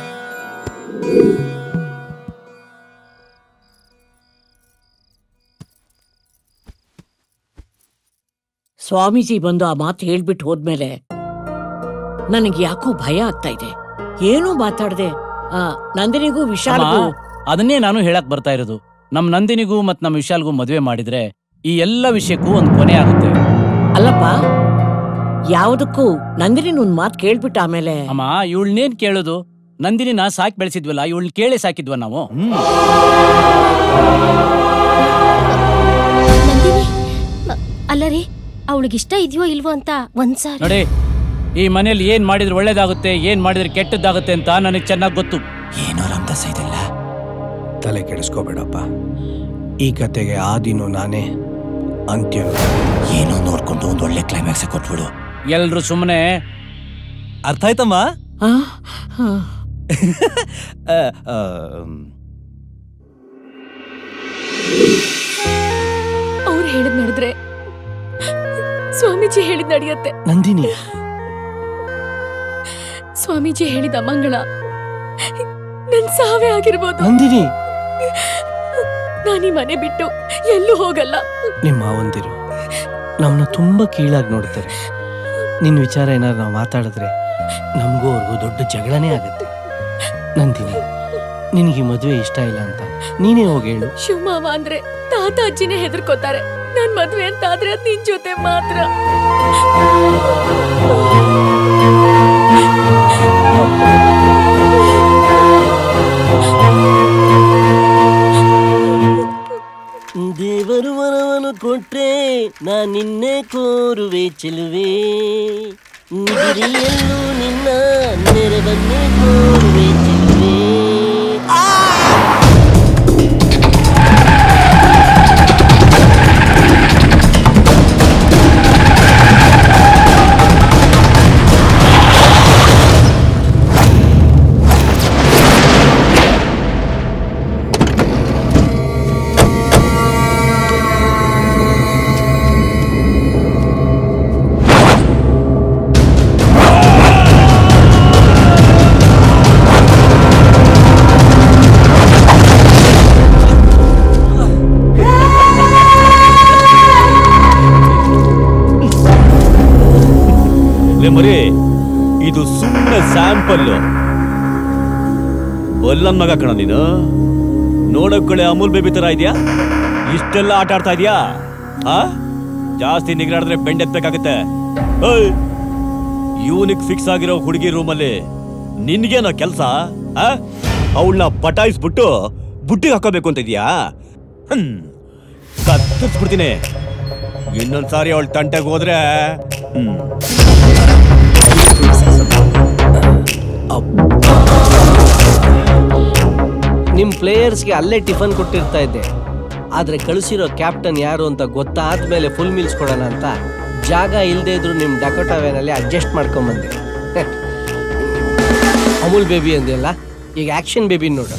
ಸ್ವಾಮೀಜಿ ಬಂದು ಆ ಮಾತು ಹೇಳ್ಬಿಟ್ಟು ಹೋದ್ಮೇಲೆ ನನಗೆ ಯಾಕೋ ಭಯ ಆಗ್ತಾ ಇದೆ. ಏನೂ ಮಾತಾಡದೆ ನಂದಿನಿಗೂ ವಿಶಾಲ್ಗೂ. ಅದನ್ನೇ ನಾನು ಹೇಳಕ್ ಬರ್ತಾ ಇರೋದು. ನಮ್ ನಂದಿನಿಗೂ ಮತ್ ನಮ್ ವಿಶಾಲ್ಗೂ ಮದ್ವೆ ಮಾಡಿದ್ರೆ ಈ ಎಲ್ಲ ವಿಷಯಕ್ಕೂ ಒಂದ್ ಕೊನೆ ಆಗುತ್ತೆ. ಅಲ್ಲಪ್ಪ, ಯಾವುದಕ್ಕೂ ನಂದಿನಿ ಒಂದ್ ಮಾತು ಕೇಳ್ಬಿಟ್ಟ ಆಮೇಲೆ. ಅಮ್ಮ, ಇವಳನ್ನೇನ್ ಕೇಳೋದು? ನಂದಿನಿನ ಸಾಕಿ ಬೆಳೆಸಿದ್ವಲ್ಲ, ಇವಳನ್ನ ಕೇಳಿ ಸಾಕಿದ್ವ ನಾವು. ನಂದಿನಿ ಅಲ್ಲ ರೀ, ಅವಳಿಗಿಷ್ಟ ಇದೆಯೋ ಇಲ್ವೋ ಅಂತ ಒಂದ್ಸಾರಿ ನೋಡಿ, ಈ ಮನೇಲಿ ಏನ್ ಮಾಡಿದ್ರೆ ಒಳ್ಳೇದಾಗುತ್ತೆ, ಏನ್ ಮಾಡಿದ್ರೆ ಕೆಟ್ಟದ್ದಾಗುತ್ತೆ ಅಂತ ನನಗೆ ಚೆನ್ನಾಗಿ ಗೊತ್ತು. ಏನೋ ರಾಮದಾಸ ಇದೆಲ್ಲ ತಲೆ ಕೆಡಿಸ್ಕೋಬೇಡಪ್ಪ. ಈ ಕತೆಗೆ ಆದಿನೂ ನಾನೇ, ಅಂತ್ಯನು ಏನೋ ನೋಡ್ಕೊಂಡು ಒಂದ್ ಒಳ್ಳೆ ಕ್ಲೈಮ್ಯಾಕ್ಸ್ ಕೊಟ್ಬಿಡು. ಎಲ್ರು ಸುಮ್ಮನೆ. ಅರ್ಥ ಆಯ್ತಮ್ಮ? ಅವ್ರು ಹೇಳಿದ್ ನಡೆದ್ರೆ ಸ್ವಾಮೀಜಿ ಹೇಳಿದ್ ನಡೆಯುತ್ತೆ. ನಂದಿನಿ, ಸ್ವಾಮೀಜಿ ಹೇಳಿದ ಮಂಗಳ ನನ್ ಸಾವೇ ಆಗಿರ್ಬೋದು. ನಂದಿನಿ, ನಾನೀ ಮನೆ ಬಿಟ್ಟು ಎಲ್ಲೂ ಹೋಗಲ್ಲ. ನಿಮ್ಮ ಮಾವಂದಿರು ನಮ್ಮನ್ನ ತುಂಬಾ ಕೀಳಾಗಿ ನೋಡ್ತಾರೆ. ನಿನ್ನ ವಿಚಾರ ಏನಾದ್ರು ನಾವು ಮಾತಾಡಿದ್ರೆ ನಮಗೂ ಅವ್ರಿಗೂ ದೊಡ್ಡ ಜಗಳನೇ ಆಗುತ್ತೆ. ನಂದಿನಿ, ನಿನಗೆ ಮದುವೆ ಇಷ್ಟ ಇಲ್ಲ ಅಂತ ನೀನೇ ಹೋಗಿ ಹೇಳು. ಶಿವಮಾವ ಅಂದ್ರೆ ತಾತ ಅಜ್ಜಿನೇ ಹೆದರ್ಕೋತಾರೆ. ನನ್ ಮದ್ವೆ ಅಂತ ಆದ್ರೆ ಅದ್ ನಿನ್ ಜೊತೆ ಮಾತ್ರ. ದೇವರು ವರವನ್ನು ಕೊಟ್ರೆ ನಾ ನಿನ್ನೆ ಕೋರುವೆ ಚೆಲುವೆ, ನಿಗಿರಿಯಲ್ಲೂ ನಿನ್ನ ನೆರವನ್ನೇ ಕೋರುವೆ ಚೆಲುವೆ. ಮರಿ, ಇದು ಸುಮ್ಮನೆ ಸ್ಯಾಂಪಲ್. ಒಲ್ಲನ್ ಮಗ ಕಣ ನೀನು. ನೋಡಕ್ಕಳೆ ಅಮೂಲ್ ಬೇಬಿ ತರ ಇದೆಯಾ? ಇಷ್ಟೆಲ್ಲ ಆಟ ಆಡ್ತಾ ಇದೀಯಾ? ಆ ಜಾಸ್ತಿ ನಿಗ್ರಾಡಿದ್ರೆ ಬೆಂಡ್ ಎತ್ಬೇಕಾಗತ್ತೆ. ಇವನಿಗೆ ಫಿಕ್ಸ್ ಆಗಿರೋ ಹುಡುಗಿ ರೂಮಲ್ಲಿ ನಿನ್ಗೇನೋ ಕೆಲ್ಸ? ಅವಳನ್ನ ಪಟಾಯಿಸ್ಬಿಟ್ಟು ಬುಟ್ಟಿಗೆ ಹಾಕೋಬೇಕು ಅಂತ ಇದೀಯಾ? ಹ್ಮ್, ಕತ್ತರಿಸ್ಬಿಡ್ತೀನಿ. ಇನ್ನೊಂದ್ಸಾರಿ ಅವಳ ತಂಟೆಗೆ ಹೋದ್ರೆ ಹ್ಮ್ ಪ್ಲೇಯರ್ಸ್ಗೆ ಅಲ್ಲೇ ಟಿಫನ್ ಕೊಟ್ಟಿರ್ತಾ ಇದ್ದೆ. ಆದ್ರೆ ಕಳಿಸಿರೋ ಕ್ಯಾಪ್ಟನ್ ಯಾರು ಅಂತ ಗೊತ್ತಾದ್ಮೇಲೆ ಫುಲ್ ಮೀಲ್ಸ್ ಕೊಡೋಣ ಅಂತ ಜಾಗ ಇಲ್ಲದೆ ಇದ್ರು ನಿಮ್ ಡಕೋಟಾ ವ್ಯಾನಲ್ಲಿ ಅಡ್ಜಸ್ಟ್ ಮಾಡ್ಕೊಂಬಂದೆ. ಅಮೂಲ್ ಬೇಬಿ ಅಂದೆಲ್ಲ, ಈಗ ಆಕ್ಷನ್ ಬೇಬಿ ನೋಡು.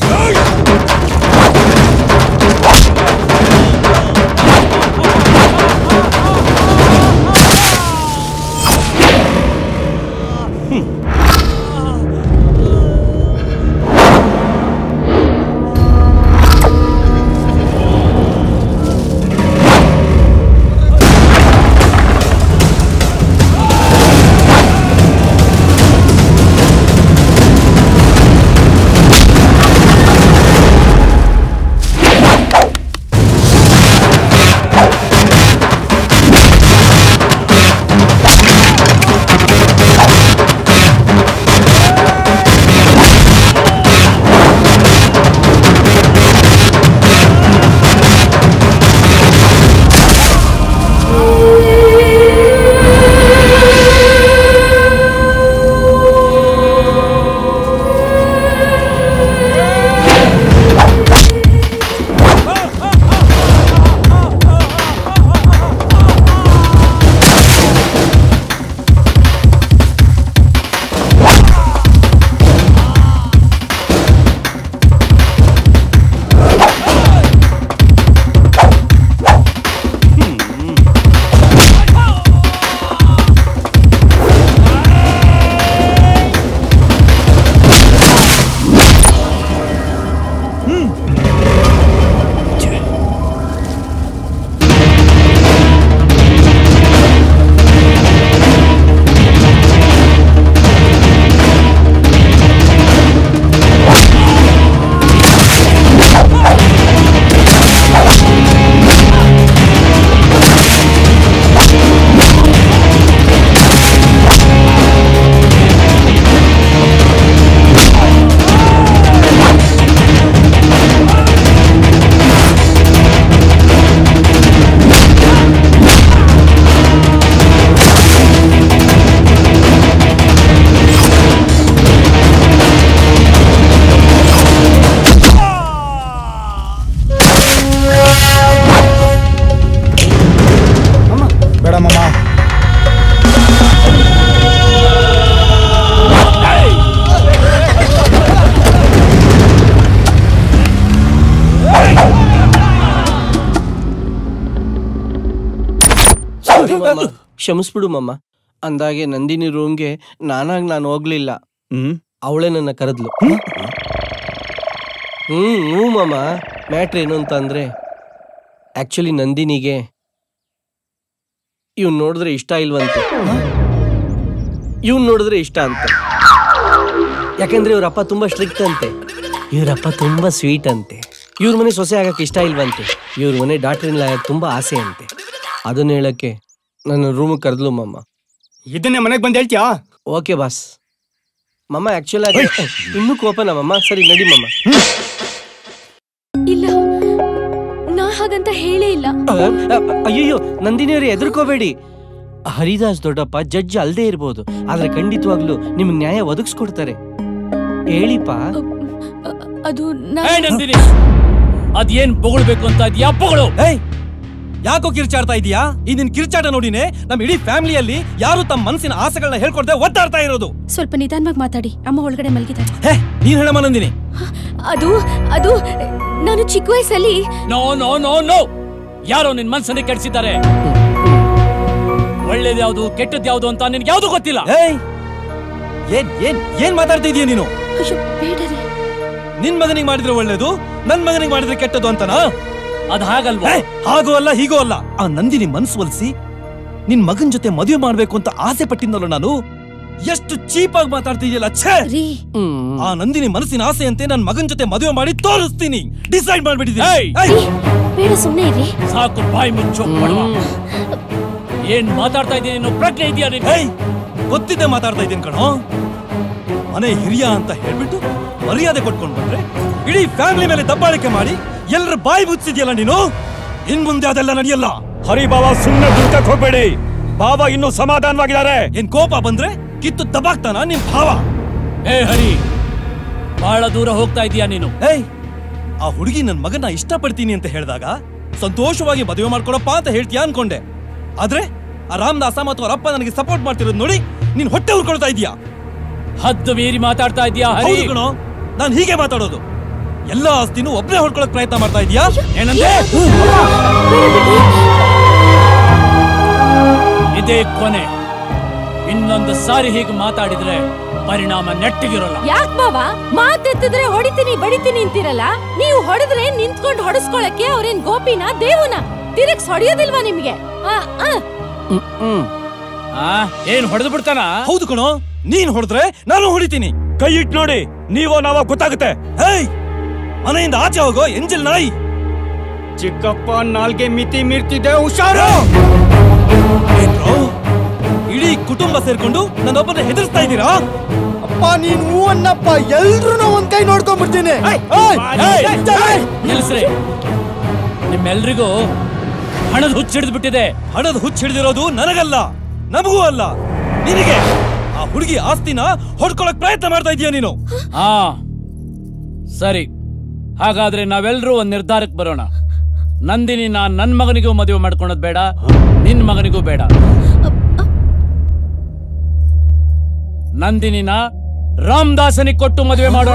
ಕ್ಷಮಿಸ್ಬಿಡು ಮಮ್ಮ. ಅಂದಾಗೆ ನಂದಿನಿ ರೂಮ್ಗೆ ನಾನಾಗ್ ನಾನು ಹೋಗ್ಲಿಲ್ಲ, ಅವಳೇ ನನ್ನ ಕರೆದ್ಲು. ಹ್ಮ್ ಹ್ಞೂ ಮಮ್ಮ. ಮ್ಯಾಟ್ರ್ ಏನು ಅಂತ ಅಂದ್ರೆ ಆಕ್ಚುಲಿ ನಂದಿನಿಗೆ ಇವ್ನ್ ನೋಡಿದ್ರೆ ಇಷ್ಟ ಇಲ್ವಂತೆ, ಇವ್ನ್ ನೋಡಿದ್ರೆ ಇಷ್ಟ ಅಂತ. ಯಾಕಂದ್ರೆ ಇವ್ರಪ್ಪ ತುಂಬಾ ಸ್ಟ್ರಿಕ್ಟ್ ಅಂತೆ, ಇವ್ರಪ್ಪ ತುಂಬಾ ಸ್ವೀಟ್ ಅಂತೆ. ಇವ್ರ ಮನೆ ಸೊಸೆ ಆಗಕ್ಕೆ ಇಷ್ಟ ಇಲ್ವಂತೆ, ಇವ್ರ ಮನೆ ಡಾಕ್ಟರ್ ಇಲ್ಲ ತುಂಬಾ ಆಸೆ ಅಂತೆ. ಅದನ್ನ ಹೇಳಕ್ಕೆ ನನ್ನ ರೂಮ್ ಕರೆದ್ಲು ಮಮ್ಮ. ಇದನ್ನೇ ಮನೆಗೆ ಬಂದು ಹೇಳ್ತೀಯಾ? Okay boss. ಮಮ್ಮ ಆಕ್ಚುಲ್ ಆಗಿ ಇನ್ನೂ ಕೋಪನ ಮಮ್ಮ. ಸರಿ ನಡಿ ಮಮ್ಮ. ಇಲ್ಲ, ನಾ ಹಾಗಂತ ಹೇಳೇ ಇಲ್ಲ. ಅಯ್ಯಯ್ಯೋ ನಂದಿನಿಯವ್ರೆ, ಎದುರ್ಕೋಬೇಡಿ. ಹರಿದಾಸ್ ದೊಡ್ಡಪ್ಪ ಜಡ್ಜ್ ಅಲ್ದೇ ಇರ್ಬೋದು, ಆದ್ರೆ ಖಂಡಿತವಾಗ್ಲೂ ನಿಮ್ಗೆ ನ್ಯಾಯ ಒದಗಿಸ್ಕೊಡ್ತಾರೆ. ಹೇಳಿಪ್ಪ. ಅದು ನಂದಿನಿ, ಅದೇನ್ ಬೊಗಳ್ಬೇಕು ಅಂತ ಅದ್ಯಾ ಬೊಗಳು. ಯಾಕೋ ಕಿರ್ಚಾಡ್ತಾ ಇದೀಯಾ? ಈ ನಿನ್ ಕಿರ್ಚಾಟ ನೋಡಿನೇ ನಮ್ ಇಡೀ ಫ್ಯಾಮಿಲಿಯಲ್ಲಿ ಯಾರು ತಮ್ಮ ಮನಸ್ಸಿನ ಆಸೆಗಳನ್ನ ಹೇಳ್ಕೊಡ್ದೆ ಒದ್ದಾಡ್ತಾ ಇರೋದು. ಸ್ವಲ್ಪ ನಿಧಾನವಾಗಿ ಮಾತಾಡಿ, ಅಮ್ಮ ಒಳಗಡೆ ಮಲಗಿದ್ದಾರೆ. ಹೇ, ನೀನ್ ಹೇಳಮ್ಮ ನಂದಿನಿ. ಅದು ಅದು ನಾನು ಚಿಕ್ಕ ವಯಸ್ಸಲ್ಲಿ. ನೋ ನೋ ನೋ ನೋ ಯಾರೋ ನಿನ್ ಮನ್ಸನ್ನೇ ಕೆಡಿಸಿದ್ದಾರೆ. ಒಳ್ಳೇದ್ಯಾವ್ದು ಕೆಟ್ಟದ್ಯಾವ್ದು ಅಂತ ನಿನ್ಗೆ ಯಾವ್ದು ಗೊತ್ತಿಲ್ಲ. ಏನ್ ಏನ್ ಏನ್ ಮಾತಾಡ್ತಾ ಇದೀಯ ನೀನು? ನಿನ್ ಮಗನಿಗೆ ಮಾಡಿದ್ರೆ ಒಳ್ಳೇದು, ನನ್ ಮಗನಿಗೆ ಮಾಡಿದ್ರೆ ಕೆಟ್ಟದ್ದು ಅಂತನಾ? ಅದ್ ಹಾಗಲ್ವಾ? ಹಾಗೂ ಅಲ್ಲ ಹೀಗೂ ಅಲ್ಲ. ಆ ನಂದಿನಿ ಮನ್ಸು ಒಲಿಸಿ ನಿನ್ ಮಗನ್ ಜೊತೆ ಮದುವೆ ಮಾಡ್ಬೇಕು ಅಂತ ಆಸೆ ಪಟ್ಟಿದ್ದಲ್ಲ ನಾನು. ಎಷ್ಟು ಚೀಪ್ ಆಗಿ ಮಾತಾಡ್ತಿದ್ಯಲ್ಲ. ಛೇ! ಆ ನಂದಿನಿ ಮನಸ್ಸಿನ ಆಸೆ ಅಂತೆ ನನ್ ಮಗನ್ ಜೊತೆ ಮದುವೆ ಮಾಡಿ ತೋರಿಸ್ತೀನಿ. ಡಿಸೈಡ್ ಮಾಡ್ಬಿಟ್ಟಿದ್ದೀನಿ. ಸುಮ್ಮನೆ ಇರಿ. ಸಾಕು, ಬಾಯಿ ಮುಚ್ಚೋ. ಏನ್ ಮಾತಾಡ್ತಾ ಇದ್ದೀನಿ? ನೀನು ಪ್ರಜ್ಞೆ ಇದೆಯಾ? ಗೊತ್ತಿದ್ದೆ ಮಾತಾಡ್ತಾ ಇದ್ದೀನಿ ಕಣೋ. ಮನೆ ಹಿರಿಯ ಅಂತ ಹೇಳ್ಬಿಟ್ಟು ಮರ್ಯಾದೆ ಕೊಟ್ಕೊಂಡ್ ಬಂದ್ರೆ ಇಡೀ ಫ್ಯಾಮಿಲಿ ಮೇಲೆ ದಬ್ಬಾಳಿಕೆ ಮಾಡಿ ಎಲ್ಲರ ಬಾಯಿ ಮುಚ್ಚಿದ್ಯಲ್ಲ ನೀನು. ಇನ್ ಮುಂದೆ ಅದೆಲ್ಲ ನಡೆಯಲ್ಲ. ಹರಿ ಬಾಬಾ, ಸುಮ್ಮನೆ ದುಡ್ಕಕ್ ಹೋಗ್ಬೇಡಿ. ಬಾಬಾ ಇನ್ನೂ ಸಮಾಧಾನವಾಗಿದ್ದಾರೆ. ಏನ್ ಕೋಪ ಬಂದ್ರೆ ಕಿತ್ತು ದಬಾಕ್ತಾನ ನಿನ್ ಭಾವ? ಏ ಹರಿ, ಬಹಳ ದೂರ ಹೋಗ್ತಾ ಇದೀಯಾ ನೀನು. ಏಯ್, ಆ ಹುಡುಗಿ ನನ್ ಮಗನ ಇಷ್ಟಪಡ್ತೀನಿ ಅಂತ ಹೇಳಿದಾಗ ಸಂತೋಷವಾಗಿ ಮದುವೆ ಮಾಡ್ಕೊಳಪ್ಪ ಅಂತ ಹೇಳ್ತೀಯಾ ಅನ್ಕೊಂಡೆ. ಆದ್ರೆ ಆ ರಾಮದಾಸ ಮತ್ತು ಅವರಪ್ಪ ನನಗೆ ಸಪೋರ್ಟ್ ಮಾಡ್ತಿರೋದು ನೋಡಿ ನೀನ್ ಹೊಟ್ಟೆ ಉರ್ಕೊಳ್ತಾ ಇದೀಯಾ. ಹದ್ದು ಮೀರಿ ಮಾತಾಡ್ತಾ ಇದೀಯಾ ಹರಿ? ನಾನು ಹೀಗೆ ಮಾತಾಡೋದು. ಎಲ್ಲ ಆಸ್ತಿನೂ ಒಬ್ಬನೇ ಹೊಡ್ಕೊಳಕ್ ಪ್ರಯತ್ನ ಮಾಡ್ತಾ ಇದೀಯಾ ಏನಂದ್ರೆ? ಇದೇ ಕೊನೆ. ಇನ್ನೊಂದು ಸಾರಿ ಹೀಗೆ ಮಾತಾಡಿದ್ರೆ ಪರಿಣಾಮ ನೆಟ್ಟಿಗಿರೋಲ್ಲ. ಯಾಕ್ ಬಾವ ಮಾತೆತ್ತಿದ್ರೆ ಹೊಡಿತೀನಿ ಬಡಿತೀನಿ ಅಂತಿರಲ್ಲ? ನೀವು ಹೊಡೆದ್ರೆ ನಿಂತ್ಕೊಂಡು ಹೊಡೆಸ್ಕೊಳಕ್ಕೆ ಅವ್ರೇನ್ ಗೋಪಿನ ದೇವುನ ತಿರುಗ್ಸ್ ಹೊಡೆಯೋದಿಲ್ವಾ ನಿಮ್ಗೆ? ಏನ್ ಹೊಡೆದು ಬಿಡ್ತಾನ? ಹೌದು ಕಣೋ, ನೀನ್ ಹೊಡೆದ್ರೆ ನಾನು ಹೊಡಿತೀನಿ. ಕೈ ಇಟ್ ನೋಡಿ, ನೀವೋ ನಾವೋ ಗೊತ್ತಾಗುತ್ತೆ. ಹೇಯ್, ಮನೆಯಿಂದ ಆಚೆ ಹೋಗೋ ಎಂಜಲ್ ನಾಯಿ. ಚಿಕ್ಕಪ್ಪ ನಾಲ್ಗೆ ಮಿತಿ ಮೀರ್ತಿದ್ದೆ, ಹುಷಾರು. ಇಡೀ ಕುಟುಂಬ ಸೇರ್ಕೊಂಡು ನನ್ನೊಬ್ಬನ ಹೆದರ್ಸ್ತಾ ಇದ್ದೀರಾ? ಅಪ್ಪ ನೀನ್ ಹೂ ಅನ್ನಪ್ಪ, ಎಲ್ರು ಒಂದ್ ಕೈ ನೋಡ್ಕೊಂಡ್ಬಿಡ್ತೀನಿ. ನಿಲ್ಸ್ರಿ, ನಿಮ್ಮೆಲ್ರಿಗೂ ಹಣದ ಹುಚ್ಚ ಹಿಡಿದು ಬಿಟ್ಟಿದೆ. ಹಣದ ಹುಚ್ಚ ಹಿಡಿದಿರೋದು ನನಗಲ್ಲ, ನಮಗೂ ಅಲ್ಲ, ನಿನಗೆ. ಆ ಹುಡುಗಿ ಆಸ್ತಿನ ಹೊಡ್ಕೊಳಕ್ ಪ್ರಯತ್ನ ಮಾಡ್ತಾ ಇದೀಯ ನೀನು. ಹಾ ಸರಿ, ಹಾಗಾದ್ರೆ ನಾವೆಲ್ಲರೂ ಒಂದ್ ನಿರ್ಧಾರಕ್ಕೆ ಬರೋಣ. ನಂದಿನಿ ನಾನ್ ನನ್ ಮಗನಿಗೂ ಮದುವೆ ಮಾಡ್ಕೊಳೋದ್ ಬೇಡ, ನಿನ್ ಮಗನಿಗೂ ಬೇಡ. ನಂದಿನಿನ ರಾಮದಾಸನಿಗೆ ಕೊಟ್ಟು ಮದುವೆ ಮಾಡೋಣ.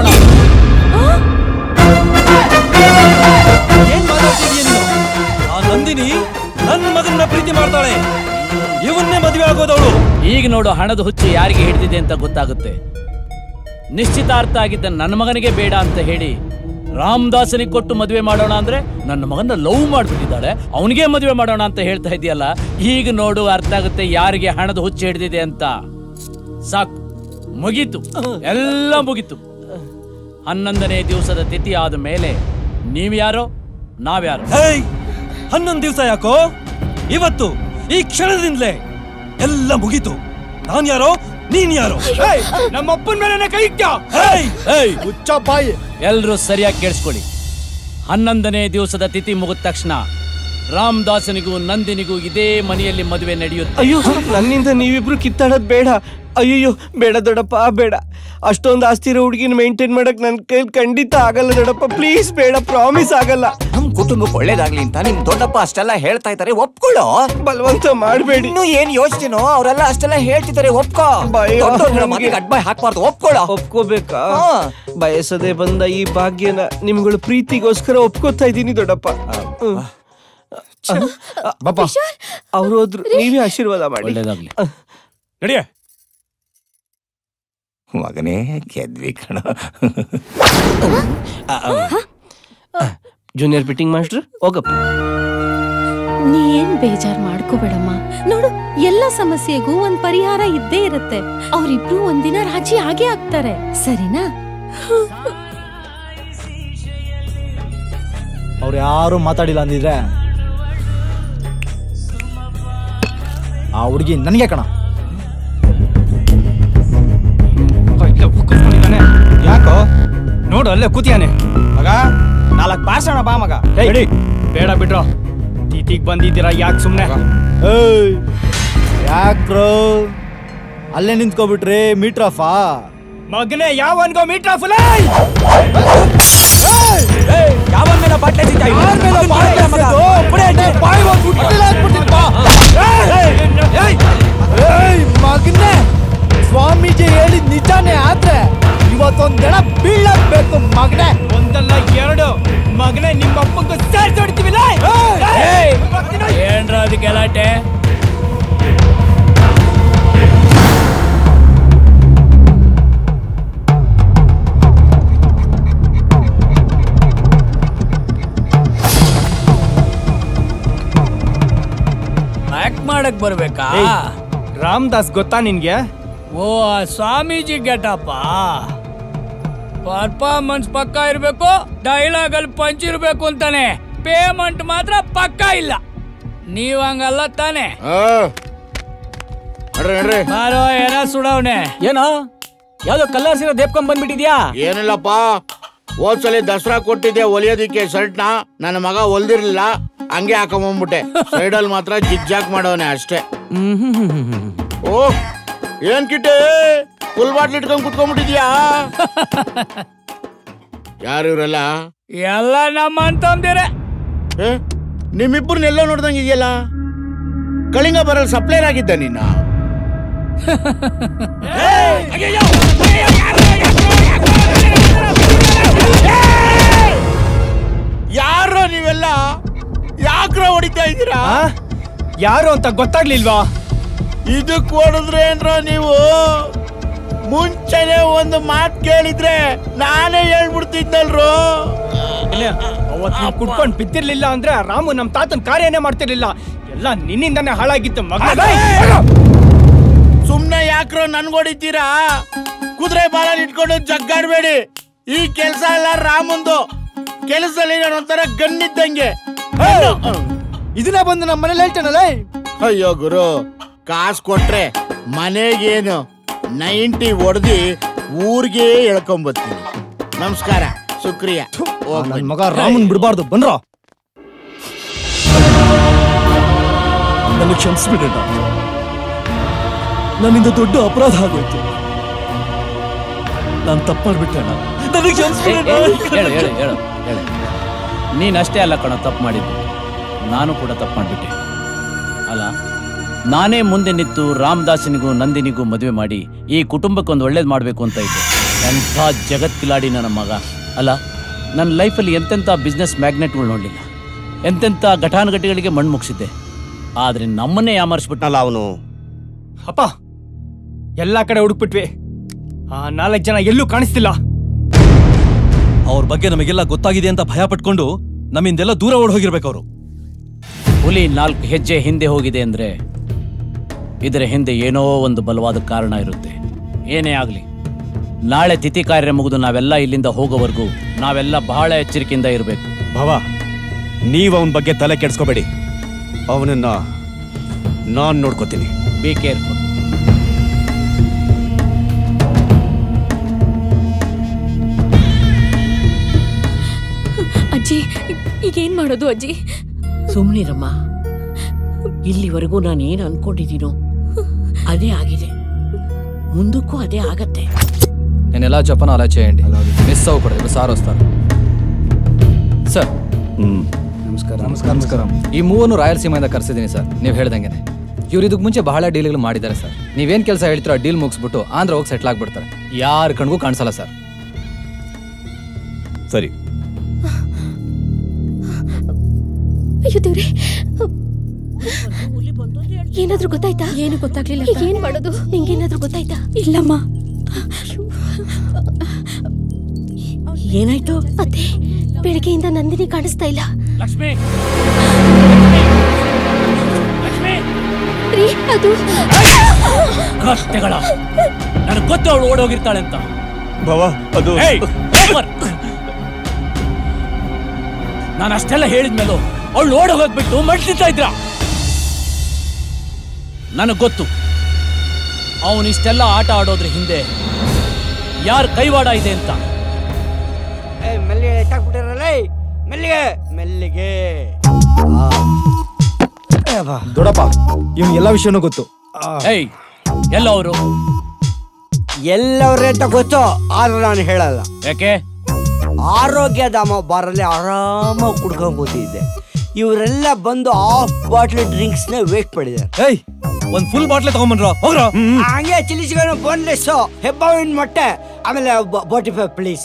ಏನ್ ಮಾತಾಡ್ತಿದೀಯ ನೀನು? ಆ ನಂದಿನಿ ನನ್ನ ಮಗನ ಪ್ರೀತಿ ಮಾಡ್ತಾಳೆ, ಇವನ್ನೇ ಮದುವೆ ಆಗೋದವಳು. ಈಗ ನೋಡು, ಹಣದ ಹುಚ್ಚು ಯಾರಿಗೆ ಹಿಡಿದಿದೆ ಅಂತ ಗೊತ್ತಾಗುತ್ತೆ. ನಿಶ್ಚಿತಾರ್ಥ ಆಗಿದ್ದ ನನ್ನ ಮಗನಿಗೆ ಬೇಡ ಅಂತ ಹೇಳಿ ರಾಮದಾಸನಿಗೆ ಕೊಟ್ಟು ಮದುವೆ ಮಾಡೋಣ ಅಂದ್ರೆ ನನ್ನ ಮಗನ ಲವ್ ಮಾಡ್ಬಿಟ್ಟಿದ್ದಾಳೆ, ಅವನಿಗೆ ಮದುವೆ ಮಾಡೋಣ ಅಂತ ಹೇಳ್ತಾ ಇದೆಯಲ್ಲ. ಈಗ ನೋಡು, ಅರ್ಥ ಆಗುತ್ತೆ ಯಾರಿಗೆ ಹಣದ ಹುಚ್ಚು ಹಿಡಿದಿದೆ ಅಂತ. ಸಾಕು, ಮುಗೀತು, ಎಲ್ಲ ಮುಗೀತು. ಹನ್ನೊಂದನೇ ದಿವಸದ ತಿಥಿ ಆದ ಮೇಲೆ ನೀವ್ಯಾರೋ ನಾವ್ಯಾರೋ. ಹನ್ನೊಂದು ದಿವಸ ಯಾಕೋ, ಇವತ್ತು ಈ ಕ್ಷಣದಿಂದಲೇ ಎಲ್ಲ ಮುಗೀತು. ನಾನ್ ಯಾರೋ ನೀನ್ ಯಾರೋ? ನಮ್ಮಪ್ಪನ ಮೇಲೆ ಕೈ ಹುಚ್ಚ ಬಾಯಿ. ಎಲ್ರೂ ಸರಿಯಾಗಿ ಕೇಳಿಸ್ಕೊಳ್ಳಿ. ಹನ್ನೊಂದನೇ ದಿವಸದ ತಿಥಿ ಮುಗಿದ ತಕ್ಷಣ ರಾಮದಾಸನಿಗೂ ನಂದಿನಿಗೂ ಇದೇ ಮನೆಯಲ್ಲಿ ಮದುವೆ ನಡೆಯುತ್ತೆ. ಅಯ್ಯೋ, ನನ್ನಿಂದ ನೀವಿಬ್ರು ಕಿತ್ತಾಡೋದ್ ಬೇಡ. ಅಯ್ಯೋ ಬೇಡ ದೊಡ್ಡಪ್ಪ, ಬೇಡ. ಅಷ್ಟೊಂದು ಆಸ್ತಿ ಇರೋ ಹುಡುಗಿನ ಮೇಂಟೈನ್ ಮಾಡಕ್ ನನ್ ಕೈಲಿ ಖಂಡಿತ ಆಗಲ್ಲ ದೊಡ್ಡಪ್ಪ. ಪ್ಲೀಸ್ ಬೇಡ, ಪ್ರಾಮಿಸ್ ಆಗಲ್ಲ. ನಮ್ ಕುಟುಂಬಕ್ಕೆ ಒಳ್ಳೇದಾಗ್ಲಿ ಅಂತ ನಿಮ್ ದೊಡ್ಡಪ್ಪ ಅಷ್ಟೆಲ್ಲ ಹೇಳ್ತಾ ಇದ್ದಾರೆ, ಒಪ್ಕೊಳ್ಳೋ. ಬಲವಂತ ಮಾಡ್ಬೇಡಿ. ಇನ್ನು ಏನ್ ಯೋಚನೆನೋ ಅವರೆಲ್ಲ ಅಷ್ಟೆಲ್ಲ ಹೇಳ್ತಿದ್ದಾರೆ, ಒಪ್ಕೋ. ಅಡ್ಬಾಯ್ ಹಾಕ್ಬಾರ್ದು, ಒಪ್ಕೊಳ್ಳೋ. ಒಪ್ಕೋಬೇಕಾ? ಬಯಸದೆ ಬಂದ ಈ ಭಾಗ್ಯನ ನಿಮ್ಗಳು ಪ್ರೀತಿಗೋಸ್ಕರ ಒಪ್ಕೋತಾ ಇದ್ದೀನಿ ದೊಡ್ಡಪ್ಪ. ಅವ್ರು ಹೋದ್ರು, ನೀವೇ ಆಶೀರ್ವಾದ ಮಾಡಿ. ಒಳ್ಳೇದಾಗ್ಲಿ. ನಡಿಯ ಮಗನೇ, ಗೆದ್ವಿ ಕಣ. ಜೂನಿಯರ್ ಫಿಟ್ಟಿಂಗ್ ಮಾಸ್ಟರ್, ಹೋಗಪ್ಪ. ನೀ ಏನ್ ಬೇಜಾರ್ ಮಾಡ್ಕೋಬೇಡಮ್ಮ. ನೋಡು, ಎಲ್ಲ ಸಮಸ್ಯೆಗೂ ಒಂದ್ ಪರಿಹಾರ ಇದ್ದೇ ಇರುತ್ತೆ. ಅವ್ರಿಬ್ರು ಒಂದಿನ ರಾಜಿ ಆಗೇ ಆಗ್ತಾರೆ, ಸರಿನಾ? ಅವ್ರು ಯಾರು ಮಾತಾಡಿಲ್ಲ ಅಂದಿದ್ರೆ ಆ ಹುಡುಗಿ ನನಗೆ ಕಣ. ಯಾಕೋ ನೋಡು, ಅಲ್ಲೇ ಕೂತಿಯಾನೆ ಮಗ. ನಾಲ್ಕು ಭಾಷಣ ಬಾ ಮಗ. ಬೇಡ ಬಿಟ್ರೋ, ತಿಥಿಗ್ ಬಂದಿದ್ದೀರಾ, ಯಾಕೆ ಸುಮ್ನೆ? ಯಾಕ್ರೋ ಅಲ್ಲೇ ನಿಂತ್ಕೊಬಿಟ್ರಿ? ಮೀಟ್ರಫಾ ಮಗನೇ, ಯಾವನ್ಗೋ ಮೀಟ್ರಫ್. ಮಗನೇ, ಸ್ವಾಮೀಜಿ ಹೇಳಿದ್ ನಿಜಾನೇ ಆದ್ರೆ ಇವತ್ತೊಂದ್ ದಿನ ಬೀಳಬೇಕು ಮಗನೇ. ಒಂದಲ್ಲ ಎರಡು ಮಗನೇ, ನಿಮ್ಮ ಅಪ್ಪಂಗ ಸೇರ್ಸಿ ಹೊಡಿತೀವಿಲ್ಲ. ಏನ್ರ ಅದು ಗಲಾಟೆ? ಆಕ್ಟ್ ಮಾಡಕ್ ಬರ್ಬೇಕಾ? ರಾಮದಾಸ್ ಗೊತ್ತಾ ನಿನ್ಗೆ? ಓ, ಸ್ವಾಮೀಜಿ ಗೆಟಪ್ಪ. ಪರ್ಫಾರ್ಮೆನ್ಸ್ ಪಕ್ಕ ಇರ್ಬೇಕು, ಡೈಲಾಗ್ ಅಲ್ಲಿ ಪಂಚ್ ಇರ್ಬೇಕು ಅಂತಾನೆ. ಪೇಮೆಂಟ್ ಮಾತ್ರ ಪಕ್ಕ ಇಲ್ಲ. ನೀವ್ ಹಂಗಲ್ಲ ತಾನೆ? ಬಾರೋ, ಏನ ಸುಡವ್ನೆ? ಏನೋ ಯಾವ್ದೋ ಕಲ್ಲರ್ಸಿರೋ ದೇಪ್ಕೊಂಡ್ ಬಂದ್ಬಿಟ್ಟಿದ್ಯಾ? ಏನಿಲ್ಲಪ್ಪ, ಹೋದ್ಸಲಿ ದಸರಾ ಕೊಟ್ಟಿದ್ದೆ ಹೊಲಿಯೋದಿಕ್ಕೆ ಶರ್ಟ್ನ, ನನ್ನ ಮಗ ಹೊಲ್ದಿರ್ಲಿಲ್ಲ, ಹಂಗೆ ಹಾಕೊಂಬಂದ್ಬಿಟ್ಟೆ. ಸೈಡಲ್ಲಿ ಮಾತ್ರ ಜಿಗ್ ಜಾಕ್ ಮಾಡವನೆ ಅಷ್ಟೇ. ಓ, ಏನ್ ಕಿಟ್ಟೆ ಫುಲ್ ಬಾಟ್ಲ್ ಇಟ್ಕೊಂಡ್ ಕುತ್ಕೊಂಡ್ಬಿಟ್ಟಿದ್ಯಾ? ಯಾರು ಇವರೆಲ್ಲ? ಎಲ್ಲ ನಮ್ಮ ಅಂತಂದಿರ. ನಿಮ್ಮಿಬ್ಬರನ್ನೆಲ್ಲ ನೋಡ್ದಂಗೆ ಇದೆಯಲ್ಲ. ಕಳಿಂಗ ಬರಲ್ ಸಪ್ಲೈರ್ ಆಗಿದ್ದ ನೀನು. ಯಾರೋ ನೀವೆಲ್ಲ ಯಾಕ್ರ ಹೊಡಿತಾ ಇದ್ದೀರಾ? ಯಾರು ಅಂತ ಗೊತ್ತಾಗ್ಲಿಲ್ವಾ? ಇದಕ್ ಹೊಡೆದ್ರೆ ಏನ್ರ ನೀವು? ಮುಂಚೆನೆ ಒಂದು ಮಾತು ಕೇಳಿದ್ರೆ ನಾನೇ ಹೇಳ್ಬಿಡ್ತಿದ್ದಲ್ರು. ಅವತ್ ನೀವು ಕುಡ್ಕೊಂಡ್ ಬಿದ್ದಿರ್ಲಿಲ್ಲ ಅಂದ್ರೆ ರಾಮು ನಮ್ ತಾತನ್ ಕಾರ್ಯನೇ ಮಾಡ್ತಿರ್ಲಿಲ್ಲ. ಎಲ್ಲ ನಿನ್ನಿಂದಾನೇ ಹಾಳಾಗಿತ್ತು ಮಗ. ಸುಮ್ನೆ ಯಾಕ್ರೋ ನನ್ಗೊಡಿತೀರಾ? ಕುದುರೆ ಬಾಲಲ್ಲಿ ಇಟ್ಕೊಂಡು ಜಗ್ಗಾಡ್ಬೇಡಿ. ಈ ಕೆಲ್ಸ ಎಲ್ಲ ರಾಮಂದು. ಕೆಲಸದಲ್ಲಿ ನಾನು ಒಂಥರ ಗನ್ನಿದ್ದಂಗೆ. ಇದನ್ನ ಬಂದು ನಮ್ಮ ಮನೇಲಿ ಹೇಳ್ತಾನಲ್ಲ. ಅಯ್ಯೋ ಗುರು, ಕಾಸು ಕೊಟ್ರೆ ಮನೆಗೇನು ನೈಂಟಿ ಹೊಡೆದಿ ಊರ್ಗೆ ಎಳ್ಕೊಂಬತ್ತೀನಿ. ನಮಸ್ಕಾರ, ಶುಕ್ರಿಯ. ನನ್ ಮಗ ರಾಮನ್ ಬಿಡಬಾರ್ದು. ಬನ್ರ, ನನ್ನ ಕ್ಷಮಿಸ್ಬಿಡಣ್ಣ. ನನ್ನಿಂದ ದೊಡ್ಡ ಅಪರಾಧ ಆಗೋಯ್ತು. ನಾನು ತಪ್ಪು ಮಾಡ್ಬಿಟ್ಟಣ್ಣ. ನನಗೆ ಕ್ಷಮಿಸ್ಬಿಡಣ್ಣ. ಹೇಳು ಹೇಳು ಹೇಳು ಹೇಳು. ನೀನಷ್ಟೇ ಅಲ್ಲ ಕಣ ತಪ್ಪು ಮಾಡಿದ್ದು, ನಾನು ಕೂಡ ತಪ್ಪು ಮಾಡಿಬಿಟ್ಟೆ. ಅಲ್ಲ, ನಾನೇ ಮುಂದೆ ನಿಂತು ರಾಮದಾಸನಿಗೂ ನಂದಿನಿಗೂ ಮದುವೆ ಮಾಡಿ ಈ ಕುಟುಂಬಕ್ಕೆ ಒಂದು ಒಳ್ಳೇದು ಮಾಡಬೇಕು ಅಂತ ಇದ್ದೆ. ಎಂಥ ಜಗತ್ತಿಲಾಡಿ ನನ್ನ ಮಗ. ಅಲ್ಲ, ನನ್ನ ಲೈಫಲ್ಲಿ ಎಂತೆಂಥ ಬಿಸ್ನೆಸ್ ಮ್ಯಾಗ್ನೆಟ್ಗಳು ನೋಡಲಿಲ್ಲ, ಎಂತೆಂಥ ಘಟಾನುಘಟಿಗಳಿಗೆ ಮಣ್ಣು ಮುಗಿಸಿದ್ದೆ. ಆದರೆ ನಮ್ಮನ್ನೇ ಯಾಮರ್ಸ್ಬಿಟ್ಟನಲ್ಲ ಅವನು. ಅಪ್ಪ, ಎಲ್ಲಾ ಕಡೆ ಹುಡುಕ್ಬಿಟ್ವಿ. ಆ ನಾಲ್ಕು ಜನ ಎಲ್ಲೂ ಕಾಣಿಸ್ತಿಲ್ಲ. ಅವ್ರ ಬಗ್ಗೆ ನಮಗೆಲ್ಲ ಗೊತ್ತಾಗಿದೆ ಅಂತ ಭಯ ಪಟ್ಕೊಂಡು ನಮ್ಮಿಂದೆಲ್ಲ ದೂರ ಓಡ್ ಹೋಗಿರ್ಬೇಕು ಅವರು. ಹುಲಿ ನಾಲ್ಕು ಹೆಜ್ಜೆ ಹಿಂದೆ ಹೋಗಿದೆ ಅಂದ್ರೆ ಇದರ ಹಿಂದೆ ಏನೋ ಒಂದು ಬಲವಾದ ಕಾರಣ ಇರುತ್ತೆ. ಏನೇ ಆಗಲಿ, ನಾಳೆ ತಿಥಿ ಕಾರ್ಯ ಮುಗಿದು ನಾವೆಲ್ಲ ಇಲ್ಲಿಂದ ಹೋಗೋವರೆಗೂ ನಾವೆಲ್ಲ ಬಹಳ ಎಚ್ಚರಿಕೆಯಿಂದ ಇರಬೇಕು. ಭಾವ, ನೀವು ಅವನ ಬಗ್ಗೆ ತಲೆ ಕೆಡ್ಸ್ಕೋಬೇಡಿ. ಅವನನ್ನ ನಾನ್ ನೋಡ್ಕೋತೀನಿ. Be careful. ಅಜ್ಜಿ, ಈಗೇನ್ ಮಾಡೋದು ಅಜ್ಜಿ? ಸುಮ್ನಿರಮ್ಮ. ಇಲ್ಲಿವರೆಗೂ ನಾನು ಏನ್ ಅನ್ಕೊಂಡಿದ್ದೀನೋ అదే ఆగిదే ముందుకు అదే ఆగತ್ತೆ. నేను ఎలా చెప్పనో అలా చేయండి, మిస్ అవ్వకూడదు. ఇప్పుడు సార్ వస్తారు. ಸರ್ ನಮಸ್ಕಾರ. ನಮಸ್ಕಾರ ನಮಸ್ಕಾರ ಈ ಮೂವನ್ನು ರಾಯಲಸೀಮೆಯಿಂದ ಕರೆಸಿದ್ದೀನಿ ಸರ್, ನೀವು ಹೇಳ್ದಂಗೆನೆ. ಇವ್ರು ಇದಕ್ಕೆ ಮುಂಚೆ ಬಹಳ ಡೀಲ್ಗಳು ಮಾಡಿದ್ದಾರೆ ಸರ್. ನೀವೇನು ಕೆಲಸ ಹೇಳ್ತೀರೋ ಆ ಡೀಲ್ ಮುಗಿಸ್ಬಿಟ್ಟು ಆಂಧ್ರ ಹೋಗಿ ಸೆಟ್ಲ್ ಆಗ್ಬಿಡ್ತಾರೆ. ಯಾರ ಕಣ್ಗೂ ಕಾಣಿಸಲ್ಲ ಸರ್. ಸರಿ. ಅಯ್ಯೋ ದೇವ್ರೆ, ಏನಾದ್ರೂ ಗೊತ್ತಾಯ್ತಾ? ಏನು ಗೊತ್ತಾಗ್ಲಿಲ್ಲ. ಏನ್ ಮಾಡೋದು? ನಿಂಗೇನಾದ್ರೂ ಗೊತ್ತಾಯ್ತಾ? ಇಲ್ಲಮ್ಮ. ಏನಾಯ್ತು? ಅತ್ತೆ, ಬೆಳಗ್ಗೆಯಿಂದ ನಂದಿನಿ ಕಾಣಿಸ್ತಾ ಇಲ್ಲ. ಲಕ್ಷ್ಮಿ, ರೀ, ಅದು ಕಷ್ಟಗಳ ನನಗೆ ಗೊತ್ತು ಅವಳು ಓಡೋಗಿರ್ತಾಳೆ ಅಂತ. ಬಾವಾ, ಅದು ನಾನು ಅಷ್ಟೆಲ್ಲ ಹೇಳಿದ್ಮೇಲೂ ಅವಳು ಓಡೋಗ್ಬಿಟ್ಟು ಮಡ್ತಿದ್ದ ಇದ್ರ. ನನಗೆ ಗೊತ್ತು ಅವನಿಷ್ಟೆಲ್ಲ ಆಟ ಆಡೋದ್ರ ಹಿಂದೆ ಯಾರ ಕೈವಾಡ ಇದೆ ಅಂತ. ಮೆಲ್ಲಿಗೆ ಎಷ್ಟಾಗ್ಬಿಟ್ಟಿರಲ್ಲ, ಮೆಲ್ಲಿಗೆ ಮೆಲ್ಲಿಗೆ. ದೊಡ್ಡಪ್ಪ, ಇವ್ನು ಎಲ್ಲ ವಿಷಯನೂ ಗೊತ್ತು. ಏಯ್, ಎಲ್ಲ ಅವರು ಎಲ್ಲವ್ರೆ ಅಂತ ಗೊತ್ತು, ಆದ್ರೆ ನಾನು ಹೇಳಲ್ಲ. ಯಾಕೆ? ಆರೋಗ್ಯಧಾಮ ಬಾರಲ್ಲಿ ಆರಾಮಾಗಿ ಕುಡ್ಕೊಂಡ್ ಕೂತಿದ್ದೆ. ಇವರೆಲ್ಲ ಬಂದು ಹಾಫ್ ಬಾಟ್ಲಿ ಡ್ರಿಂಕ್ಸ್ ನ ವೇಟ್ ಮಾಡಿದ್ದಾರೆ. ಏಯ್, ಒಂದ್ ಫುಲ್ ಬಾಟ್ಲಿ ತಗೊಂಡ್ಬಂದ್ರ ಹೋಗ್ರ. ಹಂಗೆ ಚಿಲ್ಲಿ ಚಿಕನ್, ಬೋನ್ಲೆಸ್, ಹೆಬ್ಬಾವಿನ ಮೊಟ್ಟೆ, ಆಮೇಲೆ ಬೋಟಿ ಫ್ರೈ ಪ್ಲೀಸ್.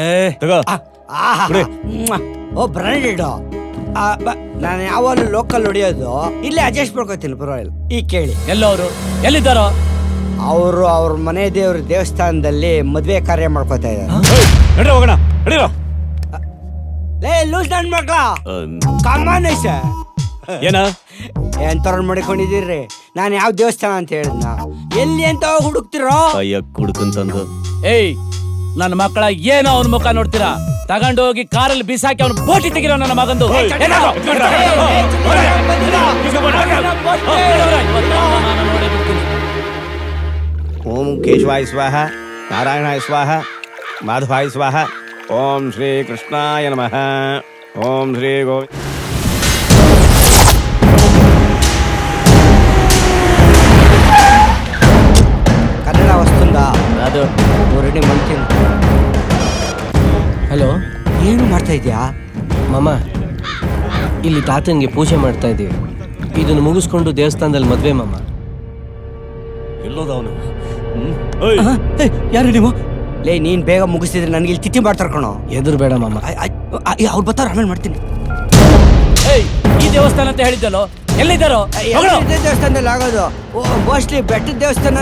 Oh branded. ನಾನು ಯಾವಾಗಲೂ ಲೋಕಲ್ ಹೊಡಿಯೋದು, ಇಲ್ಲೇ ಅಡ್ಜಸ್ಟ್ ಮಾಡ್ಕೋತೀನಿ, ಪರವಾಗಿಲ್ಲ. ಈಗ ಕೇಳಿ, ಎಲ್ಲವರು ಎಲ್ಲಿದ್ದಾರೋ? ಅವರು ಅವ್ರ ಮನೆ ದೇವ್ರ ದೇವಸ್ಥಾನದಲ್ಲಿ ಮದ್ವೆ ಕಾರ್ಯ ಮಾಡ್ಕೋತಾ ಇದ್ದಾರೆ. ಹೋಗೋಣ. ಲೇ ಲೂಸ್ ನನ್ ಮಕ್ಳ, ಕಮಾನ್ ಸರ್. ಏನ ಎಂತವ್ರ ಮಾಡಿಕೊಂಡಿದ್ದೀರಿ? ನಾನು ಯಾವ ದೇವಸ್ಥಾನ ಅಂತ ಹೇಳಿದ್ನ? ಎಲ್ಲಿ ಅಂತ ಹುಡುಕ್ತಿರೋ? ಅಯ್ಯ ಕುಡ್ಕಂತಂದು. ಏಯ್, ನನ್ನ ಮಕ್ಕಳ ಏನೋ ಅವನ ಮುಖ ನೋಡ್ತೀರಾ? ತಗೊಂಡೋಗಿ ಕಾರಲ್ಲಿ ಬಿಸಾಕಿ ಅವನು ಬೋಟಿ ತೆಗಿರೋ ನನ್ನ ಮಗಂದು. ಓಂ ಕೇಶವಾಯ ಸ್ವಾಹ, ನಾರಾಯಣಾಯ ಸ್ವಾಹ, ಮಾಧವಾಯ ಸ್ವಾಹ. ಓಂ ಶ್ರೀ ಕೃಷ್ಣಾಯ ನಮಃ. ಓಂ ಶ್ರೀ ಗೋವಿಂದ. కన్నడ వస్తుందా? రాదు. రెడీ మంచి ಹಲೋ, ಏನು ಮಾಡ್ತಾ ಇದೀಯಾ ಮಾಮ? ಇಲ್ಲಿ ತಾತನಿಗೆ ಪೂಜೆ ಮಾಡ್ತಾ ಇದ್ದೀವಿ. ಇದನ್ನು ಮುಗಿಸ್ಕೊಂಡು ದೇವಸ್ಥಾನದಲ್ಲಿ ಮದ್ವೆ ಮಾಮ. ಎಲ್ಲೋದವನು? ಯಾರು ನೀವು? ಲೇ, ನೀನ್ ಬೇಗ ಮುಗಿಸಿದ್ರೆ ನನಗೆ ಇಲ್ಲಿ ತಿಥಿ ಮಾಡ್ತಾರ ಕಣೋ. ಎದುರು ಬೇಡ ಮಾಮ. ಅವ್ರು ಬರ್ತಾರ, ಆಮೇಲೆ ಮಾಡ್ತೀನಿ. ಈ ದೇವಸ್ಥಾನ ಅಂತ ಹೇಳಿದ್ದಲ್ಲೋ, ಎಲ್ಲಿದ್ದಾರೋ? ದೇವಸ್ಥಾನದಲ್ಲಿ ಆಗೋದು ಮೋಸ್ಟ್ಲಿ ಬೆಟ್ಟದ ದೇವಸ್ಥಾನ.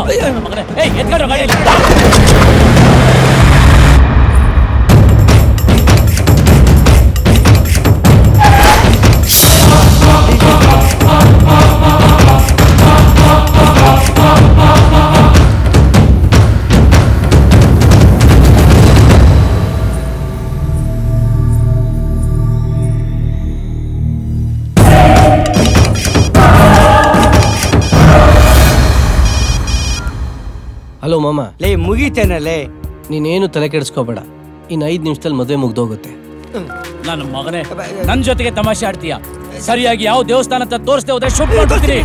ಹಲೋ ಮಾಮ. ಲೇ, ಮುಗೀತೇನಲ್ಲೇ? ನೀನೇನು ತಲೆ ಕೆಡಿಸ್ಕೋಬೇಡ. ಇನ್ನು ಐದು ನಿಮಿಷದಲ್ಲಿ ಮದುವೆ ಮುಗ್ದೋಗುತ್ತೆ. ನನ್ನ ಮಗನೇ, ನನ್ ಜೊತೆಗೆ ತಮಾಷೆ ಆಡ್ತೀಯ? ಸರಿಯಾಗಿ ಯಾವ ದೇವಸ್ಥಾನ ಅಂತ ತೋರಿಸ್ದೆ ಹೋದ್ರೆ ಶುಭ ಮಾಡ್ತೀನಿ.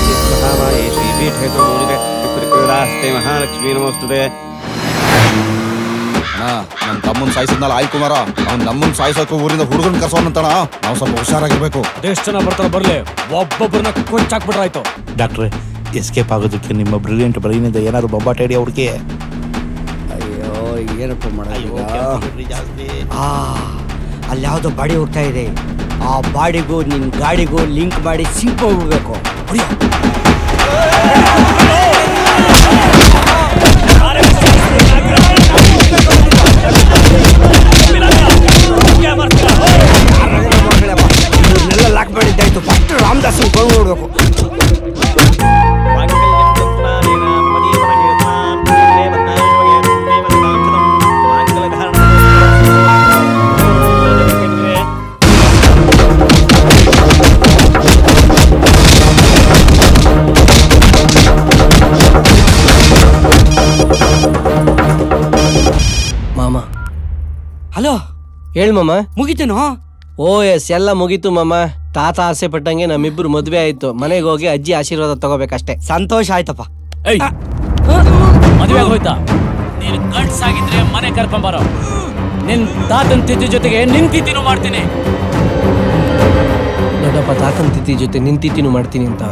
ಮಹಾಲಕ್ಷ್ಮಿ ನಮಸ್ತುತೆ. ನಮ್ ತಮ್ಮನ್ ಸಾಯಿಸಿದ್ನಲ್ಲ ಆಯ್ ಕುಮಾರ, ಅವ್ನ್ ನಮ್ಮನ್ ಸಾಯಿಸೋಕು ಊರಿಂದ ಹುಡುಗನ್ ಕರ್ಸೋನಂತಣ. ನಾವು ಸ್ವಲ್ಪ ಹುಷಾರಾಗಿರ್ಬೇಕು. ಎಷ್ಟು ಜನ ಬರ್ತಾರ ಬರ್ಲಿ, ಒಬ್ಬೊಬ್ಬರನ್ನ ಕೊಂಚಾಕ್ಬಿಟ್ರಾಯ್ತು. ಡಾಕ್ಟ್ರೆ, ಎಸ್ಕೇಪ್ ಆಗೋದಕ್ಕೆ ನಿಮ್ಮ ಬ್ರಿಲಿಯಂಟ್ ಬ್ರೈನಿಂದ ಏನಾದ್ರು ಬೊಬ್ಬಾಟ ಹೇಳಿ ಅವ್ರಿಗೆ. ಅಯ್ಯೋ, ಏನಪ್ಪ ಮಾಡೋದು? ಅಲ್ಲಿ ಯಾವ್ದೋ ಬಾಡಿ ಹೋಗ್ತಾ ಇದೆ. ಆ ಬಾಡಿಗೂ ನಿನ್ ಗಾಡಿಗೂ ಲಿಂಕ್ ಮಾಡಿ ಸಿಂಕ್ ಹೋಗ್ಬೇಕು. ಇದನ್ನೆಲ್ಲ ಲಾಕ್ ಮಾಡಿದ್ದಾಯ್ತು. ಫಸ್ಟ್ ರಾಮದಾಸ್ ನೋಡ್ಬೇಕು. ಮಾಮ. ಹಲೋ, ಹೇಳ್ ಮಾಮ. ಮುಗಿತೇನೋ? ಓ ಎಸ್, ಎಲ್ಲ ಮುಗೀತು ಮಾಮ. ತಾತ ಆಸೆ ಪಟ್ಟಂಗೆ ನಮ್ಮಿಬ್ರು ಮದ್ವೆ ಆಯ್ತು. ಮನೆಗೆ ಹೋಗಿ ಅಜ್ಜಿ ಆಶೀರ್ವಾದ ತಗೋಬೇಕಷ್ಟೇ. ಸಂತೋಷ ಆಯ್ತಪ್ಪ. ಮದುವೆ ಹೋಯ್ತಾ? ನೀನು ಗಂಡ್ಸಾಗಿದ್ರೆ ಮನೆ ಕರ್ಕೊಂಬಾರೋ. ನಿನ್ ತಾತನ್ ತಿಥಿ ಜೊತೆಗೆ ನಿನ್ ತಿಥಿನೂ ಮಾಡ್ತೀನಿ. ದೊಡ್ಡಪ್ಪ ತಾತನ್ ತಿಥಿ ಜೊತೆ ನಿನ್ ತಿಥಿನೂ ಮಾಡ್ತೀನಿ ಅಂತ.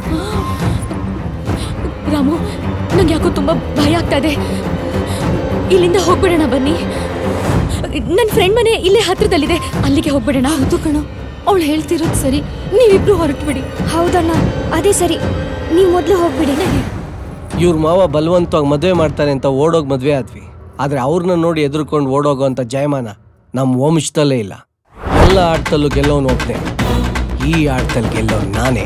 ರಾಮು, ನಂಗೆ ಯಾಕೋ ತುಂಬಾ ಭಯ ಆಗ್ತಾ ಇದೆ. ಇಲ್ಲಿಂದ ಹೋಗ್ಬಿಡೋಣ ಬನ್ನಿ. ನನ್ನ ಫ್ರೆಂಡ್ ಮನೆ ಇಲ್ಲೇ ಹತ್ರದಲ್ಲಿದೆ, ಅಲ್ಲಿಗೆ ಹೋಗ್ಬಿಡೋಣ. ಹೌದು ಕಣೋ, ಅವಳು ಹೇಳ್ತಿರೋದು ಸರಿ. ನೀವಿಬ್ರು ಹೊರಟ್ಬಿಡಿ. ಹೌದಣ್ಣ, ಅದೇ ಸರಿ. ನೀವು ಮೊದಲು ಹೋಗ್ಬಿಡಿ. ಇವ್ರ ಮಾವ ಬಲವಂತವಾಗಿ ಮದುವೆ ಮಾಡ್ತಾರೆ ಅಂತ ಓಡೋಗಿ ಮದುವೆ ಆದ್ವಿ. ಆದ್ರೆ ಅವ್ರನ್ನ ನೋಡಿ ಎದುರ್ಕೊಂಡು ಓಡೋಗೋ ಅಂತ ಜಯಮಾನ ನಮ್ಮ ವಂಶದಲ್ಲೇ ಇಲ್ಲ. ಎಲ್ಲ ಆಟದಲ್ಲೂ ಗೆಲ್ಲೋನು ಒಬ್ಬನೇ. ಈ ಆಟದಲ್ಲಿ ಗೆಲ್ಲೋನು ನಾನೇ.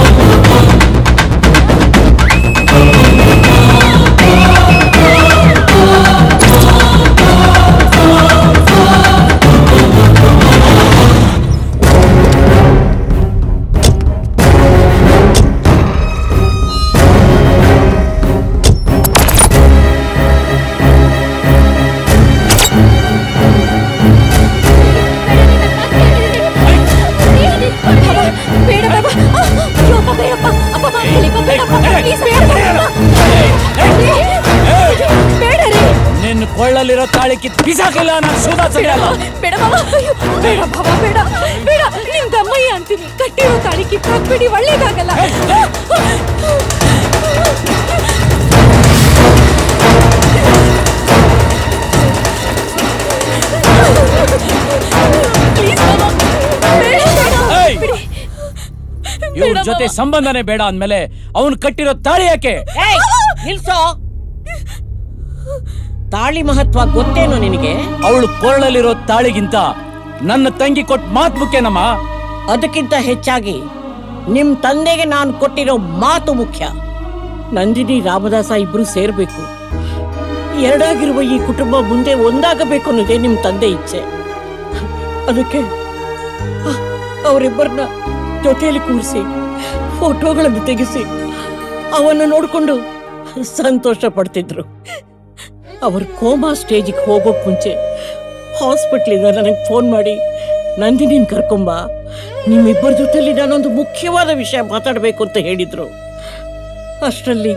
ನಿನ್ನ ಕೊಳ್ಳಲ್ಲಿರೋ ತಾಳಿ ಕಿತ್ತು ಬಿಸಾಕಿಲ್ಲ, ನಾನು ಸೋದಾ ಸರಿಯಲ್ಲ. ಬೇಡ ಬಾಬಾ, ಬೇಡ ಬಾಬಾ, ಬೇಡ ಬೇಡ. ನಿಮ್ ತಮ್ಮಯ್ಯ ಅಂತೀನಿ. ಕಟ್ಟಿರೋ ತಾಳಿ ಕಿತ್ತು ಹಾಕ್ಬೇಡಿ, ಒಳ್ಳೇದಾಗಲ್ಲ. ಇವ್ರ ಜೊತೆ ಸಂಬಂಧನೇ ಬೇಡ ಅಂದ್ಮೇಲೆ ಅವನು ಕಟ್ಟಿರೋ ತಾಳಿ ಯಾಕೆ? ನಿಲ್ಸೋ. ತಾಳಿ ಮಹತ್ವ ಗೊತ್ತೇನೋ ನಿನಗೆ? ಅವಳು ಕೊಳ್ಳಲಿರೋ ತಾಳಿಗಿಂತ ನನ್ನ ತಂಗಿ ಕೊಟ್ಟ ಮಾತು ಮುಖ್ಯನಮ್ಮ. ಅದಕ್ಕಿಂತ ಹೆಚ್ಚಾಗಿ ನಿಮ್ ತಂದೆಗೆ ನಾನು ಕೊಟ್ಟಿರೋ ಮಾತು ಮುಖ್ಯ. ನಂದಿನಿ ರಾಮದಾಸ ಇಬ್ರು ಸೇರ್ಬೇಕು. ಎರಡಾಗಿರುವ ಈ ಕುಟುಂಬ ಮುಂದೆ ಒಂದಾಗಬೇಕು ಅನ್ನೋದೇ ನಿಮ್ ತಂದೆ ಇಚ್ಛೆ. ಅದಕ್ಕೆ ಅವರಿಬ್ಬರನ್ನ ಜೊತೆಯಲ್ಲಿ ಕೂರಿಸಿ ಫೋಟೋಗಳನ್ನು ತೆಗೆಸಿ ಅವನ್ನ ನೋಡ್ಕೊಂಡು ಸಂತೋಷ ಪಡ್ತಿದ್ರು. ಅವ್ರ ಕೋಮಾ ಸ್ಟೇಜಿಗೆ ಹೋಗೋಕ್ ಮುಂಚೆ ಹಾಸ್ಪಿಟ್ಲಿಂದ ನನಗೆ ಫೋನ್ ಮಾಡಿ, ನಂದಿನಿನ್ ಕರ್ಕೊಂಬ, ನಿಮ್ಮಿಬ್ಬರ ಜೊತೆಲಿ ನಾನೊಂದು ಮುಖ್ಯವಾದ ವಿಷಯ ಮಾತಾಡಬೇಕು ಅಂತ ಹೇಳಿದ್ರು. ಅಷ್ಟರಲ್ಲಿ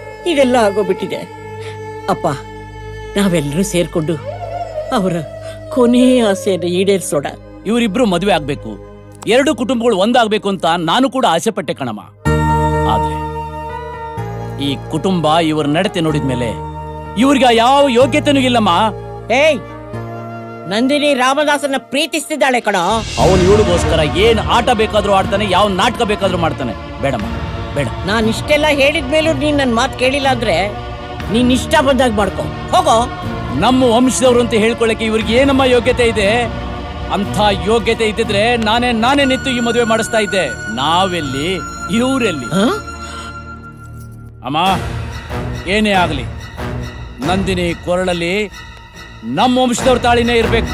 ಇದೆಲ್ಲ ಆಗೋಗ್ಬಿಟ್ಟಿದೆ. ಅಪ್ಪ, ನಾವೆಲ್ಲರೂ ಸೇರ್ಕೊಂಡು ಅವರ ಕೊನೆ ಆಸೆಯನ್ನು ಈಡೇರಿಸೋಣ. ಇವರಿಬ್ರು ಮದುವೆ ಆಗ್ಬೇಕು, ಎರಡು ಕುಟುಂಬಗಳು ಒಂದಾಗ್ಬೇಕು ಅಂತ ನಾನು ಕೂಡ ಆಸೆ ಪಟ್ಟೆ ಕಣಮ್ಮ. ಆದ್ರೆ ಈ ಕುಟುಂಬ ಇವ್ರ ನಡತೆ ನೋಡಿದ್ಮೇಲೆ ಇವ್ರಿಗೆ ಯಾವ ಯೋಗ್ಯತೆನೂ ಇಲ್ಲಮ್ಮ. ಏಯ್, ನಂದಿನಿ ರಾಮದಾಸನ ಪ್ರೀತಿಸ್ತಿದ್ದಾಳೆ ಕಣ. ಅವನು ಇವಳಿಗೋಸ್ಕರ ಏನ್ ಆಟ ಬೇಕಾದ್ರೂ ಆಡ್ತಾನೆ, ಯಾವ ನಾಟಕ ಬೇಕಾದ್ರೂ ಮಾಡ್ತಾನೆ. ಬೇಡಮ್ಮ, ಬೇಡ. ನಾನು ಇಷ್ಟೆಲ್ಲ ಹೇಳಿದ್ಮೇಲೂ ನೀನ್ ನನ್ ಮಾತು ಕೇಳಿಲ್ಲ ಅಂದ್ರೆ ನೀನ್ ಇಷ್ಟ ಬಂದಾಗ ಮಾಡ್ಕೊ, ಹೋಗೋ. ನಮ್ಮ ವಂಶದವ್ರು ಅಂತ ಹೇಳ್ಕೊಳ್ಳಕ್ಕೆ ಇವ್ರಿಗೆ ಏನಮ್ಮ ಯೋಗ್ಯತೆ ಇದೆ? ಅಂತ ಯೋಗ್ಯತೆ ಇದ್ದಿದ್ರೆ ನಾನೇ ನಾನೇ ನಿಂತು ಈ ಮದುವೆ ಮಾಡಿಸ್ತಾ ಇದ್ದೆ. ನಾವೆಲ್ಲಿ, ಇವರೆಲ್ಲಿ? ಅಮ್ಮ, ಏನೇ ಆಗ್ಲಿ ನಂದಿನಿ ಕೊರಳಲ್ಲಿ ನಮ್ಮ ವಂಶದವ್ರ ತಾಳಿನೇ ಇರ್ಬೇಕು.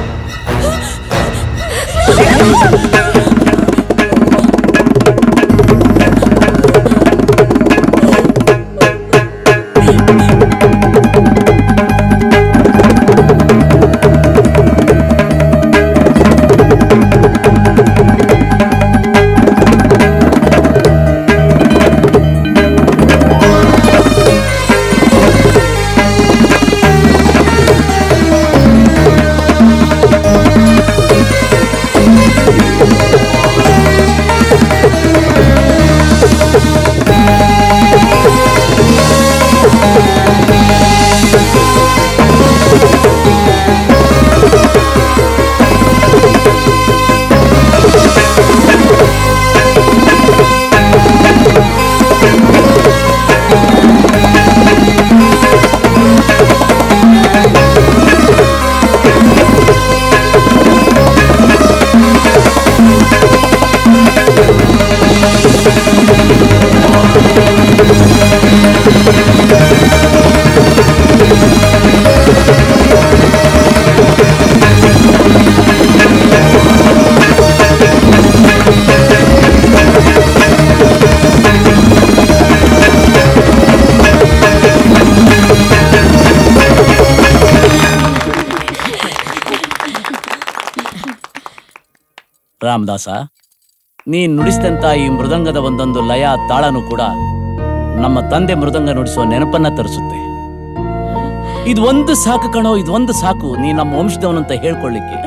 ರಾಮದಾಸ, ನೀನ್ ನುಡಿಸಿದಂತ ಈ ಮೃದಂಗದ ಒಂದೊಂದು ಲಯ ತಾಳನೂ ಕೂಡ ನಮ್ಮ ತಂದೆ ಮೃದಂಗ ನುಡಿಸುವ ನೆನಪನ್ನ ತರಿಸುತ್ತೆ. ಇದು ಒಂದು ಸಾಕು ಕಣೋ, ಇದೊಂದು ಸಾಕು ನೀ ನಮ್ಮ ವಂಶದವನಂತ ಹೇಳ್ಕೊಳ್ಳಿಕ್ಕೆ.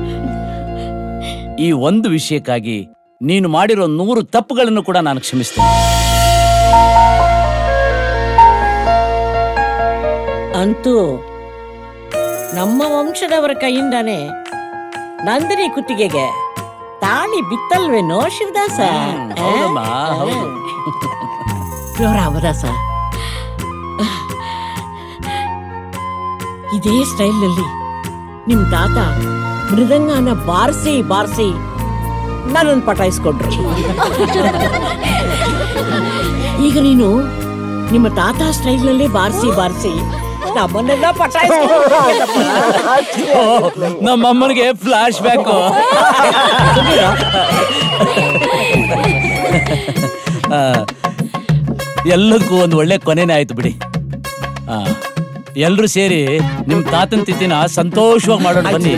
ಈ ಒಂದು ವಿಷಯಕ್ಕಾಗಿ ನೀನು ಮಾಡಿರೋ ನೂರು ತಪ್ಪುಗಳನ್ನು ಕೂಡ ನಾನು ಕ್ಷಮಿಸ್ತೇನೆ. ಅಂತೂ ನಮ್ಮ ವಂಶದವರ ಕೈಯಿಂದಾನೆ ನಂದಿನಿ ಕುತ್ತಿಗೆಗೆ ತಾಳಿ ಬಿತ್ತಲ್ವೇನೋ ಶಿವದಾಸ? ರಾಮದಾಸ, ಇದೇ ಸ್ಟೈಲ್ ನಲ್ಲಿ ನಿಮ್ ತಾತ ಮೃದಂಗನ ಬಾರಿಸಿ ಬಾರಿಸಿ ನನ್ನನ್ನು ಪಟಾಯಿಸ್ಕೊಂಡ್ರು. ಈಗ ನೀನು ನಿಮ್ಮ ತಾತ ಸ್ಟೈಲ್ ನಲ್ಲಿ ಬಾರಿಸಿ ಬಾರಿಸಿ ನಮ್ಮನ್ನೆಲ್ಲ ಪಟಾಯಿಸ್ಕೊಂಡ್ರು. ನಮ್ಮಮ್ಮನಿಗೆ ಫ್ಲಾಶ್ ಬ್ಯಾಕ್. ಎಲ್ಲದಕ್ಕೂ ಒಂದು ಒಳ್ಳೆ ಕೊನೆನೇ ಆಯ್ತು ಬಿಡಿ. ಎಲ್ರು ಸೇರಿ ನಿಮ್ ತಾತನ ತಿಥಿನ ಸಂತೋಷವಾಗಿ ಮಾಡೋಣ ಬನ್ನಿ.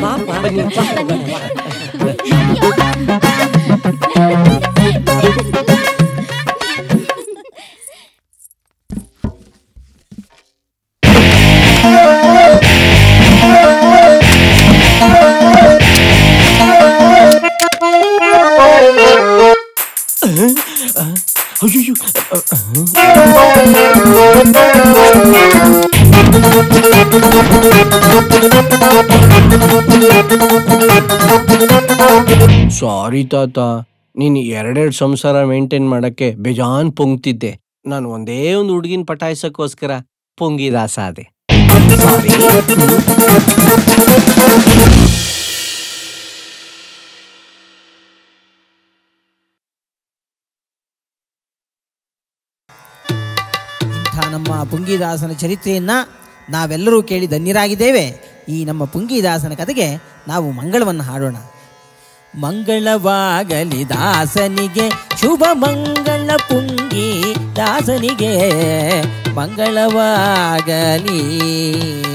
ಸಾರಿ ತಾತ, ನೀನು ಎರಡೆರಡು ಸಂಸಾರ ಮೇಂಟೈನ್ ಮಾಡಕ್ಕೆ ಬೇಜಾನ್ ಪೊಂಗ್ತಿದ್ದೆ. ನಾನು ಒಂದೇ ಒಂದು ಹುಡುಗಿನ ಪಟಾಯಿಸಕ್ಕೋಸ್ಕರ ಪೊಂಗಿದಾಸ ಅದೆ. ನಮ್ಮ ಪುಂಗಿದಾಸನ ಚರಿತ್ರೆಯನ್ನ ನಾವೆಲ್ಲರೂ ಕೇಳಿ ಧನ್ಯರಾಗಿದ್ದೇವೆ. ಈ ನಮ್ಮ ಪುಂಗಿದಾಸನ ಕತೆಗೆ ನಾವು ಮಂಗಳವನ್ನು ಹಾಡೋಣ. ಮಂಗಳವಾಗಲಿ ದಾಸನಿಗೆ, ಶುಭ ಮಂಗಳ ಪುಂಗಿ ದಾಸನಿಗೆ ಮಂಗಳವಾಗಲಿ.